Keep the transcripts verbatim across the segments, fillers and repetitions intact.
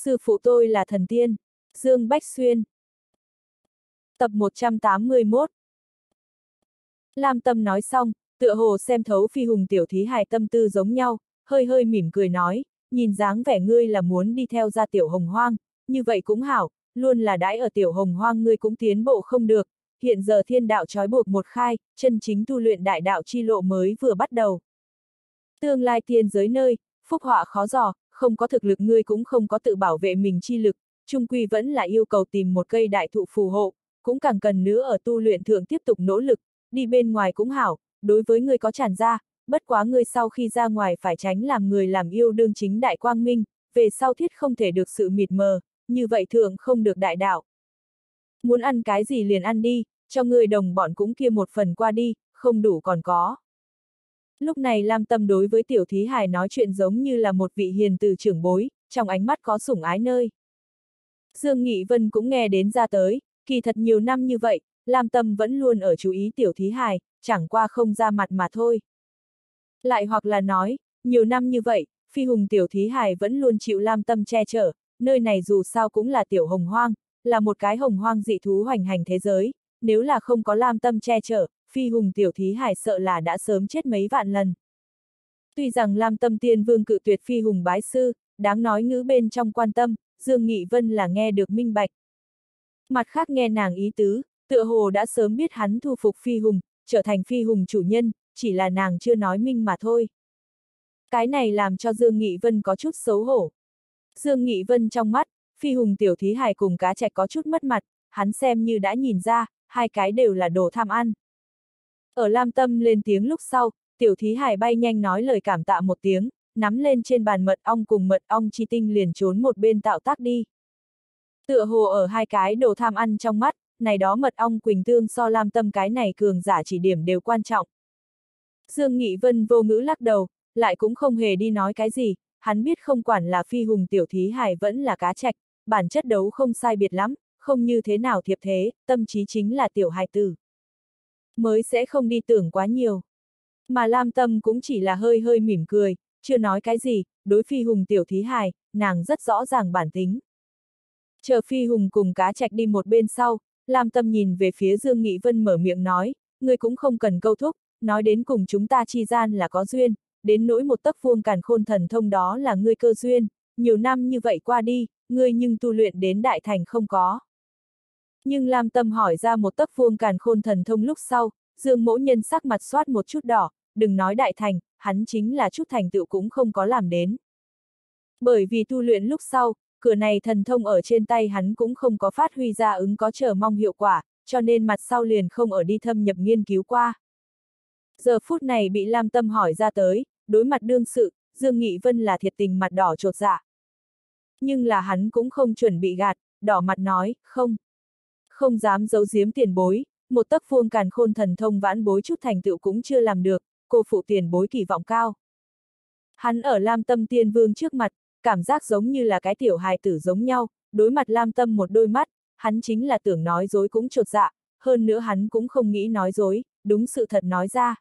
Sư phụ tôi là thần tiên. Dương Bách Xuyên. Tập một trăm tám mươi mốt. Lam Tâm nói xong, tựa hồ xem thấu Phi Hùng tiểu thí hài tâm tư giống nhau, hơi hơi mỉm cười nói, nhìn dáng vẻ ngươi là muốn đi theo ra tiểu hồng hoang, như vậy cũng hảo, luôn là đãi ở tiểu hồng hoang ngươi cũng tiến bộ không được, hiện giờ thiên đạo trói buộc một khai, chân chính tu luyện đại đạo chi lộ mới vừa bắt đầu. Tương lai tiên giới nơi, phúc họa khó dò, không có thực lực ngươi cũng không có tự bảo vệ mình chi lực, chung quy vẫn là yêu cầu tìm một cây đại thụ phù hộ, cũng càng cần nữa ở tu luyện thượng tiếp tục nỗ lực, đi bên ngoài cũng hảo, đối với ngươi có tràn ra, bất quá ngươi sau khi ra ngoài phải tránh làm người làm yêu đương chính đại quang minh, về sau thiết không thể được sự mịt mờ, như vậy thượng không được đại đạo. Muốn ăn cái gì liền ăn đi, cho ngươi đồng bọn cũng kia một phần qua đi, không đủ còn có. Lúc này Lam Tâm đối với tiểu thí hài nói chuyện giống như là một vị hiền từ trưởng bối, trong ánh mắt có sủng ái nơi. Dương Nghị Vân cũng nghe đến ra tới, kỳ thật nhiều năm như vậy, Lam Tâm vẫn luôn ở chú ý tiểu thí hài, chẳng qua không ra mặt mà thôi. Lại hoặc là nói, nhiều năm như vậy, Phi Hùng tiểu thí hài vẫn luôn chịu Lam Tâm che chở, nơi này dù sao cũng là tiểu hồng hoang, là một cái hồng hoang dị thú hoành hành thế giới, nếu là không có Lam Tâm che chở, Phi Hùng tiểu thí hài sợ là đã sớm chết mấy vạn lần. Tuy rằng Lam Tâm tiên vương cự tuyệt Phi Hùng bái sư, đáng nói ngữ bên trong quan tâm, Dương Nghị Vân là nghe được minh bạch. Mặt khác nghe nàng ý tứ, tựa hồ đã sớm biết hắn thu phục Phi Hùng, trở thành Phi Hùng chủ nhân, chỉ là nàng chưa nói minh mà thôi. Cái này làm cho Dương Nghị Vân có chút xấu hổ. Dương Nghị Vân trong mắt, Phi Hùng tiểu thí hài cùng cá trạch có chút mất mặt, hắn xem như đã nhìn ra, hai cái đều là đồ tham ăn. Ở Lam Tâm lên tiếng lúc sau, tiểu thí hài bay nhanh nói lời cảm tạ một tiếng, nắm lên trên bàn mật ong cùng mật ong chi tinh liền trốn một bên tạo tác đi. Tựa hồ ở hai cái đồ tham ăn trong mắt, này đó mật ong quỳnh tương so Lam Tâm cái này cường giả chỉ điểm đều quan trọng. Dương Nghị Vân vô ngữ lắc đầu, lại cũng không hề đi nói cái gì, hắn biết không quản là Phi Hùng tiểu thí hài vẫn là cá trạch, bản chất đấu không sai biệt lắm, không như thế nào thiệp thế, tâm trí chính là tiểu hài tử. Mới sẽ không đi tưởng quá nhiều. Mà Lam Tâm cũng chỉ là hơi hơi mỉm cười, chưa nói cái gì, đối Phi Hùng tiểu thí hài, nàng rất rõ ràng bản tính. Chờ Phi Hùng cùng cá trạch đi một bên sau, Lam Tâm nhìn về phía Dương Nghị Vân mở miệng nói, ngươi cũng không cần câu thúc, nói đến cùng chúng ta chi gian là có duyên, đến nỗi một tấc vuông càn khôn thần thông đó là ngươi cơ duyên, nhiều năm như vậy qua đi, ngươi nhưng tu luyện đến đại thành không có. Nhưng Lam Tâm hỏi ra một tấc vuông càn khôn thần thông lúc sau, Dương Mỗ Nhân sắc mặt xoát một chút đỏ, đừng nói đại thành, hắn chính là chút thành tựu cũng không có làm đến. Bởi vì tu luyện lúc sau, cửa này thần thông ở trên tay hắn cũng không có phát huy ra ứng có chờ mong hiệu quả, cho nên mặt sau liền không ở đi thâm nhập nghiên cứu qua. Giờ phút này bị Lam Tâm hỏi ra tới, đối mặt đương sự, Dương Nghị Vân là thiệt tình mặt đỏ chột dạ. Nhưng là hắn cũng không chuẩn bị gạt, đỏ mặt nói, không. Không dám giấu giếm tiền bối, một tấc vuông càn khôn thần thông vãn bối chút thành tựu cũng chưa làm được, cô phụ tiền bối kỳ vọng cao. Hắn ở Lam Tâm tiên vương trước mặt, cảm giác giống như là cái tiểu hài tử giống nhau, đối mặt Lam Tâm một đôi mắt, hắn chính là tưởng nói dối cũng chột dạ, hơn nữa hắn cũng không nghĩ nói dối, đúng sự thật nói ra.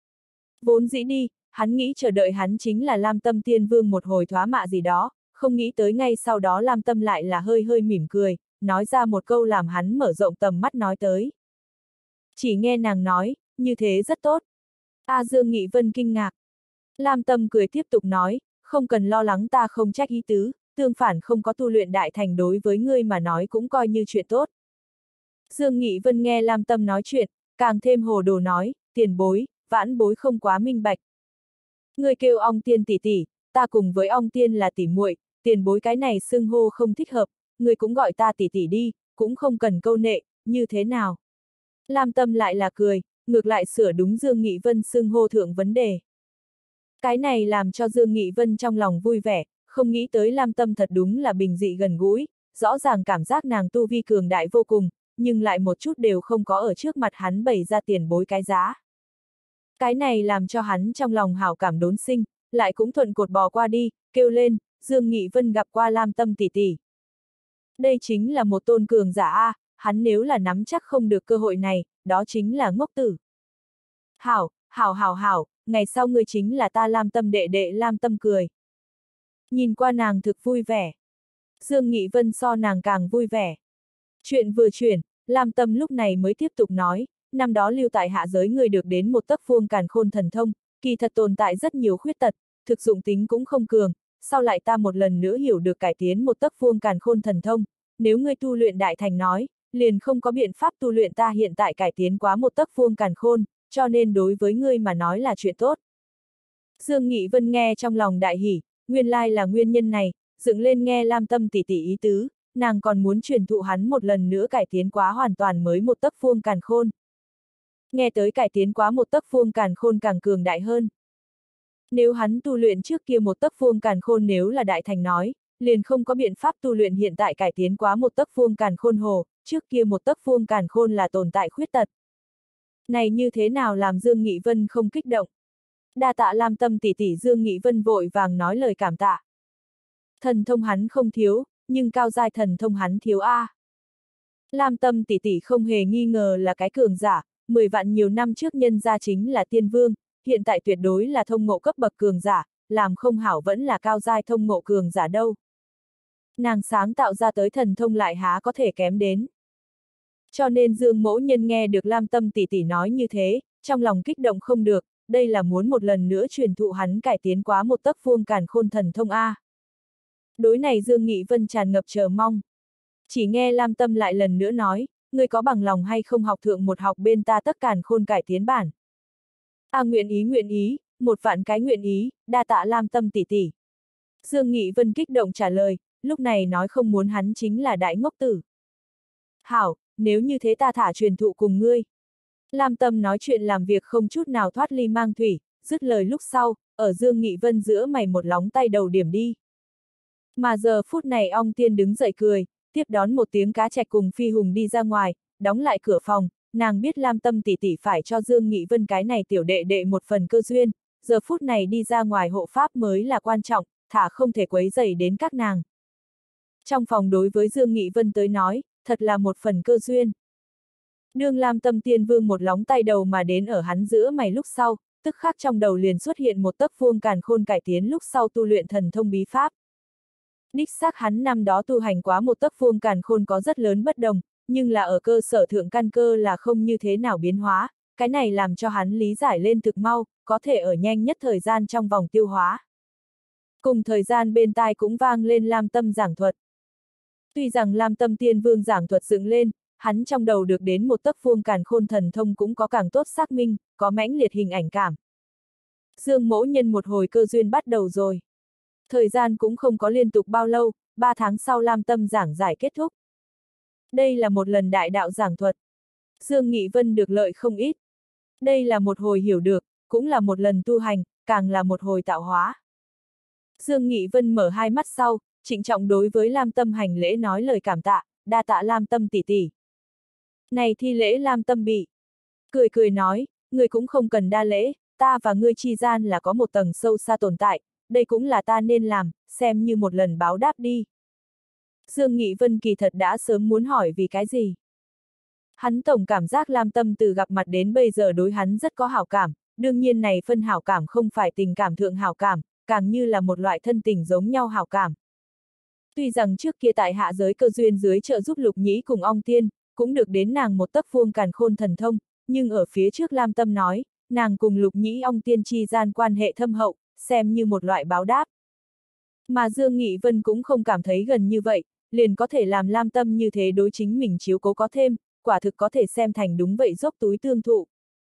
Vốn dĩ đi, hắn nghĩ chờ đợi hắn chính là Lam Tâm tiên vương một hồi thoá mạ gì đó, không nghĩ tới ngay sau đó Lam Tâm lại là hơi hơi mỉm cười, nói ra một câu làm hắn mở rộng tầm mắt nói tới. Chỉ nghe nàng nói, như thế rất tốt. A Dương Nghị Vân kinh ngạc. Lam Tâm cười tiếp tục nói, không cần lo lắng ta không trách ý tứ, tương phản không có tu luyện đại thành đối với ngươi mà nói cũng coi như chuyện tốt. Dương Nghị Vân nghe Lam Tâm nói chuyện, càng thêm hồ đồ nói, tiền bối, vãn bối không quá minh bạch. Ngươi kêu ong tiên tỷ tỷ, ta cùng với ong tiên là tỷ muội, tiền bối cái này xưng hô không thích hợp, ngươi cũng gọi ta tỷ tỷ đi, cũng không cần câu nệ, như thế nào? Lam Tâm lại là cười, ngược lại sửa đúng Dương Nghị Vân xưng hô thượng vấn đề. Cái này làm cho Dương Nghị Vân trong lòng vui vẻ, không nghĩ tới Lam Tâm thật đúng là bình dị gần gũi, rõ ràng cảm giác nàng tu vi cường đại vô cùng, nhưng lại một chút đều không có ở trước mặt hắn bày ra tiền bối cái giá. Cái này làm cho hắn trong lòng hảo cảm đốn sinh, lại cũng thuận cột bò qua đi, kêu lên, Dương Nghị Vân gặp qua Lam Tâm tỷ tỷ. Đây chính là một tôn cường giả a, hắn nếu là nắm chắc không được cơ hội này, đó chính là ngốc tử. Hảo, hảo hảo hảo, ngày sau ngươi chính là ta Lam Tâm đệ đệ Lam Tâm cười. Nhìn qua nàng thực vui vẻ. Dương Nghị Vân so nàng càng vui vẻ. Chuyện vừa chuyển, Lam Tâm lúc này mới tiếp tục nói, năm đó lưu tại hạ giới người được đến một tấc vuông càn khôn thần thông, kỳ thật tồn tại rất nhiều khuyết tật, thực dụng tính cũng không cường, sau lại ta một lần nữa hiểu được cải tiến một tấc vuông càn khôn thần thông, nếu ngươi tu luyện đại thành nói, liền không có biện pháp tu luyện ta hiện tại cải tiến quá một tấc vuông càn khôn, cho nên đối với ngươi mà nói là chuyện tốt. Dương Nghị Vân nghe trong lòng đại hỉ, nguyên lai là nguyên nhân này, dựng lên nghe Lam Tâm tỷ tỷ ý tứ, nàng còn muốn truyền thụ hắn một lần nữa cải tiến quá hoàn toàn mới một tấc vuông càn khôn. Nghe tới cải tiến quá một tấc vuông càn khôn càng cường đại hơn. Nếu hắn tu luyện trước kia một tấc vuông càn khôn nếu là đại thành nói, liền không có biện pháp tu luyện hiện tại cải tiến quá một tấc vuông càn khôn hồ, trước kia một tấc vuông càn khôn là tồn tại khuyết tật. Này như thế nào làm Dương Nghị Vân không kích động? Đa tạ Lam Tâm tỷ tỷ. Dương Nghị Vân vội vàng nói lời cảm tạ. Thần thông hắn không thiếu, nhưng cao giai thần thông hắn thiếu a. À. Lam Tâm tỷ tỷ không hề nghi ngờ là cái cường giả, mười vạn nhiều năm trước nhân gia chính là tiên vương, hiện tại tuyệt đối là thông ngộ cấp bậc cường giả, làm không hảo vẫn là cao giai thông ngộ cường giả đâu. Nàng sáng tạo ra tới thần thông lại há có thể kém đến. Cho nên Dương mẫu nhân nghe được Lam Tâm tỷ tỷ nói như thế, trong lòng kích động không được, đây là muốn một lần nữa truyền thụ hắn cải tiến quá một tấc vuông càn khôn thần thông A. Đối này Dương Nghị Vân tràn ngập chờ mong. Chỉ nghe Lam Tâm lại lần nữa nói, ngươi có bằng lòng hay không học thượng một học bên ta tất càn khôn cải tiến bản. A à, nguyện ý nguyện ý, một vạn cái nguyện ý, đa tạ Lam Tâm tỷ tỷ. Dương Nghị Vân kích động trả lời, lúc này nói không muốn hắn chính là đại ngốc tử. Hảo, nếu như thế ta thả truyền thụ cùng ngươi. Lam Tâm nói chuyện làm việc không chút nào thoát ly mang thủy, dứt lời lúc sau, ở Dương Nghị Vân giữa mày một lóng tay đầu điểm đi. Mà giờ phút này ong tiên đứng dậy cười, tiếp đón một tiếng cá trạch cùng Phi Hùng đi ra ngoài, đóng lại cửa phòng, nàng biết Lam Tâm tỷ tỷ phải cho Dương Nghị Vân cái này tiểu đệ đệ một phần cơ duyên, giờ phút này đi ra ngoài hộ pháp mới là quan trọng, thả không thể quấy rầy đến các nàng. Trong phòng đối với Dương Nghị Vân tới nói, thật là một phần cơ duyên. Đương Lam Tâm tiên vương một lóng tay đầu mà đến ở hắn giữa mày lúc sau, tức khắc trong đầu liền xuất hiện một tấc vuông càn khôn cải tiến lúc sau tu luyện thần thông bí pháp. Đích xác hắn năm đó tu hành quá một tấc vuông càn khôn có rất lớn bất đồng, nhưng là ở cơ sở thượng căn cơ là không như thế nào biến hóa, cái này làm cho hắn lý giải lên thực mau, có thể ở nhanh nhất thời gian trong vòng tiêu hóa. Cùng thời gian bên tai cũng vang lên Lam Tâm giảng thuật. Tuy rằng Lam Tâm tiên vương giảng thuật dựng lên, hắn trong đầu được đến một tấc vuông càn khôn thần thông cũng có càng tốt xác minh, có mãnh liệt hình ảnh cảm. Dương mẫu nhân một hồi cơ duyên bắt đầu rồi. Thời gian cũng không có liên tục bao lâu, ba tháng sau Lam Tâm giảng giải kết thúc. Đây là một lần đại đạo giảng thuật. Dương Nghị Vân được lợi không ít. Đây là một hồi hiểu được, cũng là một lần tu hành, càng là một hồi tạo hóa. Dương Nghị Vân mở hai mắt sau, trịnh trọng đối với Lam Tâm hành lễ nói lời cảm tạ, đa tạ Lam Tâm tỷ tỷ. Này thi lễ Lam Tâm bị. Cười cười nói, người cũng không cần đa lễ, ta và ngươi chi gian là có một tầng sâu xa tồn tại, đây cũng là ta nên làm, xem như một lần báo đáp đi. Dương Nghị Vân kỳ thật đã sớm muốn hỏi vì cái gì. Hắn tổng cảm giác Lam Tâm từ gặp mặt đến bây giờ đối hắn rất có hảo cảm, đương nhiên này phân hảo cảm không phải tình cảm thượng hảo cảm, càng như là một loại thân tình giống nhau hảo cảm. Tuy rằng trước kia tại hạ giới cơ duyên dưới trợ giúp Lục Nhĩ cùng ong tiên, cũng được đến nàng một tấc vuông càn khôn thần thông, nhưng ở phía trước Lam Tâm nói, nàng cùng Lục Nhĩ ong tiên chi gian quan hệ thâm hậu, xem như một loại báo đáp. Mà Dương Nghị Vân cũng không cảm thấy gần như vậy, liền có thể làm Lam Tâm như thế đối chính mình chiếu cố có thêm, quả thực có thể xem thành đúng vậy dốc túi tương thụ.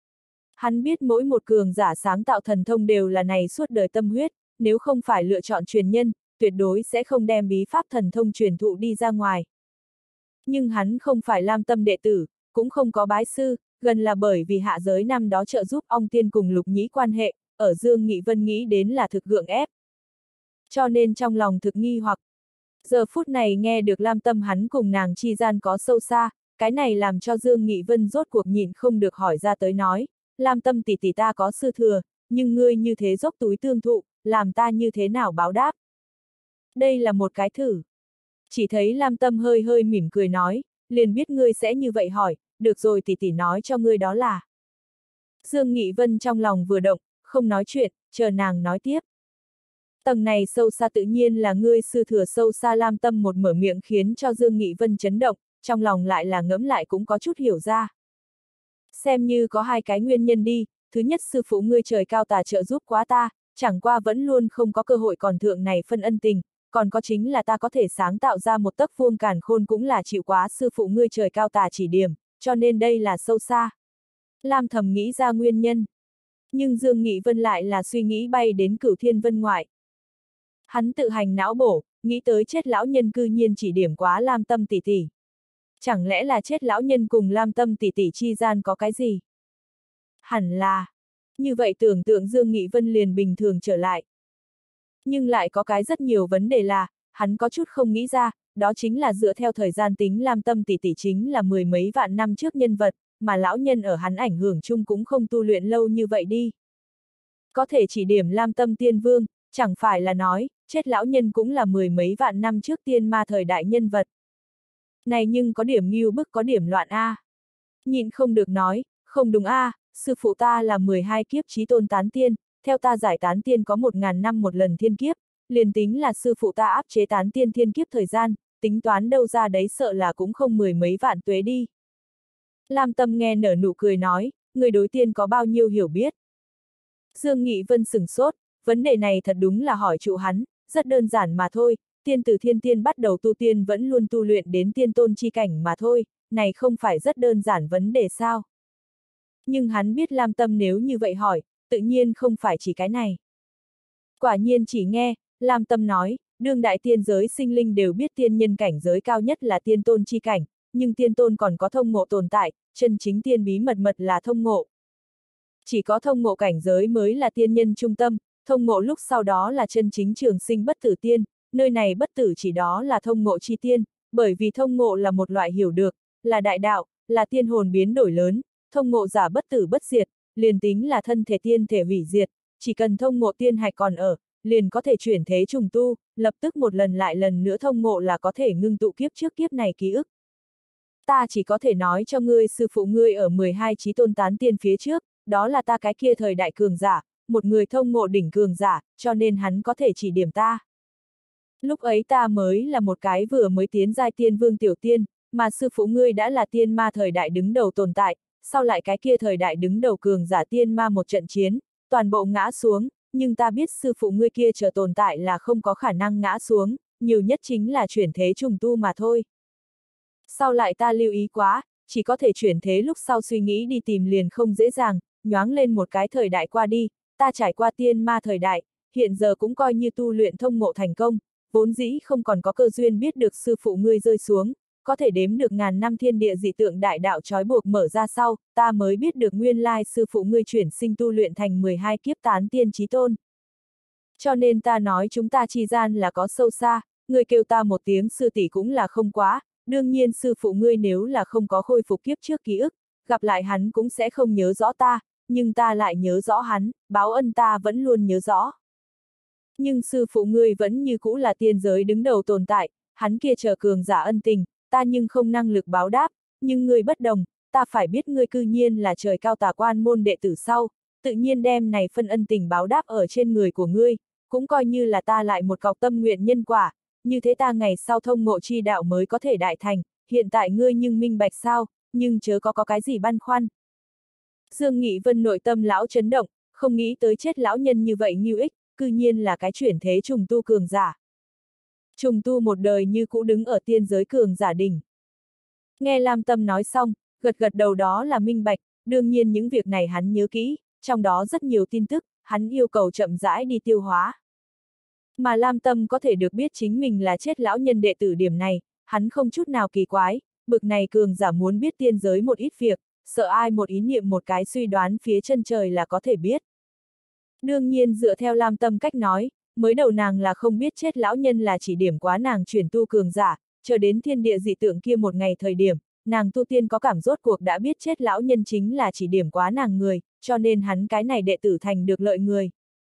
Hắn biết mỗi một cường giả sáng tạo thần thông đều là này suốt đời tâm huyết, nếu không phải lựa chọn truyền nhân, tuyệt đối sẽ không đem bí pháp thần thông truyền thụ đi ra ngoài. Nhưng hắn không phải Lam Tâm đệ tử, cũng không có bái sư, gần là bởi vì hạ giới năm đó trợ giúp ong tiên cùng Lục Nhĩ quan hệ, ở Dương Nghị Vân nghĩ đến là thực gượng ép. Cho nên trong lòng thực nghi hoặc. Giờ phút này nghe được Lam Tâm hắn cùng nàng chi gian có sâu xa, cái này làm cho Dương Nghị Vân rốt cuộc nhịn không được hỏi ra tới nói, Lam Tâm tỷ tỷ ta có sư thừa, nhưng ngươi như thế dốc túi tương thụ, làm ta như thế nào báo đáp? Đây là một cái thử. Chỉ thấy Lam Tâm hơi hơi mỉm cười nói, liền biết ngươi sẽ như vậy hỏi, được rồi tỷ tỷ nói cho ngươi đó là. Dương Nghị Vân trong lòng vừa động, không nói chuyện, chờ nàng nói tiếp. Tầng này sâu xa tự nhiên là ngươi sư thừa sâu xa. Lam Tâm một mở miệng khiến cho Dương Nghị Vân chấn động, trong lòng lại là ngẫm lại cũng có chút hiểu ra. Xem như có hai cái nguyên nhân đi, thứ nhất sư phụ ngươi trời cao tà trợ giúp quá ta, chẳng qua vẫn luôn không có cơ hội còn thượng này phân ân tình, còn có chính là ta có thể sáng tạo ra một tấc vuông càn khôn cũng là chịu quá sư phụ ngươi trời cao tà chỉ điểm, cho nên đây là sâu xa. Lam thầm nghĩ ra nguyên nhân. Nhưng Dương Nghị Vân lại là suy nghĩ bay đến Cửu Thiên Vân ngoại. Hắn tự hành não bổ, nghĩ tới chết lão nhân cư nhiên chỉ điểm quá Lam Tâm tỷ tỷ. Chẳng lẽ là chết lão nhân cùng Lam Tâm tỷ tỷ chi gian có cái gì? Hẳn là. Như vậy tưởng tượng Dương Nghị Vân liền bình thường trở lại. Nhưng lại có cái rất nhiều vấn đề là, hắn có chút không nghĩ ra, đó chính là dựa theo thời gian tính Lam Tâm tỷ tỷ chính là mười mấy vạn năm trước nhân vật, mà lão nhân ở hắn ảnh hưởng chung cũng không tu luyện lâu như vậy đi. Có thể chỉ điểm Lam Tâm tiên vương, chẳng phải là nói, chết lão nhân cũng là mười mấy vạn năm trước tiên ma thời đại nhân vật. Này nhưng có điểm ngưu bức có điểm loạn a. À. Nhịn không được nói, không đúng a, à, sư phụ ta là mười hai kiếp chí tôn tán tiên, theo ta giải tán tiên có một ngàn năm một lần thiên kiếp, liền tính là sư phụ ta áp chế tán tiên thiên kiếp thời gian, tính toán đâu ra đấy sợ là cũng không mười mấy vạn tuế đi. Lam Tâm nghe nở nụ cười nói, người đối tiên có bao nhiêu hiểu biết. Dương Nghị Vân sửng sốt, vấn đề này thật đúng là hỏi trụ hắn, rất đơn giản mà thôi, tiên từ thiên tiên bắt đầu tu tiên vẫn luôn tu luyện đến tiên tôn chi cảnh mà thôi, này không phải rất đơn giản vấn đề sao. Nhưng hắn biết Lam Tâm nếu như vậy hỏi, tự nhiên không phải chỉ cái này. Quả nhiên chỉ nghe, Lam Tâm nói, đương đại tiên giới sinh linh đều biết tiên nhân cảnh giới cao nhất là tiên tôn chi cảnh, nhưng tiên tôn còn có thông ngộ tồn tại, chân chính tiên bí mật mật là thông ngộ. Chỉ có thông ngộ cảnh giới mới là tiên nhân trung tâm, thông ngộ lúc sau đó là chân chính trường sinh bất tử tiên, nơi này bất tử chỉ đó là thông ngộ chi tiên, bởi vì thông ngộ là một loại hiểu được, là đại đạo, là tiên hồn biến đổi lớn, thông ngộ giả bất tử bất diệt, liền tính là thân thể tiên thể hủy diệt, chỉ cần thông ngộ tiên hạch còn ở, liền có thể chuyển thế trùng tu, lập tức một lần lại lần nữa thông ngộ là có thể ngưng tụ kiếp trước kiếp này ký ức. Ta chỉ có thể nói cho ngươi sư phụ ngươi ở mười hai chí tôn tán tiên phía trước, đó là ta cái kia thời đại cường giả, một người thông ngộ đỉnh cường giả, cho nên hắn có thể chỉ điểm ta. Lúc ấy ta mới là một cái vừa mới tiến giai tiên vương tiểu tiên, mà sư phụ ngươi đã là tiên ma thời đại đứng đầu tồn tại, sau lại cái kia thời đại đứng đầu cường giả tiên ma một trận chiến, toàn bộ ngã xuống, nhưng ta biết sư phụ ngươi kia chờ tồn tại là không có khả năng ngã xuống, nhiều nhất chính là chuyển thế trùng tu mà thôi. Sau lại ta lưu ý quá, chỉ có thể chuyển thế lúc sau suy nghĩ đi tìm liền không dễ dàng, nhoáng lên một cái thời đại qua đi, ta trải qua tiên ma thời đại, hiện giờ cũng coi như tu luyện thông ngộ thành công, vốn dĩ không còn có cơ duyên biết được sư phụ ngươi rơi xuống, có thể đếm được ngàn năm thiên địa dị tượng đại đạo trói buộc mở ra sau, ta mới biết được nguyên lai sư phụ ngươi chuyển sinh tu luyện thành mười hai kiếp tán tiên chí tôn. Cho nên ta nói chúng ta chi gian là có sâu xa, ngươi kêu ta một tiếng sư tỷ cũng là không quá, đương nhiên sư phụ ngươi nếu là không có khôi phục kiếp trước ký ức, gặp lại hắn cũng sẽ không nhớ rõ ta, nhưng ta lại nhớ rõ hắn, báo ân ta vẫn luôn nhớ rõ. Nhưng sư phụ ngươi vẫn như cũ là tiên giới đứng đầu tồn tại, hắn kia chờ cường giả ân tình, ta nhưng không năng lực báo đáp, nhưng ngươi bất đồng, ta phải biết ngươi cư nhiên là trời cao tà quan môn đệ tử sau, tự nhiên đem này phân ân tình báo đáp ở trên người của ngươi, cũng coi như là ta lại một cọc tâm nguyện nhân quả, như thế ta ngày sau thông ngộ chi đạo mới có thể đại thành, hiện tại ngươi nhưng minh bạch sao, nhưng chớ có có cái gì băn khoăn. Dương Nghị Vân nội tâm lão chấn động, không nghĩ tới chết lão nhân như vậy như ích, cư nhiên là cái chuyển thế trùng tu cường giả. Trùng tu một đời như cũ đứng ở tiên giới cường giả đỉnh. Nghe Lam Tâm nói xong, gật gật đầu đó là minh bạch, đương nhiên những việc này hắn nhớ kỹ, trong đó rất nhiều tin tức, hắn yêu cầu chậm rãi đi tiêu hóa. Mà Lam Tâm có thể được biết chính mình là chết lão nhân đệ tử điểm này, hắn không chút nào kỳ quái, bực này cường giả muốn biết tiên giới một ít việc, sợ ai một ý niệm một cái suy đoán phía chân trời là có thể biết. Đương nhiên dựa theo Lam Tâm cách nói, mới đầu nàng là không biết chết lão nhân là chỉ điểm quá nàng chuyển tu cường giả, chờ đến thiên địa dị tượng kia một ngày thời điểm, nàng tu tiên có cảm rốt cuộc đã biết chết lão nhân chính là chỉ điểm quá nàng người, cho nên hắn cái này đệ tử thành được lợi người.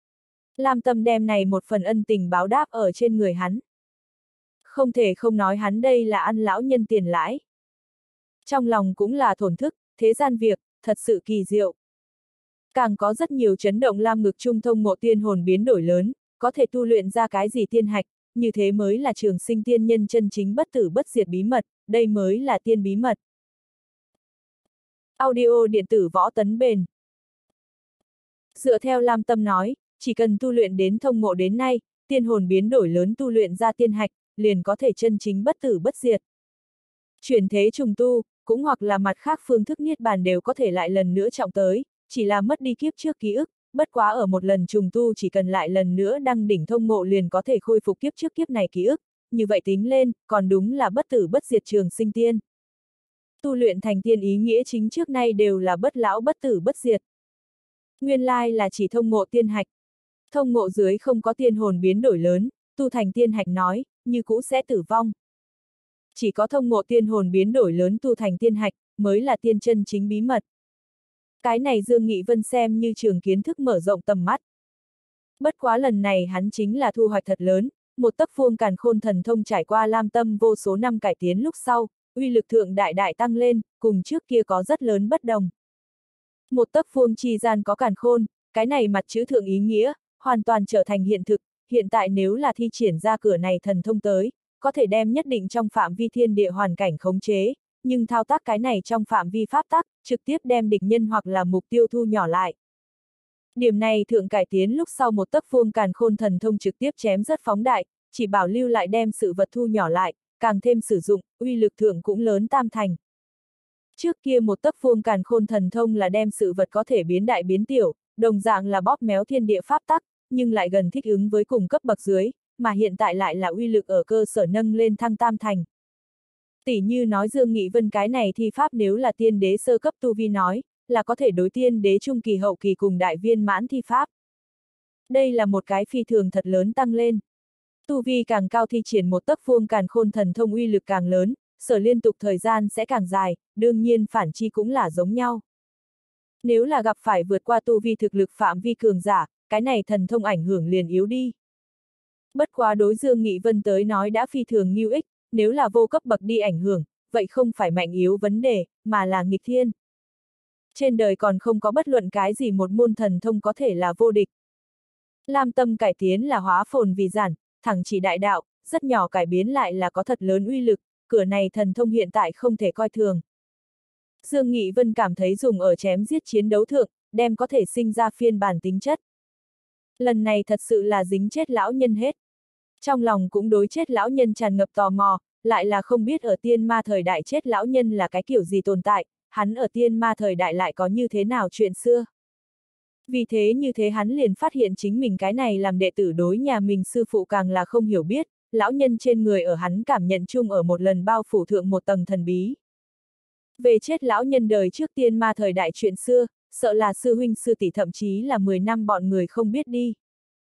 Lam Tâm đem này một phần ân tình báo đáp ở trên người hắn. Không thể không nói hắn đây là ăn lão nhân tiền lãi. Trong lòng cũng là thổn thức, thế gian việc, thật sự kỳ diệu. Càng có rất nhiều chấn động Lam ngực trung thông ngộ tiên hồn biến đổi lớn, có thể tu luyện ra cái gì tiên hạch, như thế mới là trường sinh tiên nhân chân chính bất tử bất diệt bí mật, đây mới là tiên bí mật. Audio điện tử võ tấn bền. Dựa theo Lam Tâm nói, chỉ cần tu luyện đến thông ngộ đến nay, tiên hồn biến đổi lớn tu luyện ra tiên hạch, liền có thể chân chính bất tử bất diệt. Chuyển thế trùng tu, cũng hoặc là mặt khác phương thức niết bàn đều có thể lại lần nữa trọng tới, chỉ là mất đi kiếp trước ký ức, bất quá ở một lần trùng tu chỉ cần lại lần nữa đăng đỉnh thông ngộ liền có thể khôi phục kiếp trước kiếp này ký ức, như vậy tính lên, còn đúng là bất tử bất diệt trường sinh tiên. Tu luyện thành tiên ý nghĩa chính trước nay đều là bất lão bất tử bất diệt. Nguyên lai là chỉ thông ngộ tiên hạch. Thông ngộ dưới không có tiên hồn biến đổi lớn, tu thành tiên hạch nói, như cũ sẽ tử vong. Chỉ có thông ngộ tiên hồn biến đổi lớn tu thành tiên hạch, mới là tiên chân chính bí mật. Cái này Dương Nghị Vân xem như trường kiến thức mở rộng tầm mắt. Bất quá lần này hắn chính là thu hoạch thật lớn, một tấc vuông càn khôn thần thông trải qua Lam Tâm vô số năm cải tiến lúc sau, uy lực thượng đại đại tăng lên, cùng trước kia có rất lớn bất đồng. Một tấc vuông chi gian có càn khôn, cái này mặt chữ thượng ý nghĩa, hoàn toàn trở thành hiện thực, hiện tại nếu là thi triển ra cửa này thần thông tới, có thể đem nhất định trong phạm vi thiên địa hoàn cảnh khống chế, nhưng thao tác cái này trong phạm vi pháp tắc, trực tiếp đem địch nhân hoặc là mục tiêu thu nhỏ lại. Điểm này thượng cải tiến lúc sau một tấc vuông càn khôn thần thông trực tiếp chém rất phóng đại, chỉ bảo lưu lại đem sự vật thu nhỏ lại, càng thêm sử dụng, uy lực thượng cũng lớn tam thành. Trước kia một tấc vuông càn khôn thần thông là đem sự vật có thể biến đại biến tiểu, đồng dạng là bóp méo thiên địa pháp tắc, nhưng lại gần thích ứng với cùng cấp bậc dưới, mà hiện tại lại là uy lực ở cơ sở nâng lên thăng tam thành. Tỷ như nói Dương Nghị Vân cái này thi pháp nếu là tiên đế sơ cấp tu vi nói, là có thể đối tiên đế trung kỳ hậu kỳ cùng đại viên mãn thi pháp. Đây là một cái phi thường thật lớn tăng lên. Tu vi càng cao thi triển một tấc vuông càn khôn thần thông uy lực càng lớn, sở liên tục thời gian sẽ càng dài, đương nhiên phản chi cũng là giống nhau. Nếu là gặp phải vượt qua tu vi thực lực phạm vi cường giả, cái này thần thông ảnh hưởng liền yếu đi. Bất quá đối Dương Nghị Vân tới nói đã phi thường ngưu ích, nếu là vô cấp bậc đi ảnh hưởng, vậy không phải mạnh yếu vấn đề, mà là nghịch thiên. Trên đời còn không có bất luận cái gì một môn thần thông có thể là vô địch. Lam Tâm cải tiến là hóa phồn vì giản, thẳng chỉ đại đạo, rất nhỏ cải biến lại là có thật lớn uy lực, cửa này thần thông hiện tại không thể coi thường. Dương Nghị Vân cảm thấy dùng ở chém giết chiến đấu thượng, đem có thể sinh ra phiên bản tính chất. Lần này thật sự là dính chết lão nhân hết. Trong lòng cũng đối chết lão nhân tràn ngập tò mò, lại là không biết ở tiên ma thời đại chết lão nhân là cái kiểu gì tồn tại, hắn ở tiên ma thời đại lại có như thế nào chuyện xưa. Vì thế như thế hắn liền phát hiện chính mình cái này làm đệ tử đối nhà mình sư phụ càng là không hiểu biết, lão nhân trên người ở hắn cảm nhận chung ở một lần bao phủ thượng một tầng thần bí. Về chết lão nhân đời trước tiên ma thời đại chuyện xưa, sợ là sư huynh sư tỷ thậm chí là mười năm bọn người không biết đi.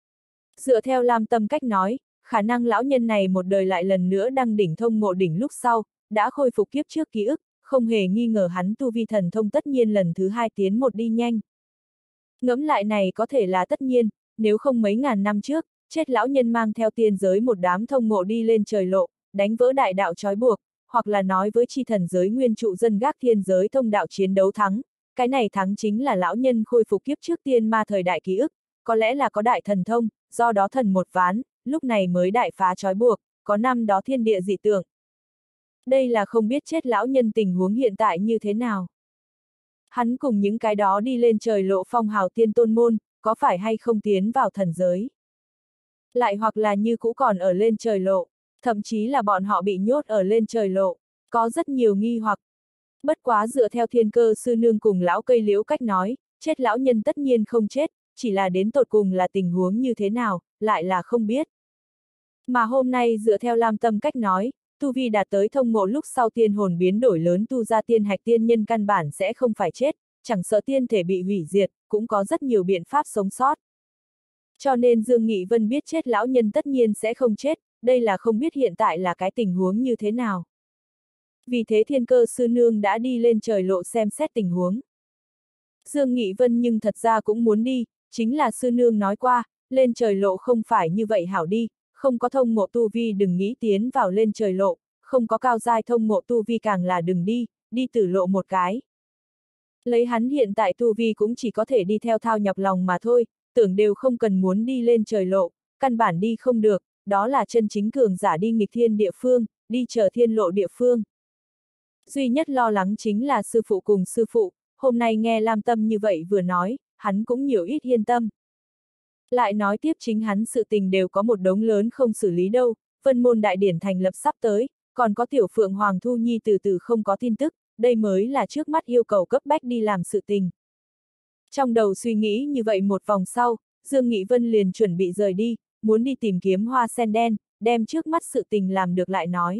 Dựa theo Lam Tâm cách nói, khả năng lão nhân này một đời lại lần nữa đăng đỉnh thông ngộ đỉnh lúc sau, đã khôi phục kiếp trước ký ức, không hề nghi ngờ hắn tu vi thần thông tất nhiên lần thứ hai tiến một đi nhanh. Ngẫm lại này có thể là tất nhiên, nếu không mấy ngàn năm trước, chết lão nhân mang theo tiên giới một đám thông ngộ đi lên trời lộ, đánh vỡ đại đạo trói buộc, hoặc là nói với chi thần giới nguyên trụ dân gác thiên giới thông đạo chiến đấu thắng, cái này thắng chính là lão nhân khôi phục kiếp trước tiên ma thời đại ký ức, có lẽ là có đại thần thông, do đó thần một ván, lúc này mới đại phá trói buộc, có năm đó thiên địa dị tượng. Đây là không biết chết lão nhân tình huống hiện tại như thế nào. Hắn cùng những cái đó đi lên trời lộ phong hào tiên tôn môn, có phải hay không tiến vào thần giới? Lại hoặc là như cũ còn ở lên trời lộ, thậm chí là bọn họ bị nhốt ở lên trời lộ, có rất nhiều nghi hoặc. Bất quá dựa theo thiên cơ sư nương cùng lão cây liễu cách nói, chết lão nhân tất nhiên không chết, chỉ là đến tột cùng là tình huống như thế nào, lại là không biết. Mà hôm nay dựa theo Lam Tâm cách nói, tu vi đạt tới thông ngộ lúc sau tiên hồn biến đổi lớn tu ra tiên hạch tiên nhân căn bản sẽ không phải chết, chẳng sợ tiên thể bị hủy diệt, cũng có rất nhiều biện pháp sống sót. Cho nên Dương Nghị Vân biết chết lão nhân tất nhiên sẽ không chết, đây là không biết hiện tại là cái tình huống như thế nào. Vì thế thiên cơ sư nương đã đi lên trời lộ xem xét tình huống. Dương Nghị Vân nhưng thật ra cũng muốn đi, chính là sư nương nói qua, lên trời lộ không phải như vậy hảo đi, không có thông ngộ tu vi đừng nghĩ tiến vào lên trời lộ, không có cao giai thông ngộ tu vi càng là đừng đi, đi tử lộ một cái. Lấy hắn hiện tại tu vi cũng chỉ có thể đi theo thao nhọc lòng mà thôi, tưởng đều không cần muốn đi lên trời lộ, căn bản đi không được, đó là chân chính cường giả đi nghịch thiên địa phương, đi chờ thiên lộ địa phương. Duy nhất lo lắng chính là sư phụ cùng sư phụ, hôm nay nghe Lam Tâm như vậy vừa nói, hắn cũng nhiều ít yên tâm. Lại nói tiếp chính hắn sự tình đều có một đống lớn không xử lý đâu, Vân Môn đại điển thành lập sắp tới, còn có tiểu phượng Hoàng Thu Nhi từ từ không có tin tức, đây mới là trước mắt yêu cầu cấp bách đi làm sự tình. Trong đầu suy nghĩ như vậy một vòng sau, Dương Nghị Vân liền chuẩn bị rời đi, muốn đi tìm kiếm hoa sen đen, đem trước mắt sự tình làm được lại nói.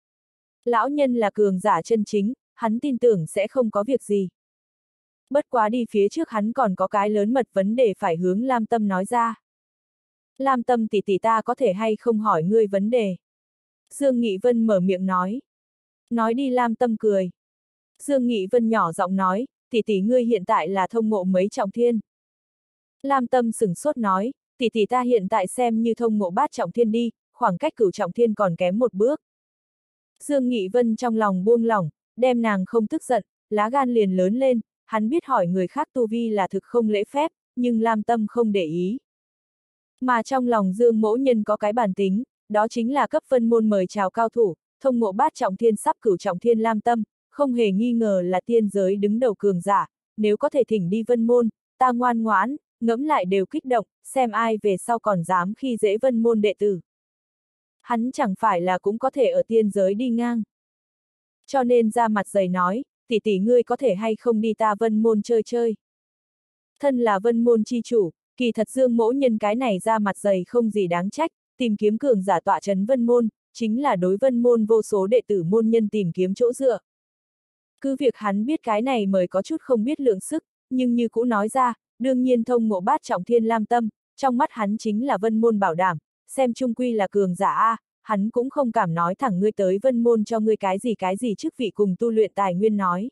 Lão nhân là cường giả chân chính, hắn tin tưởng sẽ không có việc gì. Bất quá đi phía trước hắn còn có cái lớn mật vấn đề phải hướng Lam Tâm nói ra. Lam Tâm tỷ tỷ ta có thể hay không hỏi ngươi vấn đề? Dương Nghị Vân mở miệng nói. Nói đi Lam Tâm cười. Dương Nghị Vân nhỏ giọng nói, tỷ tỷ ngươi hiện tại là thông ngộ mấy trọng thiên? Lam Tâm sửng sốt nói, tỷ tỷ ta hiện tại xem như thông ngộ bát trọng thiên đi, khoảng cách cửu trọng thiên còn kém một bước. Dương Nghị Vân trong lòng buông lỏng, đem nàng không tức giận, lá gan liền lớn lên, hắn biết hỏi người khác tu vi là thực không lễ phép, nhưng Lam Tâm không để ý. Mà trong lòng Dương Mỗ Nhân có cái bản tính, đó chính là cấp Vân Môn mời chào cao thủ, thông ngộ bát trọng thiên sắp cửu trọng thiên Lam Tâm, không hề nghi ngờ là tiên giới đứng đầu cường giả, nếu có thể thỉnh đi Vân Môn, ta ngoan ngoãn, ngẫm lại đều kích động, xem ai về sau còn dám khi dễ Vân Môn đệ tử. Hắn chẳng phải là cũng có thể ở tiên giới đi ngang. Cho nên ra mặt dày nói, tỷ tỷ ngươi có thể hay không đi ta Vân Môn chơi chơi. Thân là Vân Môn chi chủ, kỳ thật Dương Mỗ Nhân cái này ra mặt dày không gì đáng trách, tìm kiếm cường giả tọa trấn Vân Môn, chính là đối Vân Môn vô số đệ tử môn nhân tìm kiếm chỗ dựa. Cứ việc hắn biết cái này mới có chút không biết lượng sức, nhưng như cũ nói ra, đương nhiên thông ngộ bát trọng thiên Lam Tâm, trong mắt hắn chính là Vân Môn bảo đảm, xem chung quy là cường giả a, hắn cũng không cảm nói thẳng ngươi tới Vân Môn cho ngươi cái gì cái gì chức vị cùng tu luyện tài nguyên nói.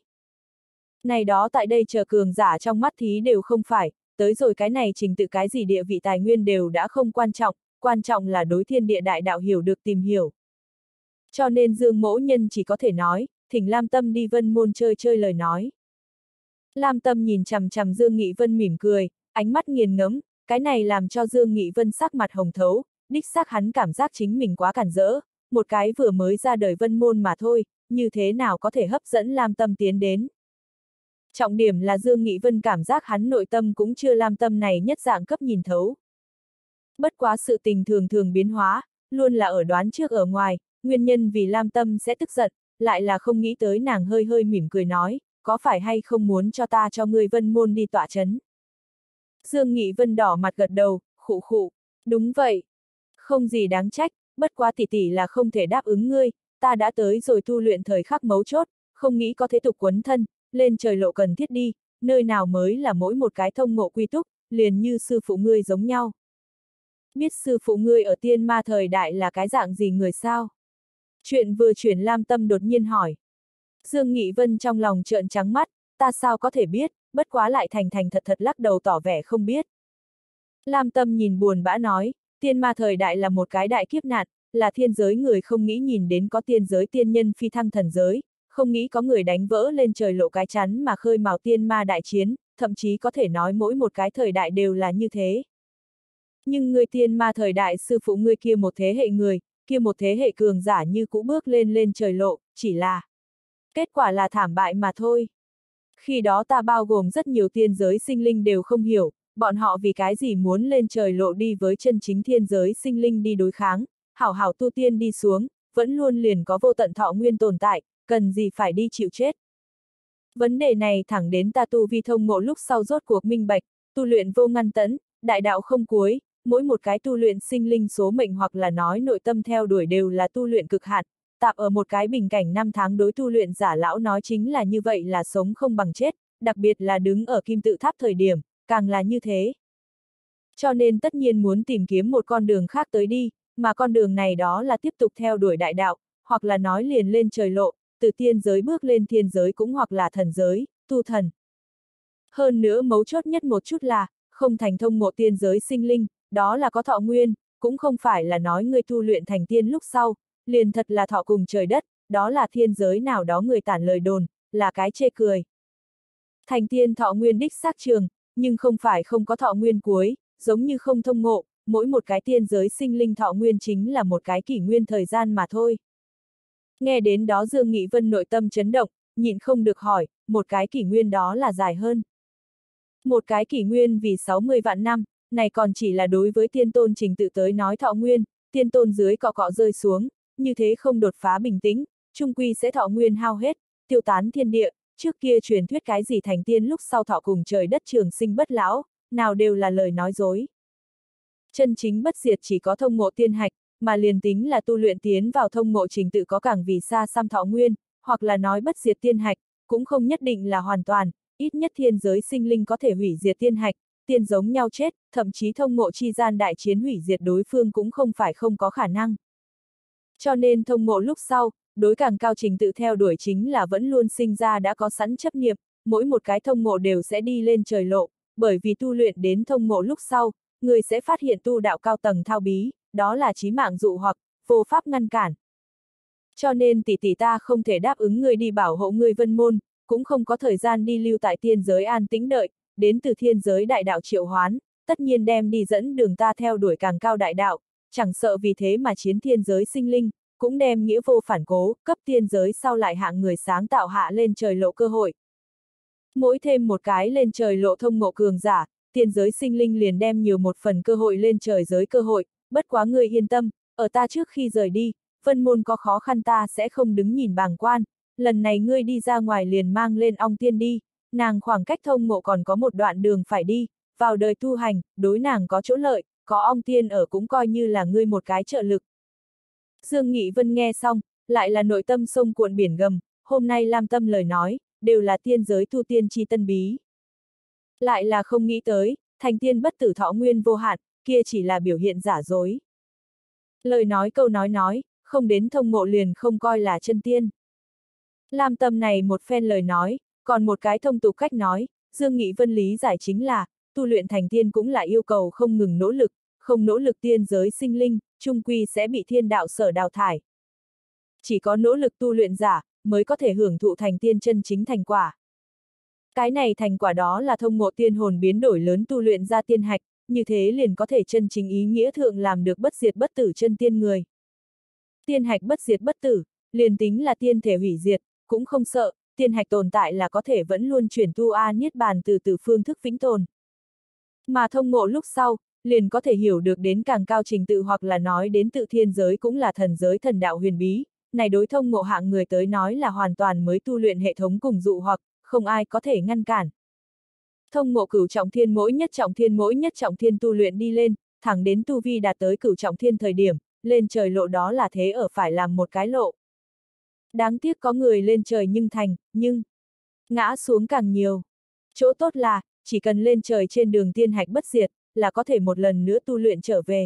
Này đó tại đây chờ cường giả trong mắt thí đều không phải, tới rồi cái này trình tự cái gì địa vị tài nguyên đều đã không quan trọng, quan trọng là đối thiên địa đại đạo hiểu được tìm hiểu. Cho nên Dương Mỗ Nhân chỉ có thể nói, thỉnh Lam Tâm đi Vân Môn chơi chơi lời nói. Lam Tâm nhìn chằm chằm Dương Nghị Vân mỉm cười, ánh mắt nghiền ngẫm, cái này làm cho Dương Nghị Vân sắc mặt hồng thấu, đích xác hắn cảm giác chính mình quá cản rỡ, một cái vừa mới ra đời Vân Môn mà thôi, như thế nào có thể hấp dẫn Lam Tâm tiến đến. Trọng điểm là Dương Nghị Vân cảm giác hắn nội tâm cũng chưa Lam Tâm này nhất dạng cấp nhìn thấu. Bất quá sự tình thường thường biến hóa, luôn là ở đoán trước ở ngoài, nguyên nhân vì Lam Tâm sẽ tức giận, lại là không nghĩ tới nàng hơi hơi mỉm cười nói, có phải hay không muốn cho ta cho ngươi Vân Môn đi tọa chấn. Dương Nghị Vân đỏ mặt gật đầu, khụ khụ, đúng vậy. Không gì đáng trách, bất quá tỷ tỷ là không thể đáp ứng ngươi, ta đã tới rồi tu luyện thời khắc mấu chốt, không nghĩ có thế tục quấn thân, lên trời lộ cần thiết đi, nơi nào mới là mỗi một cái thông ngộ quy túc, liền như sư phụ ngươi giống nhau. Biết sư phụ ngươi ở tiên ma thời đại là cái dạng gì người sao? Chuyện vừa chuyển Lam Tâm đột nhiên hỏi. Dương Nghị Vân trong lòng trợn trắng mắt, ta sao có thể biết, bất quá lại thành thành thật thật lắc đầu tỏ vẻ không biết. Lam Tâm nhìn buồn bã nói, tiên ma thời đại là một cái đại kiếp nạn, là thiên giới người không nghĩ nhìn đến có tiên giới tiên nhân phi thăng thần giới, không nghĩ có người đánh vỡ lên trời lộ cái chắn mà khơi mào tiên ma đại chiến, thậm chí có thể nói mỗi một cái thời đại đều là như thế. Nhưng người tiên ma thời đại sư phụ ngươi kia một thế hệ người, kia một thế hệ cường giả như cũ bước lên lên trời lộ, chỉ là kết quả là thảm bại mà thôi. Khi đó ta bao gồm rất nhiều tiên giới sinh linh đều không hiểu, bọn họ vì cái gì muốn lên trời lộ đi với chân chính thiên giới sinh linh đi đối kháng, hảo hảo tu tiên đi xuống, vẫn luôn liền có vô tận thọ nguyên tồn tại, cần gì phải đi chịu chết. Vấn đề này thẳng đến ta tu vi thông ngộ lúc sau rốt cuộc minh bạch, tu luyện vô ngăn tẫn, đại đạo không cuối, mỗi một cái tu luyện sinh linh số mệnh hoặc là nói nội tâm theo đuổi đều là tu luyện cực hạn, tạp ở một cái bình cảnh năm tháng đối tu luyện giả lão nói chính là như vậy là sống không bằng chết, đặc biệt là đứng ở kim tự tháp thời điểm, càng là như thế. Cho nên tất nhiên muốn tìm kiếm một con đường khác tới đi, mà con đường này đó là tiếp tục theo đuổi đại đạo, hoặc là nói liền lên trời lộ, từ tiên giới bước lên thiên giới cũng hoặc là thần giới, tu thần. Hơn nữa mấu chốt nhất một chút là, không thành thông ngộ tiên giới sinh linh, đó là có thọ nguyên, cũng không phải là nói người tu luyện thành tiên lúc sau, liền thật là thọ cùng trời đất, đó là thiên giới nào đó người tản lời đồn, là cái chê cười. Thành tiên thọ nguyên đích xác trường, nhưng không phải không có thọ nguyên cuối, giống như không thông ngộ, mỗi một cái tiên giới sinh linh thọ nguyên chính là một cái kỷ nguyên thời gian mà thôi. Nghe đến đó Dương Nghị Vân nội tâm chấn động, nhịn không được hỏi, một cái kỷ nguyên đó là dài hơn. Một cái kỷ nguyên vì sáu mươi vạn năm, này còn chỉ là đối với tiên tôn trình tự tới nói thọ nguyên, tiên tôn dưới cọ cọ rơi xuống, như thế không đột phá bình tĩnh, trung quy sẽ thọ nguyên hao hết, tiêu tán thiên địa, trước kia truyền thuyết cái gì thành tiên lúc sau thọ cùng trời đất trường sinh bất lão, nào đều là lời nói dối. Chân chính bất diệt chỉ có thông ngộ tiên hạch, mà liền tính là tu luyện tiến vào thông ngộ trình tự có càng vì xa xăm thọ nguyên, hoặc là nói bất diệt tiên hạch, cũng không nhất định là hoàn toàn, ít nhất thiên giới sinh linh có thể hủy diệt tiên hạch, tiên giống nhau chết, thậm chí thông ngộ chi gian đại chiến hủy diệt đối phương cũng không phải không có khả năng. Cho nên thông ngộ lúc sau, đối càng cao trình tự theo đuổi chính là vẫn luôn sinh ra đã có sẵn chấp niệm, mỗi một cái thông ngộ đều sẽ đi lên trời lộ, bởi vì tu luyện đến thông ngộ lúc sau, người sẽ phát hiện tu đạo cao tầng thao bí, đó là chí mạng dụ hoặc, vô pháp ngăn cản. Cho nên tỷ tỷ ta không thể đáp ứng ngươi đi bảo hộ ngươi Vân Môn, cũng không có thời gian đi lưu tại tiên giới an tĩnh đợi, đến từ thiên giới đại đạo triệu hoán, tất nhiên đem đi dẫn đường ta theo đuổi càng cao đại đạo, chẳng sợ vì thế mà chiến thiên giới sinh linh, cũng đem nghĩa vô phản cố, cấp tiên giới sau lại hạng người sáng tạo hạ lên trời lộ cơ hội. Mỗi thêm một cái lên trời lộ thông ngộ cường giả, tiên giới sinh linh liền đem nhiều một phần cơ hội lên trời giới cơ hội, bất quá ngươi yên tâm, ở ta trước khi rời đi, Vân Môn có khó khăn ta sẽ không đứng nhìn bàng quan, lần này ngươi đi ra ngoài liền mang lên ong tiên đi, nàng khoảng cách thông ngộ còn có một đoạn đường phải đi, vào đời tu hành, đối nàng có chỗ lợi, có ong tiên ở cũng coi như là ngươi một cái trợ lực. Dương Nghị Vân nghe xong, lại là nội tâm sông cuộn biển gầm, hôm nay Lam Tâm lời nói, đều là tiên giới tu tiên chi tân bí. Lại là không nghĩ tới, thành tiên bất tử thọ nguyên vô hạn, kia chỉ là biểu hiện giả dối. Lời nói câu nói nói, không đến thông ngộ liền không coi là chân tiên. Lam Tâm này một phen lời nói, còn một cái thông tục cách nói, Dương Nghị Vân lý giải chính là, tu luyện thành tiên cũng là yêu cầu không ngừng nỗ lực, không nỗ lực tiên giới sinh linh, chung quy sẽ bị thiên đạo sở đào thải. Chỉ có nỗ lực tu luyện giả, mới có thể hưởng thụ thành tiên chân chính thành quả. Cái này thành quả đó là thông ngộ tiên hồn biến đổi lớn tu luyện ra tiên hạch, như thế liền có thể chân chính ý nghĩa thượng làm được bất diệt bất tử chân tiên người. Tiên hạch bất diệt bất tử, liền tính là tiên thể hủy diệt, cũng không sợ, tiên hạch tồn tại là có thể vẫn luôn chuyển tu A niết bàn từ từ phương thức vĩnh tồn. Mà thông ngộ lúc sau, liền có thể hiểu được đến càng cao trình tự hoặc là nói đến tự thiên giới cũng là thần giới thần đạo huyền bí, này đối thông ngộ hạng người tới nói là hoàn toàn mới tu luyện hệ thống cùng dụ hoặc, không ai có thể ngăn cản. Thông ngộ cửu trọng thiên mỗi nhất trọng thiên mỗi nhất trọng thiên tu luyện đi lên, thẳng đến tu vi đạt tới cửu trọng thiên thời điểm, lên trời lộ đó là thế ở phải làm một cái lộ. Đáng tiếc có người lên trời nhưng thành, nhưng ngã xuống càng nhiều. Chỗ tốt là, chỉ cần lên trời trên đường tiên hạch bất diệt, là có thể một lần nữa tu luyện trở về.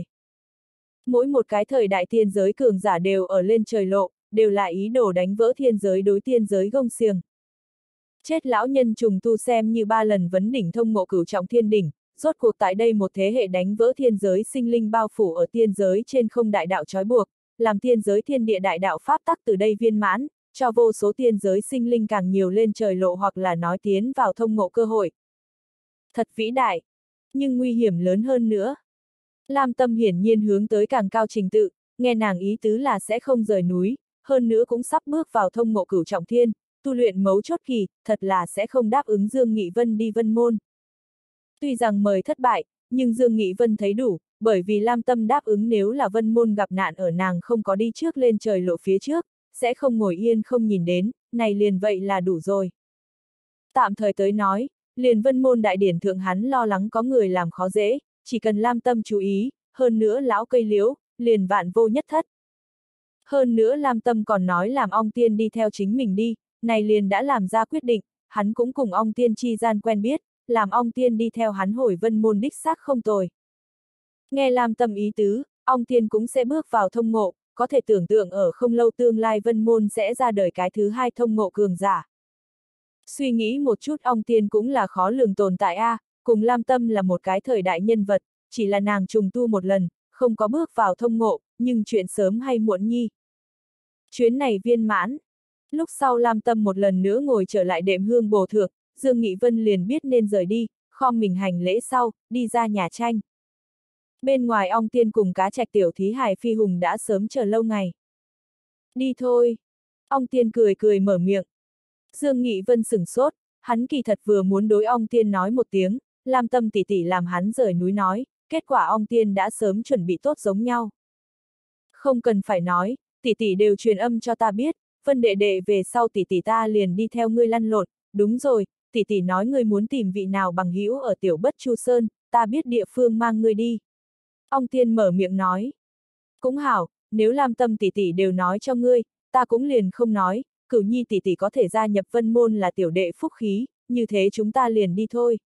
Mỗi một cái thời đại tiên giới cường giả đều ở lên trời lộ, đều là ý đồ đánh vỡ thiên giới đối tiên giới gông xiềng. Chết lão nhân trùng tu xem như ba lần vấn đỉnh thông ngộ cửu trọng thiên đỉnh, rốt cuộc tại đây một thế hệ đánh vỡ thiên giới sinh linh bao phủ ở tiên giới trên không đại đạo trói buộc, làm tiên giới thiên địa đại đạo pháp tắc từ đây viên mãn, cho vô số tiên giới sinh linh càng nhiều lên trời lộ hoặc là nói tiến vào thông ngộ cơ hội. Thật vĩ đại, nhưng nguy hiểm lớn hơn nữa. Lam Tâm hiển nhiên hướng tới càng cao trình tự, nghe nàng ý tứ là sẽ không rời núi, hơn nữa cũng sắp bước vào thông ngộ cửu trọng thiên, tu luyện mấu chốt kỳ, thật là sẽ không đáp ứng Dương Nghị Vân đi Vân Môn. Tuy rằng mời thất bại, nhưng Dương Nghị Vân thấy đủ, bởi vì Lam Tâm đáp ứng nếu là Vân Môn gặp nạn ở nàng không có đi trước lên trời lộ phía trước, sẽ không ngồi yên không nhìn đến, này liền vậy là đủ rồi. Tạm thời tới nói, liền Vân Môn đại điển thượng hắn lo lắng có người làm khó dễ, chỉ cần Lam Tâm chú ý, hơn nữa lão cây liễu, liền vạn vô nhất thất. Hơn nữa Lam Tâm còn nói làm ong tiên đi theo chính mình đi, này liền đã làm ra quyết định, hắn cũng cùng ong tiên chi gian quen biết, làm ong tiên đi theo hắn hồi Vân Môn đích xác không tồi. Nghe Lam Tâm ý tứ, ong tiên cũng sẽ bước vào thông ngộ, có thể tưởng tượng ở không lâu tương lai Vân Môn sẽ ra đời cái thứ hai thông ngộ cường giả. Suy nghĩ một chút ong tiên cũng là khó lường tồn tại a, à, cùng Lam Tâm là một cái thời đại nhân vật, chỉ là nàng trùng tu một lần, không có bước vào thông ngộ, nhưng chuyện sớm hay muộn nhi. Chuyến này viên mãn. Lúc sau Lam Tâm một lần nữa ngồi trở lại đệm hương bồ thượng, Dương Nghị Vân liền biết nên rời đi, khom mình hành lễ sau, đi ra nhà tranh. Bên ngoài Ong Tiên cùng Cá Trạch tiểu thí hài phi hùng đã sớm chờ lâu ngày. Đi thôi. Ong Tiên cười cười mở miệng. Dương Nghị Vân sửng sốt, hắn kỳ thật vừa muốn đối Ong Tiên nói một tiếng, Lam Tâm tỷ tỷ làm hắn rời núi nói, kết quả Ong Tiên đã sớm chuẩn bị tốt giống nhau. Không cần phải nói, tỷ tỷ đều truyền âm cho ta biết, Vân đệ đệ về sau tỷ tỷ ta liền đi theo ngươi lăn lộn, đúng rồi, tỷ tỷ nói ngươi muốn tìm vị nào bằng hữu ở Tiểu Bất Chu Sơn, ta biết địa phương mang ngươi đi. Ong Tiên mở miệng nói. Cũng hảo, nếu Lam Tâm tỷ tỷ đều nói cho ngươi, ta cũng liền không nói, Cửu Nhi tỷ tỷ có thể gia nhập Vân môn là tiểu đệ phúc khí, như thế chúng ta liền đi thôi.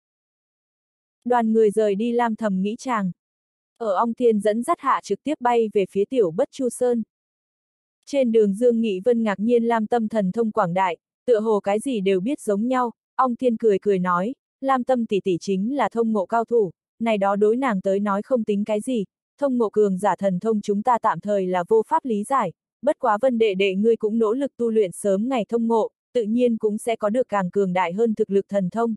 Đoàn người rời đi Lam thầm nghĩ chàng. Ở Ong Tiên dẫn dắt hạ trực tiếp bay về phía Tiểu Bất Chu Sơn. Trên đường Dương Nghị Vân ngạc nhiên Lam Tâm thần thông quảng đại, tựa hồ cái gì đều biết giống nhau, Ong Tiên cười cười nói, Lam Tâm tỷ tỷ chính là thông ngộ cao thủ, này đó đối nàng tới nói không tính cái gì, thông ngộ cường giả thần thông chúng ta tạm thời là vô pháp lý giải, bất quá Vân đệ đệ ngươi cũng nỗ lực tu luyện sớm ngày thông ngộ, tự nhiên cũng sẽ có được càng cường đại hơn thực lực thần thông.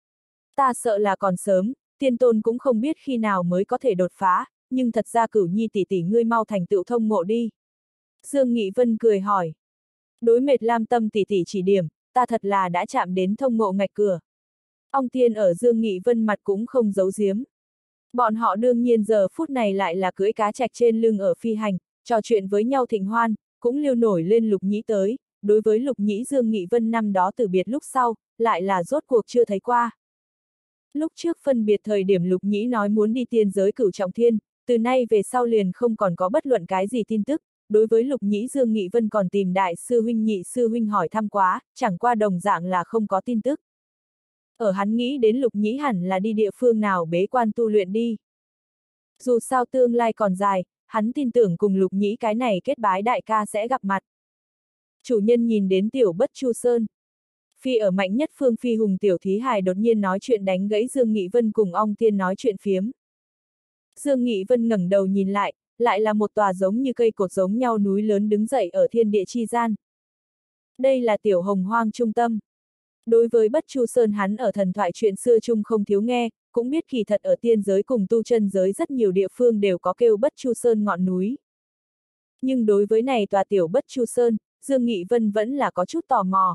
Ta sợ là còn sớm, tiên tôn cũng không biết khi nào mới có thể đột phá, nhưng thật ra Cửu Nhi tỷ tỷ ngươi mau thành tựu thông ngộ đi. Dương Nghị Vân cười hỏi. Đối mệt Lam Tâm tỷ tỷ chỉ điểm, ta thật là đã chạm đến thông ngộ ngạch cửa. Ong Tiên ở Dương Nghị Vân mặt cũng không giấu giếm. Bọn họ đương nhiên giờ phút này lại là cưỡi cá trạch trên lưng ở phi hành, trò chuyện với nhau thịnh hoan, cũng liêu nổi lên Lục Nhĩ tới, đối với Lục Nhĩ Dương Nghị Vân năm đó từ biệt lúc sau, lại là rốt cuộc chưa thấy qua. Lúc trước phân biệt thời điểm Lục Nhĩ nói muốn đi tiên giới Cửu Trọng Thiên, từ nay về sau liền không còn có bất luận cái gì tin tức, đối với Lục Nhĩ Dương Nghị Vân còn tìm đại sư huynh nhị sư huynh hỏi thăm quá, chẳng qua đồng dạng là không có tin tức. Ở hắn nghĩ đến Lục Nhĩ hẳn là đi địa phương nào bế quan tu luyện đi. Dù sao tương lai còn dài, hắn tin tưởng cùng Lục Nhĩ cái này kết bái đại ca sẽ gặp mặt. Chủ nhân nhìn đến Tiểu Bất Chu Sơn. Phi ở mạnh nhất phương phi hùng tiểu thí hài đột nhiên nói chuyện đánh gãy Dương Nghị Vân cùng Ong Tiên nói chuyện phiếm. Dương Nghị Vân ngẩng đầu nhìn lại, lại là một tòa giống như cây cột giống nhau núi lớn đứng dậy ở thiên địa chi gian. Đây là Tiểu Hồng Hoang trung tâm. Đối với Bất Chu Sơn hắn ở thần thoại chuyện xưa chung không thiếu nghe, cũng biết kỳ thật ở tiên giới cùng tu chân giới rất nhiều địa phương đều có kêu Bất Chu Sơn ngọn núi. Nhưng đối với này tòa Tiểu Bất Chu Sơn, Dương Nghị Vân vẫn là có chút tò mò.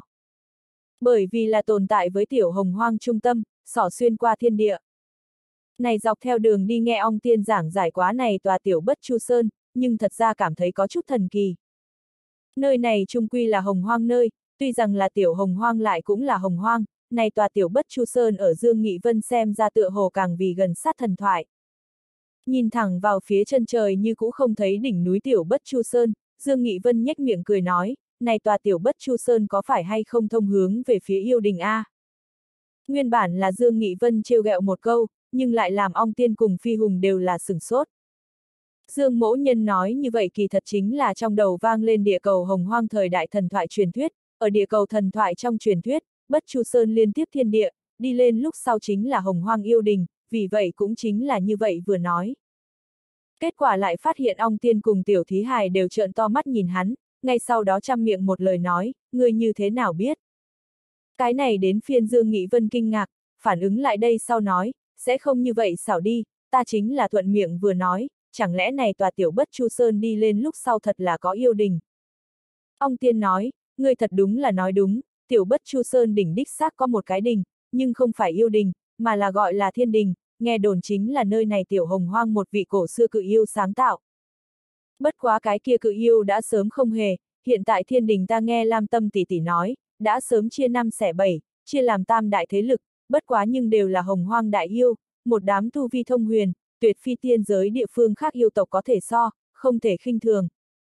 Bởi vì là tồn tại với Tiểu Hồng Hoang trung tâm, xỏ xuyên qua thiên địa. Này dọc theo đường đi nghe Ong Tiên giảng giải quá này tòa Tiểu Bất Chu Sơn, nhưng thật ra cảm thấy có chút thần kỳ. Nơi này chung quy là Hồng Hoang nơi, tuy rằng là Tiểu Hồng Hoang lại cũng là Hồng Hoang, này tòa Tiểu Bất Chu Sơn ở Dương Nghị Vân xem ra tựa hồ càng vì gần sát thần thoại. Nhìn thẳng vào phía chân trời như cũ không thấy đỉnh núi Tiểu Bất Chu Sơn, Dương Nghị Vân nhếch miệng cười nói, này tòa Tiểu Bất Chu Sơn có phải hay không thông hướng về phía yêu đình A? Nguyên bản là Dương Nghị Vân trêu ghẹo một câu, nhưng lại làm Ong Tiên cùng Phi Hùng đều là sửng sốt. Dương Mỗ Nhân nói như vậy kỳ thật chính là trong đầu vang lên địa cầu Hồng Hoang thời đại thần thoại truyền thuyết, ở địa cầu thần thoại trong truyền thuyết, Bất Chu Sơn liên tiếp thiên địa, đi lên lúc sau chính là Hồng Hoang yêu đình, vì vậy cũng chính là như vậy vừa nói. Kết quả lại phát hiện Ong Tiên cùng Tiểu Thí Hài đều trợn to mắt nhìn hắn, ngay sau đó trăm miệng một lời nói, ngươi như thế nào biết? Cái này đến phiên Dương Nghị Vân kinh ngạc, phản ứng lại đây sau nói, sẽ không như vậy xảo đi, ta chính là thuận miệng vừa nói, chẳng lẽ này tòa Tiểu Bất Chu Sơn đi lên lúc sau thật là có yêu đình. Ong Tiên nói, ngươi thật đúng là nói đúng, Tiểu Bất Chu Sơn đỉnh đích xác có một cái đình, nhưng không phải yêu đình, mà là gọi là thiên đình, nghe đồn chính là nơi này Tiểu Hồng Hoang một vị cổ xưa cự yêu sáng tạo. Bất quá cái kia cự yêu đã sớm không hề, hiện tại thiên đình ta nghe Lam Tâm tỷ tỷ nói, đã sớm chia năm xẻ bảy, chia làm tam đại thế lực, bất quá nhưng đều là Hồng Hoang đại yêu, một đám tu vi thông huyền, tuyệt phi tiên giới địa phương khác yêu tộc có thể so, không thể khinh thường.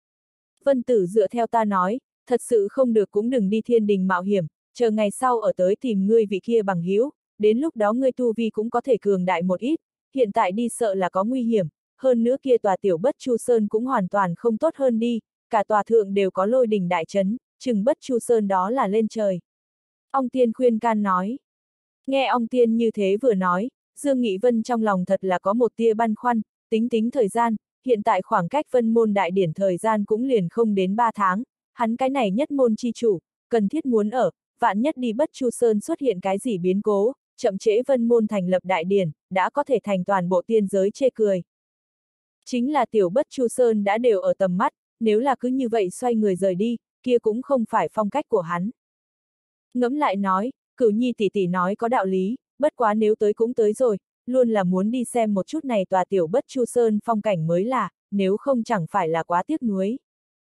Vân Tử dựa theo ta nói, thật sự không được cũng đừng đi thiên đình mạo hiểm, chờ ngày sau ở tới tìm ngươi vị kia bằng hữu, đến lúc đó ngươi tu vi cũng có thể cường đại một ít, hiện tại đi sợ là có nguy hiểm, hơn nữa kia tòa Tiểu Bất Chu Sơn cũng hoàn toàn không tốt hơn đi, cả tòa thượng đều có lôi đình đại chấn, chừng Bất Chu Sơn đó là lên trời. Ong Tiên khuyên can nói. Nghe Ong Tiên như thế vừa nói, Dương Nghị Vân trong lòng thật là có một tia băn khoăn, tính tính thời gian, hiện tại khoảng cách Vân môn đại điển thời gian cũng liền không đến ba tháng, hắn cái này nhất môn chi chủ, cần thiết muốn ở, vạn nhất đi Bất Chu Sơn xuất hiện cái gì biến cố, chậm trễ Vân môn thành lập đại điển, đã có thể thành toàn bộ tiên giới chê cười. Chính là tiểu Bất Chu Sơn đã đều ở tầm mắt, nếu là cứ như vậy xoay người rời đi, kia cũng không phải phong cách của hắn. Ngẫm lại nói, Cửu Nhi tỷ tỷ nói có đạo lý, bất quá nếu tới cũng tới rồi, luôn là muốn đi xem một chút này tòa tiểu Bất Chu Sơn phong cảnh mới là, nếu không chẳng phải là quá tiếc nuối.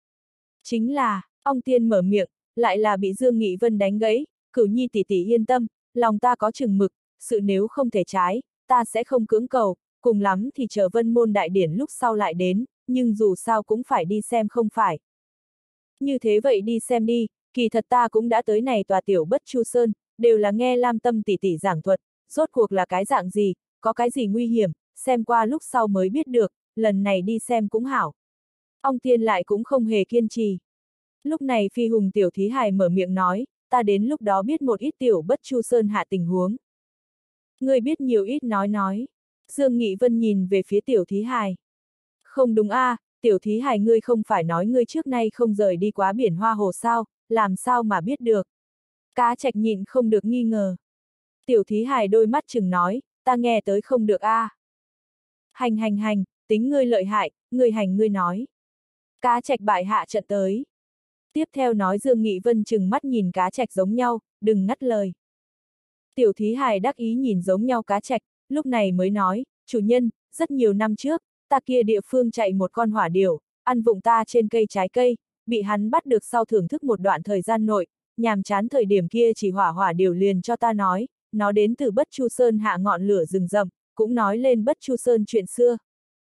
Chính là, Ong Tiên mở miệng, lại là bị Dương Nghị Vân đánh gãy, Cửu Nhi tỷ tỷ yên tâm, lòng ta có chừng mực, sự nếu không thể trái, ta sẽ không cưỡng cầu, cùng lắm thì chờ Vân Môn đại điển lúc sau lại đến, nhưng dù sao cũng phải đi xem không phải. Như thế vậy đi xem đi, kỳ thật ta cũng đã tới này tòa tiểu Bất Chu Sơn, đều là nghe Lam Tâm tỷ tỷ giảng thuật, rốt cuộc là cái dạng gì, có cái gì nguy hiểm, xem qua lúc sau mới biết được, lần này đi xem cũng hảo. Ong Tiên lại cũng không hề kiên trì. Lúc này Phi Hùng tiểu thí hài mở miệng nói, ta đến lúc đó biết một ít tiểu Bất Chu Sơn hạ tình huống. Người biết nhiều ít nói nói. Dương Nghị Vân nhìn về phía tiểu thí hài. Không đúng a, à, tiểu thí hài ngươi không phải nói ngươi trước nay không rời đi quá biển Hoa Hồ sao, làm sao mà biết được. Cá Trạch nhịn không được nghi ngờ. Tiểu thí hài đôi mắt chừng nói, ta nghe tới không được a. À. Hành hành hành, tính ngươi lợi hại, ngươi hành ngươi nói. Cá Trạch bại hạ trận tới. Tiếp theo nói Dương Nghị Vân chừng mắt nhìn Cá Trạch giống nhau, đừng ngắt lời. Tiểu thí hài đắc ý nhìn giống nhau Cá Trạch, lúc này mới nói, chủ nhân, rất nhiều năm trước, ta kia địa phương chạy một con hỏa điểu, ăn vụng ta trên cây trái cây, bị hắn bắt được sau thưởng thức một đoạn thời gian nội, nhàm chán thời điểm kia chỉ hỏa hỏa điểu liền cho ta nói, nó đến từ Bất Chu Sơn hạ ngọn lửa rừng rậm, cũng nói lên Bất Chu Sơn chuyện xưa.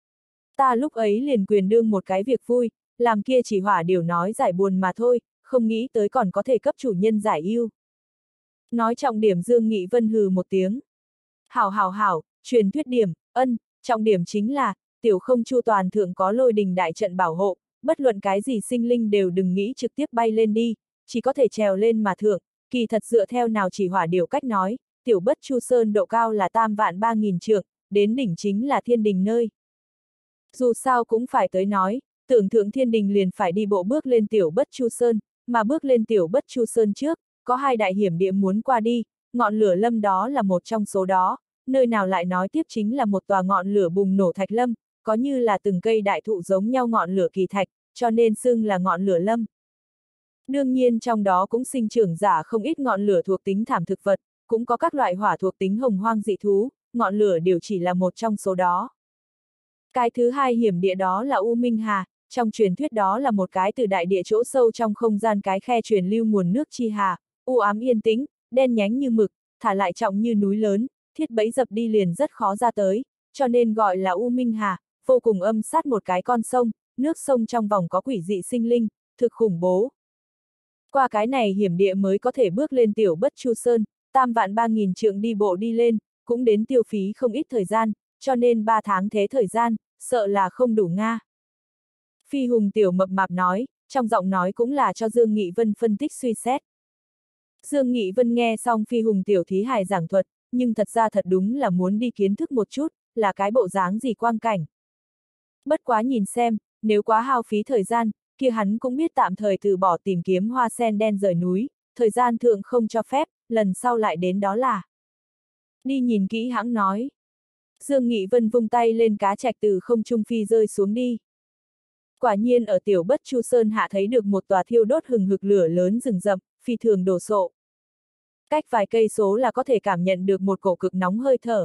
Ta lúc ấy liền quyền đương một cái việc vui, làm kia chỉ hỏa điểu nói giải buồn mà thôi, không nghĩ tới còn có thể cấp chủ nhân giải ưu. Nói trọng điểm Dương Nghị Vân hừ một tiếng. Hảo hảo hảo, truyền thuyết điểm, ân, trọng điểm chính là, tiểu không chu toàn thượng có lôi đình đại trận bảo hộ, bất luận cái gì sinh linh đều đừng nghĩ trực tiếp bay lên đi, chỉ có thể trèo lên mà thượng, kỳ thật dựa theo nào chỉ hỏa điểu cách nói, tiểu Bất Chu Sơn độ cao là tam vạn ba nghìn trượng, đến đỉnh chính là thiên đình nơi. Dù sao cũng phải tới nói, tưởng thượng thiên đình liền phải đi bộ bước lên tiểu Bất Chu Sơn, mà bước lên tiểu Bất Chu Sơn trước, có hai đại hiểm địa muốn qua đi, ngọn lửa lâm đó là một trong số đó, nơi nào lại nói tiếp chính là một tòa ngọn lửa bùng nổ thạch lâm, có như là từng cây đại thụ giống nhau ngọn lửa kỳ thạch, cho nên xưng là ngọn lửa lâm. Đương nhiên trong đó cũng sinh trưởng giả không ít ngọn lửa thuộc tính thảm thực vật, cũng có các loại hỏa thuộc tính hồng hoang dị thú, ngọn lửa đều chỉ là một trong số đó. Cái thứ hai hiểm địa đó là U Minh Hà, trong truyền thuyết đó là một cái từ đại địa chỗ sâu trong không gian cái khe truyền lưu nguồn nước chi hà, u ám yên tĩnh, đen nhánh như mực, thả lại trọng như núi lớn, thiết bẫy dập đi liền rất khó ra tới, cho nên gọi là U Minh Hà, vô cùng âm sát một cái con sông, nước sông trong vòng có quỷ dị sinh linh, thực khủng bố. Qua cái này hiểm địa mới có thể bước lên tiểu Bất Chu Sơn, tam vạn ba nghìn trượng đi bộ đi lên, cũng đến tiêu phí không ít thời gian, cho nên ba tháng thế thời gian, sợ là không đủ nga. Phi Hùng tiểu mập mạp nói, trong giọng nói cũng là cho Dương Nghị Vân phân tích suy xét. Dương Nghị Vân nghe xong Phi Hùng tiểu thí hài giảng thuật, nhưng thật ra thật đúng là muốn đi kiến thức một chút, là cái bộ dáng gì quang cảnh. Bất quá nhìn xem, nếu quá hao phí thời gian, kia hắn cũng biết tạm thời từ bỏ tìm kiếm hoa sen đen rời núi, thời gian thượng không cho phép, lần sau lại đến đó là. Đi nhìn kỹ hãng nói. Dương Nghị Vân vung tay lên Cá Trạch từ không trung phi rơi xuống đi. Quả nhiên ở tiểu Bất Chu Sơn hạ thấy được một tòa thiêu đốt hừng hực lửa lớn rừng rậm, phi thường đồ sộ. Cách vài cây số là có thể cảm nhận được một cổ cực nóng hơi thở.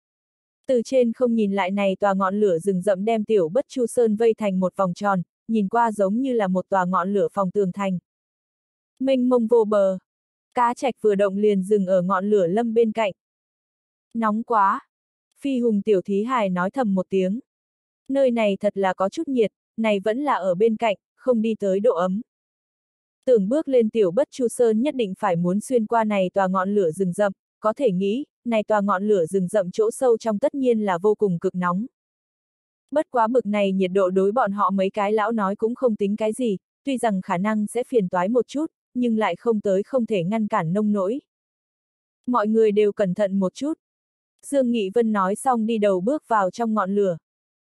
Từ trên không nhìn lại này tòa ngọn lửa rừng rậm đem tiểu Bất Chu Sơn vây thành một vòng tròn, nhìn qua giống như là một tòa ngọn lửa phòng tường thành. Mênh mông vô bờ. Cá Trạch vừa động liền dừng ở ngọn lửa lâm bên cạnh. Nóng quá. Phi Hùng tiểu thí hài nói thầm một tiếng. Nơi này thật là có chút nhiệt, này vẫn là ở bên cạnh, không đi tới độ ấm. Tưởng bước lên tiểu Bất Chu Sơn nhất định phải muốn xuyên qua này tòa ngọn lửa rừng rậm, có thể nghĩ, này tòa ngọn lửa rừng rậm chỗ sâu trong tất nhiên là vô cùng cực nóng. Bất quá bực này nhiệt độ đối bọn họ mấy cái lão nói cũng không tính cái gì, tuy rằng khả năng sẽ phiền toái một chút, nhưng lại không tới không thể ngăn cản nông nỗi. Mọi người đều cẩn thận một chút. Dương Nghị Vân nói xong đi đầu bước vào trong ngọn lửa.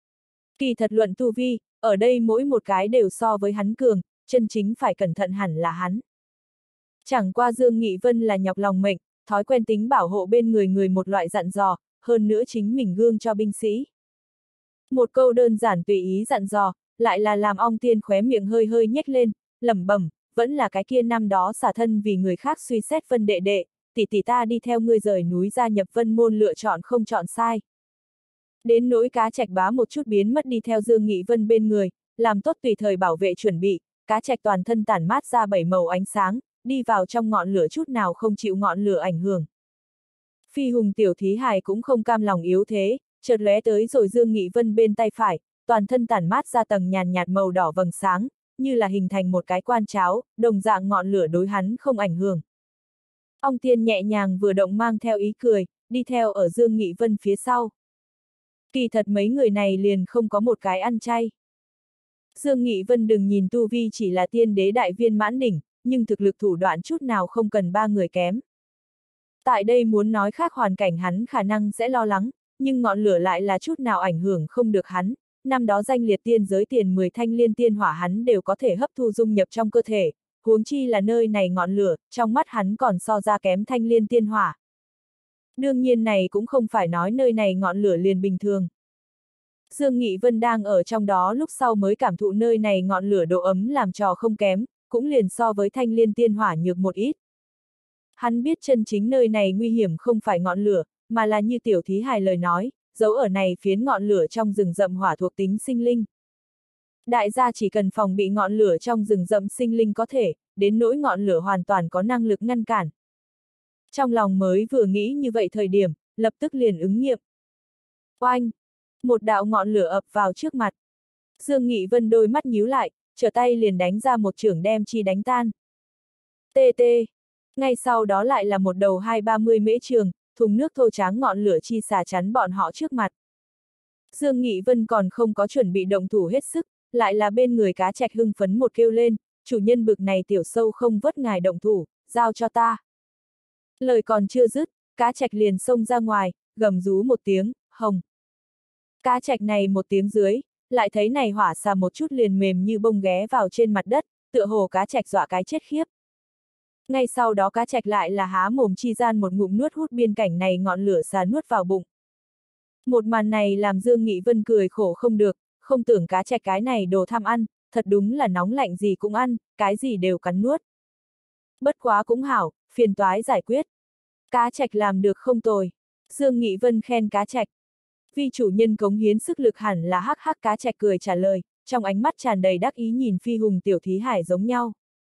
Kỳ thật luận tu vi, ở đây mỗi một cái đều so với hắn cường, chân chính phải cẩn thận hẳn là hắn. Chẳng qua Dương Nghị Vân là nhọc lòng mệnh, thói quen tính bảo hộ bên người người một loại dặn dò, hơn nữa chính mình gương cho binh sĩ. Một câu đơn giản tùy ý dặn dò, lại là làm Ong Tiên khóe miệng hơi hơi nhếch lên, lẩm bẩm, vẫn là cái kia năm đó xả thân vì người khác suy xét Vân đệ đệ, tỷ tỷ ta đi theo ngươi rời núi gia nhập Vân môn lựa chọn không chọn sai. Đến nỗi Cá Trạch bá một chút biến mất đi theo Dương Nghị Vân bên người, làm tốt tùy thời bảo vệ chuẩn bị, Cá Trạch toàn thân tản mát ra bảy màu ánh sáng, đi vào trong ngọn lửa chút nào không chịu ngọn lửa ảnh hưởng. Phi hùng tiểu thí hài cũng không cam lòng yếu thế, chợt lóe tới rồi Dương Nghị Vân bên tay phải, toàn thân tản mát ra tầng nhàn nhạt màu đỏ vầng sáng, như là hình thành một cái quan cháo, đồng dạng ngọn lửa đối hắn không ảnh hưởng. Ong Tiên nhẹ nhàng vừa động mang theo ý cười, đi theo ở Dương Nghị Vân phía sau. Kỳ thật mấy người này liền không có một cái ăn chay. Dương Nghị Vân đừng nhìn tu vi chỉ là tiên đế đại viên mãn đỉnh, nhưng thực lực thủ đoạn chút nào không cần ba người kém. Tại đây muốn nói khác hoàn cảnh hắn khả năng sẽ lo lắng, nhưng ngọn lửa lại là chút nào ảnh hưởng không được hắn. Năm đó danh liệt tiên giới tiền mười thanh liên tiên hỏa hắn đều có thể hấp thu dung nhập trong cơ thể, huống chi là nơi này ngọn lửa, trong mắt hắn còn so ra kém thanh liên tiên hỏa. Đương nhiên này cũng không phải nói nơi này ngọn lửa liền bình thường. Dương Nghị Vân đang ở trong đó lúc sau mới cảm thụ nơi này ngọn lửa độ ấm làm trò không kém, cũng liền so với thanh liên tiên hỏa nhược một ít. Hắn biết chân chính nơi này nguy hiểm không phải ngọn lửa, mà là như tiểu thí hài lời nói, giấu ở này phiến ngọn lửa trong rừng rậm hỏa thuộc tính sinh linh. Đại gia chỉ cần phòng bị ngọn lửa trong rừng rậm sinh linh có thể, đến nỗi ngọn lửa hoàn toàn có năng lực ngăn cản. Trong lòng mới vừa nghĩ như vậy thời điểm, lập tức liền ứng nghiệm. Oanh! Một đạo ngọn lửa ập vào trước mặt. Dương Nghị Vân đôi mắt nhíu lại, trở tay liền đánh ra một chưởng đem chi đánh tan. Tê tê! Ngay sau đó lại là một đầu hai ba mươi mễ trường, thùng nước thô tráng ngọn lửa chi xà chắn bọn họ trước mặt. Dương Nghị Vân còn không có chuẩn bị động thủ hết sức, lại là bên người Cá Trạch hưng phấn một kêu lên, chủ nhân bực này tiểu sâu không vất ngài động thủ, giao cho ta. Lời còn chưa dứt, Cá Trạch liền xông ra ngoài, gầm rú một tiếng, hồng. Cá Trạch này một tiếng dưới, lại thấy này hỏa xà một chút liền mềm như bông ghé vào trên mặt đất, tựa hồ Cá Trạch dọa cái chết khiếp. Ngay sau đó Cá Trạch lại là há mồm chi gian một ngụm nuốt hút biên cảnh này ngọn lửa xà nuốt vào bụng. Một màn này làm Dương Nghị Vân cười khổ không được, không tưởng Cá Trạch cái này đồ tham ăn, thật đúng là nóng lạnh gì cũng ăn, cái gì đều cắn nuốt. Bất quá cũng hảo, phiền toái giải quyết. Cá Trạch làm được không tồi. Dương Nghị Vân khen Cá Trạch. Vì chủ nhân cống hiến sức lực hẳn là hắc hắc. Cá Trạch cười trả lời, trong ánh mắt tràn đầy đắc ý nhìn phi hùng tiểu thí hải giống nhau.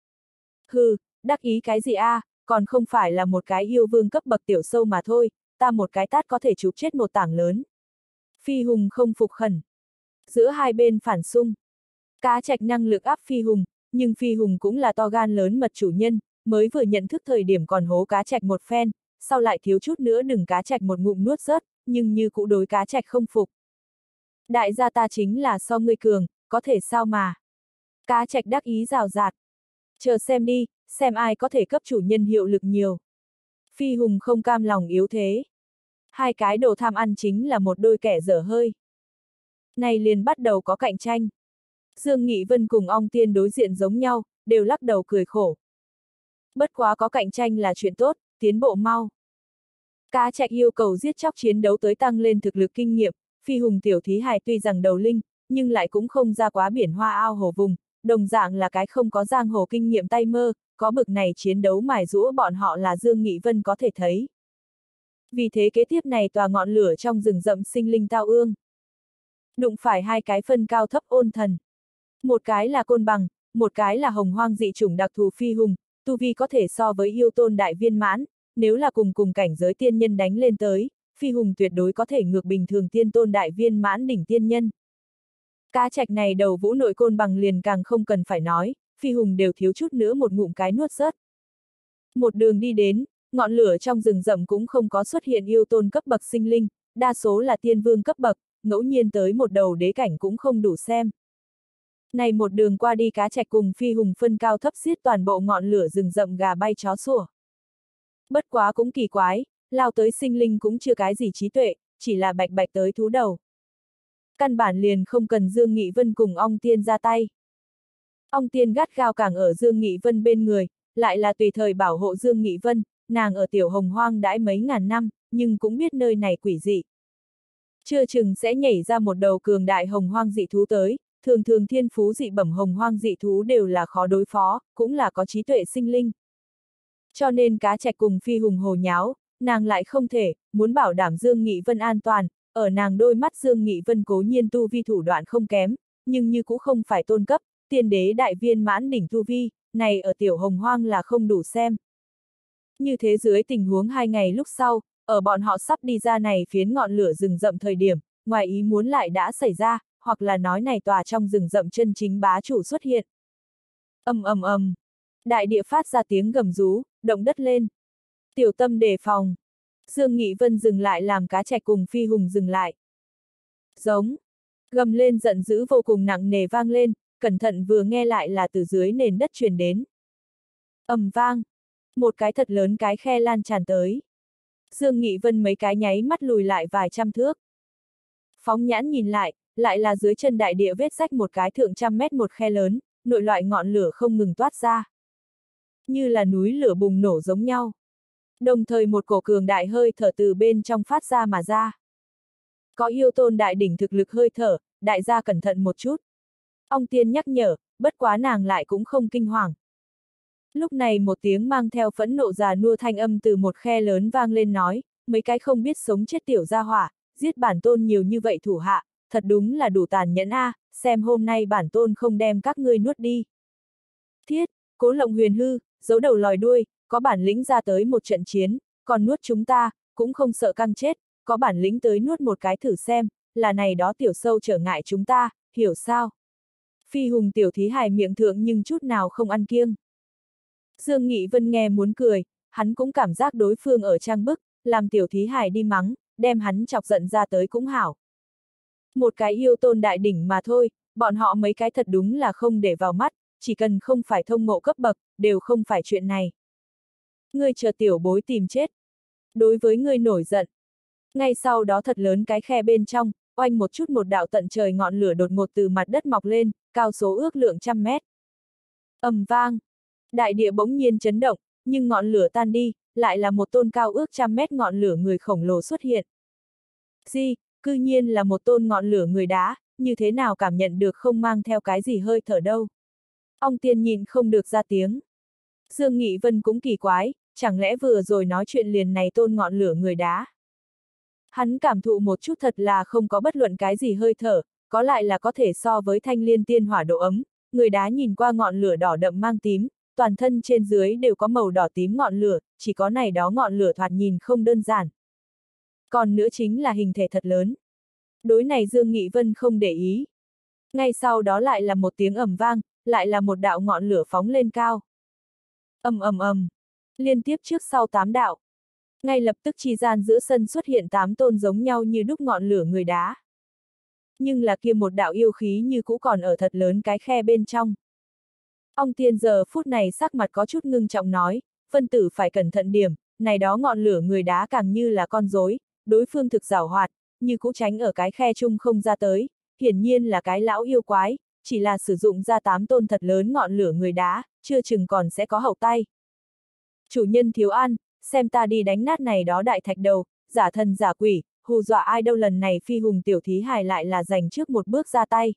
Hừ, đắc ý cái gì a, à, còn không phải là một cái yêu vương cấp bậc tiểu sâu mà thôi, ta một cái tát có thể chụp chết một tảng lớn. Phi hùng không phục khẩn. Giữa hai bên phản xung. Cá Trạch năng lực áp phi hùng, nhưng phi hùng cũng là to gan lớn mật chủ nhân, mới vừa nhận thức thời điểm còn hố Cá Trạch một phen, sau lại thiếu chút nữa đừng Cá Trạch một ngụm nuốt rớt, nhưng như cũ đối Cá Trạch không phục. Đại gia ta chính là so ngươi cường, có thể sao mà. Cá Trạch đắc ý rào rạt. Chờ xem đi, xem ai có thể cấp chủ nhân hiệu lực nhiều. Phi hùng không cam lòng yếu thế. Hai cái đồ tham ăn chính là một đôi kẻ dở hơi. Này liền bắt đầu có cạnh tranh. Dương Nghị Vân cùng Ong Tiên đối diện giống nhau, đều lắc đầu cười khổ. Bất quá có cạnh tranh là chuyện tốt, tiến bộ mau. Cá Trạch yêu cầu giết chóc chiến đấu tới tăng lên thực lực kinh nghiệm, phi hùng tiểu thí hài tuy rằng đầu linh, nhưng lại cũng không ra quá biển hoa ao hồ vùng, đồng dạng là cái không có giang hồ kinh nghiệm tay mơ, có bực này chiến đấu mài giũa bọn họ là Dương Nghị Vân có thể thấy. Vì thế kế tiếp này tòa ngọn lửa trong rừng rậm sinh linh tao ương. Đụng phải hai cái phân cao thấp ôn thần. Một cái là côn bằng, một cái là hồng hoang dị chủng đặc thù phi hùng, tu vi có thể so với yêu tôn đại viên mãn, nếu là cùng cùng cảnh giới tiên nhân đánh lên tới, phi hùng tuyệt đối có thể ngược bình thường tiên tôn đại viên mãn đỉnh tiên nhân. Cá Trạch này đầu vũ nội côn bằng liền càng không cần phải nói, phi hùng đều thiếu chút nữa một ngụm cái nuốt rớt. Một đường đi đến, ngọn lửa trong rừng rậm cũng không có xuất hiện yêu tôn cấp bậc sinh linh, đa số là tiên vương cấp bậc, ngẫu nhiên tới một đầu đế cảnh cũng không đủ xem. Này một đường qua đi Cá Trạch cùng phi hùng phân cao thấp xiết toàn bộ ngọn lửa rừng rậm gà bay chó sủa. Bất quá cũng kỳ quái, lao tới sinh linh cũng chưa cái gì trí tuệ, chỉ là bạch bạch tới thú đầu. Căn bản liền không cần Dương Nghị Vân cùng Ong Tiên ra tay. Ong Tiên gắt gao càng ở Dương Nghị Vân bên người, lại là tùy thời bảo hộ Dương Nghị Vân, nàng ở tiểu hồng hoang đãi mấy ngàn năm, nhưng cũng biết nơi này quỷ dị. chưa chừng sẽ nhảy ra một đầu cường đại hồng hoang dị thú tới, thường thường thiên phú dị bẩm hồng hoang dị thú đều là khó đối phó, cũng là có trí tuệ sinh linh. Cho nên cá trạch cùng phi hùng hồ nháo, nàng lại không thể, muốn bảo đảm Dương Nghị Vân an toàn, ở nàng đôi mắt Dương Nghị Vân cố nhiên tu vi thủ đoạn không kém, nhưng như cũng không phải tôn cấp, tiên đế đại viên mãn đỉnh tu vi, này ở tiểu hồng hoang là không đủ xem. Như thế dưới tình huống hai ngày lúc sau, ở bọn họ sắp đi ra này phiến ngọn lửa rừng rậm thời điểm, ngoài ý muốn lại đã xảy ra, hoặc là nói này tòa trong rừng rậm chân chính bá chủ xuất hiện. Ầm ầm ầm, đại địa phát ra tiếng gầm rú, động đất lên. Tiểu Tâm đề phòng. Dương Nghị Vân dừng lại làm cá trạch cùng phi hùng dừng lại. Giống. Gầm lên giận dữ vô cùng nặng nề vang lên, cẩn thận vừa nghe lại là từ dưới nền đất truyền đến. Ầm vang. Một cái thật lớn cái khe lan tràn tới. Dương Nghị Vân mấy cái nháy mắt lùi lại vài trăm thước. Phóng nhãn nhìn lại, lại là dưới chân đại địa vết rách một cái thượng trăm mét một khe lớn, nội loại ngọn lửa không ngừng toát ra. Như là núi lửa bùng nổ giống nhau. Đồng thời một cổ cường đại hơi thở từ bên trong phát ra mà ra. Có yêu tôn đại đỉnh thực lực hơi thở, đại gia cẩn thận một chút. Ông Tiên nhắc nhở, bất quá nàng lại cũng không kinh hoàng. Lúc này một tiếng mang theo phẫn nộ già nua thanh âm từ một khe lớn vang lên nói, mấy cái không biết sống chết tiểu gia hỏa, giết bản tôn nhiều như vậy thủ hạ, thật đúng là đủ tàn nhẫn a, à, xem hôm nay bản tôn không đem các ngươi nuốt đi. Thiết, Cố Lộng Huyền hư, giấu đầu lòi đuôi, có bản lĩnh ra tới một trận chiến, còn nuốt chúng ta, cũng không sợ căng chết, có bản lĩnh tới nuốt một cái thử xem, là này đó tiểu sâu trở ngại chúng ta, hiểu sao? Phi hùng tiểu thí hài miệng thượng nhưng chút nào không ăn kiêng. Dương Nghị Vân nghe muốn cười, hắn cũng cảm giác đối phương ở trang bức, làm tiểu thí hài đi mắng, đem hắn chọc giận ra tới cũng hảo. Một cái yêu tôn đại đỉnh mà thôi, bọn họ mấy cái thật đúng là không để vào mắt, chỉ cần không phải thông ngộ cấp bậc, đều không phải chuyện này. Ngươi chờ tiểu bối tìm chết. Đối với ngươi nổi giận. Ngay sau đó thật lớn cái khe bên trong, oanh một chút một đạo tận trời ngọn lửa đột ngột từ mặt đất mọc lên, cao số ước lượng trăm mét. Ầm vang. Đại địa bỗng nhiên chấn động, nhưng ngọn lửa tan đi, lại là một tôn cao ước trăm mét ngọn lửa người khổng lồ xuất hiện. Gì, cư nhiên là một tôn ngọn lửa người đá, như thế nào cảm nhận được không mang theo cái gì hơi thở đâu. Ông Tiên nhìn không được ra tiếng. Dương Nghị Vân cũng kỳ quái, chẳng lẽ vừa rồi nói chuyện liền này tôn ngọn lửa người đá. Hắn cảm thụ một chút thật là không có bất luận cái gì hơi thở, có lại là có thể so với thanh liên tiên hỏa độ ấm, người đá nhìn qua ngọn lửa đỏ đậm mang tím, toàn thân trên dưới đều có màu đỏ tím ngọn lửa, chỉ có này đó ngọn lửa thoạt nhìn không đơn giản. Còn nữa chính là hình thể thật lớn. Đối này Dương Nghị Vân không để ý. Ngay sau đó lại là một tiếng ầm vang, lại là một đạo ngọn lửa phóng lên cao. Ầm ầm ầm, liên tiếp trước sau tám đạo. Ngay lập tức chi gian giữa sân xuất hiện tám tôn giống nhau như đúc ngọn lửa người đá. Nhưng là kia một đạo yêu khí như cũ còn ở thật lớn cái khe bên trong. Ông Tiên giờ phút này sắc mặt có chút ngưng trọng nói, phân tử phải cẩn thận điểm, này đó ngọn lửa người đá càng như là con rối, đối phương thực giảo hoạt, như cũ tránh ở cái khe chung không ra tới, hiển nhiên là cái lão yêu quái, chỉ là sử dụng ra tám tôn thật lớn ngọn lửa người đá, chưa chừng còn sẽ có hậu tay. Chủ nhân thiếu ăn, xem ta đi đánh nát này đó đại thạch đầu, giả thần giả quỷ, hù dọa ai đâu, lần này phi hùng tiểu thí hài lại là giành trước một bước ra tay.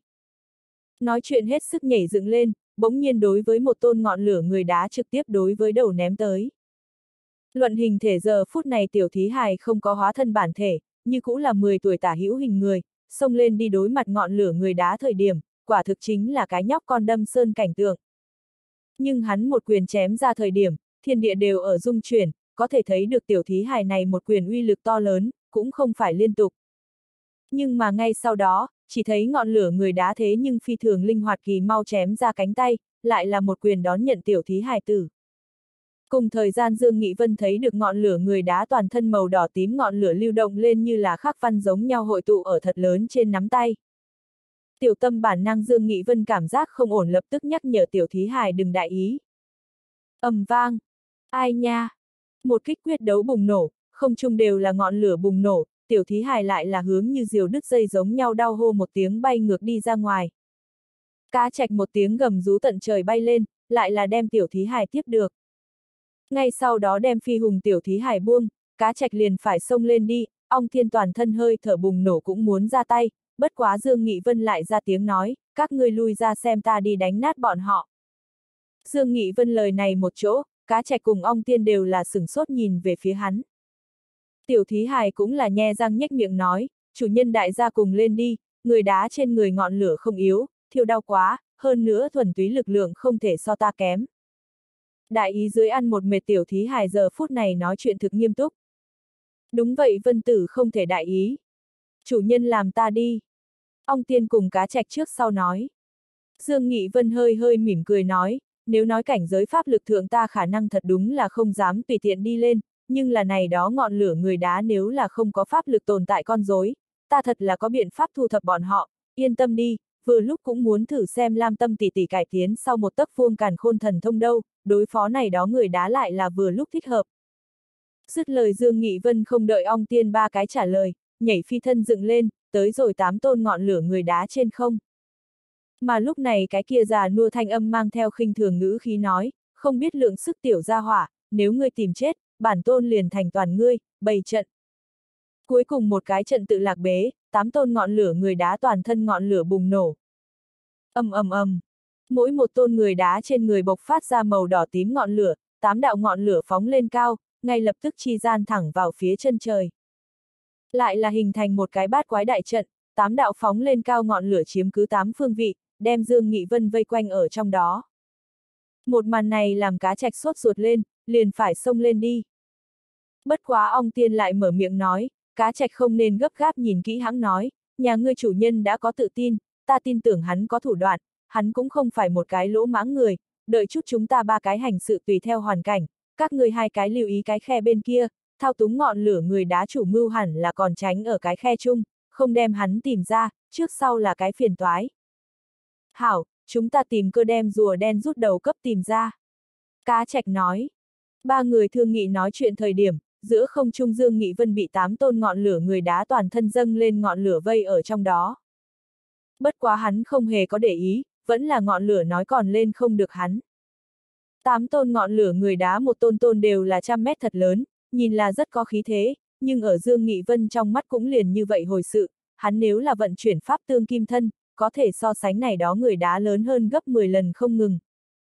Nói chuyện hết sức nhảy dựng lên, bỗng nhiên đối với một tôn ngọn lửa người đá trực tiếp đối với đầu ném tới. Luận hình thể giờ phút này tiểu thí hài không có hóa thân bản thể, như cũ là mười tuổi tả hữu hình người, xông lên đi đối mặt ngọn lửa người đá thời điểm, quả thực chính là cái nhóc con đâm sơn cảnh tượng. Nhưng hắn một quyền chém ra thời điểm, thiên địa đều ở rung chuyển, có thể thấy được tiểu thí hài này một quyền uy lực to lớn, cũng không phải liên tục. Nhưng mà ngay sau đó, chỉ thấy ngọn lửa người đá thế nhưng phi thường linh hoạt kỳ mau chém ra cánh tay, lại là một quyền đón nhận tiểu thí hài tử. Cùng thời gian Dương Nghị Vân thấy được ngọn lửa người đá toàn thân màu đỏ tím ngọn lửa lưu động lên như là khắc văn giống nhau hội tụ ở thật lớn trên nắm tay. Tiểu tâm bản năng Dương Nghị Vân cảm giác không ổn lập tức nhắc nhở tiểu thí hài đừng đại ý. Ầm vang. Ai nha. Một kích quyết đấu bùng nổ, không chung đều là ngọn lửa bùng nổ, tiểu thí hài lại là hướng như diều đứt dây giống nhau đau hô một tiếng bay ngược đi ra ngoài. Cá trạch một tiếng gầm rú tận trời bay lên, lại là đem tiểu thí hài tiếp được. Ngay sau đó đem phi hùng tiểu thí hài buông, cá trạch liền phải xông lên đi, Ong Thiên toàn thân hơi thở bùng nổ cũng muốn ra tay, bất quá Dương Nghị Vân lại ra tiếng nói, các ngươi lui ra xem ta đi đánh nát bọn họ. Dương Nghị Vân lời này một chỗ, Cá Trạch cùng Ong Tiên đều là sửng sốt nhìn về phía hắn. Tiểu Thí Hài cũng là nhe răng nhếch miệng nói, chủ nhân đại gia cùng lên đi, người đá trên người ngọn lửa không yếu, thiêu đau quá, hơn nữa thuần túy lực lượng không thể so ta kém. Đại ý dưới ăn một mệt Tiểu Thí Hài giờ phút này nói chuyện thực nghiêm túc. Đúng vậy Vân Tử không thể đại ý. Chủ nhân làm ta đi. Ong Tiên cùng Cá Trạch trước sau nói. Dương Nghị Vân hơi hơi mỉm cười nói, nếu nói cảnh giới pháp lực thượng ta khả năng thật đúng là không dám tùy tiện đi lên, nhưng là này đó ngọn lửa người đá nếu là không có pháp lực tồn tại con rối, ta thật là có biện pháp thu thập bọn họ, yên tâm đi, vừa lúc cũng muốn thử xem Lam Tâm tỷ tỷ cải tiến sau một tấc vuông càn khôn thần thông đâu, đối phó này đó người đá lại là vừa lúc thích hợp. Dứt lời Dương Nghị Vân không đợi Ong Tiên ba cái trả lời, nhảy phi thân dựng lên, tới rồi tám tôn ngọn lửa người đá trên không. Mà lúc này cái kia già nua thanh âm mang theo khinh thường ngữ khí nói, không biết lượng sức tiểu gia hỏa, nếu ngươi tìm chết, bản tôn liền thành toàn ngươi, bày trận. Cuối cùng một cái trận tự lạc bế, tám tôn ngọn lửa người đá toàn thân ngọn lửa bùng nổ. Ầm ầm ầm, mỗi một tôn người đá trên người bộc phát ra màu đỏ tím ngọn lửa, tám đạo ngọn lửa phóng lên cao, ngay lập tức chi gian thẳng vào phía chân trời. Lại là hình thành một cái bát quái đại trận, tám đạo phóng lên cao ngọn lửa chiếm cứ tám phương vị, đem Dương Nghị Vân vây quanh ở trong đó. Một màn này làm Cá Trạch sốt ruột lên, liền phải xông lên đi. Bất quá Ong Tiên lại mở miệng nói, Cá Trạch không nên gấp gáp nhìn kỹ hắn nói, nhà ngươi chủ nhân đã có tự tin, ta tin tưởng hắn có thủ đoạn, hắn cũng không phải một cái lỗ mãng người, đợi chút chúng ta ba cái hành sự tùy theo hoàn cảnh, các ngươi hai cái lưu ý cái khe bên kia, thao túng ngọn lửa người đá chủ mưu hẳn là còn tránh ở cái khe chung, không đem hắn tìm ra, trước sau là cái phiền toái. Hảo, chúng ta tìm cơ đem rùa đen rút đầu cấp tìm ra. Cá Trạch nói. Ba người thương nghị nói chuyện thời điểm, giữa không trung Dương Nghị Vân bị tám tôn ngọn lửa người đá toàn thân dâng lên ngọn lửa vây ở trong đó. Bất quá hắn không hề có để ý, vẫn là ngọn lửa nói còn lên không được hắn. Tám tôn ngọn lửa người đá một tôn tôn đều là trăm mét thật lớn, nhìn là rất có khí thế, nhưng ở Dương Nghị Vân trong mắt cũng liền như vậy hồi sự, hắn nếu là vận chuyển pháp tương kim thân, có thể so sánh này đó người đá lớn hơn gấp mười lần không ngừng.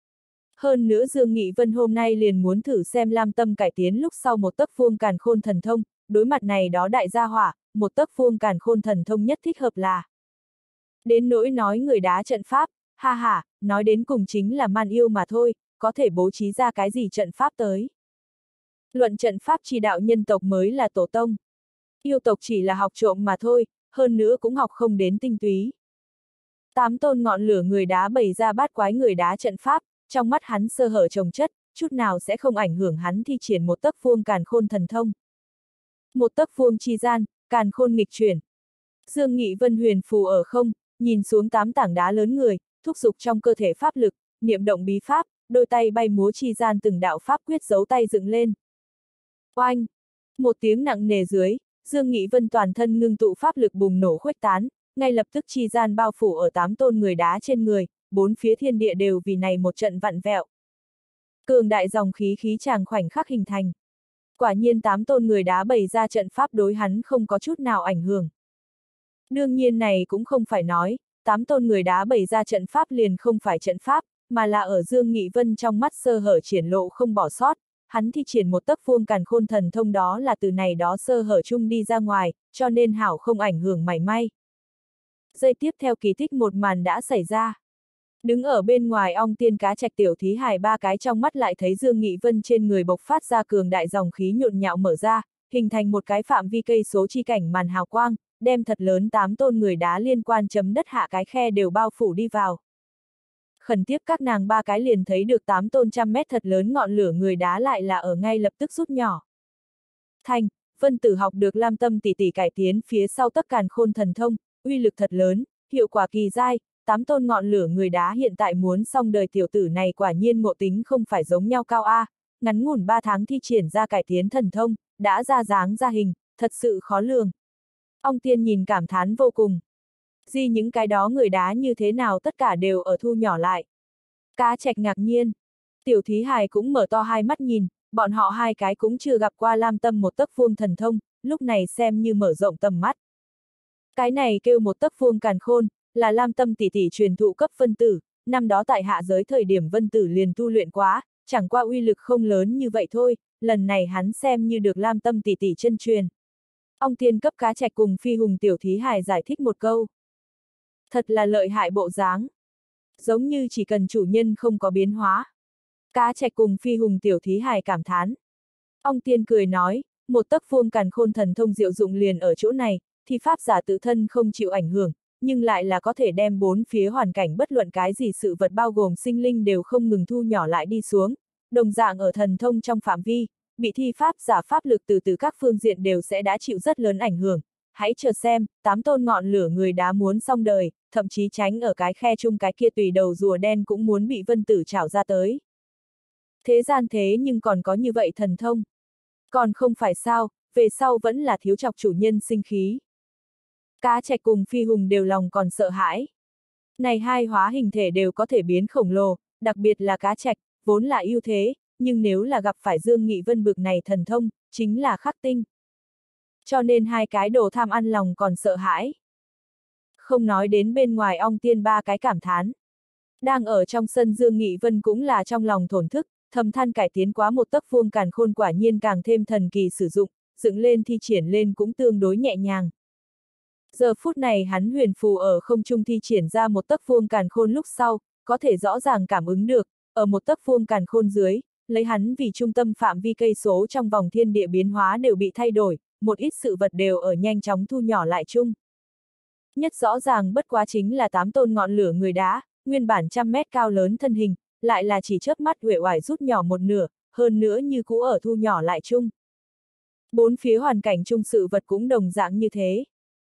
Hơn nữa Dương Nghị Vân hôm nay liền muốn thử xem Lam Tâm cải tiến lúc sau một tấc vuông càn khôn thần thông, đối mặt này đó đại gia hỏa, một tấc vuông càn khôn thần thông nhất thích hợp là. Đến nỗi nói người đá trận pháp, ha ha, nói đến cùng chính là man yêu mà thôi, có thể bố trí ra cái gì trận pháp tới. Luận trận pháp chỉ đạo nhân tộc mới là tổ tông. Yêu tộc chỉ là học trộm mà thôi, hơn nữa cũng học không đến tinh túy. Tám tôn ngọn lửa người đá bày ra bát quái người đá trận pháp, trong mắt hắn sơ hở chồng chất, chút nào sẽ không ảnh hưởng hắn thi triển một tấc vuông càn khôn thần thông. Một tấc vuông chi gian, càn khôn nghịch chuyển. Dương Nghị Vân huyền phù ở không, nhìn xuống tám tảng đá lớn người, thúc giục trong cơ thể pháp lực, niệm động bí pháp, đôi tay bay múa chi gian từng đạo pháp quyết giấu tay dựng lên. Oanh! Một tiếng nặng nề dưới, Dương Nghị Vân toàn thân ngưng tụ pháp lực bùng nổ khuếch tán, ngay lập tức chi gian bao phủ ở tám tôn người đá trên người, bốn phía thiên địa đều vì này một trận vặn vẹo. Cường đại dòng khí khí tràng khoảnh khắc hình thành. Quả nhiên tám tôn người đá bày ra trận pháp đối hắn không có chút nào ảnh hưởng. Đương nhiên này cũng không phải nói, tám tôn người đá bày ra trận pháp liền không phải trận pháp, mà là ở Dương Nghị Vân trong mắt sơ hở triển lộ không bỏ sót, hắn thi triển một tấc vuông càn khôn thần thông đó là từ này đó sơ hở chung đi ra ngoài, cho nên hảo không ảnh hưởng mảy may. Giây tiếp theo kỳ tích một màn đã xảy ra. Đứng ở bên ngoài Ong Tiên Cá Trạch Tiểu Thí Hài ba cái trong mắt lại thấy Dương Nghị Vân trên người bộc phát ra cường đại dòng khí nhộn nhạo mở ra, hình thành một cái phạm vi cây số chi cảnh màn hào quang, đem thật lớn tám tôn người đá liên quan chấm đất hạ cái khe đều bao phủ đi vào. Khẩn tiếp các nàng ba cái liền thấy được tám tôn trăm mét thật lớn ngọn lửa người đá lại là ở ngay lập tức rút nhỏ. Thành, Vân Tử học được Lam Tâm tỷ tỷ cải tiến phía sau tất càn khôn thần thông, uy lực thật lớn, hiệu quả kỳ dai, tám tôn ngọn lửa người đá hiện tại muốn xong đời tiểu tử này quả nhiên ngộ tính không phải giống nhau cao a, ngắn ngủn ba tháng thi triển ra cải tiến thần thông, đã ra dáng ra hình, thật sự khó lường. Ong Tiên nhìn cảm thán vô cùng. Gì những cái đó người đá như thế nào tất cả đều ở thu nhỏ lại. Cá Trạch ngạc nhiên. Tiểu Thí Hài cũng mở to hai mắt nhìn, bọn họ hai cái cũng chưa gặp qua Lam Tâm một tấc vuông thần thông, lúc này xem như mở rộng tầm mắt. Cái này kêu một tấc vuông càn khôn, là Lam Tâm tỷ tỷ truyền thụ cấp vân tử, năm đó tại hạ giới thời điểm vân tử liền tu luyện quá, chẳng qua uy lực không lớn như vậy thôi, lần này hắn xem như được Lam Tâm tỷ tỷ chân truyền. Ong Tiên cấp cá trạch cùng phi hùng tiểu thí hài giải thích một câu. Thật là lợi hại bộ dáng. Giống như chỉ cần chủ nhân không có biến hóa. Cá trạch cùng phi hùng tiểu thí hài cảm thán. Ong Tiên cười nói, một tấc vuông càn khôn thần thông diệu dụng liền ở chỗ này, thì pháp giả tự thân không chịu ảnh hưởng, nhưng lại là có thể đem bốn phía hoàn cảnh bất luận cái gì sự vật bao gồm sinh linh đều không ngừng thu nhỏ lại đi xuống, đồng dạng ở thần thông trong phạm vi, bị thi pháp giả pháp lực từ từ các phương diện đều sẽ đã chịu rất lớn ảnh hưởng. Hãy chờ xem, tám tôn ngọn lửa người đá muốn xong đời, thậm chí tránh ở cái khe chung cái kia tùy đầu rùa đen cũng muốn bị vân tử trảo ra tới. Thế gian thế nhưng còn có như vậy thần thông. Còn không phải sao, về sau vẫn là thiếu chọc chủ nhân sinh khí. Cá trạch cùng phi hùng đều lòng còn sợ hãi. Này hai hóa hình thể đều có thể biến khổng lồ, đặc biệt là cá trạch, vốn là ưu thế, nhưng nếu là gặp phải Dương Nghị Vân bực này thần thông, chính là khắc tinh. Cho nên hai cái đồ tham ăn lòng còn sợ hãi. Không nói đến bên ngoài Ong Tiên ba cái cảm thán. Đang ở trong sân Dương Nghị Vân cũng là trong lòng thổn thức, thầm than cải tiến quá một tấc vuông càn khôn quả nhiên càng thêm thần kỳ sử dụng, dựng lên thi triển lên cũng tương đối nhẹ nhàng. Giờ phút này hắn huyền phù ở không trung thi triển ra một tấc vuông càn khôn lúc sau, có thể rõ ràng cảm ứng được, ở một tấc vuông càn khôn dưới, lấy hắn vì trung tâm phạm vi cây số trong vòng thiên địa biến hóa đều bị thay đổi, một ít sự vật đều ở nhanh chóng thu nhỏ lại chung. Nhất rõ ràng bất quá chính là tám tôn ngọn lửa người đá, nguyên bản trăm mét cao lớn thân hình, lại là chỉ chớp mắt uể oải rút nhỏ một nửa, hơn nữa như cũ ở thu nhỏ lại chung. Bốn phía hoàn cảnh chung sự vật cũng đồng dạng như thế.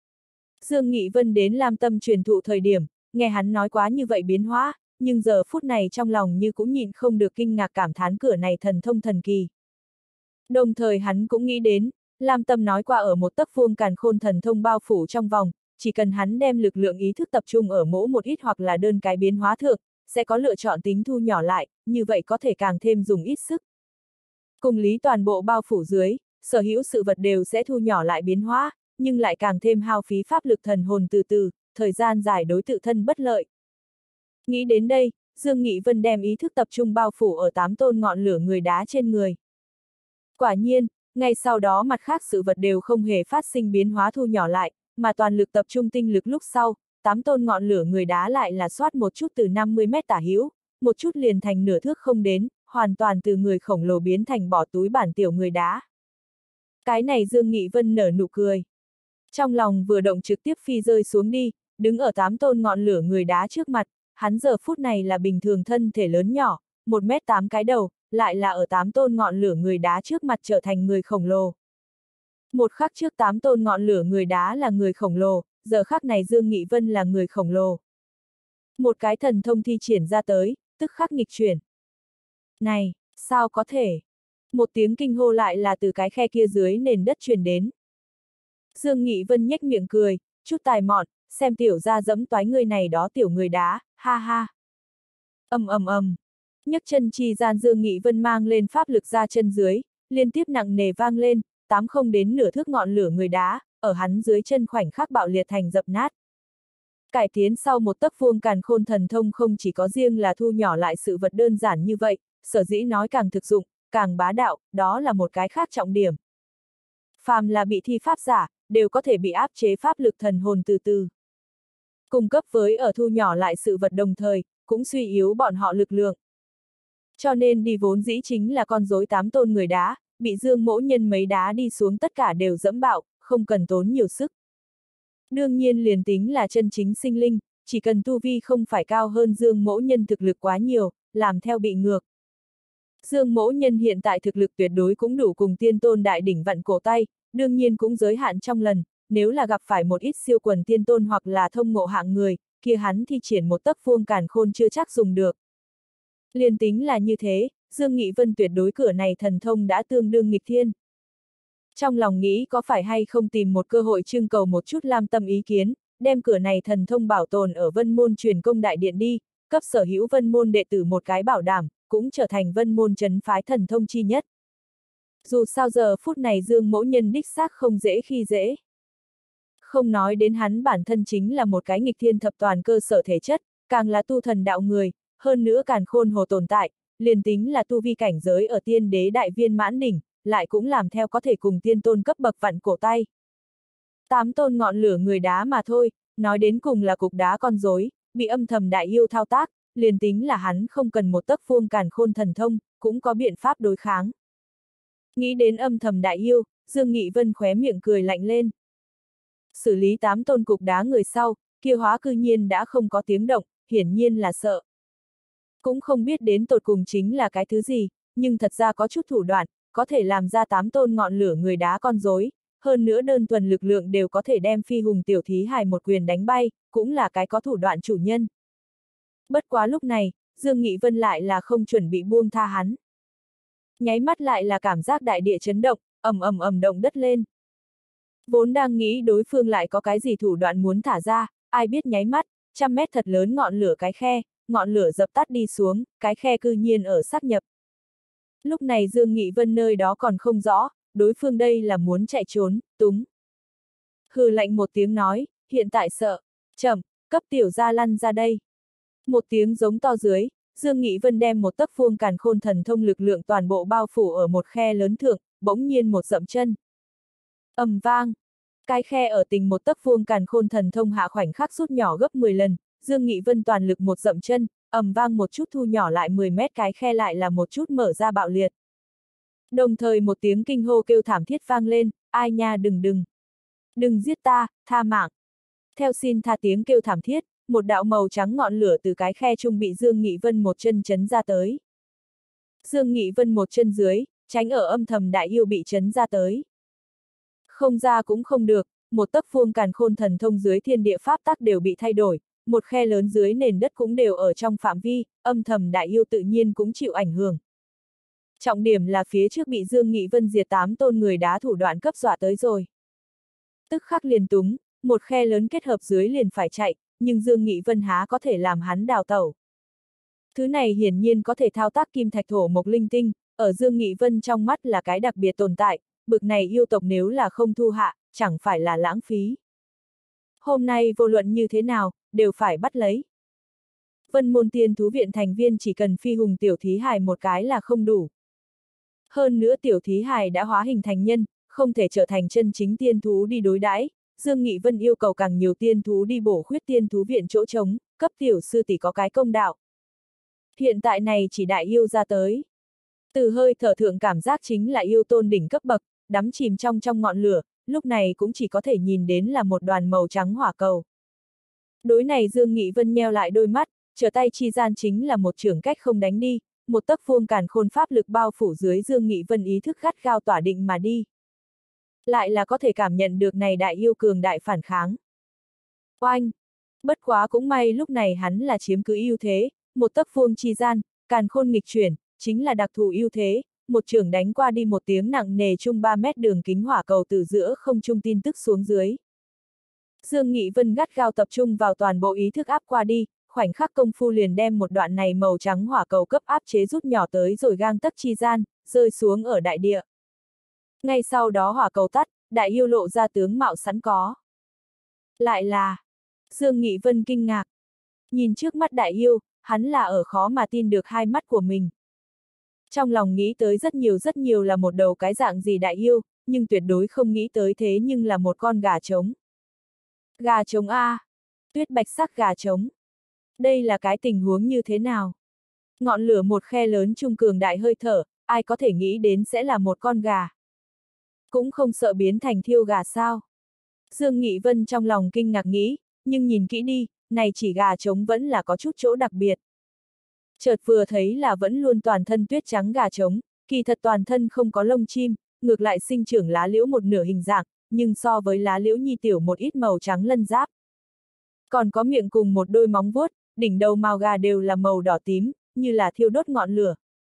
Dương Nghị Vân đến Lam Tâm truyền thụ thời điểm, nghe hắn nói quá như vậy biến hóa, nhưng giờ phút này trong lòng như cũng nhịn không được kinh ngạc cảm thán cửa này thần thông thần kỳ. Đồng thời hắn cũng nghĩ đến, Lam Tâm nói qua ở một tấc vuông càn khôn thần thông bao phủ trong vòng, chỉ cần hắn đem lực lượng ý thức tập trung ở mỗi một ít hoặc là đơn cái biến hóa thượng, sẽ có lựa chọn tính thu nhỏ lại, như vậy có thể càng thêm dùng ít sức. Cùng lý toàn bộ bao phủ dưới, sở hữu sự vật đều sẽ thu nhỏ lại biến hóa, nhưng lại càng thêm hao phí pháp lực thần hồn từ từ, thời gian dài đối tự thân bất lợi. Nghĩ đến đây, Dương Nghị Vân đem ý thức tập trung bao phủ ở tám tôn ngọn lửa người đá trên người. Quả nhiên, ngay sau đó mặt khác sự vật đều không hề phát sinh biến hóa thu nhỏ lại, mà toàn lực tập trung tinh lực lúc sau, tám tôn ngọn lửa người đá lại là xoát một chút từ năm mươi mét tả hữu, một chút liền thành nửa thước không đến, hoàn toàn từ người khổng lồ biến thành bỏ túi bản tiểu người đá. Cái này Dương Nghị Vân nở nụ cười. Trong lòng vừa động trực tiếp phi rơi xuống đi, đứng ở tám tôn ngọn lửa người đá trước mặt, hắn giờ phút này là bình thường thân thể lớn nhỏ, một mét tám cái đầu, lại là ở tám tôn ngọn lửa người đá trước mặt trở thành người khổng lồ. Một khắc trước tám tôn ngọn lửa người đá là người khổng lồ, giờ khắc này Dương Nghị Vân là người khổng lồ. Một cái thần thông thi triển ra tới, tức khắc nghịch chuyển. Này, sao có thể? Một tiếng kinh hô lại là từ cái khe kia dưới nền đất truyền đến. Dương Nghị Vân nhếch miệng cười, chút tài mọn, xem tiểu ra dẫm toái người này đó tiểu người đá, ha ha. Ầm ầm ầm, nhấc chân chi gian Dương Nghị Vân mang lên pháp lực ra chân dưới, liên tiếp nặng nề vang lên, tám không đến nửa thước ngọn lửa người đá, ở hắn dưới chân khoảnh khắc bạo liệt thành dập nát. Cải tiến sau một tấc vuông càn khôn thần thông không chỉ có riêng là thu nhỏ lại sự vật đơn giản như vậy, sở dĩ nói càng thực dụng, càng bá đạo, đó là một cái khác trọng điểm. Phàm là bị thi pháp giả, đều có thể bị áp chế pháp lực thần hồn từ từ. Cung cấp với ở thu nhỏ lại sự vật đồng thời, cũng suy yếu bọn họ lực lượng. Cho nên đi vốn dĩ chính là con rối tám tôn người đá, bị Dương Mỗ Nhân mấy đá đi xuống tất cả đều dẫm bạo, không cần tốn nhiều sức. Đương nhiên liền tính là chân chính sinh linh, chỉ cần tu vi không phải cao hơn Dương Mỗ Nhân thực lực quá nhiều, làm theo bị ngược. Dương Mỗ Nhân hiện tại thực lực tuyệt đối cũng đủ cùng tiên tôn đại đỉnh vặn cổ tay, đương nhiên cũng giới hạn trong lần, nếu là gặp phải một ít siêu quần tiên tôn hoặc là thông ngộ hạng người, kia hắn thi triển một tấc vuông càn khôn chưa chắc dùng được. Liên tính là như thế, Dương Nghị Vân tuyệt đối cửa này thần thông đã tương đương nghịch thiên. Trong lòng nghĩ có phải hay không tìm một cơ hội trưng cầu một chút Lam Tâm ý kiến, đem cửa này thần thông bảo tồn ở Vân Môn truyền công đại điện đi, cấp sở hữu Vân Môn đệ tử một cái bảo đảm, cũng trở thành Vân Môn trấn phái thần thông chi nhất. Dù sao giờ phút này Dương Mỗ Nhân đích xác không dễ khi dễ. Không nói đến hắn bản thân chính là một cái nghịch thiên thập toàn cơ sở thể chất, càng là tu thần đạo người, hơn nữa càn khôn hồ tồn tại, liền tính là tu vi cảnh giới ở tiên đế đại viên mãn đỉnh, lại cũng làm theo có thể cùng tiên tôn cấp bậc vặn cổ tay. Tám tôn ngọn lửa người đá mà thôi, nói đến cùng là cục đá con rối, bị âm thầm đại yêu thao tác, liền tính là hắn không cần một tấc vuông càn khôn thần thông, cũng có biện pháp đối kháng. Nghĩ đến âm thầm đại yêu, Dương Nghị Vân khóe miệng cười lạnh lên. Xử lý tám tôn cục đá người sau, kia hóa cư nhiên đã không có tiếng động, hiển nhiên là sợ. Cũng không biết đến tột cùng chính là cái thứ gì, nhưng thật ra có chút thủ đoạn, có thể làm ra tám tôn ngọn lửa người đá con rối, hơn nữa đơn thuần lực lượng đều có thể đem phi hùng tiểu thí hài một quyền đánh bay, cũng là cái có thủ đoạn chủ nhân. Bất quá lúc này, Dương Nghị Vân lại là không chuẩn bị buông tha hắn. Nháy mắt lại là cảm giác đại địa chấn động, ầm ầm ầm động đất lên. Vốn đang nghĩ đối phương lại có cái gì thủ đoạn muốn thả ra, ai biết nháy mắt, trăm mét thật lớn ngọn lửa cái khe, ngọn lửa dập tắt đi xuống, cái khe cư nhiên ở sát nhập. Lúc này Dương Nghị Vân nơi đó còn không rõ, đối phương đây là muốn chạy trốn, túng. Hừ lạnh một tiếng nói, hiện tại sợ, chậm, cấp tiểu gia lăn ra đây. Một tiếng giống to dưới, Dương Nghị Vân đem một tấc vuông càn khôn thần thông lực lượng toàn bộ bao phủ ở một khe lớn thượng, bỗng nhiên một dậm chân. Ầm vang, cái khe ở tình một tấc vuông càn khôn thần thông hạ khoảnh khắc rút nhỏ gấp mười lần, Dương Nghị Vân toàn lực một dậm chân, ầm vang một chút thu nhỏ lại mười mét cái khe lại là một chút mở ra bạo liệt. Đồng thời một tiếng kinh hô kêu thảm thiết vang lên, ai nha đừng đừng. Đừng giết ta, tha mạng. Theo xin tha tiếng kêu thảm thiết, một đạo màu trắng ngọn lửa từ cái khe trung bị Dương Nghị Vân một chân chấn ra tới. Dương Nghị Vân một chân dưới, tránh ở âm thầm đại yêu bị chấn ra tới. Không ra cũng không được, một tấc vuông càn khôn thần thông dưới thiên địa pháp tắc đều bị thay đổi, một khe lớn dưới nền đất cũng đều ở trong phạm vi, âm thầm đại yêu tự nhiên cũng chịu ảnh hưởng. Trọng điểm là phía trước bị Dương Nghị Vân diệt tám tôn người đá thủ đoạn cấp dọa tới rồi. Tức khắc liền túng, một khe lớn kết hợp dưới liền phải chạy, nhưng Dương Nghị Vân há có thể làm hắn đào tẩu. Thứ này hiển nhiên có thể thao tác kim thạch thổ mộc linh tinh, ở Dương Nghị Vân trong mắt là cái đặc biệt tồn tại, bực này yêu tộc nếu là không thu hạ, chẳng phải là lãng phí. Hôm nay vô luận như thế nào, đều phải bắt lấy. Vân Môn Tiên Thú Viện thành viên chỉ cần phi hùng tiểu thí hài một cái là không đủ. Hơn nữa tiểu thí hài đã hóa hình thành nhân, không thể trở thành chân chính tiên thú đi đối đãi. Dương Nghị Vân yêu cầu càng nhiều tiên thú đi bổ khuyết tiên thú viện chỗ trống, cấp tiểu sư tỷ có cái công đạo. Hiện tại này chỉ đại yêu ra tới. Từ hơi thở thượng cảm giác chính là yêu tôn đỉnh cấp bậc, đắm chìm trong trong ngọn lửa, lúc này cũng chỉ có thể nhìn đến là một đoàn màu trắng hỏa cầu. Đối này Dương Nghị Vân nheo lại đôi mắt, trở tay chi gian chính là một chưởng cách không đánh đi, một tấc vuông càn khôn pháp lực bao phủ dưới Dương Nghị Vân ý thức gắt gao tỏa định mà đi. Lại là có thể cảm nhận được này đại yêu cường đại phản kháng. Oanh! Bất quá cũng may lúc này hắn là chiếm cứ ưu thế, một tấc vuông chi gian, càn khôn nghịch chuyển, chính là đặc thù ưu thế, một chưởng đánh qua đi một tiếng nặng nề chung ba mét đường kính hỏa cầu từ giữa không trung tin tức xuống dưới. Dương Nghị Vân gắt gao tập trung vào toàn bộ ý thức áp qua đi, khoảnh khắc công phu liền đem một đoạn này màu trắng hỏa cầu cấp áp chế rút nhỏ tới rồi gang tấc chi gian, rơi xuống ở đại địa. Ngay sau đó hỏa cầu tắt, đại yêu lộ ra tướng mạo sẵn có. Lại là... Dương Nghị Vân kinh ngạc. Nhìn trước mắt đại yêu, hắn là ở khó mà tin được hai mắt của mình. Trong lòng nghĩ tới rất nhiều rất nhiều là một đầu cái dạng gì đại yêu, nhưng tuyệt đối không nghĩ tới thế nhưng là một con gà trống. Gà trống A. Tuyết bạch sắc gà trống. Đây là cái tình huống như thế nào? Ngọn lửa một khe lớn trung cường đại hơi thở, ai có thể nghĩ đến sẽ là một con gà. Cũng không sợ biến thành thiêu gà sao? Dương Nghị Vân trong lòng kinh ngạc nghĩ, nhưng nhìn kỹ đi, này chỉ gà trống vẫn là có chút chỗ đặc biệt. Chợt vừa thấy là vẫn luôn toàn thân tuyết trắng gà trống, kỳ thật toàn thân không có lông chim, ngược lại sinh trưởng lá liễu một nửa hình dạng, nhưng so với lá liễu nhi tiểu một ít màu trắng lân giáp. Còn có miệng cùng một đôi móng vuốt, đỉnh đầu mào gà đều là màu đỏ tím, như là thiêu đốt ngọn lửa.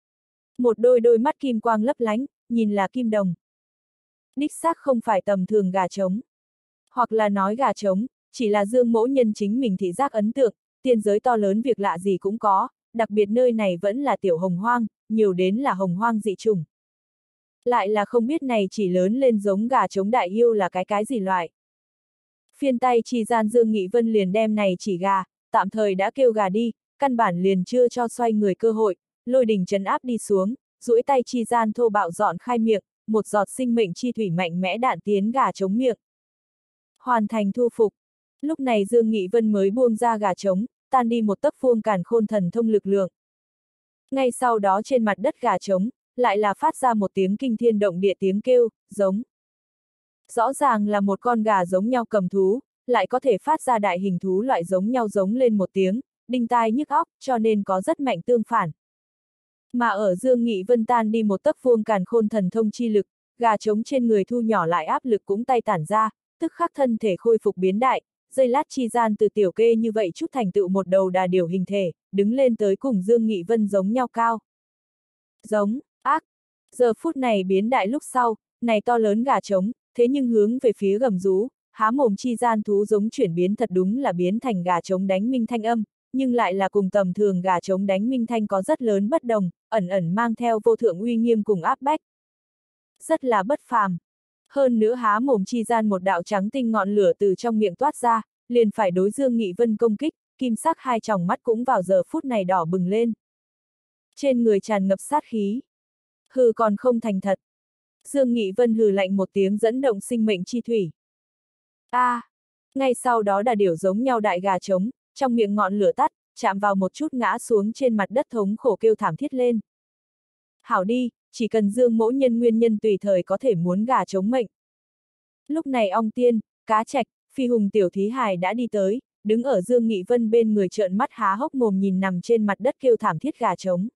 Một đôi đôi mắt kim quang lấp lánh, nhìn là kim đồng. Đích xác không phải tầm thường gà trống. Hoặc là nói gà trống, chỉ là Dương Mỗ Nhân chính mình thị giác ấn tượng, tiên giới to lớn việc lạ gì cũng có, đặc biệt nơi này vẫn là tiểu hồng hoang, nhiều đến là hồng hoang dị chủng. lại là không biết này chỉ lớn lên giống gà trống đại yêu là cái cái gì loại. Phiên tay chi gian Dương Nghị Vân liền đem này chỉ gà, tạm thời đã kêu gà đi, căn bản liền chưa cho xoay người cơ hội, lôi đình trấn áp đi xuống, duỗi tay chi gian thô bạo dọn khai miệng, một giọt sinh mệnh chi thủy mạnh mẽ đạn tiến gà trống miệng. Hoàn thành thu phục. Lúc này Dương Nghị Vân mới buông ra gà trống, tan đi một tấc vuông càn khôn thần thông lực lượng. Ngay sau đó trên mặt đất gà trống, lại là phát ra một tiếng kinh thiên động địa tiếng kêu, giống. Rõ ràng là một con gà giống nhau cầm thú, lại có thể phát ra đại hình thú loại giống nhau giống lên một tiếng, đinh tai nhức óc, cho nên có rất mạnh tương phản. Mà ở Dương Nghị Vân tan đi một tấc vuông càn khôn thần thông chi lực, gà trống trên người thu nhỏ lại áp lực cũng tay tản ra, tức khắc thân thể khôi phục biến đại, giây lát chi gian từ tiểu kê như vậy chút thành tựu một đầu đà điểu hình thể, đứng lên tới cùng Dương Nghị Vân giống nhau cao. Giống, ác. Giờ phút này biến đại lúc sau, này to lớn gà trống, thế nhưng hướng về phía gầm rú, há mồm chi gian thú giống chuyển biến thật đúng là biến thành gà trống đánh minh thanh âm, nhưng lại là cùng tầm thường gà trống đánh minh thanh có rất lớn bất đồng, ẩn ẩn mang theo vô thượng uy nghiêm cùng áp bách. Rất là bất phàm. Hơn nữa há mồm chi gian một đạo trắng tinh ngọn lửa từ trong miệng toát ra, liền phải đối Dương Nghị Vân công kích, kim sắc hai tròng mắt cũng vào giờ phút này đỏ bừng lên. Trên người tràn ngập sát khí. Hừ còn không thành thật. Dương Nghị Vân hừ lạnh một tiếng dẫn động sinh mệnh chi thủy. A, à, ngay sau đó đà điểu giống nhau đại gà trống, trong miệng ngọn lửa tắt, chạm vào một chút ngã xuống trên mặt đất thống khổ kêu thảm thiết lên. Hảo đi, chỉ cần Dương mỗ nhân nguyên nhân tùy thời có thể muốn gà trống mệnh. Lúc này ong tiên, cá trạch, phi hùng tiểu thí hài đã đi tới, đứng ở Dương Nghị Vân bên người trợn mắt há hốc mồm nhìn nằm trên mặt đất kêu thảm thiết gà trống.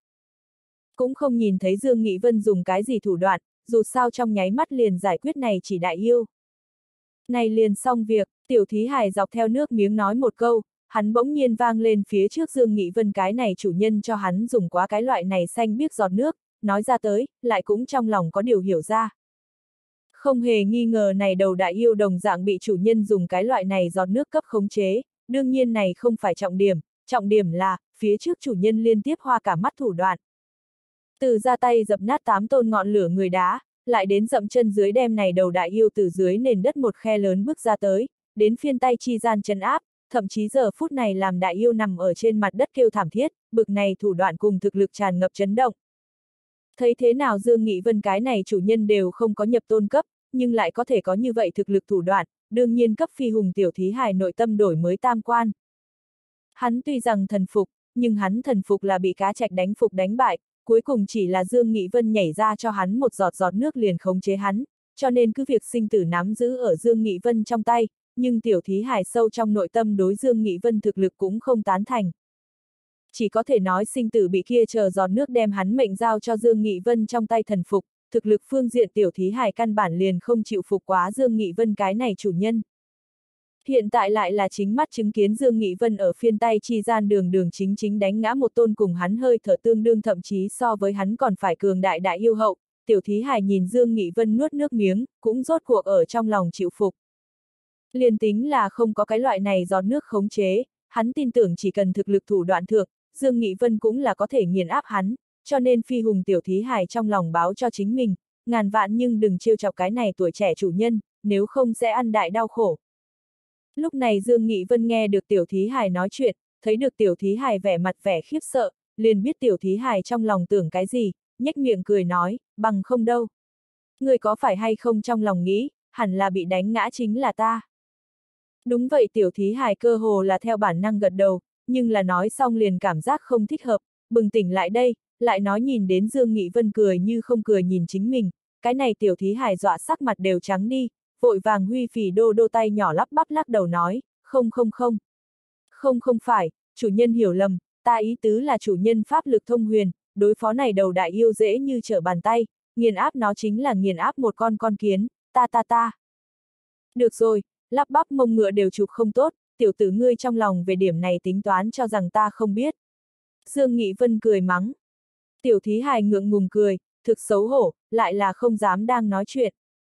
Cũng không nhìn thấy Dương Nghị Vân dùng cái gì thủ đoạn, dù sao trong nháy mắt liền giải quyết này chỉ đại yêu. Này liền xong việc, tiểu thí hài dọc theo nước miếng nói một câu, hắn bỗng nhiên vang lên phía trước Dương Nghị Vân cái này chủ nhân cho hắn dùng quá cái loại này xanh biếc giọt nước, nói ra tới, lại cũng trong lòng có điều hiểu ra. Không hề nghi ngờ này đầu đại yêu đồng dạng bị chủ nhân dùng cái loại này giọt nước cấp khống chế, đương nhiên này không phải trọng điểm, trọng điểm là, phía trước chủ nhân liên tiếp hoa cả mắt thủ đoạn. Từ ra tay dập nát tám tôn ngọn lửa người đá, lại đến dậm chân dưới đem này đầu đại yêu từ dưới nền đất một khe lớn bước ra tới, đến phiên tay chi gian chân áp, thậm chí giờ phút này làm đại yêu nằm ở trên mặt đất kêu thảm thiết, bực này thủ đoạn cùng thực lực tràn ngập chấn động. Thấy thế nào Dương Nghị Vân cái này chủ nhân đều không có nhập tôn cấp, nhưng lại có thể có như vậy thực lực thủ đoạn, đương nhiên cấp phi hùng tiểu thí hài nội tâm đổi mới tam quan. Hắn tuy rằng thần phục, nhưng hắn thần phục là bị cá trạch đánh phục đánh bại, cuối cùng chỉ là Dương Nghị Vân nhảy ra cho hắn một giọt giọt nước liền khống chế hắn, cho nên cứ việc sinh tử nắm giữ ở Dương Nghị Vân trong tay, nhưng tiểu thí hài sâu trong nội tâm đối Dương Nghị Vân thực lực cũng không tán thành. Chỉ có thể nói sinh tử bị kia chờ giọt nước đem hắn mệnh giao cho Dương Nghị Vân trong tay thần phục, thực lực phương diện tiểu thí hài căn bản liền không chịu phục quá Dương Nghị Vân cái này chủ nhân. Hiện tại lại là chính mắt chứng kiến Dương Nghị Vân ở phiên tay chi gian đường đường chính chính đánh ngã một tôn cùng hắn hơi thở tương đương thậm chí so với hắn còn phải cường đại đại yêu hậu, tiểu thí hài nhìn Dương Nghị Vân nuốt nước miếng, cũng rốt cuộc ở trong lòng chịu phục. Liền tính là không có cái loại này giọt nước khống chế, hắn tin tưởng chỉ cần thực lực thủ đoạn thượng, Dương Nghị Vân cũng là có thể nghiền áp hắn, cho nên phi hùng tiểu thí hài trong lòng báo cho chính mình, ngàn vạn nhưng đừng trêu chọc cái này tuổi trẻ chủ nhân, nếu không sẽ ăn đại đau khổ. Lúc này Dương Nghị Vân nghe được tiểu thí hài nói chuyện, thấy được tiểu thí hài vẻ mặt vẻ khiếp sợ, liền biết tiểu thí hài trong lòng tưởng cái gì, nhếch miệng cười nói, bằng không đâu. Người có phải hay không trong lòng nghĩ, hẳn là bị đánh ngã chính là ta. Đúng vậy tiểu thí hài cơ hồ là theo bản năng gật đầu, nhưng là nói xong liền cảm giác không thích hợp, bừng tỉnh lại đây, lại nói nhìn đến Dương Nghị Vân cười như không cười nhìn chính mình, cái này tiểu thí hài dọa sắc mặt đều trắng đi, vội vàng huy phì đô đô tay nhỏ lắp bắp lắc đầu nói, không không không. Không không phải, chủ nhân hiểu lầm, ta ý tứ là chủ nhân pháp lực thông huyền, đối phó này đầu đại yêu dễ như trở bàn tay, nghiền áp nó chính là nghiền áp một con con kiến, ta ta ta. Được rồi, lắp bắp mông ngựa đều chụp không tốt, tiểu tử ngươi trong lòng về điểm này tính toán cho rằng ta không biết. Dương Nghị Vân cười mắng. Tiểu thí hài ngượng ngùng cười, thực xấu hổ, lại là không dám đang nói chuyện.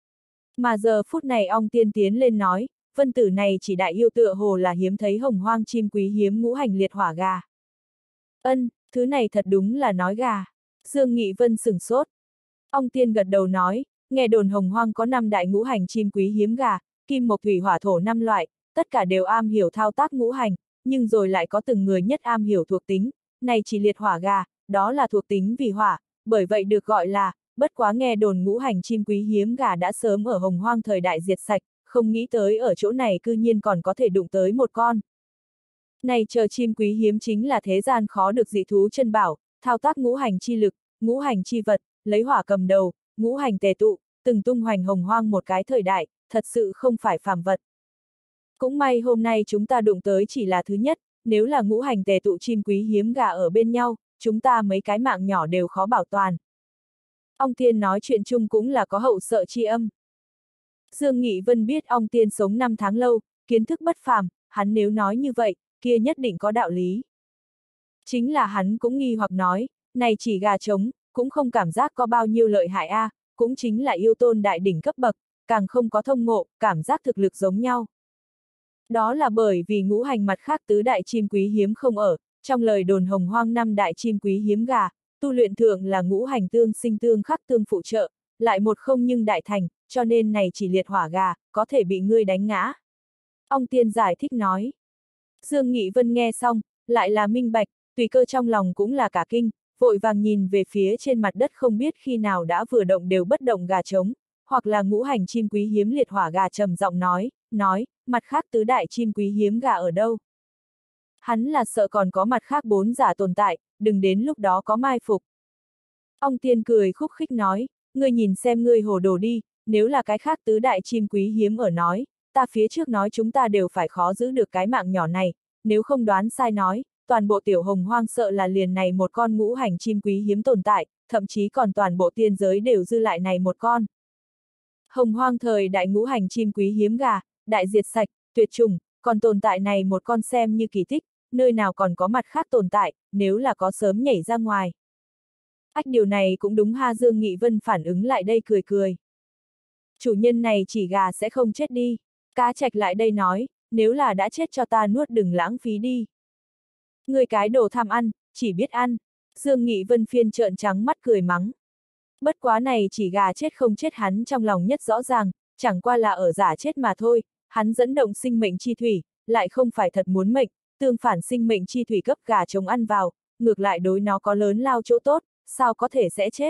Mà giờ phút này ong tiên tiến lên nói, vân tử này chỉ đại yêu tựa hồ là hiếm thấy hồng hoang chim quý hiếm ngũ hành liệt hỏa gà. Ân, thứ này thật đúng là nói gà. Dương Nghị Vân sửng sốt. Ong Tiên gật đầu nói, nghe đồn Hồng Hoang có năm đại ngũ hành chim quý hiếm gà, kim mộc thủy hỏa thổ năm loại, tất cả đều am hiểu thao tác ngũ hành, nhưng rồi lại có từng người nhất am hiểu thuộc tính, này chỉ liệt hỏa gà, đó là thuộc tính vì hỏa, bởi vậy được gọi là, bất quá nghe đồn ngũ hành chim quý hiếm gà đã sớm ở Hồng Hoang thời đại diệt sạch, không nghĩ tới ở chỗ này cư nhiên còn có thể đụng tới một con. Này chờ chim quý hiếm chính là thế gian khó được dị thú chân bảo, thao tác ngũ hành chi lực, ngũ hành chi vật, lấy hỏa cầm đầu, ngũ hành tề tụ, từng tung hoành Hồng Hoang một cái thời đại, thật sự không phải phàm vật. Cũng may hôm nay chúng ta đụng tới chỉ là thứ nhất, nếu là ngũ hành tề tụ chim quý hiếm gà ở bên nhau, chúng ta mấy cái mạng nhỏ đều khó bảo toàn. Ong Tiên nói chuyện chung cũng là có hậu sợ chi âm. Dương Nghị Vân biết Ong Tiên sống năm tháng lâu, kiến thức bất phàm, hắn nếu nói như vậy, kia nhất định có đạo lý. Chính là hắn cũng nghi hoặc nói, này chỉ gà trống, cũng không cảm giác có bao nhiêu lợi hại a, à, cũng chính là yêu tôn đại đỉnh cấp bậc, càng không có thông ngộ, cảm giác thực lực giống nhau. Đó là bởi vì ngũ hành mặt khác tứ đại chim quý hiếm không ở, trong lời đồn Hồng Hoang năm đại chim quý hiếm gà, tu luyện thượng là ngũ hành tương sinh tương khắc tương phụ trợ, lại một không nhưng đại thành, cho nên này chỉ liệt hỏa gà, có thể bị ngươi đánh ngã. Ong Tiên giải thích nói. Dương Nghị Vân nghe xong, lại là minh bạch, tùy cơ trong lòng cũng là cả kinh, vội vàng nhìn về phía trên mặt đất không biết khi nào đã vừa động đều bất động gà trống, hoặc là ngũ hành chim quý hiếm liệt hỏa gà trầm giọng nói, nói, mặt khác tứ đại chim quý hiếm gà ở đâu? Hắn là sợ còn có mặt khác bốn giả tồn tại, đừng đến lúc đó có mai phục. Ong Tiên cười khúc khích nói, ngươi nhìn xem ngươi hồ đồ đi, nếu là cái khác tứ đại chim quý hiếm ở nói, ta phía trước nói chúng ta đều phải khó giữ được cái mạng nhỏ này, nếu không đoán sai nói, toàn bộ tiểu Hồng Hoang sợ là liền này một con ngũ hành chim quý hiếm tồn tại, thậm chí còn toàn bộ tiên giới đều dư lại này một con. Hồng Hoang thời đại ngũ hành chim quý hiếm gà, đại diệt sạch, tuyệt chủng, còn tồn tại này một con xem như kỳ tích, nơi nào còn có mặt khác tồn tại, nếu là có sớm nhảy ra ngoài. Ách điều này cũng đúng ha. Dương Nghị Vân phản ứng lại đây cười cười. Chủ nhân này chỉ gà sẽ không chết đi. Cá Trạch lại đây nói, nếu là đã chết cho ta nuốt đừng lãng phí đi. Người cái đồ tham ăn, chỉ biết ăn. Dương Nghị Vân phiên trợn trắng mắt cười mắng. Bất quá này chỉ gà chết không chết hắn trong lòng nhất rõ ràng, chẳng qua là ở giả chết mà thôi, hắn dẫn động sinh mệnh chi thủy, lại không phải thật muốn mệnh, tương phản sinh mệnh chi thủy cấp gà trống ăn vào, ngược lại đối nó có lớn lao chỗ tốt, sao có thể sẽ chết.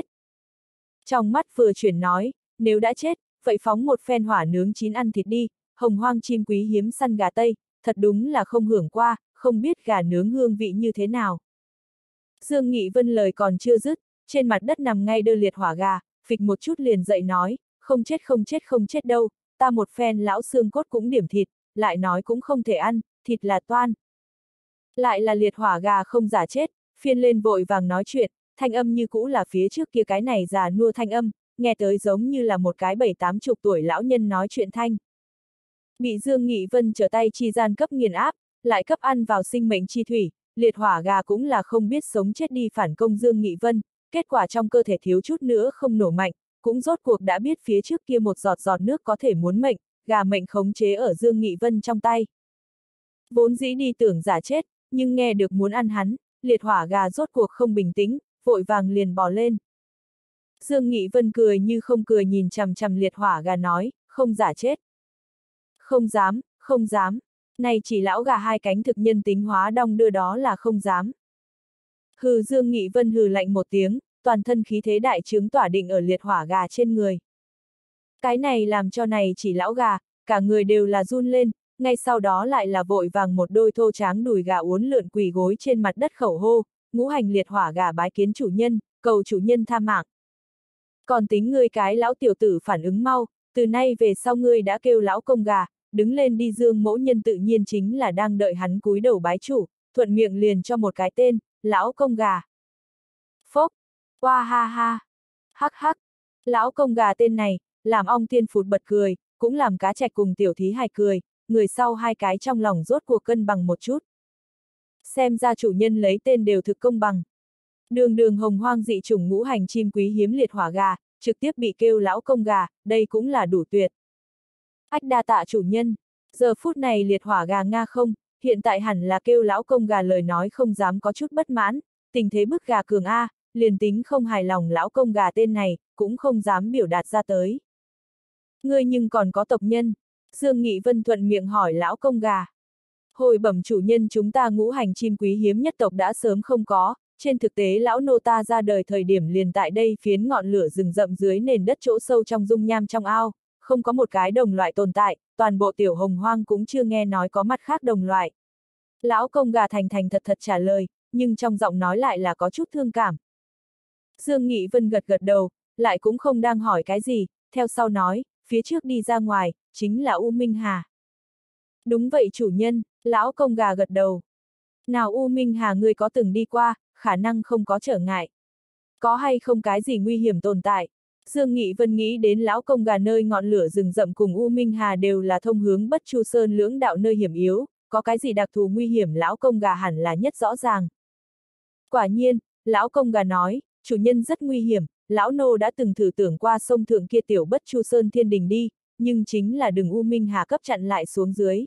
Trong mắt vừa chuyển nói, nếu đã chết, vậy phóng một phen hỏa nướng chín ăn thịt đi, Hồng Hoang chim quý hiếm săn gà Tây, thật đúng là không hưởng qua, không biết gà nướng hương vị như thế nào. Dương Nghị Vân lời còn chưa dứt, trên mặt đất nằm ngay đơ liệt hỏa gà, phịch một chút liền dậy nói, không chết không chết không chết đâu, ta một phen lão xương cốt cũng điểm thịt, lại nói cũng không thể ăn, thịt là toan. Lại là liệt hỏa gà không giả chết, phiên lên vội vàng nói chuyện, thanh âm như cũ là phía trước kia cái này già nua thanh âm, nghe tới giống như là một cái bảy tám chục tuổi lão nhân nói chuyện thanh. Bị Dương Nghị Vân trở tay chi gian cấp nghiền áp, lại cấp ăn vào sinh mệnh chi thủy, liệt hỏa gà cũng là không biết sống chết đi phản công Dương Nghị Vân, kết quả trong cơ thể thiếu chút nữa không nổ mạnh, cũng rốt cuộc đã biết phía trước kia một giọt giọt nước có thể muốn mệnh, gà mệnh khống chế ở Dương Nghị Vân trong tay. Vốn dĩ đi tưởng giả chết, nhưng nghe được muốn ăn hắn, liệt hỏa gà rốt cuộc không bình tĩnh, vội vàng liền bò lên. Dương Nghị Vân cười như không cười nhìn chằm chằm liệt hỏa gà nói, không giả chết. Không dám, không dám, này chỉ lão gà hai cánh thực nhân tính hóa đong đưa đó là không dám. Hừ. Dương Nghị Vân hừ lạnh một tiếng, toàn thân khí thế đại trướng tỏa định ở liệt hỏa gà trên người. Cái này làm cho này chỉ lão gà, cả người đều là run lên, ngay sau đó lại là vội vàng một đôi thô tráng đùi gà uốn lượn quỳ gối trên mặt đất khẩu hô, ngũ hành liệt hỏa gà bái kiến chủ nhân, cầu chủ nhân tha mạng. Còn tính ngươi cái lão tiểu tử phản ứng mau, từ nay về sau ngươi đã kêu lão công gà, đứng lên đi. Dương Mỗ Nhân tự nhiên chính là đang đợi hắn cúi đầu bái chủ, thuận miệng liền cho một cái tên, lão công gà. Phốc, oa ha ha, hắc hắc, lão công gà tên này, làm Ong Tiên phụt bật cười, cũng làm Cá Trạch cùng Tiểu Thí Hài cười, người sau hai cái trong lòng rốt cuộc cân bằng một chút. Xem ra chủ nhân lấy tên đều thực công bằng. Đường đường Hồng Hoang dị chủng ngũ hành chim quý hiếm liệt hỏa gà, trực tiếp bị kêu lão công gà, đây cũng là đủ tuyệt. Ách đa tạ chủ nhân, giờ phút này liệt hỏa gà nga không, hiện tại hẳn là kêu lão công gà lời nói không dám có chút bất mãn, tình thế bức gà cường A, liền tính không hài lòng lão công gà tên này, cũng không dám biểu đạt ra tới. Ngươi nhưng còn có tộc nhân? Dương Nghị Vân thuận miệng hỏi lão công gà. Hồi bẩm chủ nhân, chúng ta ngũ hành chim quý hiếm nhất tộc đã sớm không có, trên thực tế lão nô ta ra đời thời điểm liền tại đây phiến ngọn lửa rừng rậm dưới nền đất chỗ sâu trong dung nham trong ao, không có một cái đồng loại tồn tại, toàn bộ tiểu hồng hoang cũng chưa nghe nói có mặt khác đồng loại. Lão công gà thành thành thật thật trả lời, nhưng trong giọng nói lại là có chút thương cảm. Dương Nghị Vân gật gật đầu, lại cũng không đang hỏi cái gì, theo sau nói, phía trước đi ra ngoài, chính là U Minh Hà. Đúng vậy chủ nhân, lão công gà gật đầu. Nào U Minh Hà ngươi có từng đi qua, khả năng không có trở ngại. Có hay không cái gì nguy hiểm tồn tại? Dương Nghị Vân nghĩ đến lão công gà nơi ngọn lửa rừng rậm cùng U Minh Hà đều là thông hướng Bất Chu Sơn lưỡng đạo nơi hiểm yếu, có cái gì đặc thù nguy hiểm lão công gà hẳn là nhất rõ ràng. Quả nhiên, lão công gà nói, chủ nhân rất nguy hiểm, lão nô đã từng thử tưởng qua sông thượng kia tiểu Bất Chu Sơn thiên đình đi, nhưng chính là đường U Minh Hà cấp chặn lại xuống dưới.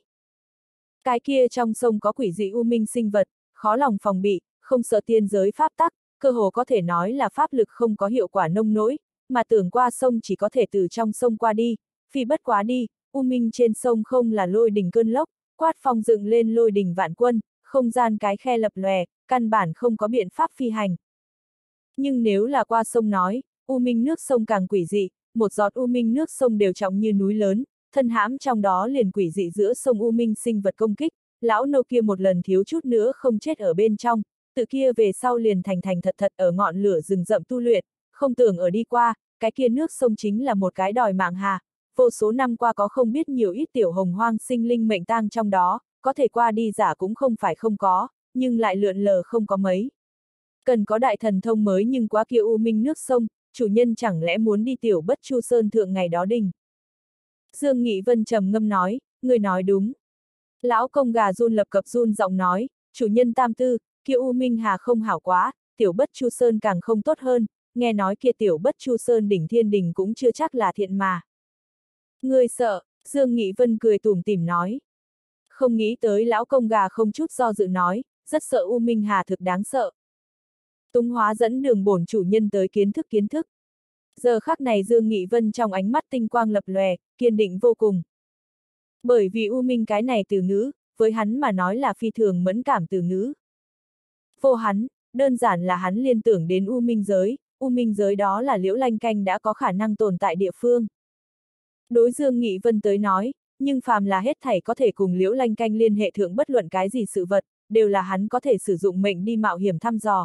Cái kia trong sông có quỷ dị U Minh sinh vật, khó lòng phòng bị, không sợ tiên giới pháp tắc, cơ hồ có thể nói là pháp lực không có hiệu quả nông nỗi, mà tưởng qua sông chỉ có thể từ trong sông qua đi, phi bất quá đi, U Minh trên sông không là lôi đình cơn lốc, quát phong dựng lên lôi đình vạn quân, không gian cái khe lập lòe, căn bản không có biện pháp phi hành. Nhưng nếu là qua sông nói, U Minh nước sông càng quỷ dị, một giọt U Minh nước sông đều trọng như núi lớn, thân hãm trong đó liền quỷ dị giữa sông U Minh sinh vật công kích, lão nô kia một lần thiếu chút nữa không chết ở bên trong, tự kia về sau liền thành thành thật thật ở ngọn lửa rừng rậm tu luyện, không tưởng ở đi qua, cái kia nước sông chính là một cái đòi mạng hà, vô số năm qua có không biết nhiều ít tiểu hồng hoang sinh linh mệnh tang trong đó, có thể qua đi giả cũng không phải không có, nhưng lại lượn lờ không có mấy. Cần có đại thần thông mới nhưng quá kia U Minh nước sông, chủ nhân chẳng lẽ muốn đi tiểu Bất Chu Sơn thượng ngày đó đình. Dương Nghị Vân trầm ngâm nói, người nói đúng. Lão công gà run lập cập run giọng nói, chủ nhân tam tư, kia U Minh Hà không hảo quá, tiểu Bất Chu Sơn càng không tốt hơn, nghe nói kia tiểu Bất Chu Sơn đỉnh thiên đình cũng chưa chắc là thiện mà. Người sợ, Dương Nghị Vân cười tủm tỉm nói. Không nghĩ tới lão công gà không chút do dự nói, rất sợ U Minh Hà thực đáng sợ. Túng hóa dẫn đường bổn chủ nhân tới kiến thức kiến thức. Giờ khắc này Dương Nghị Vân trong ánh mắt tinh quang lập lòe, kiên định vô cùng. Bởi vì U Minh cái này từ ngữ, với hắn mà nói là phi thường mẫn cảm từ ngữ. Vô hắn, đơn giản là hắn liên tưởng đến U Minh giới, U Minh giới đó là Liễu Lanh Canh đã có khả năng tồn tại địa phương. Đối Dương Nghị Vân tới nói, nhưng phàm là hết thảy có thể cùng Liễu Lanh Canh liên hệ thượng bất luận cái gì sự vật, đều là hắn có thể sử dụng mệnh đi mạo hiểm thăm dò.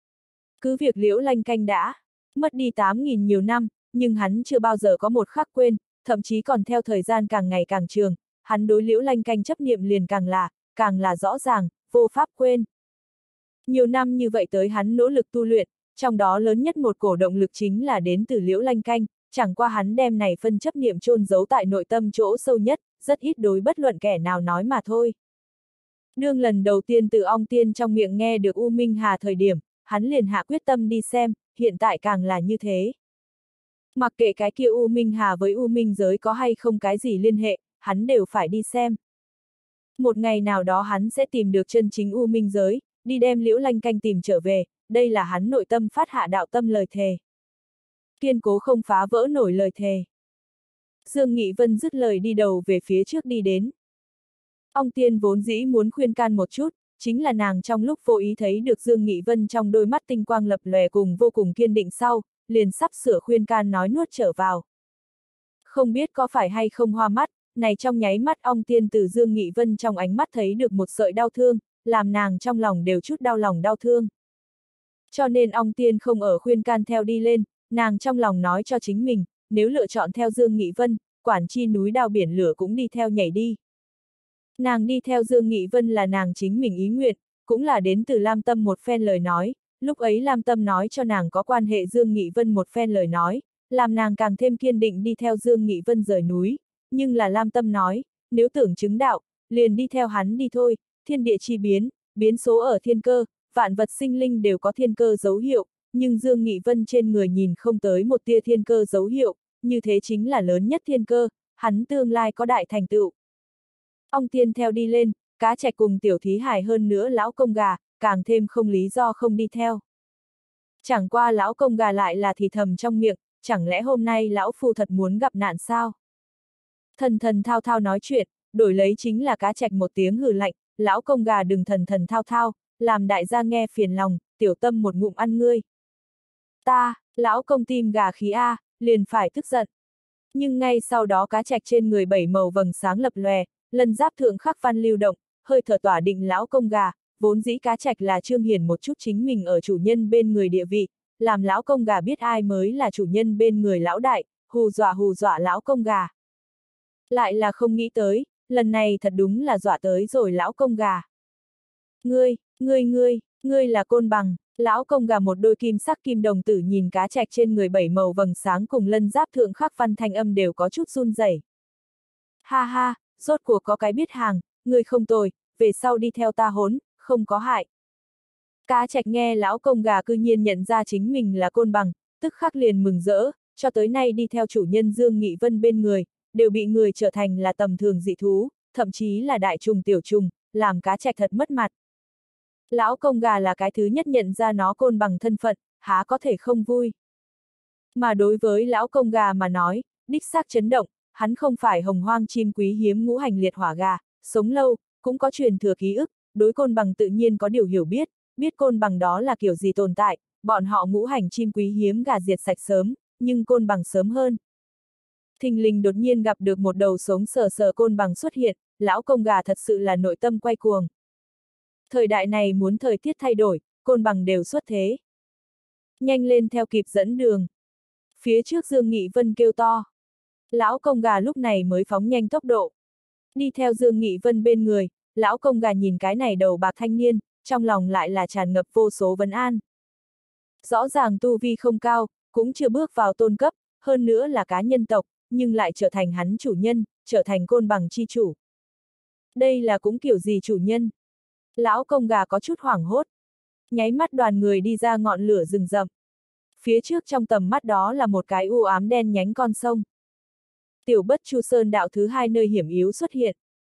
Cứ việc Liễu Lanh Canh đã mất đi tám nghìn nhiều năm, nhưng hắn chưa bao giờ có một khắc quên, thậm chí còn theo thời gian càng ngày càng trường, hắn đối Liễu Lanh Canh chấp niệm liền càng là, càng là rõ ràng, vô pháp quên. Nhiều năm như vậy tới hắn nỗ lực tu luyện, trong đó lớn nhất một cổ động lực chính là đến từ Liễu Lanh Canh, chẳng qua hắn đem này phân chấp niệm chôn giấu tại nội tâm chỗ sâu nhất, rất ít đối bất luận kẻ nào nói mà thôi. Đương lần đầu tiên từ ong tiên trong miệng nghe được U Minh Hà thời điểm, hắn liền hạ quyết tâm đi xem, hiện tại càng là như thế. Mặc kệ cái kia U Minh Hà với U Minh giới có hay không cái gì liên hệ, hắn đều phải đi xem. Một ngày nào đó hắn sẽ tìm được chân chính U Minh giới, đi đem Liễu Lanh Canh tìm trở về, đây là hắn nội tâm phát hạ đạo tâm lời thề. Kiên cố không phá vỡ nổi lời thề. Dương Nghị Vân dứt lời đi đầu về phía trước đi đến. Ong tiên vốn dĩ muốn khuyên can một chút, chính là nàng trong lúc vô ý thấy được Dương Nghị Vân trong đôi mắt tinh quang lập lòe cùng vô cùng kiên định sau, liền sắp sửa khuyên can nói nuốt trở vào. Không biết có phải hay không hoa mắt, này trong nháy mắt ong tiên từ Dương Nghị Vân trong ánh mắt thấy được một sợi đau thương, làm nàng trong lòng đều chút đau lòng đau thương. Cho nên ong tiên không ở khuyên can theo đi lên, nàng trong lòng nói cho chính mình, nếu lựa chọn theo Dương Nghị Vân, quản chi núi đao biển lửa cũng đi theo nhảy đi. Nàng đi theo Dương Nghị Vân là nàng chính mình ý nguyện, cũng là đến từ Lam Tâm một phen lời nói, lúc ấy Lam Tâm nói cho nàng có quan hệ Dương Nghị Vân một phen lời nói, làm nàng càng thêm kiên định đi theo Dương Nghị Vân rời núi, nhưng là Lam Tâm nói, nếu tưởng chứng đạo, liền đi theo hắn đi thôi, thiên địa chi biến, biến số ở thiên cơ, vạn vật sinh linh đều có thiên cơ dấu hiệu, nhưng Dương Nghị Vân trên người nhìn không tới một tia thiên cơ dấu hiệu, như thế chính là lớn nhất thiên cơ, hắn tương lai có đại thành tựu. Ong tiên theo đi lên, cá trạch cùng tiểu thí hải hơn nữa lão công gà, càng thêm không lý do không đi theo. Chẳng qua lão công gà lại là thì thầm trong miệng, chẳng lẽ hôm nay lão phu thật muốn gặp nạn sao? Thần thần thao thao nói chuyện, đổi lấy chính là cá trạch một tiếng hừ lạnh, lão công gà đừng thần thần thao thao, làm đại gia nghe phiền lòng, tiểu tâm một ngụm ăn ngươi. Ta, lão công tim gà khí A, liền phải tức giận. Nhưng ngay sau đó cá trạch trên người bảy màu vầng sáng lập lòe, lân giáp thượng khắc văn lưu động, hơi thở tỏa định lão công gà, vốn dĩ cá trạch là trương hiển một chút chính mình ở chủ nhân bên người địa vị, làm lão công gà biết ai mới là chủ nhân bên người lão đại, hù dọa hù dọa lão công gà. Lại là không nghĩ tới, lần này thật đúng là dọa tới rồi lão công gà. Ngươi, ngươi ngươi, ngươi là côn bằng, lão công gà một đôi kim sắc kim đồng tử nhìn cá trạch trên người bảy màu vầng sáng cùng lân giáp thượng khắc văn thanh âm đều có chút run rẩy. Ha ha, rốt cuộc có cái biết hàng, ngươi không tồi, về sau đi theo ta hốn, không có hại. Cá trạch nghe lão công gà cư nhiên nhận ra chính mình là côn bằng, tức khắc liền mừng rỡ, cho tới nay đi theo chủ nhân Dương Nghị Vân bên người, đều bị người trở thành là tầm thường dị thú, thậm chí là đại trùng tiểu trùng, làm cá trạch thật mất mặt. Lão công gà là cái thứ nhất nhận ra nó côn bằng thân phận, há có thể không vui. Mà đối với lão công gà mà nói, đích xác chấn động, hắn không phải hồng hoang chim quý hiếm ngũ hành liệt hỏa gà, sống lâu, cũng có truyền thừa ký ức, đối côn bằng tự nhiên có điều hiểu biết, biết côn bằng đó là kiểu gì tồn tại, bọn họ ngũ hành chim quý hiếm gà diệt sạch sớm, nhưng côn bằng sớm hơn. Thình lình đột nhiên gặp được một đầu sống sờ sờ côn bằng xuất hiện, lão công gà thật sự là nội tâm quay cuồng. Thời đại này muốn thời tiết thay đổi, côn bằng đều xuất thế. Nhanh lên theo kịp dẫn đường. Phía trước Dương Nghị Vân kêu to. Lão công gà lúc này mới phóng nhanh tốc độ. Đi theo Dương Nghị Vân bên người, lão công gà nhìn cái này đầu bạc thanh niên, trong lòng lại là tràn ngập vô số vấn an. Rõ ràng tu vi không cao, cũng chưa bước vào tôn cấp, hơn nữa là cá nhân tộc, nhưng lại trở thành hắn chủ nhân, trở thành côn bằng chi chủ. Đây là cũng kiểu gì chủ nhân? Lão công gà có chút hoảng hốt. Nháy mắt đoàn người đi ra ngọn lửa rừng rậm. Phía trước trong tầm mắt đó là một cái u ám đen nhánh con sông. Tiểu Bất Chu Sơn đạo thứ hai nơi hiểm yếu xuất hiện.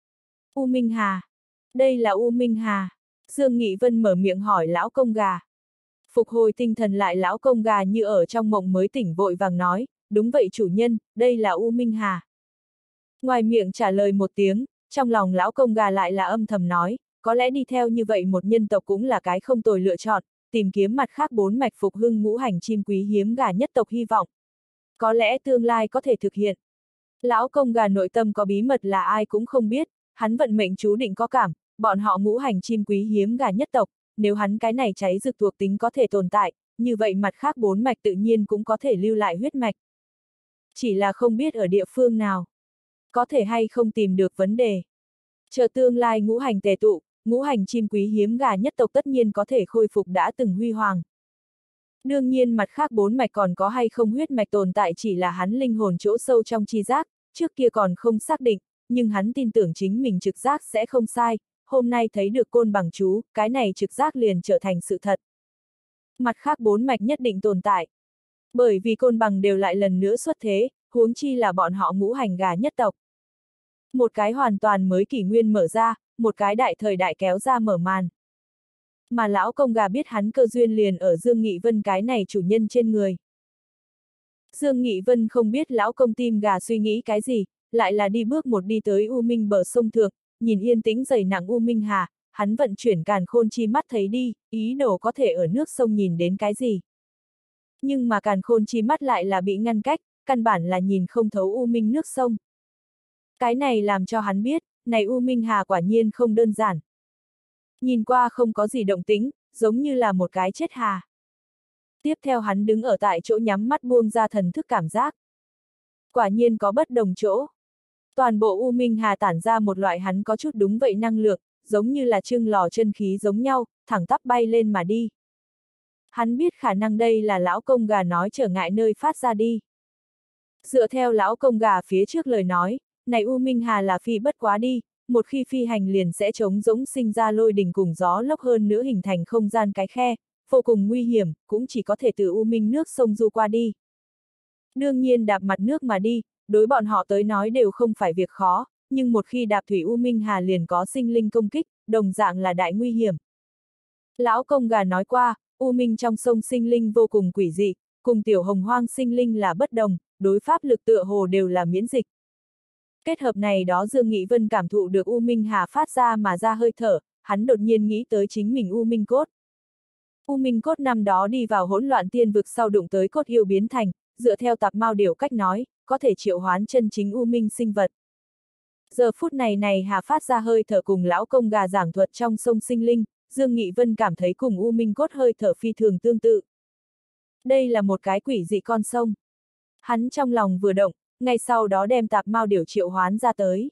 U Minh Hà. Đây là U Minh Hà. Dương Nghị Vân mở miệng hỏi lão công gà. Phục hồi tinh thần lại lão công gà như ở trong mộng mới tỉnh vội vàng nói, đúng vậy chủ nhân, đây là U Minh Hà. Ngoài miệng trả lời một tiếng, trong lòng lão công gà lại là âm thầm nói, có lẽ đi theo như vậy một nhân tộc cũng là cái không tồi lựa chọn, tìm kiếm mặt khác bốn mạch phục hưng ngũ hành chim quý hiếm gà nhất tộc hy vọng. Có lẽ tương lai có thể thực hiện. Lão công gà nội tâm có bí mật là ai cũng không biết, hắn vận mệnh chú định có cảm, bọn họ ngũ hành chim quý hiếm gà nhất tộc, nếu hắn cái này cháy rực thuộc tính có thể tồn tại, như vậy mặt khác bốn mạch tự nhiên cũng có thể lưu lại huyết mạch. Chỉ là không biết ở địa phương nào. Có thể hay không tìm được vấn đề. Chờ tương lai ngũ hành tề tụ, ngũ hành chim quý hiếm gà nhất tộc tất nhiên có thể khôi phục đã từng huy hoàng. Đương nhiên mặt khác bốn mạch còn có hay không huyết mạch tồn tại chỉ là hắn linh hồn chỗ sâu trong chi giác, trước kia còn không xác định, nhưng hắn tin tưởng chính mình trực giác sẽ không sai, hôm nay thấy được côn bằng chú, cái này trực giác liền trở thành sự thật. Mặt khác bốn mạch nhất định tồn tại. Bởi vì côn bằng đều lại lần nữa xuất thế, huống chi là bọn họ ngũ hành gà nhất tộc. Một cái hoàn toàn mới kỷ nguyên mở ra, một cái đại thời đại kéo ra mở màn. Mà lão công gà biết hắn cơ duyên liền ở Dương Nghị Vân cái này chủ nhân trên người. Dương Nghị Vân không biết lão công tim gà suy nghĩ cái gì, lại là đi bước một đi tới U Minh bờ sông thượng, nhìn yên tĩnh dày nặng U Minh Hà, hắn vận chuyển càn khôn chi mắt thấy đi, ý đồ có thể ở nước sông nhìn đến cái gì. Nhưng mà càn khôn chi mắt lại là bị ngăn cách, căn bản là nhìn không thấu U Minh nước sông. Cái này làm cho hắn biết, này U Minh Hà quả nhiên không đơn giản. Nhìn qua không có gì động tĩnh, giống như là một cái chết hà. Tiếp theo hắn đứng ở tại chỗ nhắm mắt buông ra thần thức cảm giác. Quả nhiên có bất đồng chỗ. Toàn bộ U Minh Hà tản ra một loại hắn có chút đúng vậy năng lượng, giống như là trưng lò chân khí giống nhau, thẳng tắp bay lên mà đi. Hắn biết khả năng đây là lão công gà nói trở ngại nơi phát ra đi. Dựa theo lão công gà phía trước lời nói, này U Minh Hà là phi bất quá đi, một khi phi hành liền sẽ trống rỗng sinh ra lôi đình cùng gió lốc hơn nữa hình thành không gian cái khe, vô cùng nguy hiểm, cũng chỉ có thể từ U Minh nước sông du qua đi. Đương nhiên đạp mặt nước mà đi, đối bọn họ tới nói đều không phải việc khó, nhưng một khi đạp thủy U Minh Hà liền có sinh linh công kích, đồng dạng là đại nguy hiểm. Lão công gà nói qua, U minh trong sông sinh linh vô cùng quỷ dị, cùng tiểu hồng hoang sinh linh là bất đồng, đối pháp lực tựa hồ đều là miễn dịch. Kết hợp này đó Dương Nghị Vân cảm thụ được U Minh Hà phát ra mà ra hơi thở, hắn đột nhiên nghĩ tới chính mình U Minh Cốt. U Minh Cốt năm đó đi vào hỗn loạn tiên vực sau đụng tới cốt yêu biến thành, dựa theo Tạp Mao Điểu cách nói, có thể triệu hoán chân chính U Minh sinh vật. Giờ phút này này Hà phát ra hơi thở cùng lão công gà giảng thuật trong sông sinh linh, Dương Nghị Vân cảm thấy cùng U Minh Cốt hơi thở phi thường tương tự. Đây là một cái quỷ dị con sông. Hắn trong lòng vừa động, ngay sau đó đem Tạp Mao Điểu triệu hoán ra tới.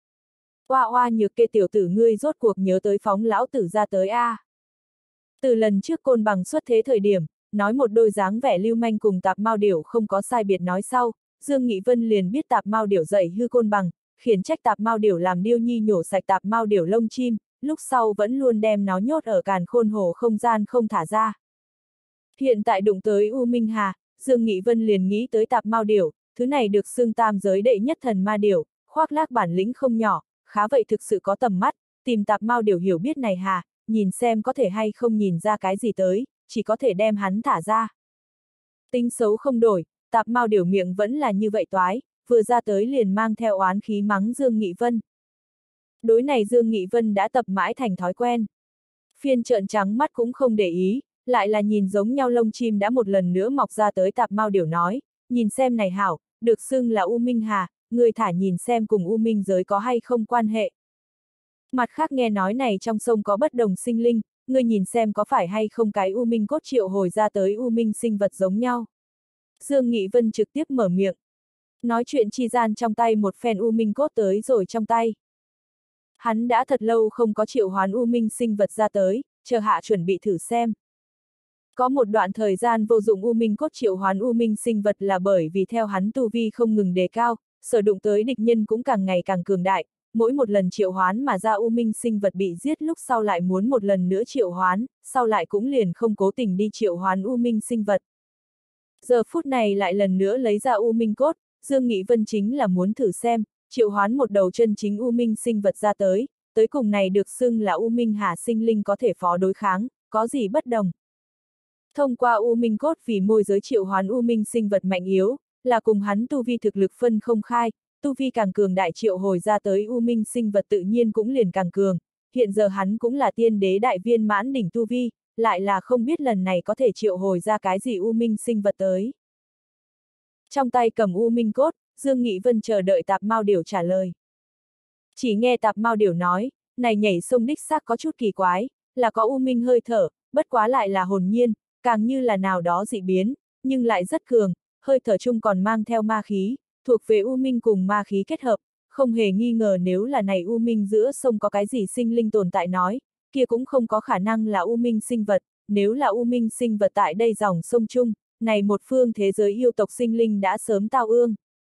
Oa oa nhược kê tiểu tử ngươi rốt cuộc nhớ tới phóng lão tử ra tới a. À. Từ lần trước Côn Bằng xuất thế thời điểm, nói một đôi dáng vẻ lưu manh cùng Tạp Mao Điểu không có sai biệt nói sau, Dương Nghị Vân liền biết Tạp Mao Điểu dạy hư Côn Bằng, khiển trách Tạp Mao Điểu làm điêu nhi nhổ sạch Tạp Mao Điểu lông chim, lúc sau vẫn luôn đem nó nhốt ở càn khôn hồ không gian không thả ra. Hiện tại đụng tới U Minh Hà, Dương Nghị Vân liền nghĩ tới Tạp Mao Điểu, thứ này được xưng tam giới đệ nhất thần ma điểu, khoác lác bản lĩnh không nhỏ, khá vậy thực sự có tầm mắt, tìm Tạp Mao Điểu hiểu biết này hà, nhìn xem có thể hay không nhìn ra cái gì tới, chỉ có thể đem hắn thả ra. Tính xấu không đổi, Tạp Mao Điểu miệng vẫn là như vậy toái, vừa ra tới liền mang theo oán khí mắng Dương Nghị Vân. Đối này Dương Nghị Vân đã tập mãi thành thói quen. Phiên trợn trắng mắt cũng không để ý, lại là nhìn giống nhau lông chim đã một lần nữa mọc ra tới Tạp Mao Điểu nói, nhìn xem này hảo, được xưng là U Minh Hà, người thả nhìn xem cùng U Minh giới có hay không quan hệ. Mặt khác nghe nói này trong sông có bất đồng sinh linh, người nhìn xem có phải hay không cái U Minh cốt triệu hồi ra tới U Minh sinh vật giống nhau. Dương Nghị Vân trực tiếp mở miệng. Nói chuyện chi gian trong tay một phen U Minh cốt tới rồi trong tay. Hắn đã thật lâu không có triệu hoán U Minh sinh vật ra tới, chờ hạ chuẩn bị thử xem. Có một đoạn thời gian vô dụng U Minh cốt triệu hoán U Minh sinh vật là bởi vì theo hắn tu vi không ngừng đề cao, sở đụng tới địch nhân cũng càng ngày càng cường đại, mỗi một lần triệu hoán mà ra U Minh sinh vật bị giết lúc sau lại muốn một lần nữa triệu hoán, sau lại cũng liền không cố tình đi triệu hoán U Minh sinh vật. Giờ phút này lại lần nữa lấy ra U Minh cốt, Dương Nghị Vân chính là muốn thử xem, triệu hoán một đầu chân chính U Minh sinh vật ra tới, tới cùng này được xưng là U Minh Hà sinh linh có thể phó đối kháng, có gì bất đồng. Thông qua U Minh cốt vì môi giới triệu hoán U Minh sinh vật mạnh yếu, là cùng hắn tu vi thực lực phân không khai, tu vi càng cường đại triệu hồi ra tới U Minh sinh vật tự nhiên cũng liền càng cường, hiện giờ hắn cũng là tiên đế đại viên mãn đỉnh tu vi, lại là không biết lần này có thể triệu hồi ra cái gì U Minh sinh vật tới. Trong tay cầm U Minh cốt, Dương Nghị Vân chờ đợi Tạp Mao Điểu trả lời. Chỉ nghe Tạp Mao Điểu nói, này nhảy sông đích xác có chút kỳ quái, là có U Minh hơi thở, bất quá lại là hồn nhiên, càng như là nào đó dị biến, nhưng lại rất cường, hơi thở chung còn mang theo ma khí, thuộc về U Minh cùng ma khí kết hợp, không hề nghi ngờ nếu là này U Minh giữa sông có cái gì sinh linh tồn tại nói, kia cũng không có khả năng là U Minh sinh vật, nếu là U Minh sinh vật tại đây dòng sông chung, này một phương thế giới yêu tộc sinh linh đã sớm tao ương.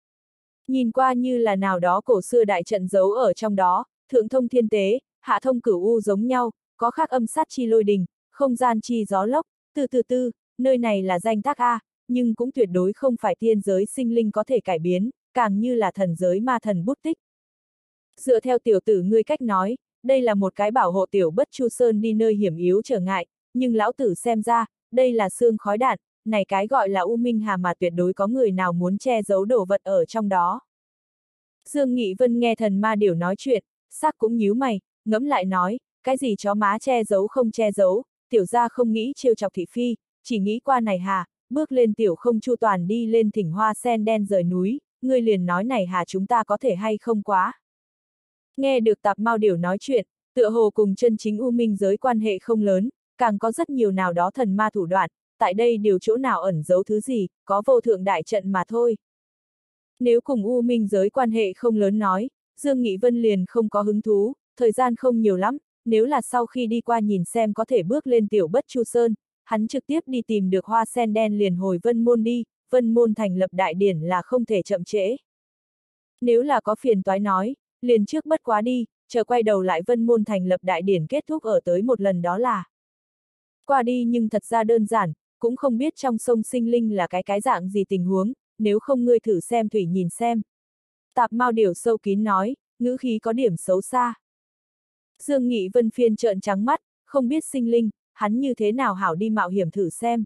Nhìn qua như là nào đó cổ xưa đại trận giấu ở trong đó, thượng thông thiên tế, hạ thông cửu u giống nhau, có khác âm sát chi lôi đình, không gian chi gió lốc, từ từ tư, nơi này là danh tác A, nhưng cũng tuyệt đối không phải tiên giới sinh linh có thể cải biến, càng như là thần giới ma thần bút tích. Dựa theo tiểu tử ngươi cách nói, đây là một cái bảo hộ tiểu Bất Chu Sơn đi nơi hiểm yếu trở ngại, nhưng lão tử xem ra, đây là xương khói đạn, này cái gọi là U Minh Hà mà tuyệt đối có người nào muốn che giấu đồ vật ở trong đó. Dương Nghị Vân nghe thần ma điểu nói chuyện, sắc cũng nhíu mày, ngẫm lại nói, cái gì chó má che giấu không che giấu, tiểu gia không nghĩ trêu chọc thị phi, chỉ nghĩ qua này hà, bước lên tiểu không chu toàn đi lên thỉnh hoa sen đen rời núi, ngươi liền nói này hà chúng ta có thể hay không quá. Nghe được Tạp Mao Điểu nói chuyện, tựa hồ cùng chân chính U Minh giới quan hệ không lớn, càng có rất nhiều nào đó thần ma thủ đoạn, tại đây điều chỗ nào ẩn giấu thứ gì, có vô thượng đại trận mà thôi. Nếu cùng U Minh giới quan hệ không lớn nói, Dương Nghị Vân liền không có hứng thú, thời gian không nhiều lắm, nếu là sau khi đi qua nhìn xem có thể bước lên tiểu Bất Chu Sơn, hắn trực tiếp đi tìm được hoa sen đen liền hồi Vân Môn đi, Vân Môn thành lập đại điển là không thể chậm trễ. Nếu là có phiền toái nói, liền trước bất quá đi, chờ quay đầu lại Vân Môn thành lập đại điển kết thúc ở tới một lần đó là. Qua đi nhưng thật ra đơn giản, cũng không biết trong sông sinh linh là cái cái dạng gì tình huống, nếu không ngươi thử xem thủy nhìn xem. Tạp Mao Điểu sâu kín nói, ngữ khí có điểm xấu xa. Dương Nghị Vân phiên trợn trắng mắt, không biết sinh linh, hắn như thế nào hảo đi mạo hiểm thử xem.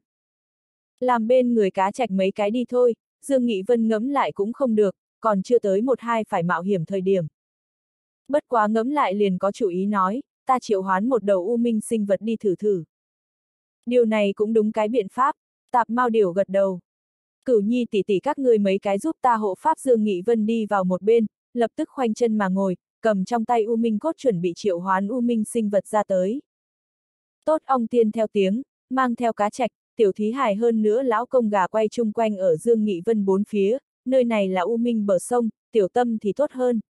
Làm bên người cá trạch mấy cái đi thôi, Dương Nghị Vân ngẫm lại cũng không được, còn chưa tới một hai phải mạo hiểm thời điểm. Bất quá ngẫm lại liền có chủ ý nói, ta triệu hoán một đầu u minh sinh vật đi thử thử. Điều này cũng đúng cái biện pháp, Tạp Mao Điểu gật đầu. Cửu Nhi tỷ tỷ các ngươi mấy cái giúp ta hộ pháp. Dương Nghị Vân đi vào một bên, lập tức khoanh chân mà ngồi, cầm trong tay u minh cốt chuẩn bị triệu hoán u minh sinh vật ra tới. Tốt, ong tiên theo tiếng, mang theo cá trạch, tiểu thí hài hơn nữa lão công gà quay chung quanh ở Dương Nghị Vân bốn phía, nơi này là u minh bờ sông, tiểu tâm thì tốt hơn.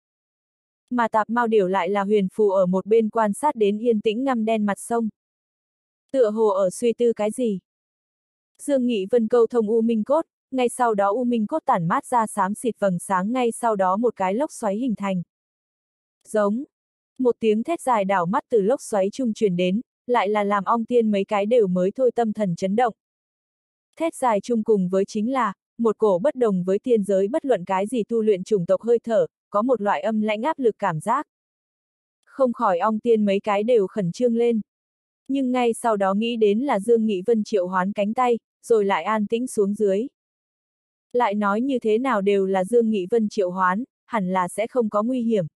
Mà Tạp Mao Điểu lại là huyền phù ở một bên quan sát đến yên tĩnh ngăm đen mặt sông. Tựa hồ ở suy tư cái gì. Dương Nghị Vân câu thông u minh cốt, ngay sau đó u minh cốt tản mát ra xám xịt vầng sáng, ngay sau đó một cái lốc xoáy hình thành. Giống. Một tiếng thét dài đảo mắt từ lốc xoáy trung truyền đến, lại là làm ong tiên mấy cái đều mới thôi tâm thần chấn động. Thét dài chung cùng với chính là, một cổ bất đồng với tiên giới bất luận cái gì tu luyện chủng tộc hơi thở, có một loại âm lãnh áp lực cảm giác. Không khỏi ong tiên mấy cái đều khẩn trương lên. Nhưng ngay sau đó nghĩ đến là Dương Nghị Vân triệu hoán cánh tay, rồi lại an tĩnh xuống dưới. Lại nói như thế nào đều là Dương Nghị Vân triệu hoán, hẳn là sẽ không có nguy hiểm.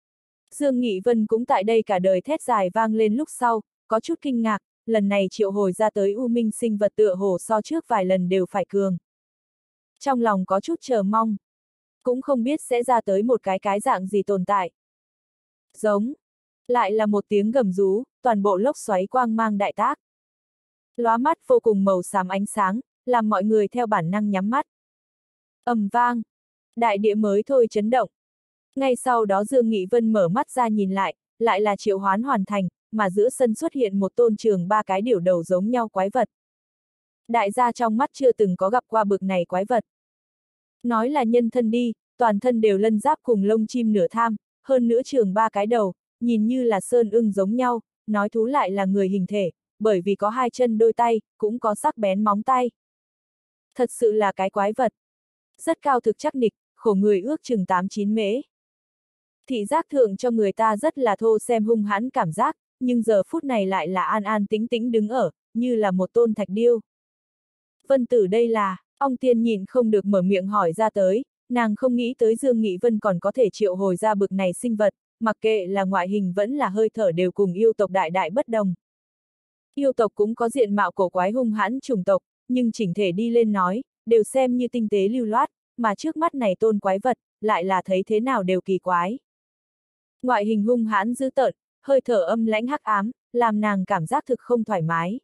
Dương Nghị Vân cũng tại đây cả đời thét dài vang lên lúc sau, có chút kinh ngạc, lần này triệu hồi ra tới u minh sinh vật tựa hồ so trước vài lần đều phải cường. Trong lòng có chút chờ mong, cũng không biết sẽ ra tới một cái cái dạng gì tồn tại. Giống, lại là một tiếng gầm rú, toàn bộ lốc xoáy quang mang đại tác. Lóa mắt vô cùng màu xám ánh sáng, làm mọi người theo bản năng nhắm mắt. Ầm vang, đại địa mới thôi chấn động. Ngay sau đó Dương Nghị Vân mở mắt ra nhìn lại, lại là triệu hoán hoàn thành, mà giữa sân xuất hiện một tôn trường ba cái điểu đầu giống nhau quái vật. Đại gia trong mắt chưa từng có gặp qua bực này quái vật. Nói là nhân thân đi, toàn thân đều lân giáp cùng lông chim nửa tham, hơn nữa trường ba cái đầu, nhìn như là sơn ưng giống nhau, nói thú lại là người hình thể, bởi vì có hai chân đôi tay, cũng có sắc bén móng tay. Thật sự là cái quái vật. Rất cao thực chắc nịch, khổ người ước chừng tám chín mễ. Thị giác thượng cho người ta rất là thô xem hung hãn cảm giác, nhưng giờ phút này lại là an an tĩnh tĩnh đứng ở, như là một tôn thạch điêu. Vân Tử đây là, ong tiên nhìn không được mở miệng hỏi ra tới, nàng không nghĩ tới Dương Nghị Vân còn có thể triệu hồi ra bực này sinh vật, mặc kệ là ngoại hình vẫn là hơi thở đều cùng yêu tộc đại đại bất đồng. Yêu tộc cũng có diện mạo cổ quái hung hãn chủng tộc, nhưng chỉnh thể đi lên nói, đều xem như tinh tế lưu loát, mà trước mắt này tôn quái vật, lại là thấy thế nào đều kỳ quái. Ngoại hình hung hãn dữ tợn, hơi thở âm lãnh hắc ám, làm nàng cảm giác thực không thoải mái.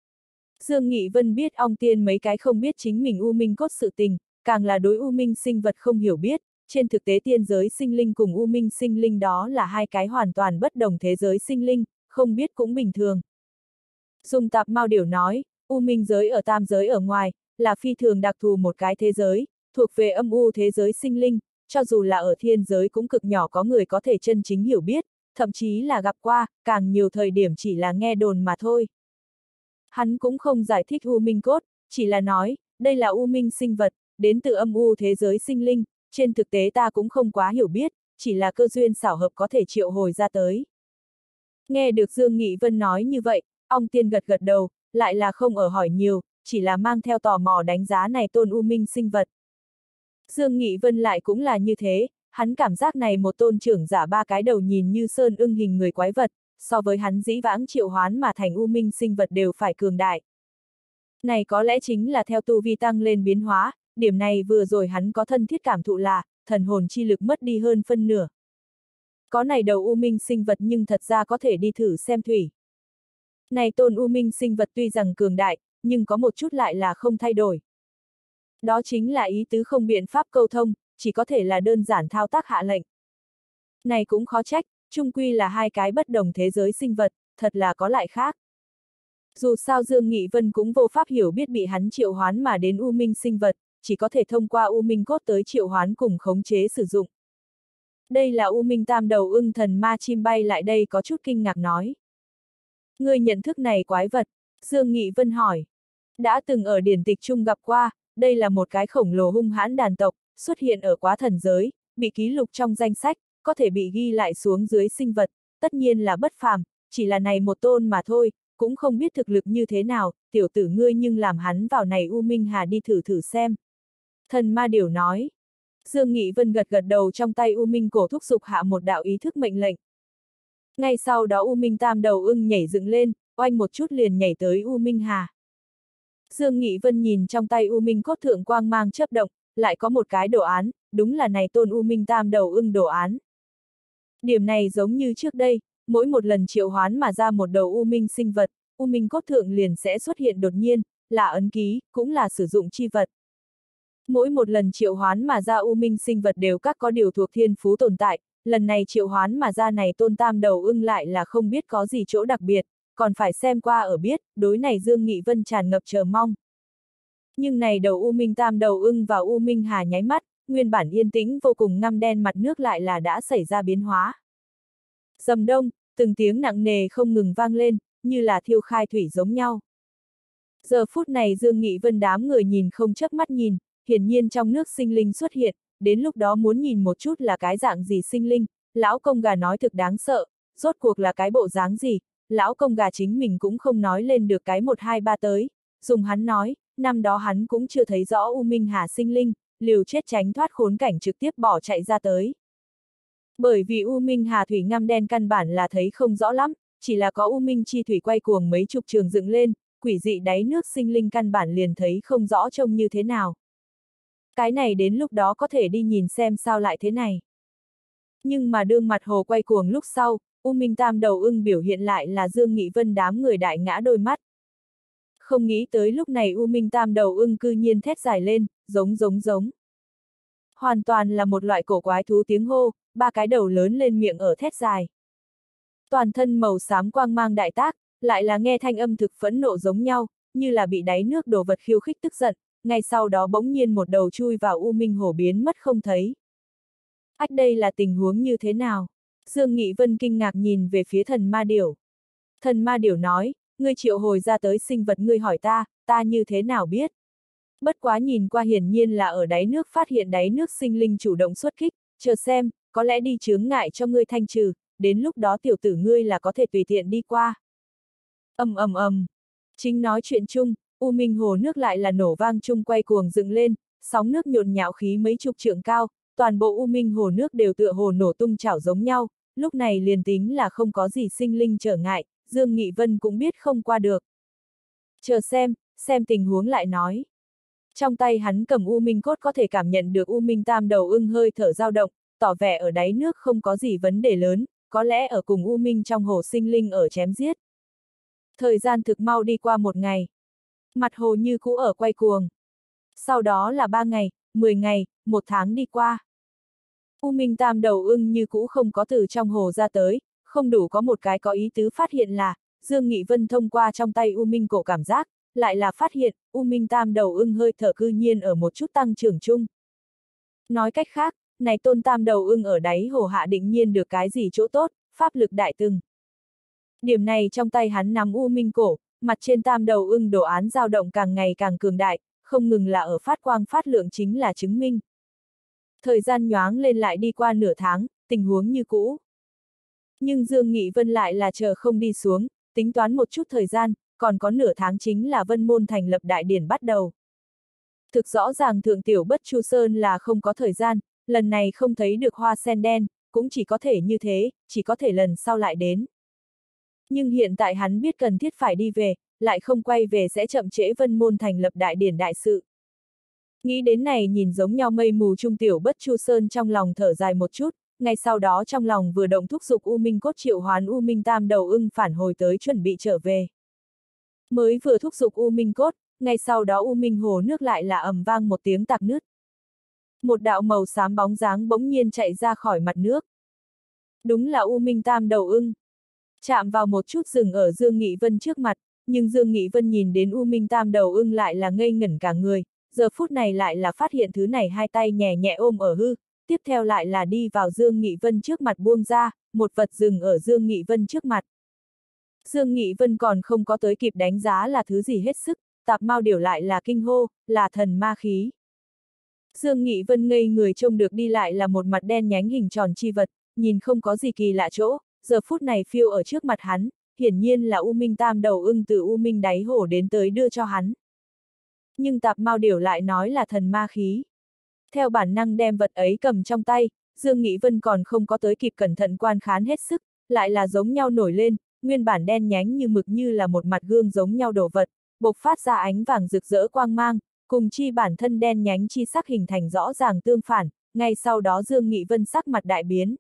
Dương Nghị Vân biết ong tiên mấy cái không biết chính mình u minh cốt sự tình, càng là đối u minh sinh vật không hiểu biết, trên thực tế tiên giới sinh linh cùng u minh sinh linh đó là hai cái hoàn toàn bất đồng thế giới sinh linh, không biết cũng bình thường. Dùng Tạp Mao Điểu nói, u minh giới ở tam giới ở ngoài, là phi thường đặc thù một cái thế giới, thuộc về âm u thế giới sinh linh, cho dù là ở thiên giới cũng cực nhỏ có người có thể chân chính hiểu biết, thậm chí là gặp qua, càng nhiều thời điểm chỉ là nghe đồn mà thôi. Hắn cũng không giải thích u minh cốt, chỉ là nói, đây là u minh sinh vật, đến từ âm u thế giới sinh linh, trên thực tế ta cũng không quá hiểu biết, chỉ là cơ duyên xảo hợp có thể triệu hồi ra tới. Nghe được Dương Nghị Vân nói như vậy, ong tiên gật gật đầu, lại là không ở hỏi nhiều, chỉ là mang theo tò mò đánh giá này tôn u minh sinh vật. Dương Nghị Vân lại cũng là như thế, hắn cảm giác này một tôn trưởng giả ba cái đầu nhìn như sơn ưng hình người quái vật, so với hắn dĩ vãng triệu hoán mà thành u minh sinh vật đều phải cường đại. Này có lẽ chính là theo tu vi tăng lên biến hóa, điểm này vừa rồi hắn có thân thiết cảm thụ là, thần hồn chi lực mất đi hơn phân nửa. Có này đầu u minh sinh vật nhưng thật ra có thể đi thử xem thủy. Này tôn u minh sinh vật tuy rằng cường đại, nhưng có một chút lại là không thay đổi. Đó chính là ý tứ không biện pháp câu thông, chỉ có thể là đơn giản thao tác hạ lệnh. Này cũng khó trách, chung quy là hai cái bất đồng thế giới sinh vật, thật là có lại khác. Dù sao Dương Nghị Vân cũng vô pháp hiểu biết bị hắn triệu hoán mà đến u minh sinh vật, chỉ có thể thông qua u minh cốt tới triệu hoán cùng khống chế sử dụng. Đây là u minh tam đầu ưng thần ma chim bay lại đây có chút kinh ngạc nói. Người nhận thức này quái vật, Dương Nghị Vân hỏi. Đã từng ở điển tịch chung gặp qua, đây là một cái khổng lồ hung hãn đàn tộc, xuất hiện ở quá thần giới, bị ký lục trong danh sách, có thể bị ghi lại xuống dưới sinh vật, tất nhiên là bất phàm, chỉ là này một tôn mà thôi, cũng không biết thực lực như thế nào, tiểu tử ngươi nhưng làm hắn vào này U Minh Hà đi thử thử xem. Thần ma điểu nói. Dương Nghị Vân gật gật đầu, trong tay U Minh cổ thúc giục hạ một đạo ý thức mệnh lệnh. Ngay sau đó U Minh tam đầu ưng nhảy dựng lên, oanh một chút liền nhảy tới U Minh Hà. Dương Nghị Vân nhìn trong tay U Minh cốt thượng quang mang chớp động, lại có một cái đồ án, đúng là này tôn U Minh tam đầu ưng đồ án. Điểm này giống như trước đây, mỗi một lần triệu hoán mà ra một đầu U Minh sinh vật, U Minh cốt thượng liền sẽ xuất hiện đột nhiên, là ấn ký, cũng là sử dụng chi vật. Mỗi một lần triệu hoán mà ra U Minh sinh vật đều các có điều thuộc thiên phú tồn tại, lần này triệu hoán mà ra này tôn tam đầu ưng lại là không biết có gì chỗ đặc biệt, còn phải xem qua ở biết, đối này Dương Nghị Vân tràn ngập chờ mong. Nhưng này đầu U Minh tam đầu ưng vào U Minh Hà nháy mắt, nguyên bản yên tĩnh vô cùng ngăm đen mặt nước lại là đã xảy ra biến hóa. Dầm đông, từng tiếng nặng nề không ngừng vang lên, như là thiêu khai thủy giống nhau. Giờ phút này Dương Nghị Vân đám người nhìn không chớp mắt nhìn, hiển nhiên trong nước sinh linh xuất hiện, đến lúc đó muốn nhìn một chút là cái dạng gì sinh linh, lão công gà nói thực đáng sợ, rốt cuộc là cái bộ dáng gì, lão công gà chính mình cũng không nói lên được cái một hai ba tới, dùng hắn nói, năm đó hắn cũng chưa thấy rõ U Minh Hà sinh linh, liều chết tránh thoát khốn cảnh trực tiếp bỏ chạy ra tới. Bởi vì U Minh Hà thủy ngăm đen căn bản là thấy không rõ lắm, chỉ là có U Minh chi thủy quay cuồng mấy chục trường dựng lên, quỷ dị đáy nước sinh linh căn bản liền thấy không rõ trông như thế nào. Cái này đến lúc đó có thể đi nhìn xem sao lại thế này. Nhưng mà đương mặt hồ quay cuồng lúc sau, U Minh tam đầu ưng biểu hiện lại là Dương Nghị Vân đám người đại ngã đôi mắt. Không nghĩ tới lúc này U Minh tam đầu ưng cư nhiên thét dài lên, giống giống giống. Hoàn toàn là một loại cổ quái thú tiếng hô, ba cái đầu lớn lên miệng ở thét dài. Toàn thân màu xám quang mang đại tác, lại là nghe thanh âm thực phẫn nộ giống nhau, như là bị đáy nước đồ vật khiêu khích tức giận, ngay sau đó bỗng nhiên một đầu chui vào U Minh hồ biến mất không thấy. Ách, đây là tình huống như thế nào? Dương Nghị Vân kinh ngạc nhìn về phía thần ma điểu. Thần ma điểu nói, ngươi triệu hồi ra tới sinh vật ngươi hỏi ta, ta như thế nào biết? Bất quá nhìn qua hiển nhiên là ở đáy nước phát hiện đáy nước sinh linh chủ động xuất kích, chờ xem, có lẽ đi chướng ngại cho ngươi thanh trừ, đến lúc đó tiểu tử ngươi là có thể tùy tiện đi qua. Ầm ầm ầm. Chính nói chuyện chung, U Minh hồ nước lại là nổ vang chung quay cuồng dựng lên, sóng nước nhộn nhạo khí mấy chục trượng cao, toàn bộ U Minh hồ nước đều tựa hồ nổ tung chảo giống nhau, lúc này liền tính là không có gì sinh linh trở ngại, Dương Nghị Vân cũng biết không qua được. Chờ xem, xem tình huống lại nói. Trong tay hắn cầm U Minh cốt có thể cảm nhận được U Minh tam đầu ưng hơi thở dao động, tỏ vẻ ở đáy nước không có gì vấn đề lớn, có lẽ ở cùng U Minh trong hồ sinh linh ở chém giết. Thời gian thực mau đi qua một ngày. Mặt hồ như cũ ở quay cuồng. Sau đó là ba ngày, mười ngày, một tháng đi qua. U Minh tam đầu ưng như cũ không có từ trong hồ ra tới, không đủ có một cái có ý tứ phát hiện là, Dương Nghị Vân thông qua trong tay U Minh cổ cảm giác, lại là phát hiện, U Minh tam đầu ưng hơi thở cư nhiên ở một chút tăng trưởng chung. Nói cách khác, này tôn tam đầu ưng ở đáy hồ hạ định nhiên được cái gì chỗ tốt, pháp lực đại từng. Điểm này trong tay hắn nắm U Minh cổ, mặt trên tam đầu ưng đồ án dao động càng ngày càng cường đại, không ngừng là ở phát quang phát lượng chính là chứng minh. Thời gian nhoáng lên lại đi qua nửa tháng, tình huống như cũ. Nhưng Dương Nghị Vân lại là chờ không đi xuống, tính toán một chút thời gian, còn có nửa tháng chính là Vân Môn thành lập đại điển bắt đầu. Thực rõ ràng Thượng Tiểu Bất Chu Sơn là không có thời gian, lần này không thấy được hoa sen đen, cũng chỉ có thể như thế, chỉ có thể lần sau lại đến. Nhưng hiện tại hắn biết cần thiết phải đi về, lại không quay về sẽ chậm trễ Vân Môn thành lập đại điển đại sự. Nghĩ đến này nhìn giống nhau mây mù trung Tiểu Bất Chu Sơn trong lòng thở dài một chút, ngay sau đó trong lòng vừa động thúc giục U Minh cốt triệu hoán U Minh tam đầu ưng phản hồi tới chuẩn bị trở về. Mới vừa thúc giục U Minh cốt, ngay sau đó U Minh hồ nước lại là ầm vang một tiếng tạc nứt. Một đạo màu xám bóng dáng bỗng nhiên chạy ra khỏi mặt nước. Đúng là U Minh tam đầu ưng. Chạm vào một chút dừng ở Dương Nghị Vân trước mặt, nhưng Dương Nghị Vân nhìn đến U Minh tam đầu ưng lại là ngây ngẩn cả người, giờ phút này lại là phát hiện thứ này hai tay nhẹ nhẹ ôm ở hư, tiếp theo lại là đi vào Dương Nghị Vân trước mặt buông ra, một vật dừng ở Dương Nghị Vân trước mặt. Dương Nghị Vân còn không có tới kịp đánh giá là thứ gì hết sức, tạp mao điểu lại là kinh hô, là thần ma khí. Dương Nghị Vân ngây người trông được đi lại là một mặt đen nhánh hình tròn chi vật, nhìn không có gì kỳ lạ chỗ, giờ phút này phiêu ở trước mặt hắn, hiển nhiên là U Minh Tam đầu ưng từ U Minh đáy hồ đến tới đưa cho hắn. Nhưng Tạp Mao Điểu lại nói là thần ma khí. Theo bản năng đem vật ấy cầm trong tay, Dương Nghị Vân còn không có tới kịp cẩn thận quan khán hết sức, lại là giống nhau nổi lên, nguyên bản đen nhánh như mực như là một mặt gương giống nhau đồ vật, bộc phát ra ánh vàng rực rỡ quang mang, cùng chi bản thân đen nhánh chi sắc hình thành rõ ràng tương phản, ngay sau đó Dương Nghị Vân sắc mặt đại biến.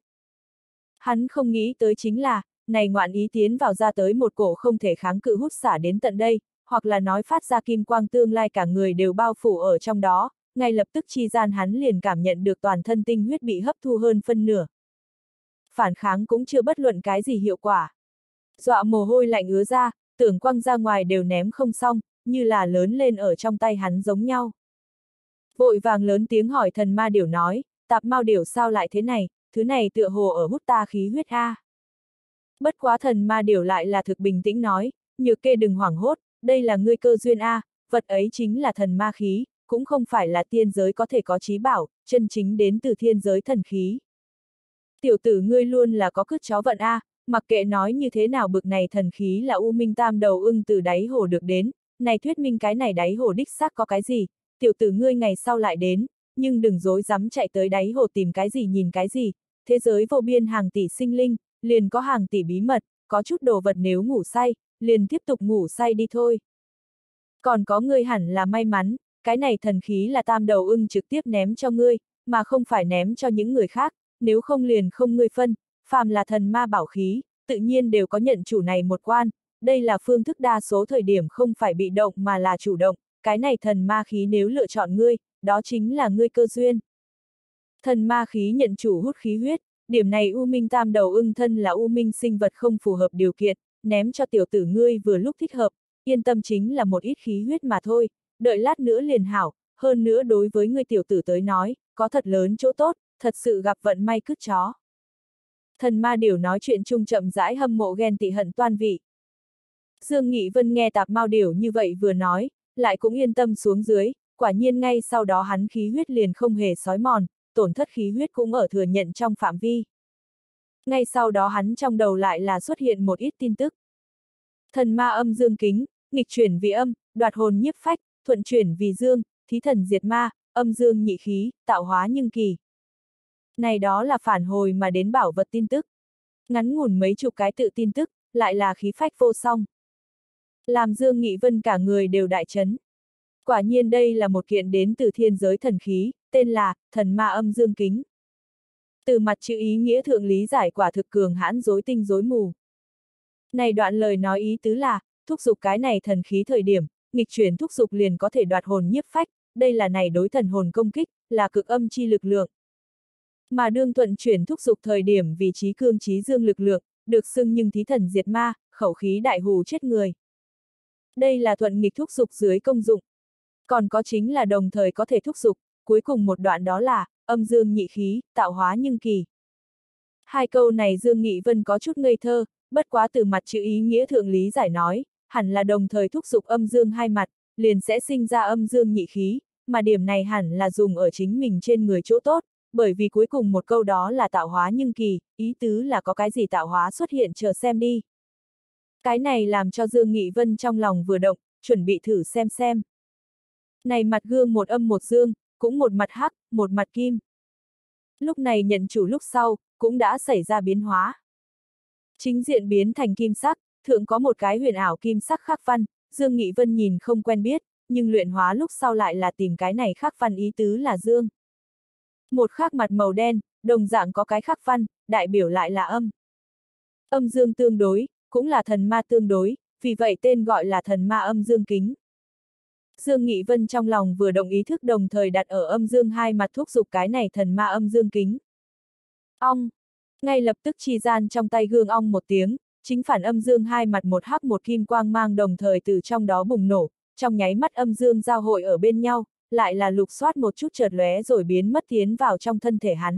Hắn không nghĩ tới chính là, này ngoạn ý tiến vào ra tới một cổ không thể kháng cự hút xả đến tận đây, hoặc là nói phát ra kim quang tương lai cả người đều bao phủ ở trong đó, ngay lập tức chi gian hắn liền cảm nhận được toàn thân tinh huyết bị hấp thu hơn phân nửa. Phản kháng cũng chưa bất luận cái gì hiệu quả. Dọa mồ hôi lạnh ứa ra, tưởng quăng ra ngoài đều ném không xong, như là lớn lên ở trong tay hắn giống nhau. Vội vàng lớn tiếng hỏi thần ma điểu nói, Tạp Mao Điểu sao lại thế này, thứ này tựa hồ ở hút ta khí huyết a. Bất quá thần ma điểu lại là thực bình tĩnh nói, Nhược Kê đừng hoảng hốt, đây là ngươi cơ duyên a, vật ấy chính là thần ma khí, cũng không phải là tiên giới có thể có trí bảo, chân chính đến từ thiên giới thần khí. Tiểu tử ngươi luôn là có cứt chó vận a, mặc kệ nói như thế nào bực này thần khí là U Minh Tam đầu ưng từ đáy hồ được đến, này thuyết minh cái này đáy hồ đích xác có cái gì, tiểu tử ngươi ngày sau lại đến, nhưng đừng dối dám chạy tới đáy hồ tìm cái gì nhìn cái gì, thế giới vô biên hàng tỷ sinh linh, liền có hàng tỷ bí mật, có chút đồ vật nếu ngủ say, liền tiếp tục ngủ say đi thôi. Còn có ngươi hẳn là may mắn, cái này thần khí là Tam đầu ưng trực tiếp ném cho ngươi, mà không phải ném cho những người khác, nếu không liền không ngươi phân, phàm là thần ma bảo khí, tự nhiên đều có nhận chủ này một quan, đây là phương thức đa số thời điểm không phải bị động mà là chủ động, cái này thần ma khí nếu lựa chọn ngươi, đó chính là ngươi cơ duyên. Thần ma khí nhận chủ hút khí huyết, điểm này U Minh Tam đầu ưng thân là U Minh sinh vật không phù hợp điều kiện, ném cho tiểu tử ngươi vừa lúc thích hợp, yên tâm chính là một ít khí huyết mà thôi, đợi lát nữa liền hảo, hơn nữa đối với ngươi tiểu tử tới nói, có thật lớn chỗ tốt, thật sự gặp vận may cứt chó. Thần ma điểu nói chuyện chung chậm rãi hâm mộ ghen tị hận toan vị. Dương Nghị Vân nghe Tạp Mao Điểu như vậy vừa nói, lại cũng yên tâm xuống dưới, quả nhiên ngay sau đó hắn khí huyết liền không hề sói mòn, tổn thất khí huyết cũng ở thừa nhận trong phạm vi. Ngay sau đó hắn trong đầu lại là xuất hiện một ít tin tức. Thần ma âm dương kính, nghịch chuyển vì âm, đoạt hồn nhiếp phách, thuận chuyển vì dương, thí thần diệt ma, âm dương nhị khí, tạo hóa nhưng kỳ. Này đó là phản hồi mà đến bảo vật tin tức. Ngắn ngủn mấy chục cái tự tin tức, lại là khí phách vô song. Làm Dương Nghị Vân cả người đều đại chấn. Quả nhiên đây là một kiện đến từ thiên giới thần khí, tên là thần ma âm dương kính. Từ mặt chữ ý nghĩa thượng lý giải quả thực cường hãn rối tinh rối mù. Này đoạn lời nói ý tứ là, thúc giục cái này thần khí thời điểm, nghịch chuyển thúc giục liền có thể đoạt hồn nhiếp phách, đây là này đối thần hồn công kích, là cực âm chi lực lượng. Mà đương thuận chuyển thúc giục thời điểm vì trí cương trí dương lực lượng, được xưng nhưng thí thần diệt ma, khẩu khí đại hù chết người. Đây là thuận nghịch thúc giục dưới công dụng. Còn có chính là đồng thời có thể thúc giục, cuối cùng một đoạn đó là, âm dương nhị khí, tạo hóa nhưng kỳ. Hai câu này Dương Nghị Vân có chút ngây thơ, bất quá từ mặt chữ ý nghĩa thượng lý giải nói, hẳn là đồng thời thúc giục âm dương hai mặt, liền sẽ sinh ra âm dương nhị khí, mà điểm này hẳn là dùng ở chính mình trên người chỗ tốt, bởi vì cuối cùng một câu đó là tạo hóa nhưng kỳ, ý tứ là có cái gì tạo hóa xuất hiện chờ xem đi. Cái này làm cho Dương Nghị Vân trong lòng vừa động, chuẩn bị thử xem xem. Này mặt gương một âm một dương, cũng một mặt hắc, một mặt kim. Lúc này nhận chủ lúc sau, cũng đã xảy ra biến hóa. Chính diện biến thành kim sắc, thượng có một cái huyền ảo kim sắc khắc văn, Dương Nghị Vân nhìn không quen biết, nhưng luyện hóa lúc sau lại là tìm cái này khắc văn ý tứ là dương. Một khắc mặt màu đen, đồng dạng có cái khắc văn, đại biểu lại là âm. Âm dương tương đối, cũng là thần ma tương đối, vì vậy tên gọi là thần ma âm dương kính. Dương Nghị Vân trong lòng vừa động ý thức đồng thời đặt ở âm dương hai mặt thúc giục cái này thần ma âm dương kính. Ong! Ngay lập tức chi gian trong tay gương ong một tiếng, chính phản âm dương hai mặt một hắc một kim quang mang đồng thời từ trong đó bùng nổ, trong nháy mắt âm dương giao hội ở bên nhau, lại là lục soát một chút chợt lóe rồi biến mất tiến vào trong thân thể hắn.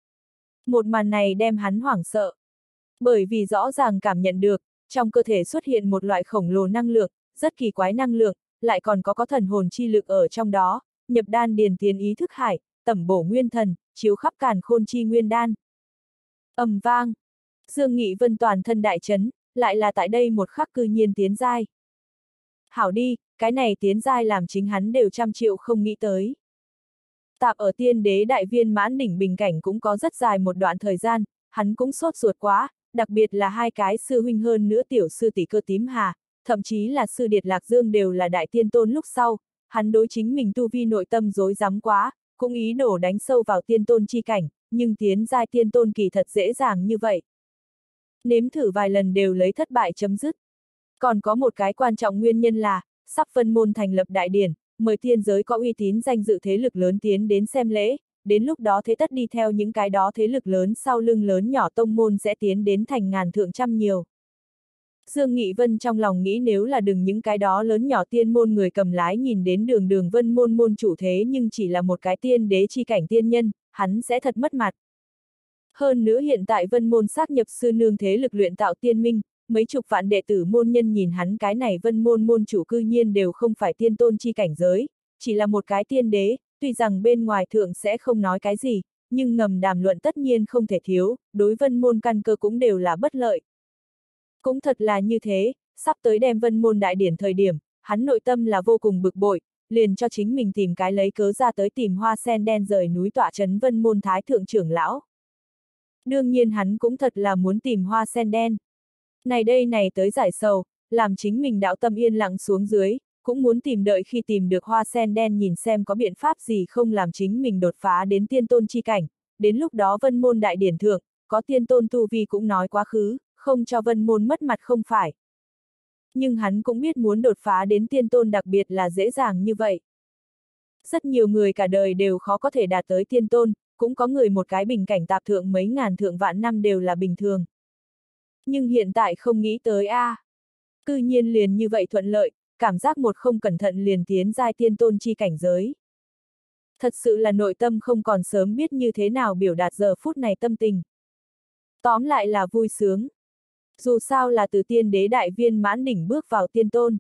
Một màn này đem hắn hoảng sợ. Bởi vì rõ ràng cảm nhận được, trong cơ thể xuất hiện một loại khổng lồ năng lượng, rất kỳ quái năng lượng, lại còn có có thần hồn chi lực ở trong đó, nhập đan điền tiến ý thức hải, tẩm bổ nguyên thần, chiếu khắp càn khôn chi nguyên đan. Ầm vang, Dương Nghị Vân toàn thân đại chấn, lại là tại đây một khắc cư nhiên tiến giai. Hảo đi, cái này tiến giai làm chính hắn đều trăm triệu không nghĩ tới. Tạp ở tiên đế đại viên mãn đỉnh bình cảnh cũng có rất dài một đoạn thời gian, hắn cũng sốt ruột quá, đặc biệt là hai cái sư huynh hơn nữa tiểu sư tỷ Cơ Tím Hà, thậm chí là sư điệt Lạc Dương đều là đại tiên tôn lúc sau, hắn đối chính mình tu vi nội tâm rối rắm quá, cũng ý đồ đánh sâu vào tiên tôn chi cảnh, nhưng tiến giai tiên tôn kỳ thật dễ dàng như vậy. Nếm thử vài lần đều lấy thất bại chấm dứt. Còn có một cái quan trọng nguyên nhân là, sắp Vân Môn thành lập đại điển, mời thiên giới có uy tín danh dự thế lực lớn tiến đến xem lễ, đến lúc đó thế tất đi theo những cái đó thế lực lớn sau lưng lớn nhỏ tông môn sẽ tiến đến thành ngàn thượng trăm nhiều. Dương Nghị Vân trong lòng nghĩ nếu là đừng những cái đó lớn nhỏ tiên môn người cầm lái nhìn đến đường đường Vân Môn môn chủ thế nhưng chỉ là một cái tiên đế chi cảnh tiên nhân, hắn sẽ thật mất mặt. Hơn nữa hiện tại Vân Môn xác nhập sư nương thế lực luyện tạo tiên minh, mấy chục vạn đệ tử môn nhân nhìn hắn cái này Vân Môn môn chủ cư nhiên đều không phải tiên tôn chi cảnh giới, chỉ là một cái tiên đế, tuy rằng bên ngoài thượng sẽ không nói cái gì, nhưng ngầm đàm luận tất nhiên không thể thiếu, đối Vân Môn căn cơ cũng đều là bất lợi. Cũng thật là như thế, sắp tới đem Vân Môn đại điển thời điểm, hắn nội tâm là vô cùng bực bội, liền cho chính mình tìm cái lấy cớ ra tới tìm Hoa Sen Đen rời núi tọa trấn Vân Môn thái thượng trưởng lão. Đương nhiên hắn cũng thật là muốn tìm Hoa Sen Đen. Này đây này tới giải sầu, làm chính mình đạo tâm yên lặng xuống dưới, cũng muốn tìm đợi khi tìm được Hoa Sen Đen nhìn xem có biện pháp gì không làm chính mình đột phá đến tiên tôn chi cảnh, đến lúc đó Vân Môn đại điển thượng, có tiên tôn tu vi cũng nói quá khứ, không cho Vân Môn mất mặt không phải. Nhưng hắn cũng biết muốn đột phá đến tiên tôn đặc biệt là dễ dàng như vậy. Rất nhiều người cả đời đều khó có thể đạt tới tiên tôn, cũng có người một cái bình cảnh tạp thượng mấy ngàn thượng vạn năm đều là bình thường. Nhưng hiện tại không nghĩ tới a, à. Cư nhiên liền như vậy thuận lợi, cảm giác một không cẩn thận liền tiến giai tiên tôn chi cảnh giới. Thật sự là nội tâm không còn sớm biết như thế nào biểu đạt giờ phút này tâm tình. Tóm lại là vui sướng. Dù sao là từ tiên đế đại viên mãn đỉnh bước vào tiên tôn.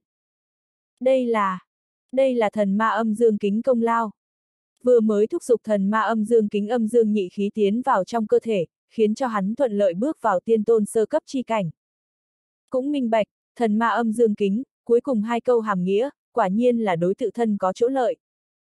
Đây là, đây là thần ma âm dương kính công lao. Vừa mới thúc giục thần ma âm dương kính âm dương nhị khí tiến vào trong cơ thể, khiến cho hắn thuận lợi bước vào tiên tôn sơ cấp chi cảnh. Cũng minh bạch, thần ma âm dương kính, cuối cùng hai câu hàm nghĩa, quả nhiên là đối tự thân có chỗ lợi.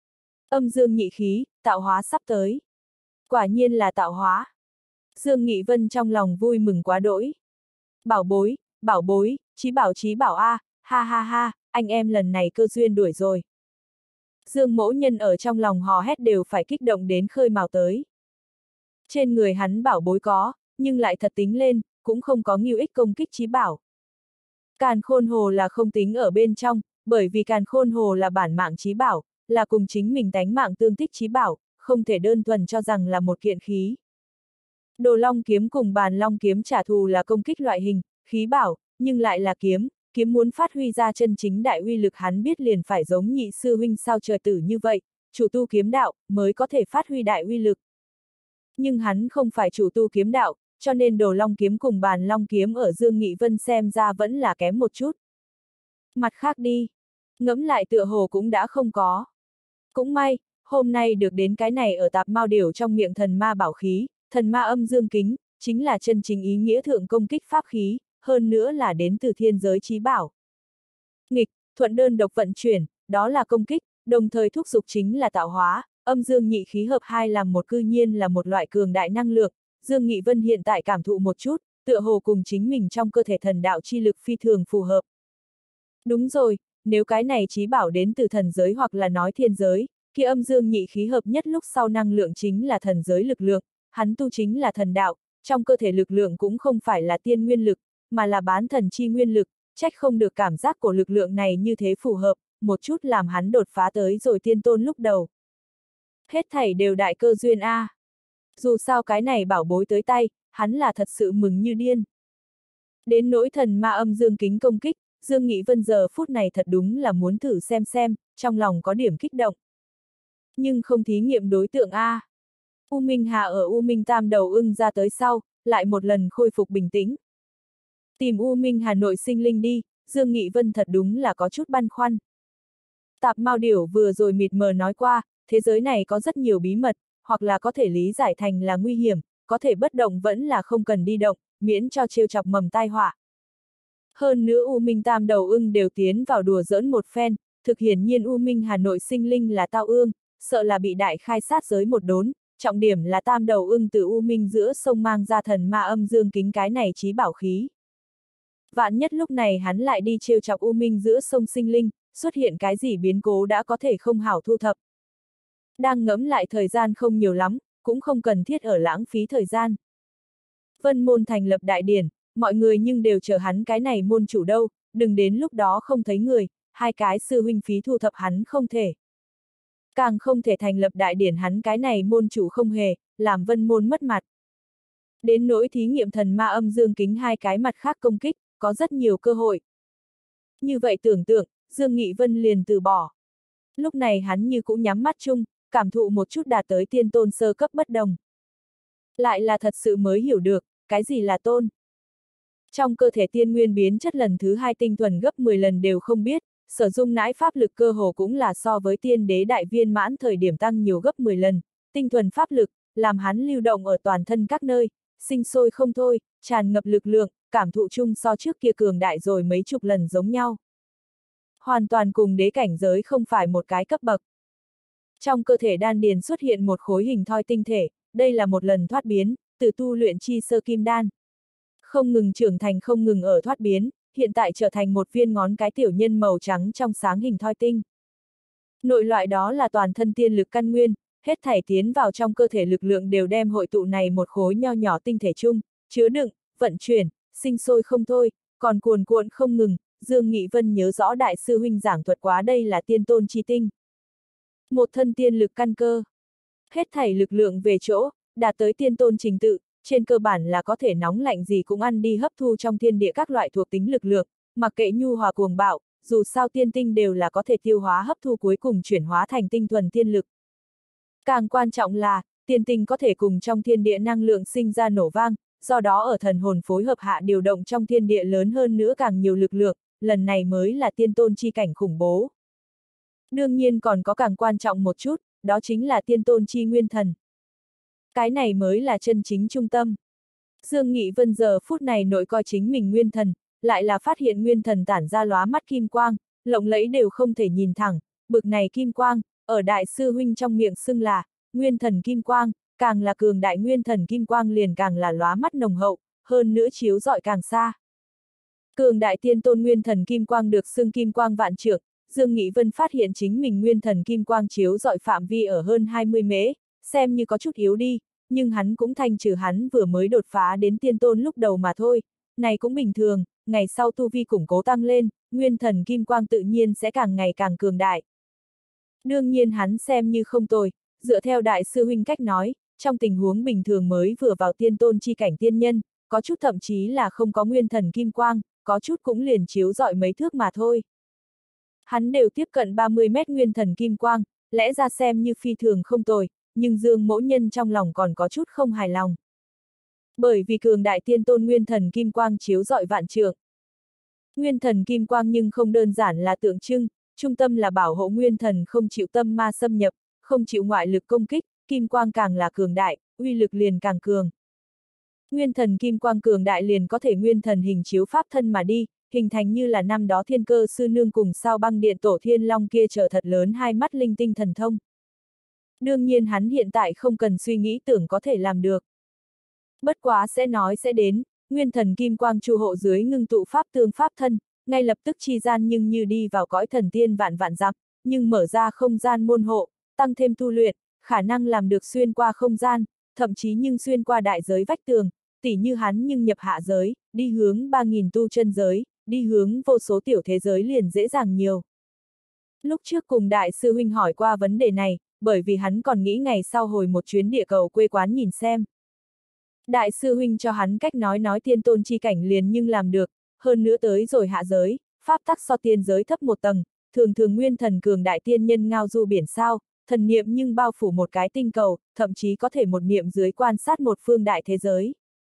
Âm dương nhị khí, tạo hóa sắp tới. Quả nhiên là tạo hóa. Dương Nghị Vân trong lòng vui mừng quá đỗi. Bảo bối, bảo bối, chí bảo chí bảo a, à, ha ha ha, anh em lần này cơ duyên đuổi rồi. Dương Mỗ Nhân ở trong lòng hò hét đều phải kích động đến khơi mào tới. Trên người hắn bảo bối có, nhưng lại thật tính lên, cũng không có nghiêu ích công kích chí bảo. Càn khôn hồ là không tính ở bên trong, bởi vì càn khôn hồ là bản mạng chí bảo, là cùng chính mình tánh mạng tương thích chí bảo, không thể đơn thuần cho rằng là một kiện khí. Đồ long kiếm cùng bàn long kiếm trả thù là công kích loại hình, khí bảo, nhưng lại là kiếm, kiếm muốn phát huy ra chân chính đại uy lực hắn biết liền phải giống nhị sư huynh sao trời tử như vậy, chủ tu kiếm đạo, mới có thể phát huy đại uy lực. Nhưng hắn không phải chủ tu kiếm đạo, cho nên đồ long kiếm cùng bàn long kiếm ở Dương Nghị Vân xem ra vẫn là kém một chút. Mặt khác đi, ngẫm lại tựa hồ cũng đã không có. Cũng may, hôm nay được đến cái này ở tạp mao điểu trong miệng thần ma bảo khí, thần ma âm dương kính, chính là chân chính ý nghĩa thượng công kích pháp khí, hơn nữa là đến từ thiên giới chí bảo. Nghịch, thuận đơn độc vận chuyển, đó là công kích, đồng thời thúc giục chính là tạo hóa, âm dương nhị khí hợp hai làm một cư nhiên là một loại cường đại năng lượng. Dương Nghị Vân hiện tại cảm thụ một chút, tựa hồ cùng chính mình trong cơ thể thần đạo chi lực phi thường phù hợp. Đúng rồi, nếu cái này chí bảo đến từ thần giới hoặc là nói thiên giới, kia âm dương nhị khí hợp nhất lúc sau năng lượng chính là thần giới lực lượng, hắn tu chính là thần đạo, trong cơ thể lực lượng cũng không phải là tiên nguyên lực, mà là bán thần chi nguyên lực, trách không được cảm giác của lực lượng này như thế phù hợp, một chút làm hắn đột phá tới rồi tiên tôn lúc đầu. Hết thảy đều đại cơ duyên a. À. Dù sao cái này bảo bối tới tay, hắn là thật sự mừng như điên. Đến nỗi thần ma âm dương kính công kích, Dương Nghị Vân giờ phút này thật đúng là muốn thử xem xem, trong lòng có điểm kích động. Nhưng không thí nghiệm đối tượng a. À. U Minh Hà ở U Minh Tam đầu ưng ra tới sau, lại một lần khôi phục bình tĩnh. Tìm U Minh Hà nội sinh linh đi, Dương Nghị Vân thật đúng là có chút băn khoăn. Tạp Mao Điểu vừa rồi mịt mờ nói qua, thế giới này có rất nhiều bí mật, hoặc là có thể lý giải thành là nguy hiểm, có thể bất động vẫn là không cần đi động, miễn cho trêu chọc mầm tai họa. Hơn nữa U Minh Tam đầu ưng đều tiến vào đùa giỡn một phen, thực hiển nhiên U Minh Hà Nội sinh linh là tao ương, sợ là bị đại khai sát giới một đốn, trọng điểm là tam đầu ưng từ U Minh giữa sông mang ra thần ma âm dương kính cái này chí bảo khí. Vạn nhất lúc này hắn lại đi trêu chọc U Minh giữa sông sinh linh, xuất hiện cái gì biến cố đã có thể không hảo thu thập. Đang ngẫm lại thời gian không nhiều lắm, cũng không cần thiết ở lãng phí thời gian. Vân môn thành lập đại điển, mọi người nhưng đều chờ hắn cái này môn chủ đâu, đừng đến lúc đó không thấy người, hai cái sư huynh phí thu thập hắn không thể. Càng không thể thành lập đại điển hắn cái này môn chủ không hề, làm vân môn mất mặt. Đến nỗi thí nghiệm thần ma âm dương kính hai cái mặt khác công kích, có rất nhiều cơ hội. Như vậy tưởng tượng, Dương Nghị Vân liền từ bỏ. Lúc này hắn như cũng nhắm mắt chung, cảm thụ một chút đạt tới tiên tôn sơ cấp bất đồng. Lại là thật sự mới hiểu được, cái gì là tôn. Trong cơ thể tiên nguyên biến chất lần thứ hai tinh thuần gấp mười lần đều không biết, sử dụng nãi pháp lực cơ hồ cũng là so với tiên đế đại viên mãn thời điểm tăng nhiều gấp mười lần, tinh thuần pháp lực, làm hắn lưu động ở toàn thân các nơi, sinh sôi không thôi, tràn ngập lực lượng, cảm thụ chung so trước kia cường đại rồi mấy chục lần giống nhau. Hoàn toàn cùng đế cảnh giới không phải một cái cấp bậc. Trong cơ thể đan điền xuất hiện một khối hình thoi tinh thể, đây là một lần thoát biến, từ tu luyện chi sơ kim đan. Không ngừng trưởng thành không ngừng ở thoát biến, hiện tại trở thành một viên ngón cái tiểu nhân màu trắng trong sáng hình thoi tinh. Nội loại đó là toàn thân tiên lực căn nguyên, hết thảy tiến vào trong cơ thể lực lượng đều đem hội tụ này một khối nho nhỏ tinh thể chung, chứa đựng, vận chuyển, sinh sôi không thôi, còn cuồn cuộn không ngừng. Dương Nghị Vân nhớ rõ đại sư huynh giảng thuật quá đây là tiên tôn chi tinh. Một thân tiên lực căn cơ. Hết thảy lực lượng về chỗ, đạt tới tiên tôn trình tự, trên cơ bản là có thể nóng lạnh gì cũng ăn đi hấp thu trong thiên địa các loại thuộc tính lực lượng, mặc kệ nhu hòa cuồng bạo, dù sao tiên tinh đều là có thể tiêu hóa hấp thu cuối cùng chuyển hóa thành tinh thuần tiên lực. Càng quan trọng là, tiên tinh có thể cùng trong thiên địa năng lượng sinh ra nổ vang, do đó ở thần hồn phối hợp hạ điều động trong thiên địa lớn hơn nữa càng nhiều lực lượng, lần này mới là tiên tôn chi cảnh khủng bố. Đương nhiên còn có càng quan trọng một chút, đó chính là tiên tôn chi nguyên thần. Cái này mới là chân chính trung tâm. Dương Nghị Vân giờ phút này nội coi chính mình nguyên thần, lại là phát hiện nguyên thần tản ra lóa mắt kim quang, lộng lẫy đều không thể nhìn thẳng, bực này kim quang, ở đại sư huynh trong miệng xưng là, nguyên thần kim quang, càng là cường đại nguyên thần kim quang liền càng là lóa mắt nồng hậu, hơn nữa chiếu rọi càng xa. Cường đại tiên tôn nguyên thần kim quang được xưng kim quang vạn trượng, Dương Nghị Vân phát hiện chính mình nguyên thần kim quang chiếu rọi phạm vi ở hơn hai mươi mễ, xem như có chút yếu đi, nhưng hắn cũng thanh trừ hắn vừa mới đột phá đến tiên tôn lúc đầu mà thôi, này cũng bình thường, ngày sau tu vi củng cố tăng lên, nguyên thần kim quang tự nhiên sẽ càng ngày càng cường đại. Đương nhiên hắn xem như không tồi, dựa theo đại sư huynh cách nói, trong tình huống bình thường mới vừa vào tiên tôn chi cảnh tiên nhân, có chút thậm chí là không có nguyên thần kim quang, có chút cũng liền chiếu rọi mấy thước mà thôi. Hắn đều tiếp cận ba mươi mét nguyên thần kim quang, lẽ ra xem như phi thường không tồi, nhưng Dương Mỗ Nhân trong lòng còn có chút không hài lòng. Bởi vì cường đại tiên tôn nguyên thần kim quang chiếu rọi vạn trượng. Nguyên thần kim quang nhưng không đơn giản là tượng trưng, trung tâm là bảo hộ nguyên thần không chịu tâm ma xâm nhập, không chịu ngoại lực công kích, kim quang càng là cường đại, uy lực liền càng cường. Nguyên thần kim quang cường đại liền có thể nguyên thần hình chiếu pháp thân mà đi, hình thành như là năm đó Thiên Cơ sư nương cùng sao băng điện tổ Thiên Long kia trở thật lớn hai mắt linh tinh thần thông. Đương nhiên hắn hiện tại không cần suy nghĩ tưởng có thể làm được. Bất quá sẽ nói sẽ đến, nguyên thần kim quang chu hộ dưới ngưng tụ pháp tương pháp thân, ngay lập tức chi gian nhưng như đi vào cõi thần tiên vạn vạn dặm, nhưng mở ra không gian môn hộ, tăng thêm tu luyện, khả năng làm được xuyên qua không gian, thậm chí nhưng xuyên qua đại giới vách tường, tỉ như hắn nhưng nhập hạ giới, đi hướng ba nghìn tu chân giới, đi hướng vô số tiểu thế giới liền dễ dàng nhiều. Lúc trước cùng đại sư huynh hỏi qua vấn đề này, bởi vì hắn còn nghĩ ngày sau hồi một chuyến địa cầu quê quán nhìn xem. Đại sư huynh cho hắn cách nói nói tiên tôn chi cảnh liền nhưng làm được, hơn nữa tới rồi hạ giới, pháp tắc so tiên giới thấp một tầng, thường thường nguyên thần cường đại tiên nhân ngao du biển sao, thần niệm nhưng bao phủ một cái tinh cầu, thậm chí có thể một niệm dưới quan sát một phương đại thế giới.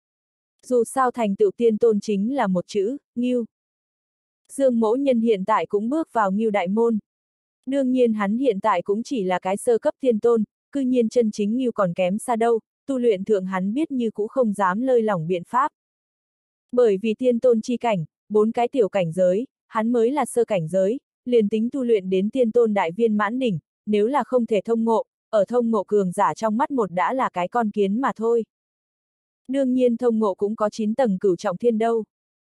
Dù sao thành tựu tiên tôn chính là một chữ, Ngưu. Dương Mỗ Nhân hiện tại cũng bước vào Ngưu đại môn. Đương nhiên hắn hiện tại cũng chỉ là cái sơ cấp tiên tôn, cư nhiên chân chính Ngưu còn kém xa đâu, tu luyện thượng hắn biết như cũ không dám lơi lỏng biện pháp. Bởi vì tiên tôn chi cảnh, bốn cái tiểu cảnh giới, hắn mới là sơ cảnh giới, liền tính tu luyện đến tiên tôn đại viên mãn đỉnh, nếu là không thể thông ngộ, ở thông ngộ cường giả trong mắt một đã là cái con kiến mà thôi. Đương nhiên thông ngộ cũng có chín tầng cửu trọng thiên đâu.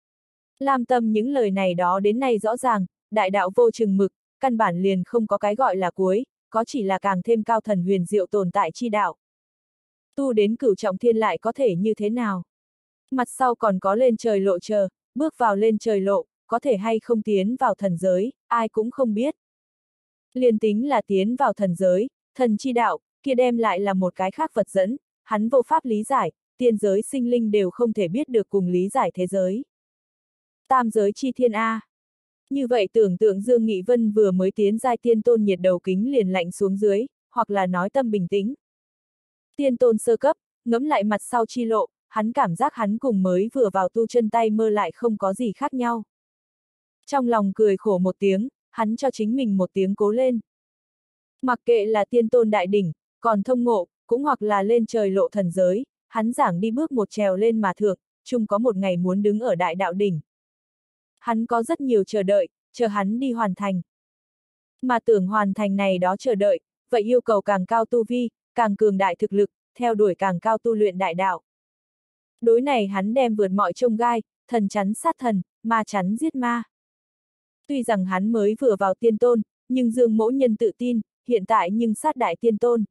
Lam Tâm những lời này đó đến nay rõ ràng, đại đạo vô chừng mực, căn bản liền không có cái gọi là cuối, có chỉ là càng thêm cao thần huyền diệu tồn tại chi đạo. Tu đến cửu trọng thiên lại có thể như thế nào? Mặt sau còn có lên trời lộ chờ, bước vào lên trời lộ, có thể hay không tiến vào thần giới, ai cũng không biết. Liền tính là tiến vào thần giới, thần chi đạo, kia đem lại là một cái khác vật dẫn, hắn vô pháp lý giải, tiên giới sinh linh đều không thể biết được cùng lý giải thế giới. Tam giới chi thiên A. Như vậy tưởng tượng Dương Nghị Vân vừa mới tiến giai tiên tôn nhiệt đầu kính liền lạnh xuống dưới, hoặc là nói tâm bình tĩnh. Tiên tôn sơ cấp, ngẫm lại mặt sau chi lộ, hắn cảm giác hắn cùng mới vừa vào tu chân tay mơ lại không có gì khác nhau. Trong lòng cười khổ một tiếng, hắn cho chính mình một tiếng cố lên. Mặc kệ là tiên tôn đại đỉnh, còn thông ngộ, cũng hoặc là lên trời lộ thần giới, hắn giảng đi bước một trèo lên mà thượng, chung có một ngày muốn đứng ở đại đạo đỉnh. Hắn có rất nhiều chờ đợi, chờ hắn đi hoàn thành. Mà tưởng hoàn thành này đó chờ đợi, vậy yêu cầu càng cao tu vi, càng cường đại thực lực, theo đuổi càng cao tu luyện đại đạo. Đối này hắn đem vượt mọi chông gai, thần chắn sát thần, ma chắn giết ma. Tuy rằng hắn mới vừa vào tiên tôn, nhưng Dương Mỗ Nhân tự tin, hiện tại nhưng sát đại tiên tôn.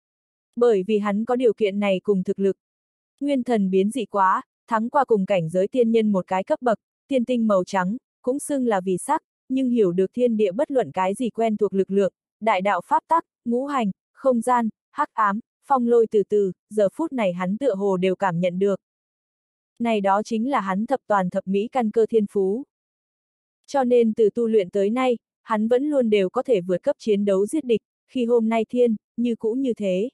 Bởi vì hắn có điều kiện này cùng thực lực. Nguyên thần biến dị quá, thắng qua cùng cảnh giới tiên nhân một cái cấp bậc, tiên tinh màu trắng, cũng xưng là vì sắc, nhưng hiểu được thiên địa bất luận cái gì quen thuộc lực lượng, đại đạo pháp tắc, ngũ hành, không gian, hắc ám, phong lôi từ từ, giờ phút này hắn tựa hồ đều cảm nhận được. Này đó chính là hắn thập toàn thập mỹ căn cơ thiên phú. Cho nên từ tu luyện tới nay, hắn vẫn luôn đều có thể vượt cấp chiến đấu giết địch, khi hôm nay thiên, như cũ như thế.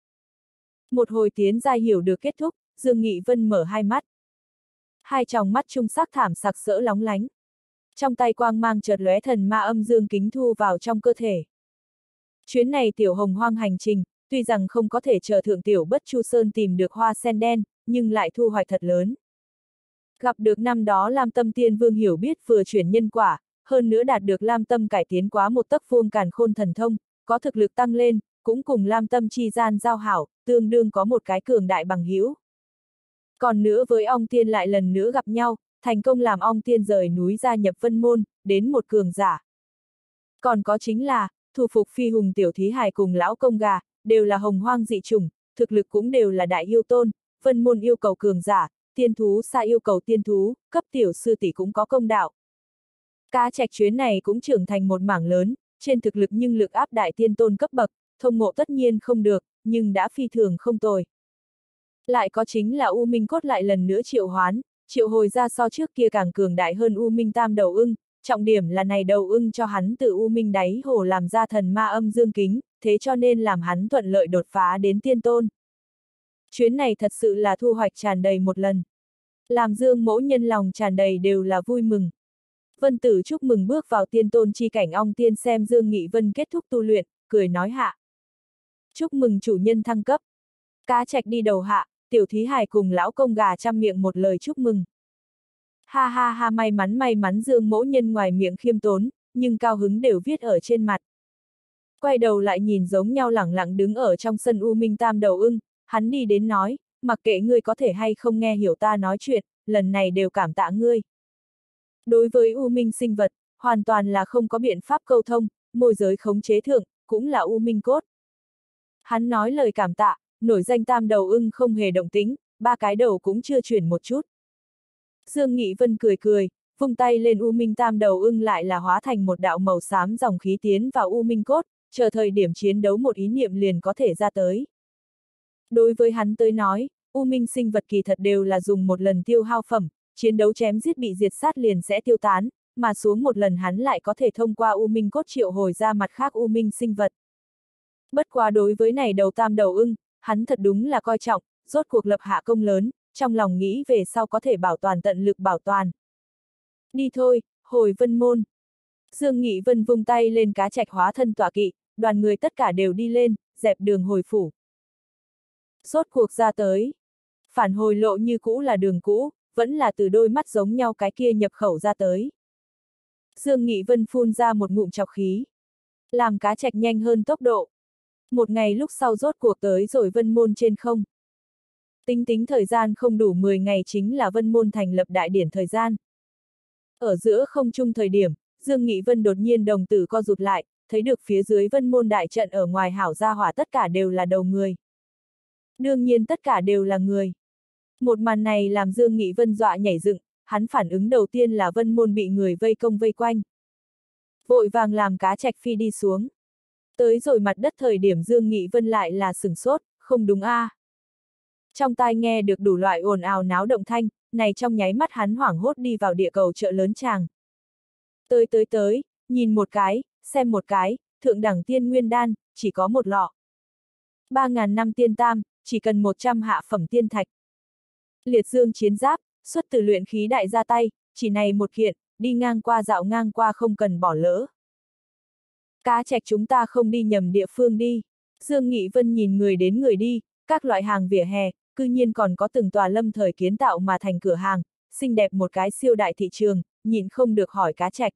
Một hồi tiến giai hiểu được kết thúc, Dương Nghị Vân mở hai mắt. Hai tròng mắt trung sắc thảm sặc sỡ lóng lánh. Trong tay quang mang chợt lóe thần ma âm dương kính thu vào trong cơ thể. Chuyến này tiểu hồng hoang hành trình, tuy rằng không có thể chờ thượng tiểu bất chu sơn tìm được hoa sen đen, nhưng lại thu hoạch thật lớn. Gặp được năm đó Lam Tâm Tiên Vương hiểu biết vừa chuyển nhân quả, hơn nữa đạt được Lam Tâm cải tiến quá một tấc vuông càn khôn thần thông, có thực lực tăng lên, cũng cùng Lam Tâm chi gian giao hảo, tương đương có một cái cường đại bằng hữu. Còn nữa với Ong Tiên lại lần nữa gặp nhau, thành công làm Ong Tiên rời núi gia nhập Vân Môn, đến một cường giả. Còn có chính là, thu phục phi hùng tiểu thí hài cùng lão công gà, đều là hồng hoang dị chủng, thực lực cũng đều là đại yêu tôn, Vân Môn yêu cầu cường giả, tiên thú xa yêu cầu tiên thú, cấp tiểu sư tỷ cũng có công đạo. Cá Trạch chuyến này cũng trưởng thành một mảng lớn, trên thực lực nhưng lực áp đại tiên tôn cấp bậc, thông ngộ tất nhiên không được, nhưng đã phi thường không tồi. Lại có chính là U Minh cốt lại lần nữa triệu hoán, triệu hồi ra so trước kia càng cường đại hơn U Minh tam đầu ưng, trọng điểm là này đầu ưng cho hắn từ U Minh đáy hồ làm ra thần ma âm dương kính, thế cho nên làm hắn thuận lợi đột phá đến tiên tôn. Chuyến này thật sự là thu hoạch tràn đầy một lần. Làm Dương Mỗ Nhân lòng tràn đầy đều là vui mừng. Vân Tử chúc mừng bước vào tiên tôn chi cảnh Ong Tiên xem Dương Nghị Vân kết thúc tu luyện, cười nói hạ. Chúc mừng chủ nhân thăng cấp. Cá Trạch đi đầu hạ, tiểu thí hài cùng lão công gà chăm miệng một lời chúc mừng. Ha ha ha may mắn may mắn Dương Mỗ Nhân ngoài miệng khiêm tốn, nhưng cao hứng đều viết ở trên mặt. Quay đầu lại nhìn giống nhau lẳng lặng đứng ở trong sân U Minh tam đầu ưng, hắn đi đến nói, mặc kệ ngươi có thể hay không nghe hiểu ta nói chuyện, lần này đều cảm tạ ngươi. Đối với U Minh sinh vật, hoàn toàn là không có biện pháp câu thông, môi giới khống chế thượng, cũng là U Minh cốt. Hắn nói lời cảm tạ, nổi danh tam đầu ưng không hề động tính, ba cái đầu cũng chưa chuyển một chút. Dương Nghị Vân cười cười, vung tay lên U Minh tam đầu ưng lại là hóa thành một đạo màu xám dòng khí tiến vào U Minh cốt, chờ thời điểm chiến đấu một ý niệm liền có thể ra tới. Đối với hắn tới nói, U Minh sinh vật kỳ thật đều là dùng một lần tiêu hao phẩm, chiến đấu chém giết bị diệt sát liền sẽ tiêu tán, mà xuống một lần hắn lại có thể thông qua U Minh cốt triệu hồi ra mặt khác U Minh sinh vật. Bất quá đối với này đầu tam đầu ưng, hắn thật đúng là coi trọng, rốt cuộc lập hạ công lớn, trong lòng nghĩ về sau có thể bảo toàn tận lực bảo toàn. Đi thôi, hồi Vân Môn. Dương Nghị Vân vung tay lên Cá Trạch hóa thân tọa kỵ, đoàn người tất cả đều đi lên, dẹp đường hồi phủ. Rốt cuộc ra tới. Phản hồi lộ như cũ là đường cũ, vẫn là từ đôi mắt giống nhau cái kia nhập khẩu ra tới. Dương Nghị Vân phun ra một ngụm trọc khí. Làm cá trạch nhanh hơn tốc độ. Một ngày lúc sau rốt cuộc tới rồi Vân Môn trên không. Tính tính thời gian không đủ mười ngày chính là Vân Môn thành lập đại điển thời gian. Ở giữa không trung thời điểm, Dương Nghị Vân đột nhiên đồng tử co rụt lại, thấy được phía dưới Vân Môn đại trận ở ngoài hảo gia hỏa tất cả đều là đầu người. Đương nhiên tất cả đều là người. Một màn này làm Dương Nghị Vân dọa nhảy dựng, hắn phản ứng đầu tiên là Vân Môn bị người vây công vây quanh. Vội vàng làm cá trạch phi đi xuống. Tới rồi mặt đất thời điểm Dương Nghị Vân lại là sửng sốt, không đúng a. À. Trong tai nghe được đủ loại ồn ào náo động thanh, này trong nháy mắt hắn hoảng hốt đi vào địa cầu chợ lớn chàng. Tới tới tới, nhìn một cái, xem một cái, thượng đẳng tiên nguyên đan, chỉ có một lọ. Ba ngàn năm tiên tam, chỉ cần một trăm hạ phẩm tiên thạch. Liệt dương chiến giáp, xuất từ luyện khí đại ra tay, chỉ này một kiện, đi ngang qua dạo ngang qua không cần bỏ lỡ. Cá trạch chúng ta không đi nhầm địa phương đi. Dương Nghị Vân nhìn người đến người đi, các loại hàng vỉa hè, cư nhiên còn có từng tòa lâm thời kiến tạo mà thành cửa hàng, xinh đẹp một cái siêu đại thị trường, nhịn không được hỏi cá trạch.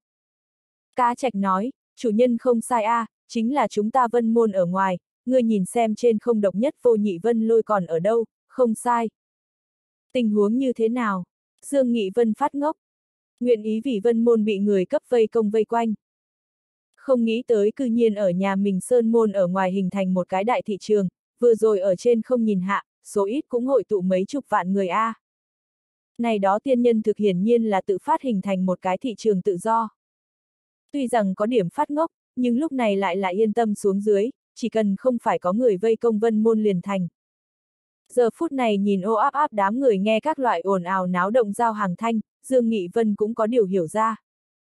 Cá trạch nói, chủ nhân không sai a, à, chính là chúng ta Vân Môn ở ngoài, ngươi nhìn xem trên không độc nhất vô nhị Vân Lôi còn ở đâu, không sai. Tình huống như thế nào? Dương Nghị Vân phát ngốc. Nguyện ý vì Vân Môn bị người cấp vây công vây quanh. Không nghĩ tới cư nhiên ở nhà mình Sơn Môn ở ngoài hình thành một cái đại thị trường, vừa rồi ở trên không nhìn hạ, số ít cũng hội tụ mấy chục vạn người a. À. Này đó tiên nhân thực hiển nhiên là tự phát hình thành một cái thị trường tự do. Tuy rằng có điểm phát ngốc, nhưng lúc này lại là yên tâm xuống dưới, chỉ cần không phải có người vây công Vân Môn liền thành. Giờ phút này nhìn ô áp áp đám người nghe các loại ồn ào náo động giao hàng thanh, Dương Nghị Vân cũng có điều hiểu ra.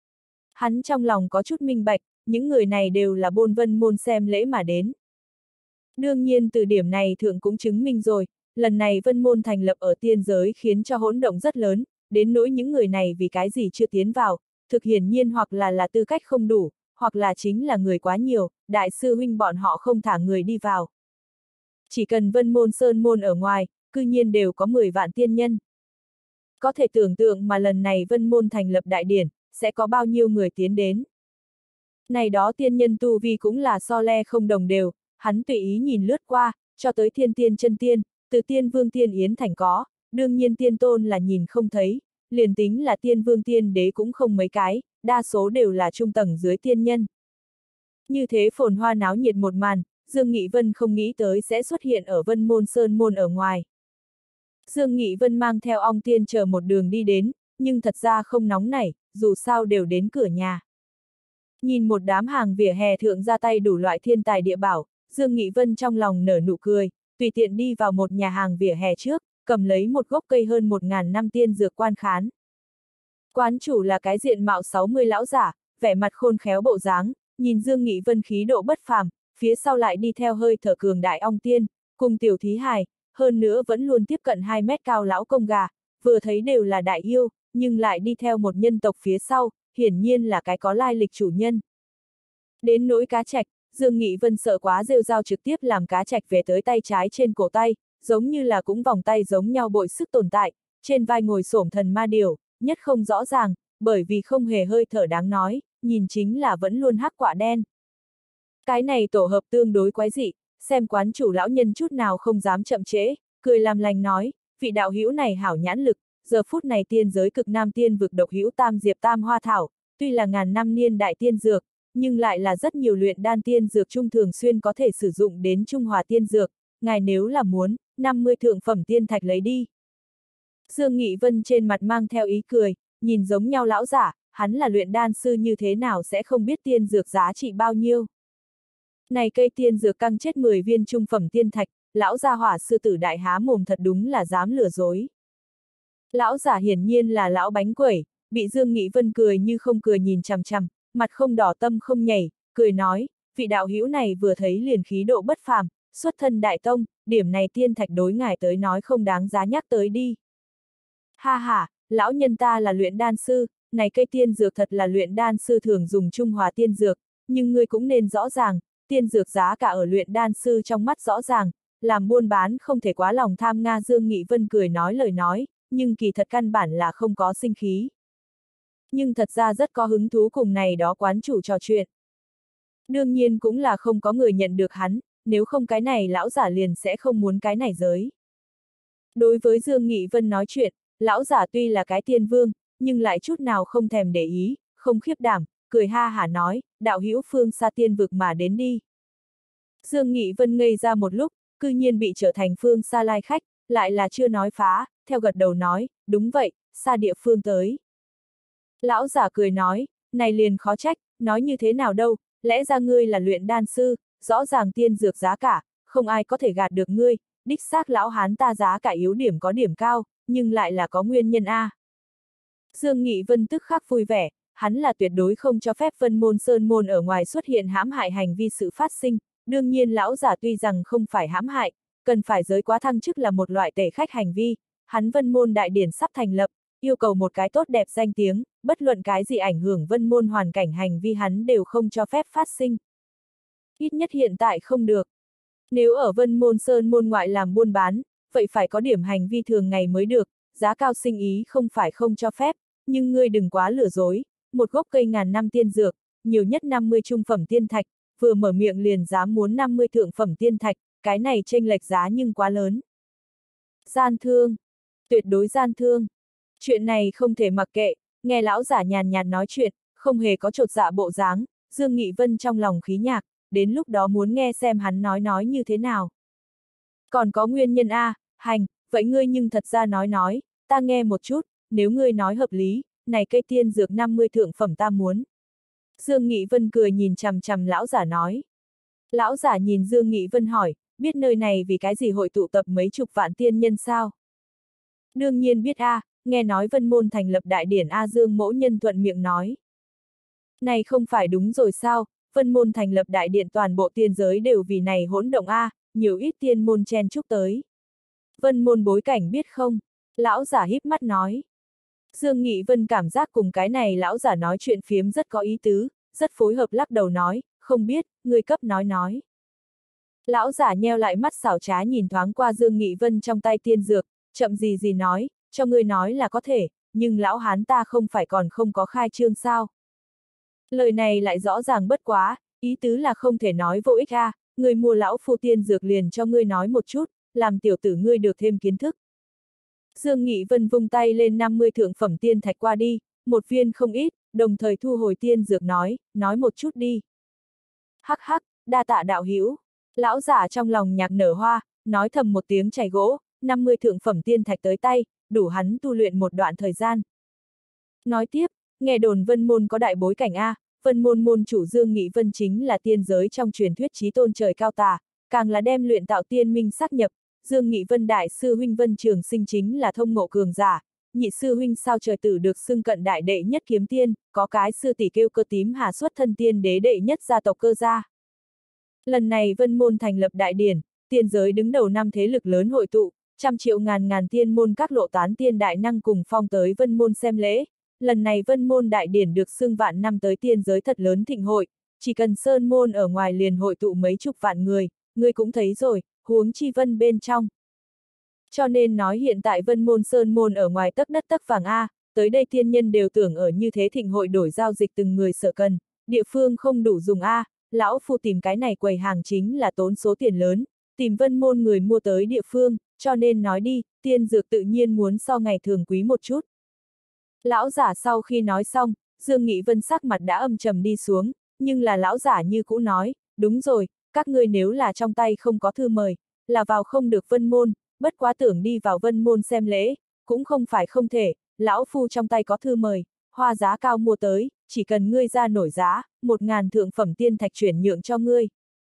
Hắn trong lòng có chút minh bạch, những người này đều là bôn Vân Môn xem lễ mà đến. Đương nhiên từ điểm này thượng cũng chứng minh rồi, lần này Vân Môn thành lập ở tiên giới khiến cho hỗn động rất lớn, đến nỗi những người này vì cái gì chưa tiến vào, thực hiển nhiên hoặc là là tư cách không đủ, hoặc là chính là người quá nhiều, đại sư huynh bọn họ không thả người đi vào. Chỉ cần Vân Môn Sơn Môn ở ngoài, cư nhiên đều có mười vạn tiên nhân. Có thể tưởng tượng mà lần này Vân Môn thành lập đại điển, sẽ có bao nhiêu người tiến đến. Này đó tiên nhân tu vi cũng là so le không đồng đều, hắn tùy ý nhìn lướt qua, cho tới thiên tiên chân tiên, từ tiên vương tiên yến thành có, đương nhiên tiên tôn là nhìn không thấy, liền tính là tiên vương tiên đế cũng không mấy cái, đa số đều là trung tầng dưới tiên nhân. Như thế phồn hoa náo nhiệt một màn, Dương Nghị Vân không nghĩ tới sẽ xuất hiện ở Vân Môn Sơn Môn ở ngoài. Dương Nghị Vân mang theo ong tiên chờ một đường đi đến, nhưng thật ra không nóng nảy, dù sao đều đến cửa nhà. Nhìn một đám hàng vỉa hè thượng ra tay đủ loại thiên tài địa bảo, Dương Nghị Vân trong lòng nở nụ cười, tùy tiện đi vào một nhà hàng vỉa hè trước, cầm lấy một gốc cây hơn một ngàn năm tiên dược quan khán. Quán chủ là cái diện mạo sáu mươi lão giả, vẻ mặt khôn khéo bộ dáng, nhìn Dương Nghị Vân khí độ bất phàm, phía sau lại đi theo hơi thở cường đại ong tiên, cùng tiểu thí hài, hơn nữa vẫn luôn tiếp cận hai mét cao lão công gà, vừa thấy đều là đại yêu, nhưng lại đi theo một nhân tộc phía sau, hiển nhiên là cái có lai lịch chủ nhân. Đến nỗi cá trạch, Dương Nghị Vân sợ quá rêu rao trực tiếp làm cá trạch về tới tay trái trên cổ tay, giống như là cũng vòng tay giống nhau bội sức tồn tại, trên vai ngồi xổm thần ma điều, nhất không rõ ràng, bởi vì không hề hơi thở đáng nói, nhìn chính là vẫn luôn hắc quả đen. Cái này tổ hợp tương đối quái dị, xem quán chủ lão nhân chút nào không dám chậm trễ, cười làm lành nói, vị đạo hữu này hảo nhãn lực, giờ phút này tiên giới cực nam tiên vực độc hữu tam diệp tam hoa thảo, tuy là ngàn năm niên đại tiên dược, nhưng lại là rất nhiều luyện đan tiên dược trung thường xuyên có thể sử dụng đến trung hòa tiên dược, ngài nếu là muốn, năm mươi thượng phẩm tiên thạch lấy đi. Dương Nghị Vân trên mặt mang theo ý cười, nhìn giống nhau lão giả, hắn là luyện đan sư như thế nào sẽ không biết tiên dược giá trị bao nhiêu. Này cây tiên dược căng chết mười viên trung phẩm tiên thạch, lão gia hỏa sư tử đại há mồm thật đúng là dám lừa dối. Lão giả hiển nhiên là lão bánh quẩy, bị Dương Nghị Vân cười như không cười nhìn chằm chằm, mặt không đỏ tâm không nhảy, cười nói, vị đạo hữu này vừa thấy liền khí độ bất phàm, xuất thân đại tông, điểm này tiên thạch đối ngài tới nói không đáng giá nhắc tới đi. Ha ha, lão nhân ta là luyện đan sư, này cây tiên dược thật là luyện đan sư thường dùng trung hòa tiên dược, nhưng ngươi cũng nên rõ ràng, tiên dược giá cả ở luyện đan sư trong mắt rõ ràng, làm buôn bán không thể quá lòng tham Nga. Dương Nghị Vân cười nói lời nói, nhưng kỳ thật căn bản là không có sinh khí. Nhưng thật ra rất có hứng thú cùng này đó quán chủ trò chuyện. Đương nhiên cũng là không có người nhận được hắn, nếu không cái này lão giả liền sẽ không muốn cái này giới. Đối với Dương Nghị Vân nói chuyện, lão giả tuy là cái tiên vương, nhưng lại chút nào không thèm để ý, không khiếp đảm, cười ha hả nói, đạo hữu phương xa tiên vực mà đến đi. Dương Nghị Vân ngây ra một lúc, cư nhiên bị trở thành phương xa lai khách, lại là chưa nói phá, theo gật đầu nói, đúng vậy, xa địa phương tới. Lão giả cười nói, này liền khó trách, nói như thế nào đâu, lẽ ra ngươi là luyện đan sư, rõ ràng tiên dược giá cả, không ai có thể gạt được ngươi, đích xác lão hán ta giá cả yếu điểm có điểm cao, nhưng lại là có nguyên nhân a. Dương Nghị Vân tức khắc vui vẻ, hắn là tuyệt đối không cho phép Vân Môn Sơn Môn ở ngoài xuất hiện hãm hại hành vi sự phát sinh, đương nhiên lão giả tuy rằng không phải hãm hại, cần phải giới quá thăng chức là một loại tể khách hành vi, hắn Vân Môn Đại Điển sắp thành lập, yêu cầu một cái tốt đẹp danh tiếng, bất luận cái gì ảnh hưởng Vân Môn hoàn cảnh hành vi hắn đều không cho phép phát sinh. Ít nhất hiện tại không được. Nếu ở Vân Môn Sơn Môn ngoại làm buôn bán, vậy phải có điểm hành vi thường ngày mới được, giá cao sinh ý không phải không cho phép, nhưng ngươi đừng quá lừa dối, một gốc cây ngàn năm tiên dược, nhiều nhất năm mươi trung phẩm tiên thạch, vừa mở miệng liền dám muốn năm mươi thượng phẩm tiên thạch, cái này chênh lệch giá nhưng quá lớn. Gian thương, tuyệt đối gian thương. Chuyện này không thể mặc kệ, nghe lão giả nhàn nhạt nói chuyện, không hề có chột dạ bộ dáng, Dương Nghị Vân trong lòng khí nhạc, đến lúc đó muốn nghe xem hắn nói nói như thế nào. Còn có nguyên nhân a, hành, vậy ngươi nhưng thật ra nói nói, ta nghe một chút, nếu ngươi nói hợp lý, này cây tiên dược năm mươi thượng phẩm ta muốn. Dương Nghị Vân cười nhìn chằm chằm lão giả nói. Lão giả nhìn Dương Nghị Vân hỏi, biết nơi này vì cái gì hội tụ tập mấy chục vạn tiên nhân sao? Đương nhiên biết a, nghe nói Vân Môn thành lập đại điển A Dương Mỗ Nhân thuận miệng nói. Này không phải đúng rồi sao, Vân Môn thành lập đại điện toàn bộ tiên giới đều vì này hỗn động a, nhiều ít tiên môn chen chúc tới. Vân Môn bối cảnh biết không? Lão giả híp mắt nói. Dương Nghị Vân cảm giác cùng cái này lão giả nói chuyện phiếm rất có ý tứ, rất phối hợp lắc đầu nói, không biết, người cấp nói nói. Lão giả nheo lại mắt xảo trá nhìn thoáng qua Dương Nghị Vân trong tay tiên dược, chậm gì gì nói, cho ngươi nói là có thể, nhưng lão hán ta không phải còn không có khai trương sao. Lời này lại rõ ràng bất quá, ý tứ là không thể nói vô ích a, người mua lão phu tiên dược liền cho ngươi nói một chút, làm tiểu tử ngươi được thêm kiến thức. Dương Nghị Vân vung tay lên năm mươi thượng phẩm tiên thạch qua đi, một viên không ít, đồng thời thu hồi tiên dược nói, nói một chút đi. Hắc hắc, đa tạ đạo hữu. Lão giả trong lòng nhạc nở hoa, nói thầm một tiếng chảy gỗ, năm mươi thượng phẩm tiên thạch tới tay, đủ hắn tu luyện một đoạn thời gian. Nói tiếp, nghe đồn Vân Môn có đại bối cảnh A, Vân Môn môn chủ Dương Nghị Vân chính là tiên giới trong truyền thuyết chí tôn trời cao tà, càng là đem luyện tạo tiên minh xác nhập, Dương Nghị Vân đại sư huynh Vân Trường Sinh chính là thông ngộ cường giả, nhị sư huynh sao trời tử được xưng cận đại đệ nhất kiếm tiên, có cái sư tỷ kêu Cơ Tím Hà xuất thân tiên đế đệ nhất gia tộc Cơ gia. Lần này Vân Môn thành lập đại điển, tiên giới đứng đầu năm thế lực lớn hội tụ, trăm triệu ngàn ngàn tiên môn các lộ tán tiên đại năng cùng phong tới Vân Môn xem lễ. Lần này Vân Môn đại điển được xưng vạn năm tới tiên giới thật lớn thịnh hội, chỉ cần sơn môn ở ngoài liền hội tụ mấy chục vạn người, ngươi cũng thấy rồi, huống chi Vân bên trong. Cho nên nói hiện tại Vân Môn sơn môn ở ngoài tấc đất tấc vàng A, tới đây tiên nhân đều tưởng ở như thế thịnh hội đổi giao dịch từng người sợ cần, địa phương không đủ dùng A, lão phu tìm cái này quầy hàng chính là tốn số tiền lớn, tìm Vân Môn người mua tới địa phương, cho nên nói đi, tiên dược tự nhiên muốn so ngày thường quý một chút. Lão giả sau khi nói xong, Dương Nghị Vân sắc mặt đã âm trầm đi xuống, nhưng là lão giả như cũ nói, đúng rồi, các ngươi nếu là trong tay không có thư mời, là vào không được Vân Môn, bất quá tưởng đi vào Vân Môn xem lễ, cũng không phải không thể, lão phu trong tay có thư mời, hoa giá cao mua tới, chỉ cần ngươi ra nổi giá, một ngàn thượng phẩm tiên thạch chuyển nhượng cho ngươi.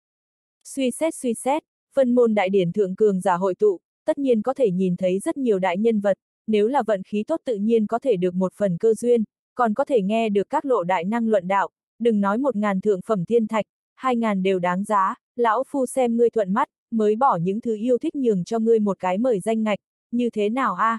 Suy xét suy xét, Vân Môn đại điển thượng cường giả hội tụ, tất nhiên có thể nhìn thấy rất nhiều đại nhân vật, nếu là vận khí tốt tự nhiên có thể được một phần cơ duyên, còn có thể nghe được các lộ đại năng luận đạo, đừng nói một ngàn thượng phẩm tiên thạch, hai ngàn đều đáng giá, lão phu xem ngươi thuận mắt, mới bỏ những thứ yêu thích nhường cho ngươi một cái mời danh ngạch, như thế nào a?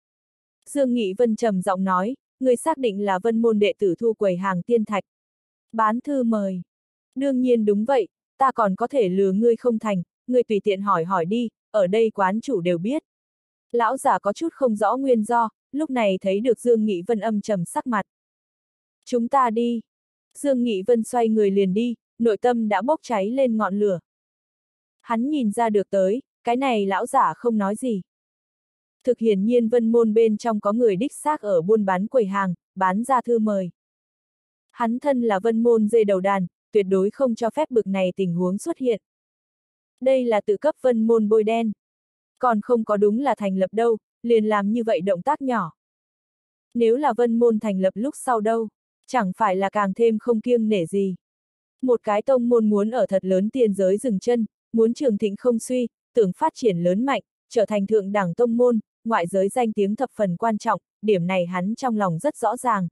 Dương Nghị Vân trầm giọng nói, ngươi xác định là Vân Môn đệ tử thu quầy hàng tiên thạch. Bán thư mời. Đương nhiên đúng vậy, ta còn có thể lừa ngươi không thành, ngươi tùy tiện hỏi hỏi đi, ở đây quán chủ đều biết. Lão giả có chút không rõ nguyên do, lúc này thấy được Dương Nghị Vân âm trầm sắc mặt. Chúng ta đi. Dương Nghị Vân xoay người liền đi, nội tâm đã bốc cháy lên ngọn lửa. Hắn nhìn ra được tới, cái này lão giả không nói gì. Thực hiển nhiên Vân Môn bên trong có người đích xác ở buôn bán quầy hàng, bán ra thư mời. Hắn thân là Vân Môn dê đầu đàn, tuyệt đối không cho phép bực này tình huống xuất hiện. Đây là tự cấp Vân Môn bôi đen. Còn không có đúng là thành lập đâu, liền làm như vậy động tác nhỏ. Nếu là Vân Môn thành lập lúc sau đâu, chẳng phải là càng thêm không kiêng nể gì. Một cái tông môn muốn ở thật lớn tiên giới dừng chân, muốn trường thịnh không suy, tưởng phát triển lớn mạnh, trở thành thượng đẳng tông môn, ngoại giới danh tiếng thập phần quan trọng, điểm này hắn trong lòng rất rõ ràng.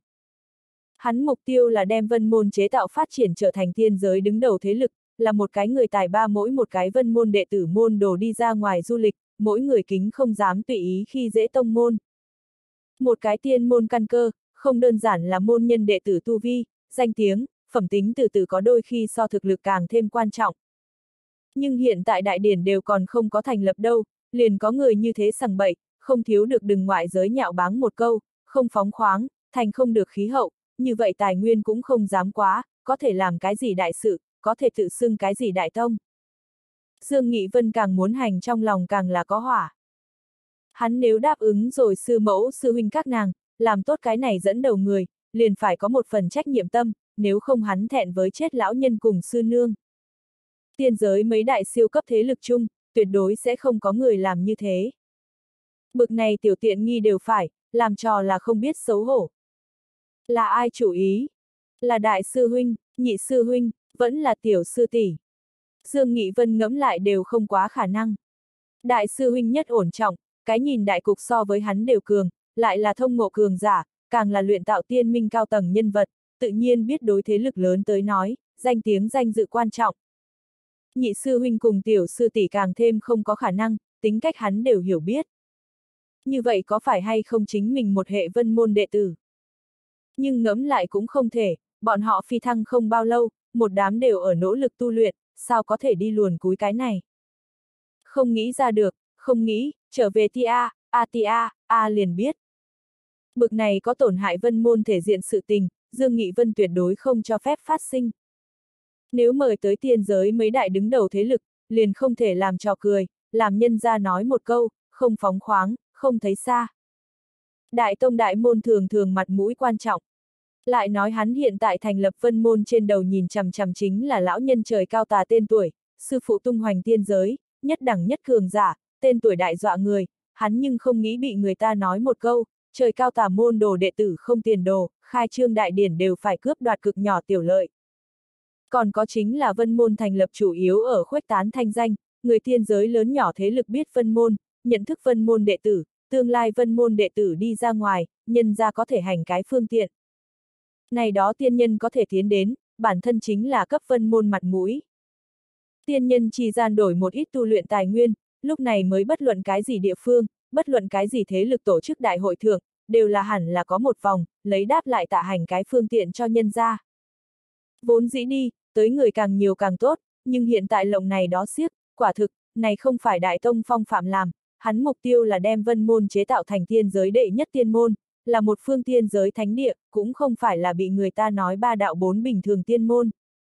Hắn mục tiêu là đem Vân Môn chế tạo phát triển trở thành tiên giới đứng đầu thế lực, là một cái người tài ba mỗi một cái Vân Môn đệ tử môn đồ đi ra ngoài du lịch, mỗi người kính không dám tùy ý khi dễ tông môn. Một cái tiên môn căn cơ, không đơn giản là môn nhân đệ tử tu vi, danh tiếng, phẩm tính từ từ có đôi khi so thực lực càng thêm quan trọng. Nhưng hiện tại đại điển đều còn không có thành lập đâu, liền có người như thế sằng bậy, không thiếu được đừng ngoại giới nhạo báng một câu, không phóng khoáng, thành không được khí hậu, như vậy tài nguyên cũng không dám quá, có thể làm cái gì đại sự, có thể tự xưng cái gì đại tông. Dương Nghị Vân càng muốn hành trong lòng càng là có hỏa. Hắn nếu đáp ứng rồi sư mẫu sư huynh các nàng, làm tốt cái này dẫn đầu người, liền phải có một phần trách nhiệm tâm, nếu không hắn thẹn với chết lão nhân cùng sư nương. Tiên giới mấy đại siêu cấp thế lực chung, tuyệt đối sẽ không có người làm như thế. Bực này tiểu tiện nghi đều phải, làm trò là không biết xấu hổ. Là ai chủ ý? Là đại sư huynh, nhị sư huynh, vẫn là tiểu sư tỷ. Dương Nghị Vân ngẫm lại đều không quá khả năng. Đại sư huynh nhất ổn trọng, cái nhìn đại cục so với hắn đều cường, lại là thông ngộ cường giả, càng là luyện tạo tiên minh cao tầng nhân vật, tự nhiên biết đối thế lực lớn tới nói, danh tiếng danh dự quan trọng. Nhị sư huynh cùng tiểu sư tỷ càng thêm không có khả năng, tính cách hắn đều hiểu biết. Như vậy có phải hay không chính mình một hệ Vân Môn đệ tử? Nhưng ngẫm lại cũng không thể, bọn họ phi thăng không bao lâu, một đám đều ở nỗ lực tu luyện, sao có thể đi luồn cúi cái này? Không nghĩ ra được, không nghĩ, trở về tia, a tia, a liền biết. Bực này có tổn hại Vân Môn thể diện sự tình, Dương Nghị Vân tuyệt đối không cho phép phát sinh. Nếu mời tới tiên giới mấy đại đứng đầu thế lực, liền không thể làm trò cười, làm nhân ra nói một câu, không phóng khoáng, không thấy xa. Đại tông đại môn thường thường mặt mũi quan trọng. Lại nói hắn hiện tại thành lập Vân Môn trên đầu nhìn chằm chằm chính là lão nhân trời cao tà tên tuổi, sư phụ tung hoành tiên giới, nhất đẳng nhất cường giả, tên tuổi đại dọa người, hắn nhưng không nghĩ bị người ta nói một câu, trời cao tà môn đồ đệ tử không tiền đồ, khai trương đại điển đều phải cướp đoạt cực nhỏ tiểu lợi. Còn có chính là Vân Môn thành lập chủ yếu ở khuếch tán thanh danh, người tiên giới lớn nhỏ thế lực biết Vân Môn, nhận thức Vân Môn đệ tử, tương lai Vân Môn đệ tử đi ra ngoài, nhân ra có thể hành cái phương tiện. Này đó tiên nhân có thể tiến đến, bản thân chính là cấp Vân Môn mặt mũi. Tiên nhân chỉ gian đổi một ít tu luyện tài nguyên, lúc này mới bất luận cái gì địa phương, bất luận cái gì thế lực tổ chức đại hội thượng, đều là hẳn là có một vòng, lấy đáp lại tạ hành cái phương tiện cho nhân ra. Vốn dĩ đi, tới người càng nhiều càng tốt, nhưng hiện tại lộng này đó xiếc, quả thực, này không phải đại tông phong phạm làm, hắn mục tiêu là đem Vân Môn chế tạo thành tiên giới đệ nhất tiên môn, là một phương tiên giới thánh địa, cũng không phải là bị người ta nói ba đạo bốn bình thường tiên môn.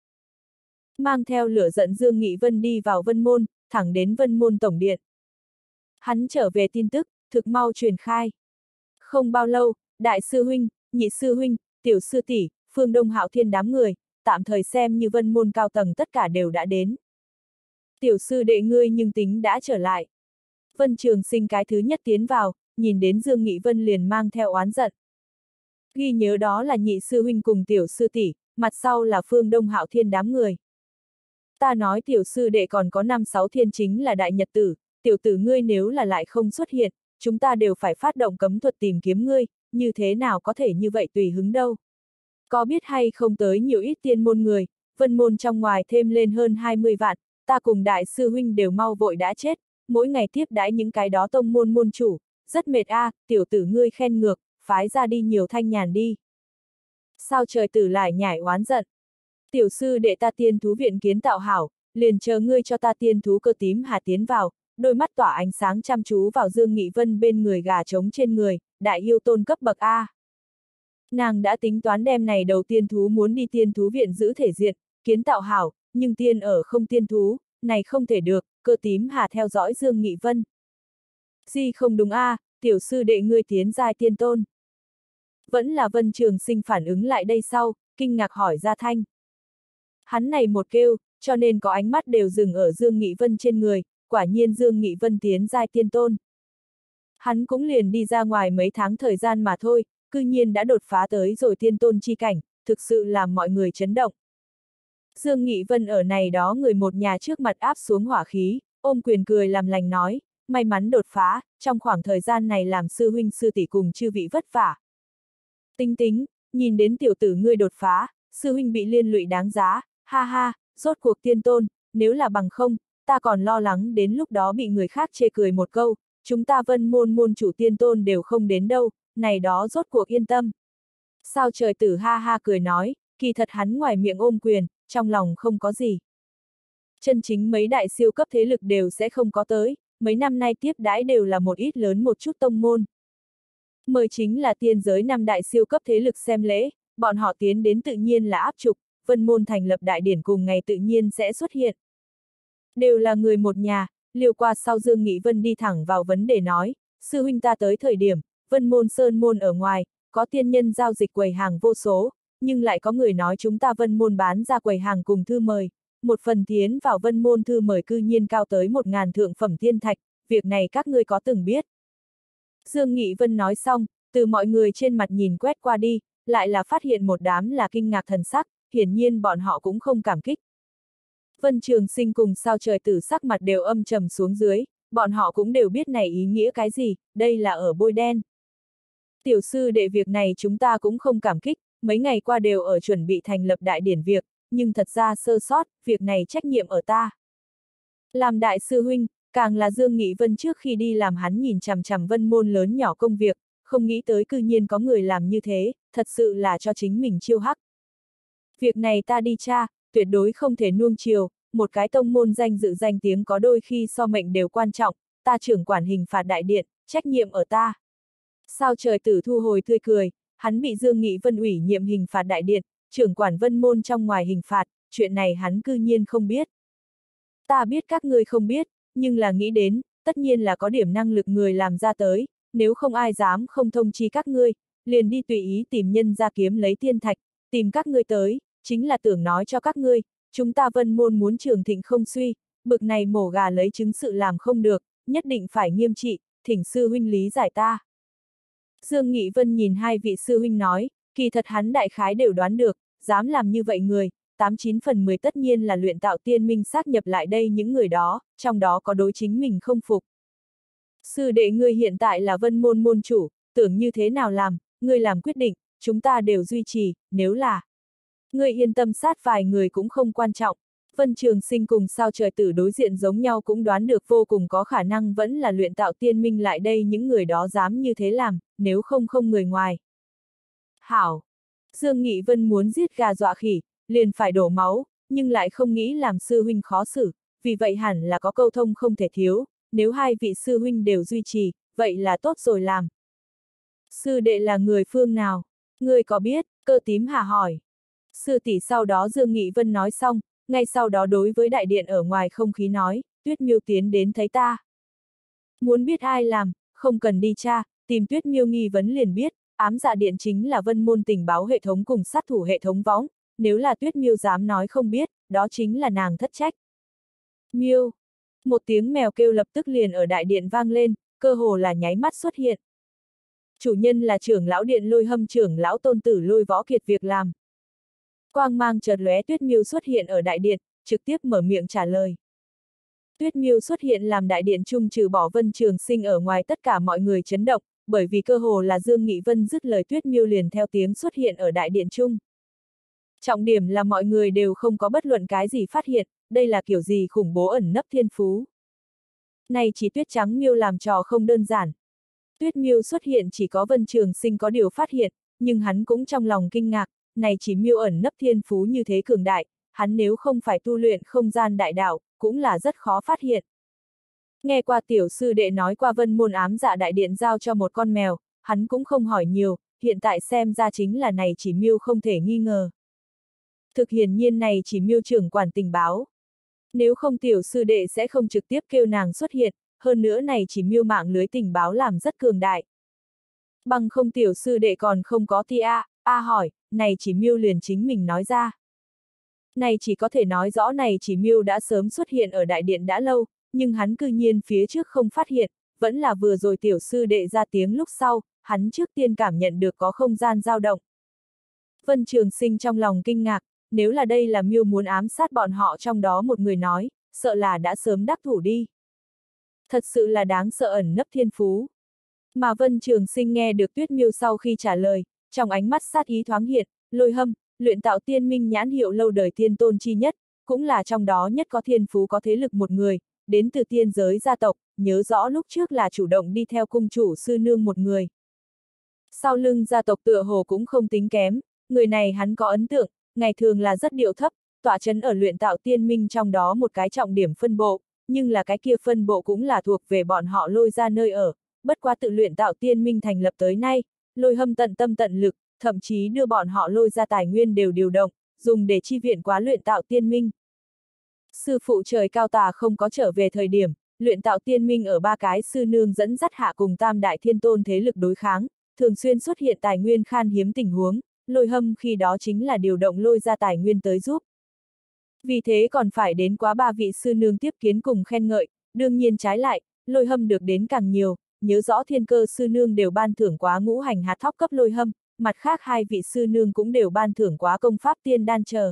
Mang theo lửa giận Dương Nghị Vân đi vào Vân Môn, thẳng đến Vân Môn tổng điện. Hắn trở về tin tức, thực mau truyền khai. Không bao lâu, đại sư huynh, nhị sư huynh, tiểu sư tỷ, Phương Đông Hạo Thiên đám người, tạm thời xem như Vân Môn cao tầng tất cả đều đã đến. Tiểu sư đệ ngươi nhưng tính đã trở lại. Vân Trường Sinh cái thứ nhất tiến vào, nhìn đến Dương Nghị Vân liền mang theo oán giận. Ghi nhớ đó là nhị sư huynh cùng tiểu sư tỷ, mặt sau là Phương Đông Hạo Thiên đám người. Ta nói tiểu sư đệ còn có năm sáu thiên chính là đại nhật tử, tiểu tử ngươi nếu là lại không xuất hiện, chúng ta đều phải phát động cấm thuật tìm kiếm ngươi, như thế nào có thể như vậy tùy hứng đâu. Có biết hay không tới nhiều ít tiên môn người, Vân Môn trong ngoài thêm lên hơn hai mươi vạn, ta cùng đại sư huynh đều mau vội đã chết, mỗi ngày tiếp đãi những cái đó tông môn môn chủ, rất mệt a, à, tiểu tử ngươi khen ngược, phái ra đi nhiều thanh nhàn đi. Sao trời tử lại nhảy oán giận. Tiểu sư đệ ta tiên thú viện kiến tạo hảo, liền chờ ngươi cho ta tiên thú cơ tím hà tiến vào, đôi mắt tỏa ánh sáng chăm chú vào Dương Nghị Vân bên người gà trống trên người, đại yêu tôn cấp bậc A. Nàng đã tính toán đêm này đầu tiên thú muốn đi tiên thú viện giữ thể diện, kiến tạo hảo, nhưng tiên ở không tiên thú, này không thể được, cơ tím hà theo dõi Dương Nghị Vân. Gì không đúng A, tiểu sư đệ ngươi tiến giai tiên tôn. Vẫn là Vân Trường Sinh phản ứng lại đây sau, kinh ngạc hỏi ra thanh. Hắn này một kêu, cho nên có ánh mắt đều dừng ở Dương Nghị Vân trên người, quả nhiên Dương Nghị Vân tiến giai tiên tôn. Hắn cũng liền đi ra ngoài mấy tháng thời gian mà thôi, cư nhiên đã đột phá tới rồi tiên tôn chi cảnh, thực sự làm mọi người chấn động. Dương Nghị Vân ở này đó người một nhà trước mặt áp xuống hỏa khí, ôm quyền cười làm lành nói, may mắn đột phá, trong khoảng thời gian này làm sư huynh sư tỷ cùng chư vị vất vả. Tính tính, nhìn đến tiểu tử ngươi đột phá, sư huynh bị liên lụy đáng giá, ha ha, rốt cuộc tiên tôn, nếu là bằng không, ta còn lo lắng đến lúc đó bị người khác chê cười một câu, chúng ta Vân môn môn chủ tiên tôn đều không đến đâu, này đó rốt cuộc yên tâm. Sao trời tử ha ha cười nói, kỳ thật hắn ngoài miệng ôm quyền, trong lòng không có gì. Chân chính mấy đại siêu cấp thế lực đều sẽ không có tới, mấy năm nay tiếp đãi đều là một ít lớn một chút tông môn. Mời chính là tiên giới năm đại siêu cấp thế lực xem lễ, bọn họ tiến đến tự nhiên là áp trục, Vân môn thành lập đại điển cùng ngày tự nhiên sẽ xuất hiện. Đều là người một nhà, liều qua sau Dương Nghị Vân đi thẳng vào vấn đề nói, sư huynh ta tới thời điểm, Vân môn sơn môn ở ngoài, có tiên nhân giao dịch quầy hàng vô số, nhưng lại có người nói chúng ta Vân môn bán ra quầy hàng cùng thư mời, một phần tiến vào Vân môn thư mời cư nhiên cao tới một ngàn thượng phẩm thiên thạch, việc này các ngươi có từng biết. Dương Nghị Vân nói xong, từ mọi người trên mặt nhìn quét qua đi, lại là phát hiện một đám là kinh ngạc thần sắc, hiển nhiên bọn họ cũng không cảm kích. Vân Trường Sinh cùng sao trời tử sắc mặt đều âm trầm xuống dưới, bọn họ cũng đều biết này ý nghĩa cái gì, đây là ở bôi đen. Tiểu sư đệ việc này chúng ta cũng không cảm kích, mấy ngày qua đều ở chuẩn bị thành lập đại điển việc, nhưng thật ra sơ sót, việc này trách nhiệm ở ta. Làm đại sư huynh, càng là Dương Nghị Vân trước khi đi làm hắn nhìn chằm chằm Vân môn lớn nhỏ công việc, không nghĩ tới cư nhiên có người làm như thế, thật sự là cho chính mình chiêu hắc. Việc này ta đi tra, tuyệt đối không thể nuông chiều, một cái tông môn danh dự danh tiếng có đôi khi so mệnh đều quan trọng, ta trưởng quản hình phạt đại điện, trách nhiệm ở ta. Sao trời tử thu hồi tươi cười, hắn bị Dương Nghị Vân ủy nhiệm hình phạt đại điện, trưởng quản Vân môn trong ngoài hình phạt, chuyện này hắn cư nhiên không biết. Ta biết các ngươi không biết, nhưng là nghĩ đến, tất nhiên là có điểm năng lực người làm ra tới, nếu không ai dám không thông chi các ngươi, liền đi tùy ý tìm nhân ra kiếm lấy tiên thạch, tìm các ngươi tới, chính là tưởng nói cho các ngươi, chúng ta Vân môn muốn trường thịnh không suy, bực này mổ gà lấy chứng sự làm không được, nhất định phải nghiêm trị, thỉnh sư huynh lý giải ta. Dương Nghị Vân nhìn hai vị sư huynh nói, kỳ thật hắn đại khái đều đoán được, dám làm như vậy người, tám chín phần mười tất nhiên là luyện tạo tiên minh xác nhập lại đây những người đó, trong đó có đối chính mình không phục. Sư đệ ngươi hiện tại là Vân môn môn chủ, tưởng như thế nào làm, ngươi làm quyết định, chúng ta đều duy trì, nếu là ngươi yên tâm sát vài người cũng không quan trọng. Vân Trường Sinh cùng sao trời tử đối diện giống nhau cũng đoán được vô cùng có khả năng vẫn là luyện tạo tiên minh lại đây những người đó dám như thế làm, nếu không không người ngoài. Hảo! Dương Nghị Vân muốn giết gà dọa khỉ, liền phải đổ máu, nhưng lại không nghĩ làm sư huynh khó xử, vì vậy hẳn là có câu thông không thể thiếu, nếu hai vị sư huynh đều duy trì, vậy là tốt rồi làm. Sư đệ là người phương nào? Ngươi có biết? Cơ tím hà hỏi. Sư tỷ sau đó Dương Nghị Vân nói xong, ngay sau đó đối với đại điện ở ngoài không khí nói, Tuyết Miêu tiến đến thấy ta. Muốn biết ai làm, không cần đi tra, tìm Tuyết Miêu nghi vấn liền biết, ám dạ điện chính là Vân môn tình báo hệ thống cùng sát thủ hệ thống võng, nếu là Tuyết Miêu dám nói không biết, đó chính là nàng thất trách. Miêu! Một tiếng mèo kêu lập tức liền ở đại điện vang lên, cơ hồ là nháy mắt xuất hiện. Chủ nhân là trưởng lão điện Lôi Hâm trưởng lão tôn tử Lôi Võ Kiệt việc làm. Quang mang chợt lóe, Tuyết Miêu xuất hiện ở đại điện, trực tiếp mở miệng trả lời. Tuyết Miêu xuất hiện làm đại điện chung trừ bỏ Vân Trường Sinh ở ngoài tất cả mọi người chấn động, bởi vì cơ hồ là Dương Nghị Vân dứt lời Tuyết Miêu liền theo tiếng xuất hiện ở đại điện chung. Trọng điểm là mọi người đều không có bất luận cái gì phát hiện, đây là kiểu gì khủng bố ẩn nấp thiên phú. Này chỉ Tuyết Trắng Miêu làm trò không đơn giản. Tuyết Miêu xuất hiện chỉ có Vân Trường Sinh có điều phát hiện, nhưng hắn cũng trong lòng kinh ngạc, này chỉ Miêu ẩn nấp thiên phú như thế cường đại, hắn nếu không phải tu luyện không gian đại đạo, cũng là rất khó phát hiện. Nghe qua tiểu sư đệ nói qua Vân Môn ám dạ đại điện giao cho một con mèo, hắn cũng không hỏi nhiều, hiện tại xem ra chính là này chỉ Miêu không thể nghi ngờ. Thực hiển nhiên này chỉ Miêu trưởng quản tình báo. Nếu không tiểu sư đệ sẽ không trực tiếp kêu nàng xuất hiện, hơn nữa này chỉ Miêu mạng lưới tình báo làm rất cường đại. Bằng không tiểu sư đệ còn không có ti a, a hỏi, này chỉ Miêu liền chính mình nói ra. Này chỉ có thể nói rõ này chỉ Miêu đã sớm xuất hiện ở đại điện đã lâu, nhưng hắn cư nhiên phía trước không phát hiện, vẫn là vừa rồi tiểu sư đệ ra tiếng lúc sau, hắn trước tiên cảm nhận được có không gian dao động. Vân Trường Sinh trong lòng kinh ngạc, nếu là đây là Miêu muốn ám sát bọn họ trong đó một người nói, sợ là đã sớm đắc thủ đi. Thật sự là đáng sợ ẩn nấp thiên phú. Mà Vân Trường Sinh nghe được Tuyết Miêu sau khi trả lời, trong ánh mắt sát ý thoáng hiện, Lôi Hâm, luyện tạo tiên minh nhãn hiệu lâu đời tiên tôn chi nhất, cũng là trong đó nhất có thiên phú có thế lực một người, đến từ tiên giới gia tộc, nhớ rõ lúc trước là chủ động đi theo cung chủ sư nương một người. Sau lưng gia tộc tựa hồ cũng không tính kém, người này hắn có ấn tượng, ngày thường là rất điệu thấp, tọa chấn ở luyện tạo tiên minh trong đó một cái trọng điểm phân bộ, nhưng là cái kia phân bộ cũng là thuộc về bọn họ Lôi ra nơi ở, bất quá tự luyện tạo tiên minh thành lập tới nay, Lôi Hâm tận tâm tận lực, thậm chí đưa bọn họ Lôi ra tài nguyên đều điều động, dùng để chi viện quá luyện tạo tiên minh. Sư phụ trời cao tà không có trở về thời điểm, luyện tạo tiên minh ở ba cái sư nương dẫn dắt hạ cùng tam đại thiên tôn thế lực đối kháng, thường xuyên xuất hiện tài nguyên khan hiếm tình huống, Lôi Hâm khi đó chính là điều động Lôi ra tài nguyên tới giúp. Vì thế còn phải đến quá ba vị sư nương tiếp kiến cùng khen ngợi, đương nhiên trái lại, Lôi Hâm được đến càng nhiều, nhớ rõ thiên cơ sư nương đều ban thưởng quá ngũ hành hạt thóc cấp Lôi Hâm, mặt khác hai vị sư nương cũng đều ban thưởng quá công pháp tiên đan chờ.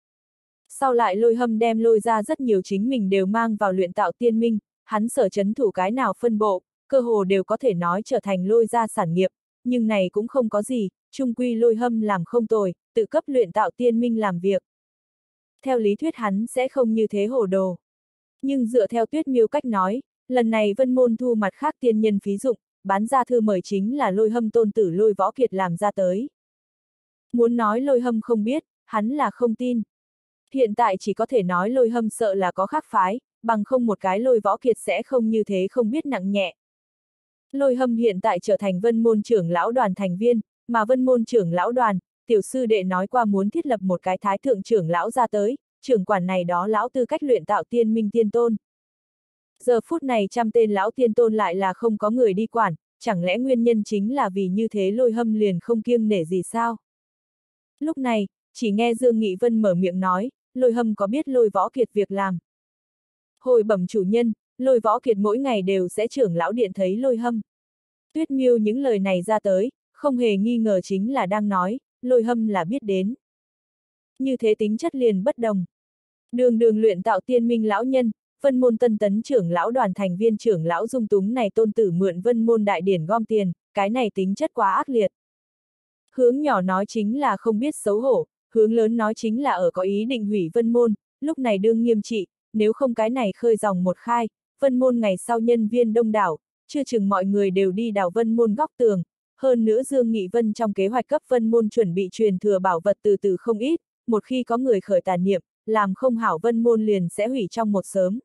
Sau lại Lôi Hâm đem Lôi ra rất nhiều chính mình đều mang vào luyện tạo tiên minh, hắn sở chấn thủ cái nào phân bộ, cơ hồ đều có thể nói trở thành Lôi ra sản nghiệp, nhưng này cũng không có gì, chung quy Lôi Hâm làm không tồi, tự cấp luyện tạo tiên minh làm việc. Theo lý thuyết hắn sẽ không như thế hồ đồ. Nhưng dựa theo Tuyết Miêu cách nói, lần này Vân Môn thu mặt khác tiên nhân phí dụng, bán ra thư mời chính là Lôi Hâm tôn tử Lôi Võ Kiệt làm ra tới. Muốn nói Lôi Hâm không biết, hắn là không tin. Hiện tại chỉ có thể nói Lôi Hâm sợ là có khác phái, bằng không một cái Lôi Võ Kiệt sẽ không như thế không biết nặng nhẹ. Lôi Hâm hiện tại trở thành Vân Môn trưởng lão đoàn thành viên, mà Vân Môn trưởng lão đoàn, tiểu sư đệ nói qua muốn thiết lập một cái thái thượng trưởng lão ra tới, trưởng quản này đó lão tư cách luyện tạo tiên minh tiên tôn. Giờ phút này trăm tên lão tiên tôn lại là không có người đi quản, chẳng lẽ nguyên nhân chính là vì như thế Lôi Hâm liền không kiêng nể gì sao? Lúc này, chỉ nghe Dương Nghị Vân mở miệng nói, Lôi Hâm có biết Lôi Võ Kiệt việc làm. Hồi bẩm chủ nhân, Lôi Võ Kiệt mỗi ngày đều sẽ trưởng lão điện thấy Lôi Hâm. Tuyết Miêu những lời này ra tới, không hề nghi ngờ chính là đang nói, Lôi Hâm là biết đến. Như thế tính chất liền bất đồng. Đường đường luyện tạo tiên minh lão nhân, Vân Môn tân tấn trưởng lão đoàn thành viên trưởng lão dung túng này tôn tử mượn Vân Môn đại điển gom tiền, cái này tính chất quá ác liệt. Hướng nhỏ nói chính là không biết xấu hổ, hướng lớn nói chính là ở có ý định hủy Vân Môn, lúc này đương nghiêm trị, nếu không cái này khơi dòng một khai, Vân Môn ngày sau nhân viên đông đảo, chưa chừng mọi người đều đi đào Vân Môn góc tường, hơn nữa Dương Nghị Vân trong kế hoạch cấp Vân Môn chuẩn bị truyền thừa bảo vật từ từ không ít, một khi có người khởi tà niệm, làm không hảo Vân Môn liền sẽ hủy trong một sớm.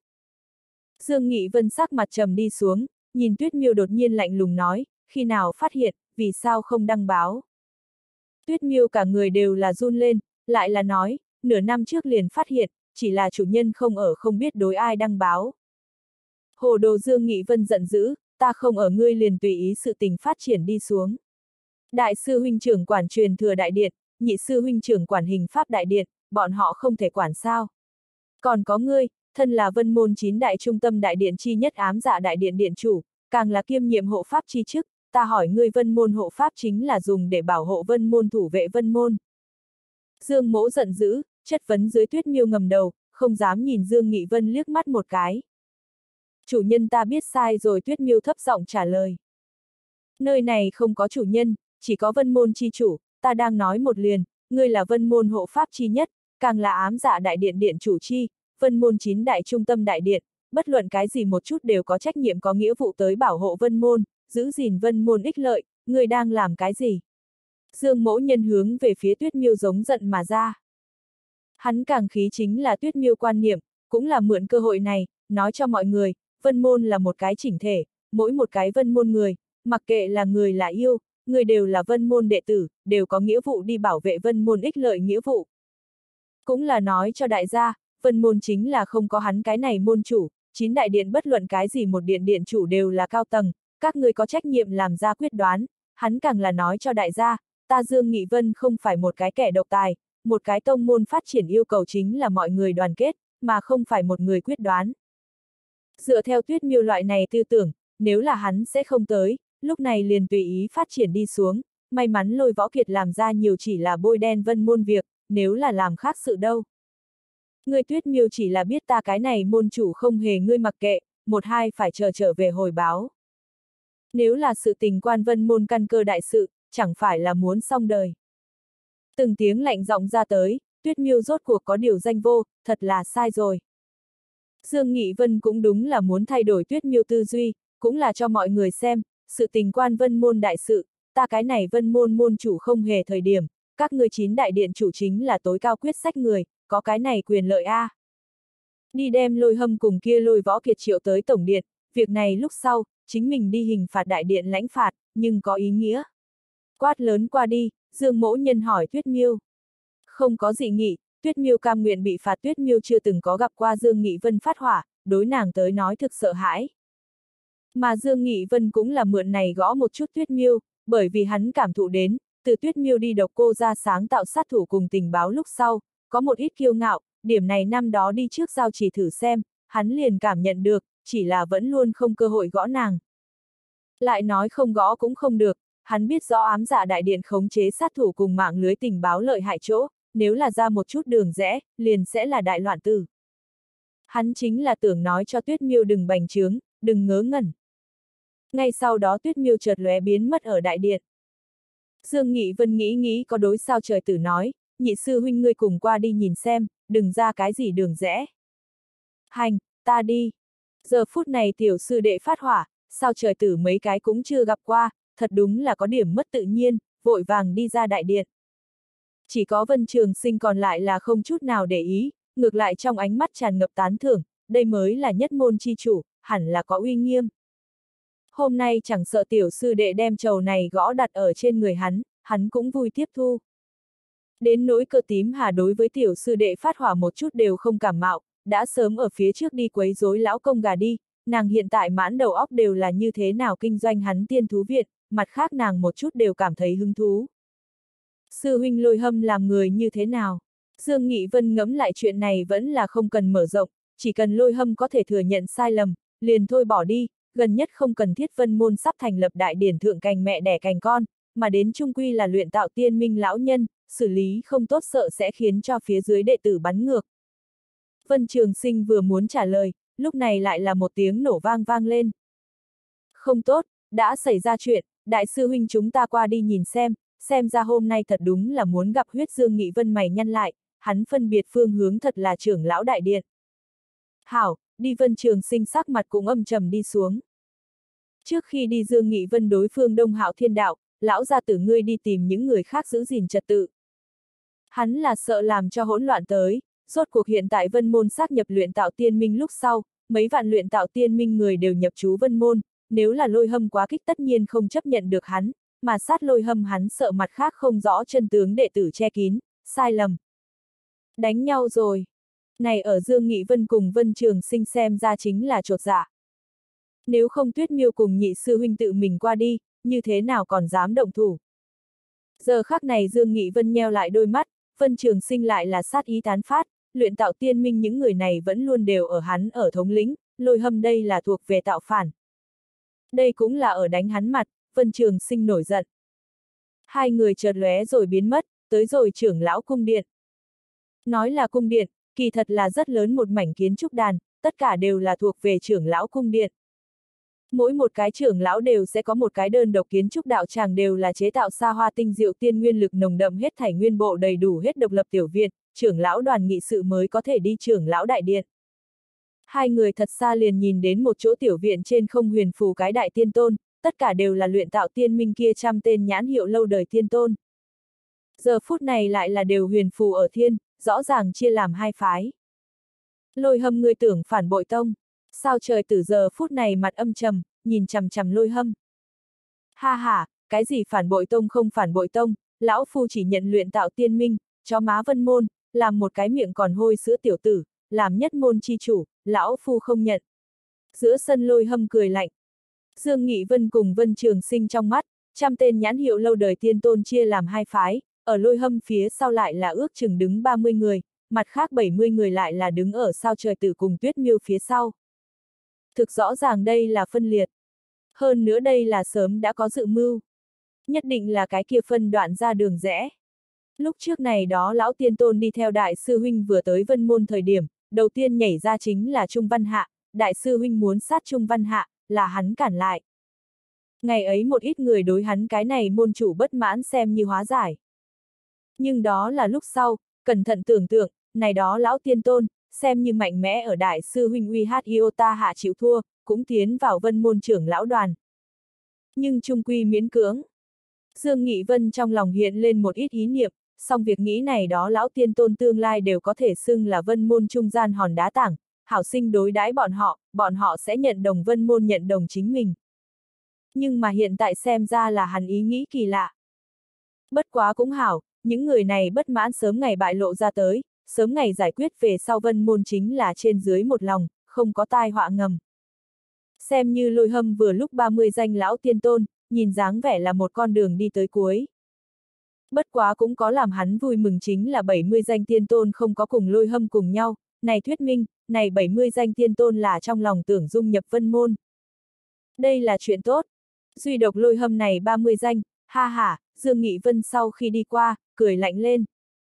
Dương Nghị Vân sắc mặt trầm đi xuống, nhìn Tuyết Miêu đột nhiên lạnh lùng nói, khi nào phát hiện, vì sao không đăng báo. Tuyết Miêu cả người đều là run lên, lại là nói, nửa năm trước liền phát hiện, chỉ là chủ nhân không ở không biết đối ai đăng báo. Hồ đồ Dương Nghị Vân giận dữ, ta không ở ngươi liền tùy ý sự tình phát triển đi xuống. Đại sư huynh trưởng quản truyền thừa đại điện, nhị sư huynh trưởng quản hình pháp đại điện, bọn họ không thể quản sao. Còn có ngươi, thân là Vân Môn chín đại trung tâm đại điện chi nhất ám dạ đại điện điện chủ, càng là kiêm nhiệm hộ pháp chi chức, ta hỏi ngươi Vân Môn hộ pháp chính là dùng để bảo hộ Vân Môn thủ vệ Vân Môn. Dương Mỗ giận dữ, chất vấn dưới Tuyết Miêu ngầm đầu, không dám nhìn Dương Nghị Vân liếc mắt một cái. Chủ nhân ta biết sai rồi, Tuyết Miêu thấp giọng trả lời. Nơi này không có chủ nhân, chỉ có Vân Môn chi chủ, ta đang nói một liền, ngươi là Vân Môn hộ pháp chi nhất, càng là ám dạ đại điện điện chủ chi, Vân Môn chín đại trung tâm đại điện, bất luận cái gì một chút đều có trách nhiệm có nghĩa vụ tới bảo hộ Vân Môn, giữ gìn Vân Môn ích lợi, ngươi đang làm cái gì? Dương Mỗ nhân hướng về phía Tuyết Miêu giống giận mà ra. Hắn càng khí chính là Tuyết Miêu quan niệm, cũng là mượn cơ hội này, nói cho mọi người, vân môn là một cái chỉnh thể, mỗi một cái vân môn người, mặc kệ là người là yêu, người đều là vân môn đệ tử, đều có nghĩa vụ đi bảo vệ vân môn ích lợi nghĩa vụ. Cũng là nói cho đại gia, vân môn chính là không có hắn cái này môn chủ, chín đại điện bất luận cái gì một điện điện chủ đều là cao tầng, các người có trách nhiệm làm ra quyết đoán, hắn càng là nói cho đại gia, ta Dương Nghị Vân không phải một cái kẻ độc tài, một cái tông môn phát triển yêu cầu chính là mọi người đoàn kết, mà không phải một người quyết đoán. Dựa theo Tuyết Miêu loại này tư tưởng, nếu là hắn sẽ không tới, lúc này liền tùy ý phát triển đi xuống, may mắn Lôi Võ Kiệt làm ra nhiều chỉ là bôi đen vân môn việc, nếu là làm khác sự đâu. Ngươi Tuyết Miêu chỉ là biết ta cái này môn chủ không hề ngươi mặc kệ, một hai phải chờ trở về hồi báo. Nếu là sự tình quan vân môn căn cơ đại sự, chẳng phải là muốn xong đời. Từng tiếng lạnh giọng ra tới, Tuyết Miêu rốt cuộc có điều danh vô, thật là sai rồi. Dương Nghị Vân cũng đúng là muốn thay đổi Tuyết Miêu tư duy, cũng là cho mọi người xem, sự tình quan vân môn đại sự, ta cái này vân môn môn chủ không hề thời điểm, các ngươi chín đại điện chủ chính là tối cao quyết sách người, có cái này quyền lợi a. À. Đi đem Lôi Hâm cùng kia Lôi Võ Kiệt triệu tới tổng điện, việc này lúc sau, chính mình đi hình phạt đại điện lãnh phạt, nhưng có ý nghĩa. Quát lớn qua đi, Dương Mỗ Nhân hỏi Tuyết Miêu. Không có dị nghị, Tuyết Miêu cam nguyện bị phạt. Tuyết Miêu chưa từng có gặp qua Dương Nghị Vân phát hỏa, đối nàng tới nói thực sợ hãi. Mà Dương Nghị Vân cũng là mượn này gõ một chút Tuyết Miêu, bởi vì hắn cảm thụ đến, từ Tuyết Miêu đi độc cô ra sáng tạo sát thủ cùng tình báo lúc sau, có một ít kiêu ngạo, điểm này năm đó đi trước giao chỉ thử xem, hắn liền cảm nhận được, chỉ là vẫn luôn không cơ hội gõ nàng. Lại nói không gõ cũng không được, hắn biết rõ ám dạ đại điện khống chế sát thủ cùng mạng lưới tình báo lợi hại chỗ, nếu là ra một chút đường rẽ, liền sẽ là đại loạn tử. Hắn chính là tưởng nói cho Tuyết Miêu đừng bành trướng, đừng ngớ ngẩn. Ngay sau đó Tuyết Miêu chợt lóe biến mất ở đại điện. Dương Nghị Vân nghĩ nghĩ có đối sao trời tử nói, nhị sư huynh ngươi cùng qua đi nhìn xem, đừng ra cái gì đường rẽ. Hành, ta đi. Giờ phút này tiểu sư đệ phát hỏa, sao trời tử mấy cái cũng chưa gặp qua, thật đúng là có điểm mất tự nhiên, vội vàng đi ra đại điện. Chỉ có Vân Trường Sinh còn lại là không chút nào để ý, ngược lại trong ánh mắt tràn ngập tán thưởng, đây mới là nhất môn chi chủ, hẳn là có uy nghiêm. Hôm nay chẳng sợ tiểu sư đệ đem trầu này gõ đặt ở trên người hắn, hắn cũng vui tiếp thu. Đến nỗi Cơ Tím Hà đối với tiểu sư đệ phát hỏa một chút đều không cảm mạo, đã sớm ở phía trước đi quấy rối lão công gà đi, nàng hiện tại mãn đầu óc đều là như thế nào kinh doanh hắn tiên thú viện, mặt khác nàng một chút đều cảm thấy hứng thú. Sư huynh Lôi Hâm làm người như thế nào? Dương Nghị Vân ngẫm lại chuyện này vẫn là không cần mở rộng, chỉ cần Lôi Hâm có thể thừa nhận sai lầm, liền thôi bỏ đi, gần nhất không cần thiết vân môn sắp thành lập đại điển thượng cành mẹ đẻ cành con, mà đến trung quy là luyện tạo tiên minh lão nhân, xử lý không tốt sợ sẽ khiến cho phía dưới đệ tử bắn ngược. Vân Trường Sinh vừa muốn trả lời, lúc này lại là một tiếng nổ vang vang lên. Không tốt, đã xảy ra chuyện, đại sư huynh chúng ta qua đi nhìn xem, xem ra hôm nay thật đúng là muốn gặp huyết. Dương Nghị Vân mày nhăn lại, hắn phân biệt phương hướng thật là trưởng lão đại điện. Hảo, đi. Vân Trường Sinh sắc mặt cũng âm trầm đi xuống. Trước khi đi Dương Nghị Vân đối phương Đông Hạo Thiên Đạo, lão gia tử ngươi đi tìm những người khác giữ gìn trật tự. Hắn là sợ làm cho hỗn loạn tới, rốt cuộc hiện tại vân môn xác nhập luyện tạo tiên minh lúc sau, mấy vạn luyện tạo tiên minh người đều nhập trú vân môn, nếu là Lôi Hâm quá kích tất nhiên không chấp nhận được hắn, mà sát Lôi Hâm hắn sợ mặt khác không rõ chân tướng đệ tử che kín, sai lầm. Đánh nhau rồi. Này ở Dương Nghị Vân cùng Vân Trường Sinh xem ra chính là chột dạ. Nếu không Tuyết Miêu cùng nhị sư huynh tự mình qua đi, như thế nào còn dám động thủ. Giờ khắc này Dương Nghị Vân nheo lại đôi mắt, Vân Trường Sinh lại là sát ý tán phát, luyện tạo tiên minh những người này vẫn luôn đều ở hắn ở thống lĩnh, Lôi Hâm đây là thuộc về tạo phản. Đây cũng là ở đánh hắn mặt, Vân Trường Sinh nổi giận. Hai người chợt lóe rồi biến mất, tới rồi trưởng lão cung điện. Nói là cung điện, kỳ thật là rất lớn một mảnh kiến trúc đàn, tất cả đều là thuộc về trưởng lão cung điện. Mỗi một cái trưởng lão đều sẽ có một cái đơn độc kiến trúc đạo tràng, đều là chế tạo xa hoa tinh diệu tiên nguyên lực nồng đậm hết thảy nguyên bộ đầy đủ hết độc lập tiểu viện, trưởng lão đoàn nghị sự mới có thể đi trưởng lão đại điện. Hai người thật xa liền nhìn đến một chỗ tiểu viện trên không huyền phù cái đại tiên tôn, tất cả đều là luyện tạo tiên minh kia trăm tên nhãn hiệu lâu đời tiên tôn. Giờ phút này lại là đều huyền phù ở thiên, rõ ràng chia làm hai phái. Lôi Hâm ngươi tưởng phản bội tông, Sao trời tử giờ phút này mặt âm trầm, nhìn chằm chằm Lôi Hâm. Ha ha, cái gì phản bội tông không phản bội tông, lão phu chỉ nhận luyện tạo tiên minh, chó má Vân môn, làm một cái miệng còn hôi sữa tiểu tử, làm nhất môn chi chủ, lão phu không nhận. Giữa sân Lôi Hâm cười lạnh. Dương Nghị Vân cùng Vân Trường Sinh trong mắt, trăm tên nhãn hiệu lâu đời tiên tôn chia làm hai phái, ở Lôi Hâm phía sau lại là ước chừng đứng ba mươi người, mặt khác bảy mươi người lại là đứng ở sao trời tử cùng Tuyết Miêu phía sau. Thực rõ ràng đây là phân liệt. Hơn nữa đây là sớm đã có dự mưu. Nhất định là cái kia phân đoạn ra đường rẽ. Lúc trước này đó lão tiên tôn đi theo đại sư huynh vừa tới Vân môn thời điểm, đầu tiên nhảy ra chính là Trung Văn Hạ, đại sư huynh muốn sát Trung Văn Hạ, là hắn cản lại. Ngày ấy một ít người đối hắn cái này môn chủ bất mãn xem như hóa giải. Nhưng đó là lúc sau, cẩn thận tưởng tượng, này đó lão tiên tôn, xem như mạnh mẽ ở đại sư huynh uy hát Iota hạ chịu thua, cũng tiến vào Vân môn trưởng lão đoàn. Nhưng trung quy miễn cưỡng. Dương Nghị Vân trong lòng hiện lên một ít ý niệm, song việc nghĩ này đó lão tiên tôn tương lai đều có thể xưng là Vân môn trung gian hòn đá tảng, hảo sinh đối đãi bọn họ, bọn họ sẽ nhận đồng Vân môn nhận đồng chính mình. Nhưng mà hiện tại xem ra là hắn ý nghĩ kỳ lạ. Bất quá cũng hảo, những người này bất mãn sớm ngày bại lộ ra tới, sớm ngày giải quyết về sau Vân môn chính là trên dưới một lòng, không có tai họa ngầm. Xem như Lôi Hâm vừa lúc ba mươi danh lão tiên tôn, nhìn dáng vẻ là một con đường đi tới cuối. Bất quá cũng có làm hắn vui mừng chính là bảy mươi danh tiên tôn không có cùng Lôi Hâm cùng nhau, này thuyết minh, này bảy mươi danh tiên tôn là trong lòng tưởng dung nhập Vân môn. Đây là chuyện tốt. Duy độc Lôi Hâm này ba mươi danh, ha ha, Dương Nghị Vân sau khi đi qua, cười lạnh lên.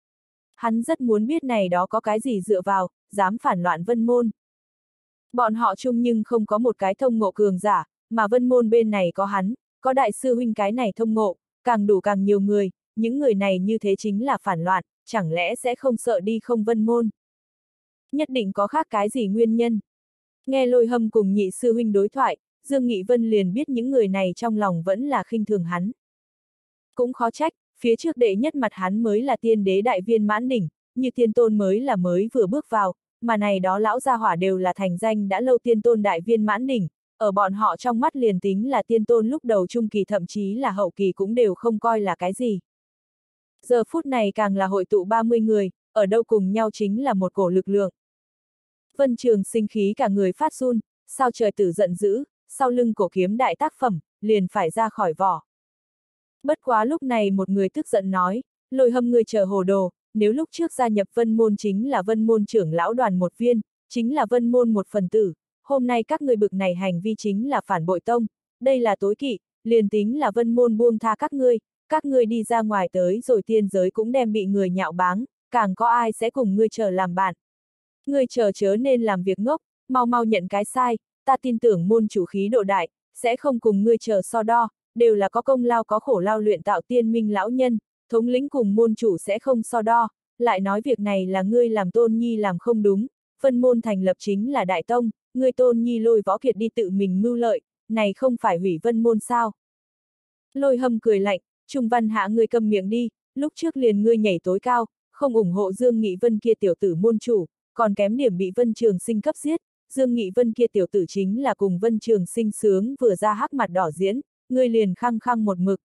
Hắn rất muốn biết này đó có cái gì dựa vào, dám phản loạn Vân môn. Bọn họ chung nhưng không có một cái thông ngộ cường giả, mà Vân môn bên này có hắn, có đại sư huynh cái này thông ngộ, càng đủ càng nhiều người, những người này như thế chính là phản loạn, chẳng lẽ sẽ không sợ đi không Vân môn. Nhất định có khác cái gì nguyên nhân. Nghe Lôi Hâm cùng nhị sư huynh đối thoại, Dương Nghị Vân liền biết những người này trong lòng vẫn là khinh thường hắn. Cũng khó trách, phía trước đệ nhất mặt hắn mới là tiên đế đại viên mãn đỉnh, như tiên tôn mới là mới vừa bước vào, mà này đó lão gia hỏa đều là thành danh đã lâu tiên tôn đại viên mãn đỉnh, ở bọn họ trong mắt liền tính là tiên tôn lúc đầu trung kỳ thậm chí là hậu kỳ cũng đều không coi là cái gì. Giờ phút này càng là hội tụ ba mươi người, ở đâu cùng nhau chính là một cổ lực lượng. Vân Trường Sinh khí cả người phát run, sao trời tử giận dữ, sau lưng cổ kiếm đại tác phẩm, liền phải ra khỏi vỏ. Bất quá lúc này một người tức giận nói, Lôi Hâm ngươi chờ hồ đồ, nếu lúc trước gia nhập Vân môn chính là Vân môn trưởng lão đoàn một viên, chính là Vân môn một phần tử, hôm nay các ngươi bực này hành vi chính là phản bội tông, đây là tối kỵ, liền tính là Vân môn buông tha các ngươi, các ngươi đi ra ngoài tới rồi tiên giới cũng đem bị người nhạo báng, càng có ai sẽ cùng ngươi chờ làm bạn. Ngươi chờ chớ nên làm việc ngốc, mau mau nhận cái sai, ta tin tưởng môn chủ khí độ đại, sẽ không cùng ngươi chờ so đo, đều là có công lao có khổ lao luyện tạo tiên minh lão nhân, thống lĩnh cùng môn chủ sẽ không so đo, lại nói việc này là ngươi làm Tôn Nhi làm không đúng, Vân môn thành lập chính là đại tông, ngươi Tôn Nhi lôi Võ Kiệt đi tự mình mưu lợi, này không phải hủy Vân môn sao? Lôi Hâm cười lạnh, Trung Văn Hạ ngươi câm miệng đi, lúc trước liền ngươi nhảy tối cao, không ủng hộ Dương Nghị Vân kia tiểu tử môn chủ, còn kém điểm bị Vân Trường Sinh cấp giết, Dương Nghị Vân kia tiểu tử chính là cùng Vân Trường Sinh sướng vừa ra hắc mặt đỏ diễn, ngươi liền khăng khăng một mực.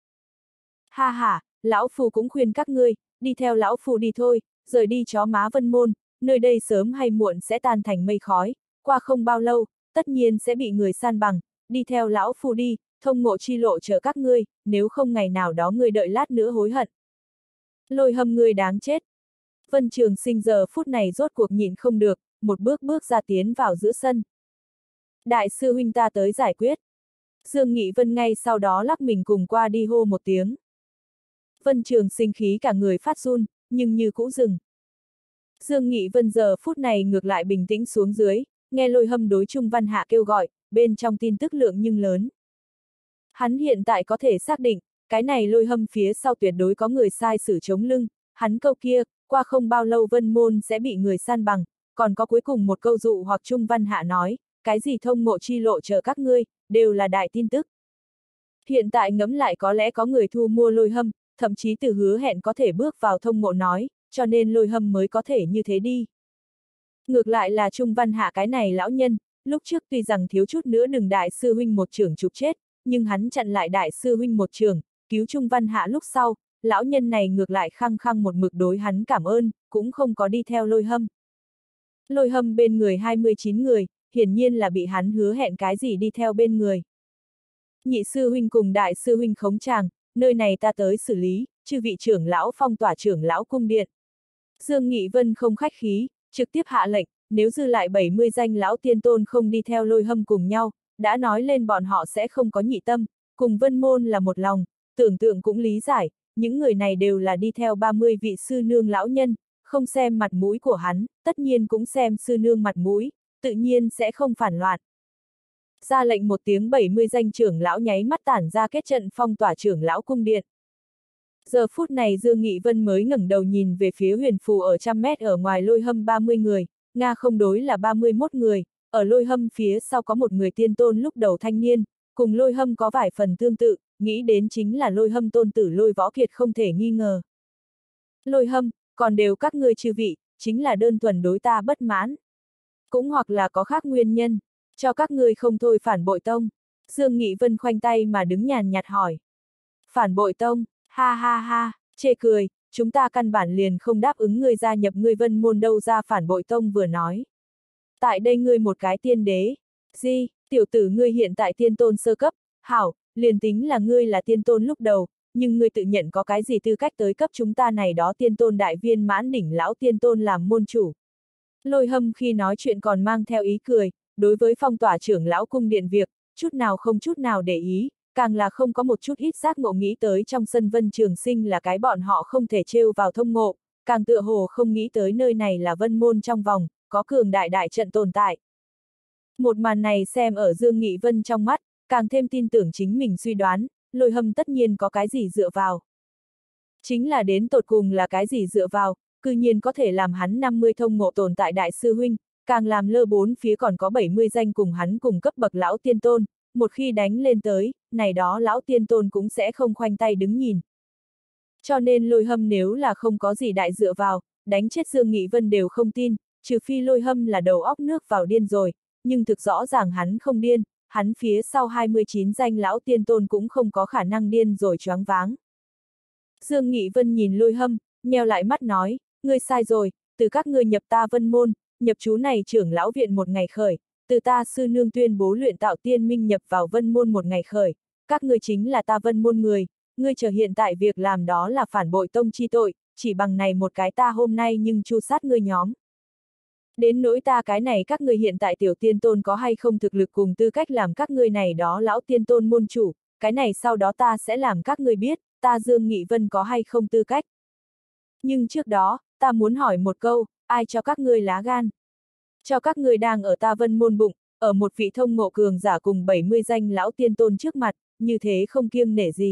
Ha ha, lão phu cũng khuyên các ngươi, đi theo lão phu đi thôi, rời đi chó má Vân môn, nơi đây sớm hay muộn sẽ tan thành mây khói, qua không bao lâu, tất nhiên sẽ bị người san bằng, đi theo lão phu đi, thông ngộ chi lộ chờ các ngươi, nếu không ngày nào đó ngươi đợi lát nữa hối hận. Lôi Hâm ngươi đáng chết. Vân Trường Sinh giờ phút này rốt cuộc nhịn không được, một bước bước ra tiến vào giữa sân. Đại sư huynh ta tới giải quyết. Dương Nghị Vân ngay sau đó lắc mình cùng qua đi hô một tiếng. Vân Trường Sinh khí cả người phát run, nhưng như cũ dừng. Dương Nghị Vân giờ phút này ngược lại bình tĩnh xuống dưới, nghe Lôi Hâm đối Trung Văn Hạ kêu gọi, bên trong tin tức lượng nhưng lớn. Hắn hiện tại có thể xác định, cái này Lôi Hâm phía sau tuyệt đối có người sai sử chống lưng, hắn câu kia, qua không bao lâu Vân môn sẽ bị người san bằng, còn có cuối cùng một câu dụ hoặc Trung Văn Hạ nói, cái gì thông ngộ chi lộ chờ các ngươi, đều là đại tin tức. Hiện tại ngẫm lại có lẽ có người thu mua Lôi Hâm, thậm chí từ hứa hẹn có thể bước vào thông ngộ nói, cho nên Lôi Hâm mới có thể như thế đi. Ngược lại là Trung Văn Hạ cái này lão nhân, lúc trước tuy rằng thiếu chút nữa đừng đại sư huynh một chưởng chụp chết, nhưng hắn chặn lại đại sư huynh một chưởng, cứu Trung Văn Hạ lúc sau, lão nhân này ngược lại khăng khăng một mực đối hắn cảm ơn, cũng không có đi theo Lôi Hâm. Lôi Hâm bên người hai mươi chín người, hiển nhiên là bị hắn hứa hẹn cái gì đi theo bên người. Nhị sư huynh cùng đại sư huynh khống tràng, nơi này ta tới xử lý, chư vị trưởng lão phong tỏa trưởng lão cung điện. Dương Nghị Vân không khách khí, trực tiếp hạ lệnh, nếu dư lại bảy mươi danh lão tiên tôn không đi theo Lôi Hâm cùng nhau, đã nói lên bọn họ sẽ không có nhị tâm, cùng Vân Môn là một lòng, tưởng tượng cũng lý giải, những người này đều là đi theo ba mươi vị sư nương lão nhân, không xem mặt mũi của hắn, tất nhiên cũng xem sư nương mặt mũi, tự nhiên sẽ không phản loạn. Ra lệnh một tiếng bảy mươi danh trưởng lão nháy mắt tản ra kết trận phong tỏa trưởng lão cung điện. Giờ phút này Dương Nghị Vân mới ngẩng đầu nhìn về phía huyền phù ở trăm mét ở ngoài Lôi Hâm ba mươi người, Nga không đối là ba mươi mốt người, ở Lôi Hâm phía sau có một người tiên tôn lúc đầu thanh niên, cùng Lôi Hâm có vài phần tương tự, nghĩ đến chính là Lôi Hâm tôn tử Lôi Võ Kiệt không thể nghi ngờ. Lôi Hâm, còn đều các ngươi chư vị, chính là đơn thuần đối ta bất mãn. Cũng hoặc là có khác nguyên nhân, cho các ngươi không thôi phản bội tông. Dương Nghị Vân khoanh tay mà đứng nhàn nhạt hỏi. Phản bội tông, ha ha ha, chê cười, chúng ta căn bản liền không đáp ứng ngươi gia nhập ngươi Vân Môn đâu ra phản bội tông vừa nói. Tại đây ngươi một cái tiên đế, gì, tiểu tử ngươi hiện tại tiên tôn sơ cấp, hảo, liền tính là ngươi là tiên tôn lúc đầu, nhưng ngươi tự nhận có cái gì tư cách tới cấp chúng ta này đó tiên tôn đại viên mãn đỉnh lão tiên tôn làm môn chủ. Lôi Hâm khi nói chuyện còn mang theo ý cười, đối với phong tỏa trưởng lão cung điện việc, chút nào không chút nào để ý, càng là không có một chút ít giác ngộ nghĩ tới trong sân Vân Trường Sinh là cái bọn họ không thể trêu vào thông ngộ, càng tựa hồ không nghĩ tới nơi này là Vân Môn trong vòng, có cường đại đại trận tồn tại. Một màn này xem ở Dương Nghị Vân trong mắt, càng thêm tin tưởng chính mình suy đoán, Lôi Hâm tất nhiên có cái gì dựa vào. Chính là đến tột cùng là cái gì dựa vào, cư nhiên có thể làm hắn năm mươi thông ngộ tồn tại đại sư huynh, càng làm lơ bốn phía còn có bảy mươi danh cùng hắn cùng cấp bậc lão tiên tôn, một khi đánh lên tới, này đó lão tiên tôn cũng sẽ không khoanh tay đứng nhìn. Cho nên Lôi Hâm nếu là không có gì đại dựa vào, đánh chết Dương Nghị Vân đều không tin, trừ phi Lôi Hâm là đầu óc nước vào điên rồi, nhưng thực rõ ràng hắn không điên, hắn phía sau hai mươi chín danh lão tiên tôn cũng không có khả năng điên rồi choáng váng. Dương Nghị Vân nhìn Lôi Hâm, nheo lại mắt nói, ngươi sai rồi, từ các ngươi nhập ta Vân Môn, nhập chú này trưởng lão viện một ngày khởi, từ ta sư nương tuyên bố luyện tạo tiên minh nhập vào Vân Môn một ngày khởi, các ngươi chính là ta Vân Môn người, ngươi chờ hiện tại việc làm đó là phản bội tông chi tội, chỉ bằng này một cái ta hôm nay nhưng chu sát ngươi nhóm. Đến nỗi ta cái này các ngươi hiện tại tiểu tiên tôn có hay không thực lực cùng tư cách làm các ngươi này đó lão tiên tôn môn chủ, cái này sau đó ta sẽ làm các ngươi biết, ta Dương Nghị Vân có hay không tư cách. Nhưng trước đó, ta muốn hỏi một câu, ai cho các ngươi lá gan? Cho các ngươi đang ở ta Vân Môn bụng, ở một vị thông ngộ cường giả cùng bảy mươi danh lão tiên tôn trước mặt, như thế không kiêng nể gì.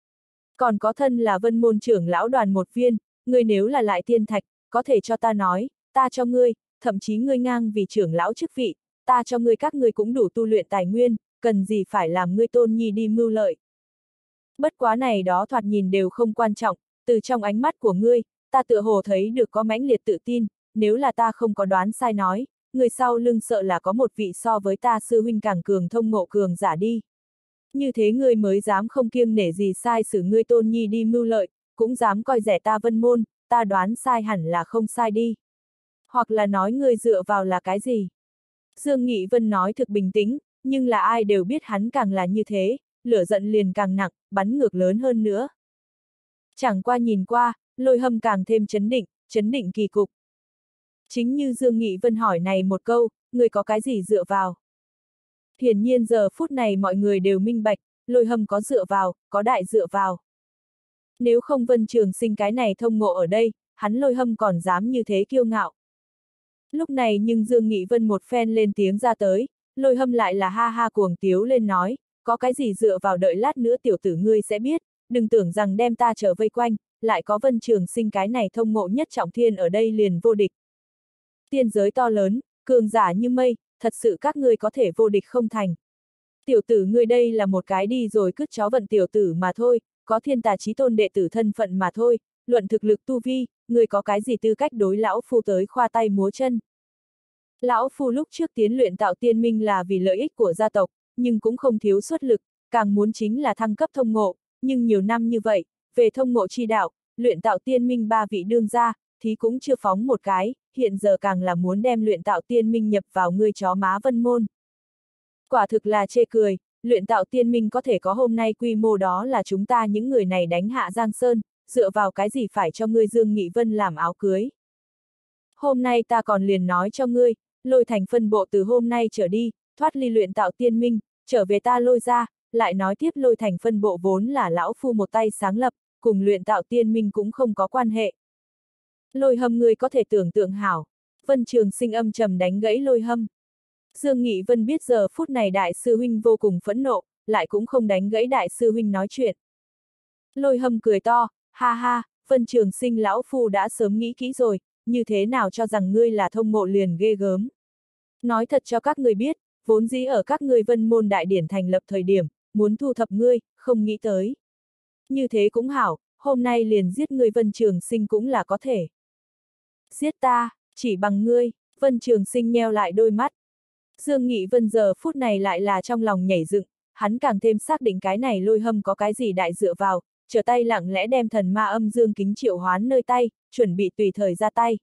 Còn có thân là Vân Môn trưởng lão đoàn một viên, ngươi nếu là lại tiên thạch, có thể cho ta nói, ta cho ngươi, thậm chí ngươi ngang vì trưởng lão chức vị, ta cho ngươi các ngươi cũng đủ tu luyện tài nguyên, cần gì phải làm ngươi tôn nhi đi mưu lợi. Bất quá này đó thoạt nhìn đều không quan trọng, từ trong ánh mắt của ngươi, ta tựa hồ thấy được có mãnh liệt tự tin, nếu là ta không có đoán sai nói, người sau lưng sợ là có một vị so với ta sư huynh càng cường thông ngộ cường giả đi. Như thế ngươi mới dám không kiêng nể gì sai xử ngươi tôn nhi đi mưu lợi, cũng dám coi rẻ ta Vân Môn, ta đoán sai hẳn là không sai đi. Hoặc là nói ngươi dựa vào là cái gì? Dương Nghị Vân nói thực bình tĩnh, nhưng là ai đều biết hắn càng là như thế, lửa giận liền càng nặng, bắn ngược lớn hơn nữa. Chẳng qua nhìn qua, Lôi Hâm càng thêm chấn định, chấn định kỳ cục. Chính như Dương Nghị Vân hỏi này một câu, người có cái gì dựa vào? Hiển nhiên giờ phút này mọi người đều minh bạch, Lôi Hâm có dựa vào, có đại dựa vào. Nếu không Vân Trường Sinh cái này thông ngộ ở đây, hắn Lôi Hâm còn dám như thế kiêu ngạo. Lúc này nhưng Dương Nghị Vân một phen lên tiếng ra tới, Lôi Hâm lại là ha ha cuồng tiếu lên nói, có cái gì dựa vào đợi lát nữa tiểu tử ngươi sẽ biết, đừng tưởng rằng đem ta trở vây quanh, lại có Vân Trường Sinh cái này thông ngộ nhất trọng thiên ở đây liền vô địch. Tiên giới to lớn, cường giả như mây, thật sự các ngươi có thể vô địch không thành. Tiểu tử ngươi đây là một cái đi rồi cứt chó vận tiểu tử mà thôi, có thiên tà chí tôn đệ tử thân phận mà thôi, luận thực lực tu vi, ngươi có cái gì tư cách đối lão phu tới khoa tay múa chân. Lão Phu lúc trước tiến luyện tạo tiên minh là vì lợi ích của gia tộc, nhưng cũng không thiếu xuất lực, càng muốn chính là thăng cấp thông ngộ, nhưng nhiều năm như vậy, về thông ngộ chi đạo, luyện tạo tiên minh ba vị đương gia, thì cũng chưa phóng một cái, hiện giờ càng là muốn đem luyện tạo tiên minh nhập vào ngươi chó má Vân Môn. Quả thực là chê cười, luyện tạo tiên minh có thể có hôm nay quy mô đó là chúng ta những người này đánh hạ Giang Sơn, dựa vào cái gì phải cho ngươi Dương Nghị Vân làm áo cưới. Hôm nay ta còn liền nói cho ngươi, Lôi Thành phân bộ từ hôm nay trở đi, thoát ly luyện tạo tiên minh, trở về ta Lôi ra, lại nói tiếp Lôi Thành phân bộ vốn là lão phu một tay sáng lập, cùng luyện tạo tiên minh cũng không có quan hệ. Lôi Hâm ngươi có thể tưởng tượng hảo, Vân Trường Sinh âm trầm đánh gãy Lôi Hâm. Dương Nghị Vân biết giờ phút này đại sư huynh vô cùng phẫn nộ, lại cũng không đánh gãy đại sư huynh nói chuyện. Lôi Hâm cười to, ha ha, Vân Trường Sinh lão phu đã sớm nghĩ kỹ rồi, như thế nào cho rằng ngươi là thông ngộ liền ghê gớm. Nói thật cho các ngươi biết, vốn dĩ ở các ngươi Vân Môn đại điển thành lập thời điểm, muốn thu thập ngươi, không nghĩ tới. Như thế cũng hảo, hôm nay liền giết ngươi Vân Trường Sinh cũng là có thể. Giết ta, chỉ bằng ngươi, Vân Trường Sinh nheo lại đôi mắt. Dương Nghị Vân giờ phút này lại là trong lòng nhảy dựng, hắn càng thêm xác định cái này Lôi Hâm có cái gì đại dựa vào, trở tay lặng lẽ đem thần ma âm dương kính triệu hoán nơi tay, chuẩn bị tùy thời ra tay.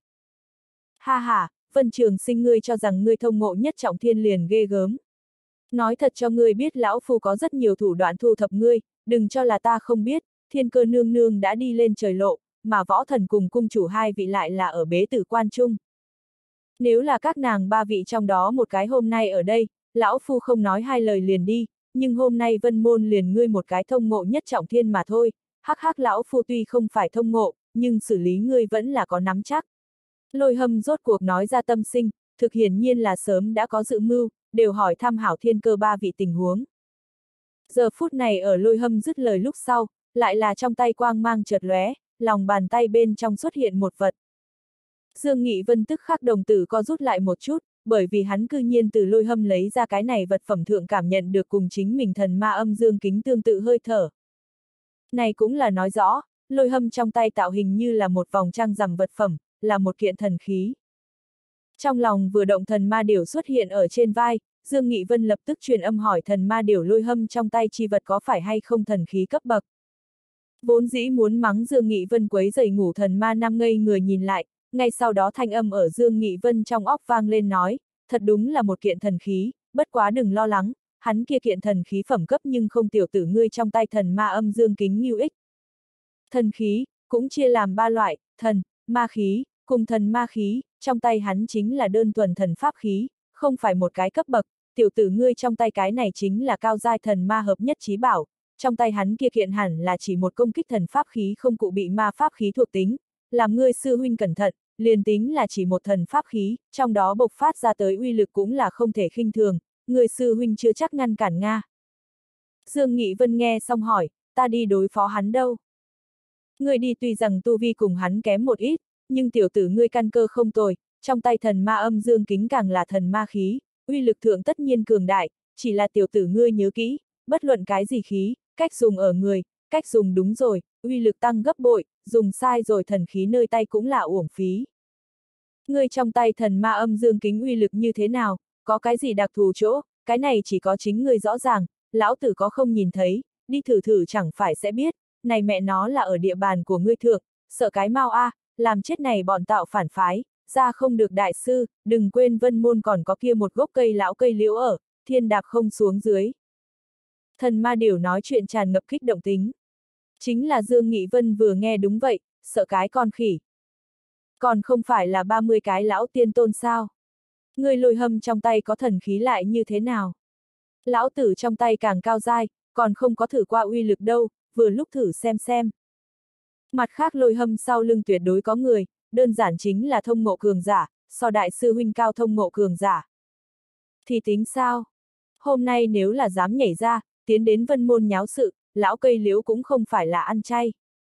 Ha ha, Vân Trường Sinh ngươi cho rằng ngươi thông ngộ nhất trọng thiên liền ghê gớm. Nói thật cho ngươi biết lão phu có rất nhiều thủ đoạn thu thập ngươi, đừng cho là ta không biết, Thiên Cơ nương nương đã đi lên trời lộ, mà võ thần cùng cung chủ hai vị lại là ở bế tử quan trung. Nếu là các nàng ba vị trong đó một cái hôm nay ở đây, lão phu không nói hai lời liền đi, nhưng hôm nay Vân Môn liền ngươi một cái thông ngộ nhất trọng thiên mà thôi, hắc hắc lão phu tuy không phải thông ngộ, nhưng xử lý ngươi vẫn là có nắm chắc. Lôi Hâm rốt cuộc nói ra tâm sinh, thực hiển nhiên là sớm đã có dự mưu, đều hỏi thăm hảo Thiên Cơ ba vị tình huống. Giờ phút này ở Lôi Hâm dứt lời lúc sau, lại là trong tay quang mang chợt lóe, lòng bàn tay bên trong xuất hiện một vật. Dương Nghị Vân tức khắc đồng tử co rút lại một chút, bởi vì hắn cư nhiên từ Lôi Hâm lấy ra cái này vật phẩm thượng cảm nhận được cùng chính mình thần ma âm dương kính tương tự hơi thở. Này cũng là nói rõ, Lôi Hâm trong tay tạo hình như là một vòng trăng rằm vật phẩm, là một kiện thần khí. Trong lòng vừa động thần ma điểu xuất hiện ở trên vai, Dương Nghị Vân lập tức truyền âm hỏi thần ma điểu Lôi Hâm trong tay chi vật có phải hay không thần khí cấp bậc. Vốn dĩ muốn mắng Dương Nghị Vân quấy rầy ngủ thần ma nam ngây người nhìn lại, ngay sau đó thanh âm ở Dương Nghị Vân trong óc vang lên nói, thật đúng là một kiện thần khí, bất quá đừng lo lắng, hắn kia kiện thần khí phẩm cấp nhưng không tiểu tử ngươi trong tay thần ma âm dương kính Ngưu ích. Thần khí, cũng chia làm ba loại, thần, ma khí, cùng thần ma khí, trong tay hắn chính là đơn thuần thần pháp khí, không phải một cái cấp bậc, tiểu tử ngươi trong tay cái này chính là cao giai thần ma hợp nhất chí bảo, trong tay hắn kia kiện hẳn là chỉ một công kích thần pháp khí không cụ bị ma pháp khí thuộc tính, làm ngươi sư huynh cẩn thận, liền tính là chỉ một thần pháp khí, trong đó bộc phát ra tới uy lực cũng là không thể khinh thường, người sư huynh chưa chắc ngăn cản Nga. Dương Nghị Vân nghe xong hỏi, ta đi đối phó hắn đâu? Ngươi đi tuy rằng tu vi cùng hắn kém một ít, nhưng tiểu tử ngươi căn cơ không tồi, trong tay thần ma âm dương kính càng là thần ma khí, uy lực thượng tất nhiên cường đại, chỉ là tiểu tử ngươi nhớ kỹ, bất luận cái gì khí, cách dùng ở người, cách dùng đúng rồi, uy lực tăng gấp bội, dùng sai rồi thần khí nơi tay cũng là uổng phí. Ngươi trong tay thần ma âm dương kính uy lực như thế nào, có cái gì đặc thù chỗ, cái này chỉ có chính ngươi rõ ràng, lão tử có không nhìn thấy, đi thử thử chẳng phải sẽ biết, này mẹ nó là ở địa bàn của ngươi thượng, sợ cái mau a, à, làm chết này bọn tạo phản phái, ra không được đại sư, đừng quên Vân Môn còn có kia một gốc cây lão cây liễu ở, thiên đạp không xuống dưới. Thần ma điểu nói chuyện tràn ngập kích động tính. Chính là Dương Nghị Vân vừa nghe đúng vậy, sợ cái con khỉ. Còn không phải là ba mươi cái lão tiên tôn sao? Người Lôi Hâm trong tay có thần khí lại như thế nào? Lão tử trong tay càng cao dai, còn không có thử qua uy lực đâu, vừa lúc thử xem xem. Mặt khác Lôi Hâm sau lưng tuyệt đối có người, đơn giản chính là thông ngộ cường giả, so đại sư huynh cao thông ngộ cường giả. Thì tính sao? Hôm nay nếu là dám nhảy ra, tiến đến Vân Môn nháo sự, lão cây liễu cũng không phải là ăn chay.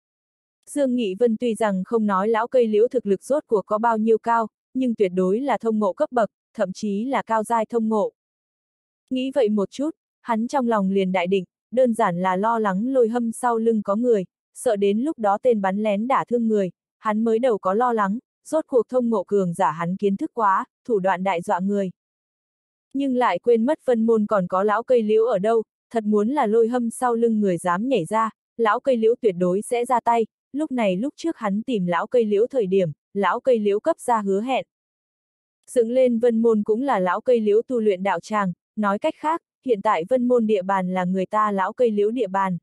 Dương Nghị Vân tuy rằng không nói lão cây liễu thực lực rốt cuộc có bao nhiêu cao, nhưng tuyệt đối là thông ngộ cấp bậc, thậm chí là cao giai thông ngộ. Nghĩ vậy một chút, hắn trong lòng liền đại định, đơn giản là lo lắng Lôi Hâm sau lưng có người, sợ đến lúc đó tên bắn lén đả thương người, hắn mới đầu có lo lắng, rốt cuộc thông ngộ cường giả hắn kiến thức quá, thủ đoạn đại dọa người. Nhưng lại quên mất Vân Môn còn có lão cây liễu ở đâu, thật muốn là Lôi Hâm sau lưng người dám nhảy ra, lão cây liễu tuyệt đối sẽ ra tay, lúc này lúc trước hắn tìm lão cây liễu thời điểm, lão cây liễu cấp ra hứa hẹn. Dựng lên Vân Môn cũng là lão cây liễu tu luyện đạo tràng, nói cách khác, hiện tại Vân Môn địa bàn là người ta lão cây liễu địa bàn.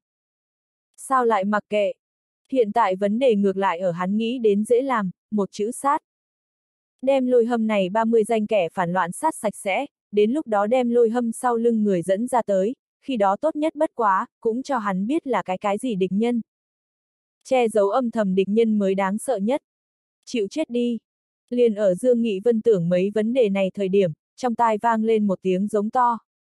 Sao lại mặc kệ? Hiện tại vấn đề ngược lại ở hắn nghĩ đến dễ làm, một chữ sát. Đem Lôi Hâm này ba mươi danh kẻ phản loạn sát sạch sẽ, đến lúc đó đem Lôi Hâm sau lưng người dẫn ra tới, khi đó tốt nhất bất quá, cũng cho hắn biết là cái cái gì địch nhân. Che giấu âm thầm địch nhân mới đáng sợ nhất. Chịu chết đi. Liền ở Dương Nghị Vân tưởng mấy vấn đề này thời điểm, trong tai vang lên một tiếng giống to.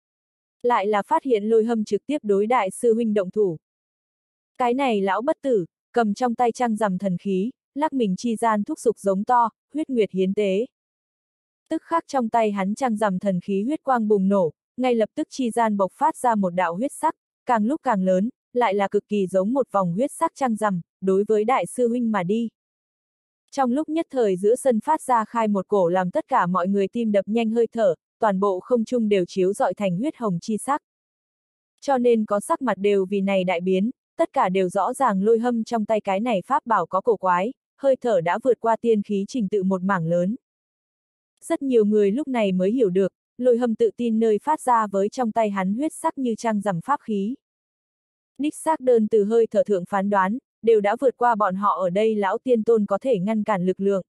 Lại là phát hiện Lôi Hâm trực tiếp đối đại sư huynh động thủ. Cái này lão bất tử, cầm trong tay trăng rằm thần khí, lắc mình chi gian thúc giục giống to, huyết nguyệt hiến tế. Tức khắc trong tay hắn trăng rằm thần khí huyết quang bùng nổ, ngay lập tức chi gian bộc phát ra một đạo huyết sắc, càng lúc càng lớn, lại là cực kỳ giống một vòng huyết sắc trăng rằm, đối với đại sư huynh mà đi. Trong lúc nhất thời giữa sân phát ra khai một cổ làm tất cả mọi người tim đập nhanh hơi thở, toàn bộ không trung đều chiếu rọi thành huyết hồng chi sắc. Cho nên có sắc mặt đều vì này đại biến, tất cả đều rõ ràng Lôi Hâm trong tay cái này pháp bảo có cổ quái, hơi thở đã vượt qua tiên khí trình tự một mảng lớn. Rất nhiều người lúc này mới hiểu được, Lôi Hâm tự tin nơi phát ra với trong tay hắn huyết sắc như trăng rằm pháp khí. Đích xác đơn từ hơi thở thượng phán đoán, đều đã vượt qua bọn họ ở đây lão tiên tôn có thể ngăn cản lực lượng.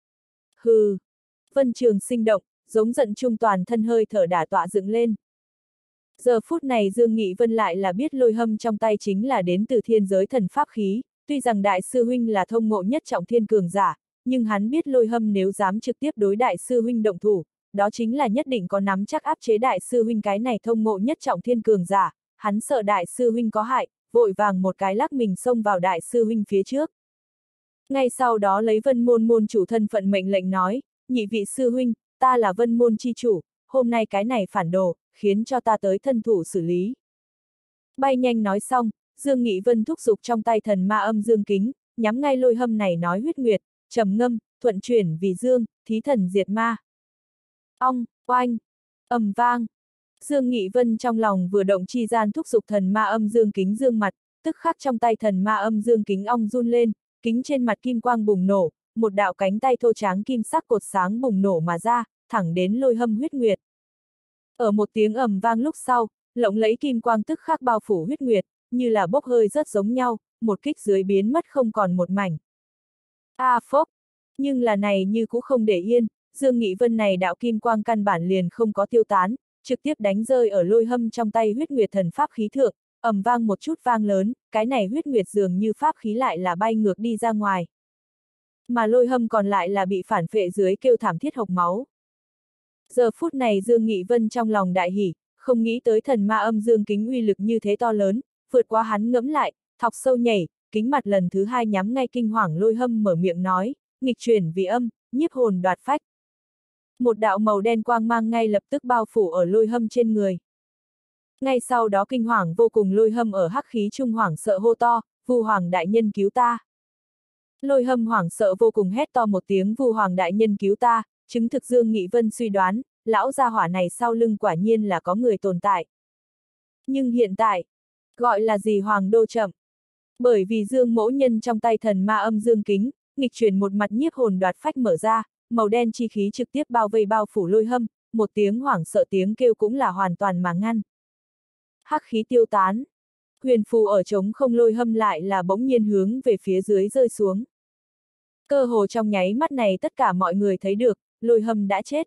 Hừ! Vân Trường sinh động, giống giận trung toàn thân hơi thở đả tọa dựng lên. Giờ phút này Dương Nghị Vân lại là biết Lôi Hâm trong tay chính là đến từ thiên giới thần pháp khí, tuy rằng đại sư huynh là thông ngộ nhất trọng thiên cường giả, nhưng hắn biết Lôi Hâm nếu dám trực tiếp đối đại sư huynh động thủ, đó chính là nhất định có nắm chắc áp chế đại sư huynh cái này thông ngộ nhất trọng thiên cường giả, hắn sợ đại sư huynh có hại, vội vàng một cái lắc mình xông vào đại sư huynh phía trước. Ngay sau đó lấy Vân Môn môn chủ thân phận mệnh lệnh nói, nhị vị sư huynh, ta là Vân Môn chi chủ, hôm nay cái này phản đồ, khiến cho ta tới thân thủ xử lý. Bay nhanh nói xong, Dương Nghị Vân thúc giục trong tay thần ma âm dương kính, nhắm ngay Lôi Hâm này nói huyết nguyệt, trầm ngâm, thuận chuyển vì dương, thí thần diệt ma. Ong, oanh, ầm vang. Dương Nghị Vân trong lòng vừa động chi gian thúc giục thần ma âm dương kính dương mặt, tức khắc trong tay thần ma âm dương kính ong run lên, kính trên mặt kim quang bùng nổ, một đạo cánh tay thô tráng kim sắc cột sáng bùng nổ mà ra, thẳng đến Lôi Hâm huyết nguyệt. Ở một tiếng ầm vang lúc sau, lộng lẫy kim quang tức khắc bao phủ huyết nguyệt, như là bốc hơi rất giống nhau, một kích dưới biến mất không còn một mảnh. A à, phốc! Nhưng là này như cũng không để yên, Dương Nghị Vân này đạo kim quang căn bản liền không có tiêu tán, trực tiếp đánh rơi ở Lôi Hâm trong tay huyết nguyệt thần pháp khí thượng, ầm vang một chút vang lớn, cái này huyết nguyệt dường như pháp khí lại là bay ngược đi ra ngoài. Mà Lôi Hâm còn lại là bị phản phệ dưới kêu thảm thiết hộc máu. Giờ phút này Dương Nghị Vân trong lòng đại hỉ, không nghĩ tới thần ma âm dương kính uy lực như thế to lớn, vượt qua hắn ngẫm lại, thọc sâu nhảy, kính mặt lần thứ hai nhắm ngay kinh hoàng Lôi Hâm mở miệng nói, nghịch chuyển vì âm, nhiếp hồn đoạt phách. Một đạo màu đen quang mang ngay lập tức bao phủ ở Lôi Hâm trên người. Ngay sau đó kinh hoàng vô cùng Lôi Hâm ở hắc khí trung hoảng sợ hô to, Vu Hoàng đại nhân cứu ta. Lôi Hâm hoảng sợ vô cùng hét to một tiếng Vu Hoàng đại nhân cứu ta, chứng thực Dương Nghị Vân suy đoán, lão gia hỏa này sau lưng quả nhiên là có người tồn tại. Nhưng hiện tại, gọi là gì Hoàng đô chậm. Bởi vì Dương mỗ nhân trong tay thần ma âm dương kính, nghịch chuyển một mặt nhiếp hồn đoạt phách mở ra, màu đen chi khí trực tiếp bao vây bao phủ Lôi Hâm, một tiếng hoảng sợ tiếng kêu cũng là hoàn toàn mà ngăn. Hắc khí tiêu tán, huyền phù ở trống không Lôi Hâm lại là bỗng nhiên hướng về phía dưới rơi xuống. Cơ hồ trong nháy mắt này tất cả mọi người thấy được, Lôi Hâm đã chết.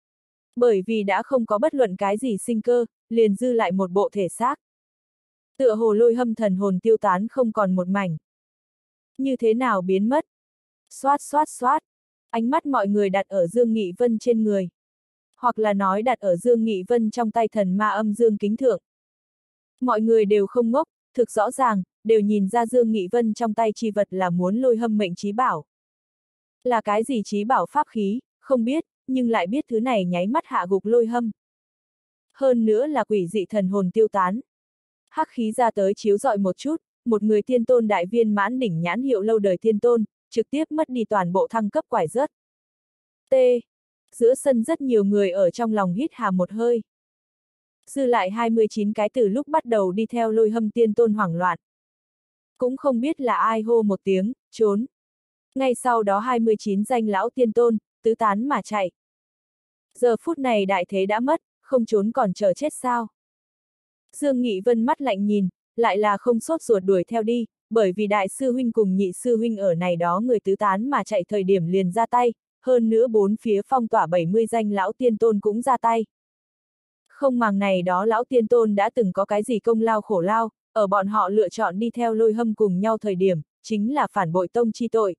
Bởi vì đã không có bất luận cái gì sinh cơ, liền dư lại một bộ thể xác. Tựa hồ Lôi Hâm thần hồn tiêu tán không còn một mảnh. Như thế nào biến mất? Xoát xoát xoát, ánh mắt mọi người đặt ở Dương Nghị Vân trên người. Hoặc là nói đặt ở Dương Nghị Vân trong tay thần ma âm dương kính thượng. Mọi người đều không ngốc, thực rõ ràng, đều nhìn ra Dương Nghị Vân trong tay chi vật là muốn Lôi Hâm mệnh chí bảo. Là cái gì chí bảo pháp khí, không biết, nhưng lại biết thứ này nháy mắt hạ gục Lôi Hâm. Hơn nữa là quỷ dị thần hồn tiêu tán. Hắc khí ra tới chiếu rọi một chút, một người thiên tôn đại viên mãn đỉnh nhãn hiệu lâu đời thiên tôn, trực tiếp mất đi toàn bộ thăng cấp quải rớt. T. Giữa sân rất nhiều người ở trong lòng hít hà một hơi. Dư lại hai mươi chín cái từ lúc bắt đầu đi theo Lôi Hâm tiên tôn hoảng loạn. Cũng không biết là ai hô một tiếng, trốn. Ngay sau đó hai mươi chín danh lão tiên tôn, tứ tán mà chạy. Giờ phút này đại thế đã mất, không trốn còn chờ chết sao. Dương Nghị Vân mắt lạnh nhìn, lại là không sốt ruột đuổi theo đi, bởi vì đại sư huynh cùng nhị sư huynh ở này đó người tứ tán mà chạy thời điểm liền ra tay, hơn nữa bốn phía phong tỏa bảy mươi danh lão tiên tôn cũng ra tay. Không màng này đó lão tiên tôn đã từng có cái gì công lao khổ lao, ở bọn họ lựa chọn đi theo Lôi Hâm cùng nhau thời điểm, chính là phản bội tông chi tội.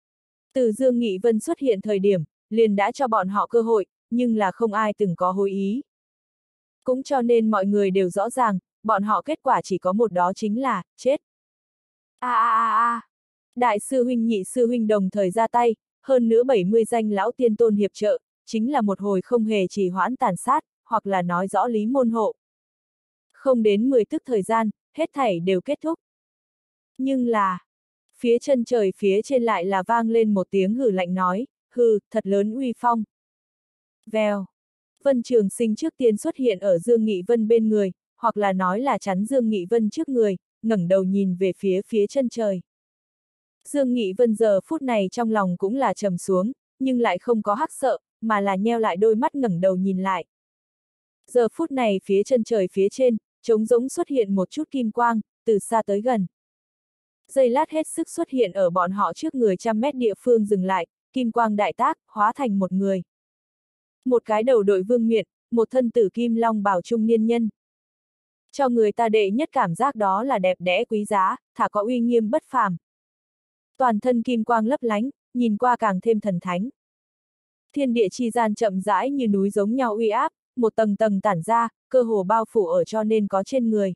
Từ Dương Nghị Vân xuất hiện thời điểm, liền đã cho bọn họ cơ hội, nhưng là không ai từng có hối ý. Cũng cho nên mọi người đều rõ ràng, bọn họ kết quả chỉ có một đó chính là, chết. A a a a. Đại sư huynh nhị sư huynh đồng thời ra tay, hơn nữa bảy mươi danh lão tiên tôn hiệp trợ, chính là một hồi không hề trì hoãn tàn sát, hoặc là nói rõ lý môn hộ. Không đến mười tức thời gian, hết thảy đều kết thúc. Nhưng là, phía chân trời phía trên lại là vang lên một tiếng hừ lạnh nói, hừ, thật lớn uy phong. Vèo. Vân Trường Sinh trước tiên xuất hiện ở Dương Nghị Vân bên người, hoặc là nói là chắn Dương Nghị Vân trước người, ngẩng đầu nhìn về phía phía chân trời. Dương Nghị Vân giờ phút này trong lòng cũng là trầm xuống, nhưng lại không có hắc sợ, mà là nheo lại đôi mắt ngẩng đầu nhìn lại. Giờ phút này phía chân trời phía trên, trống rỗng xuất hiện một chút kim quang, từ xa tới gần. Giây lát hết sức xuất hiện ở bọn họ trước người trăm mét địa phương dừng lại, kim quang đại tác, hóa thành một người. Một cái đầu đội vương miện, một thân tử kim long bào trung niên nhân. Cho người ta đệ nhất cảm giác đó là đẹp đẽ quý giá, thả có uy nghiêm bất phàm. Toàn thân kim quang lấp lánh, nhìn qua càng thêm thần thánh. Thiên địa chi gian chậm rãi như núi giống nhau uy áp, một tầng tầng tản ra, cơ hồ bao phủ ở cho nên có trên người.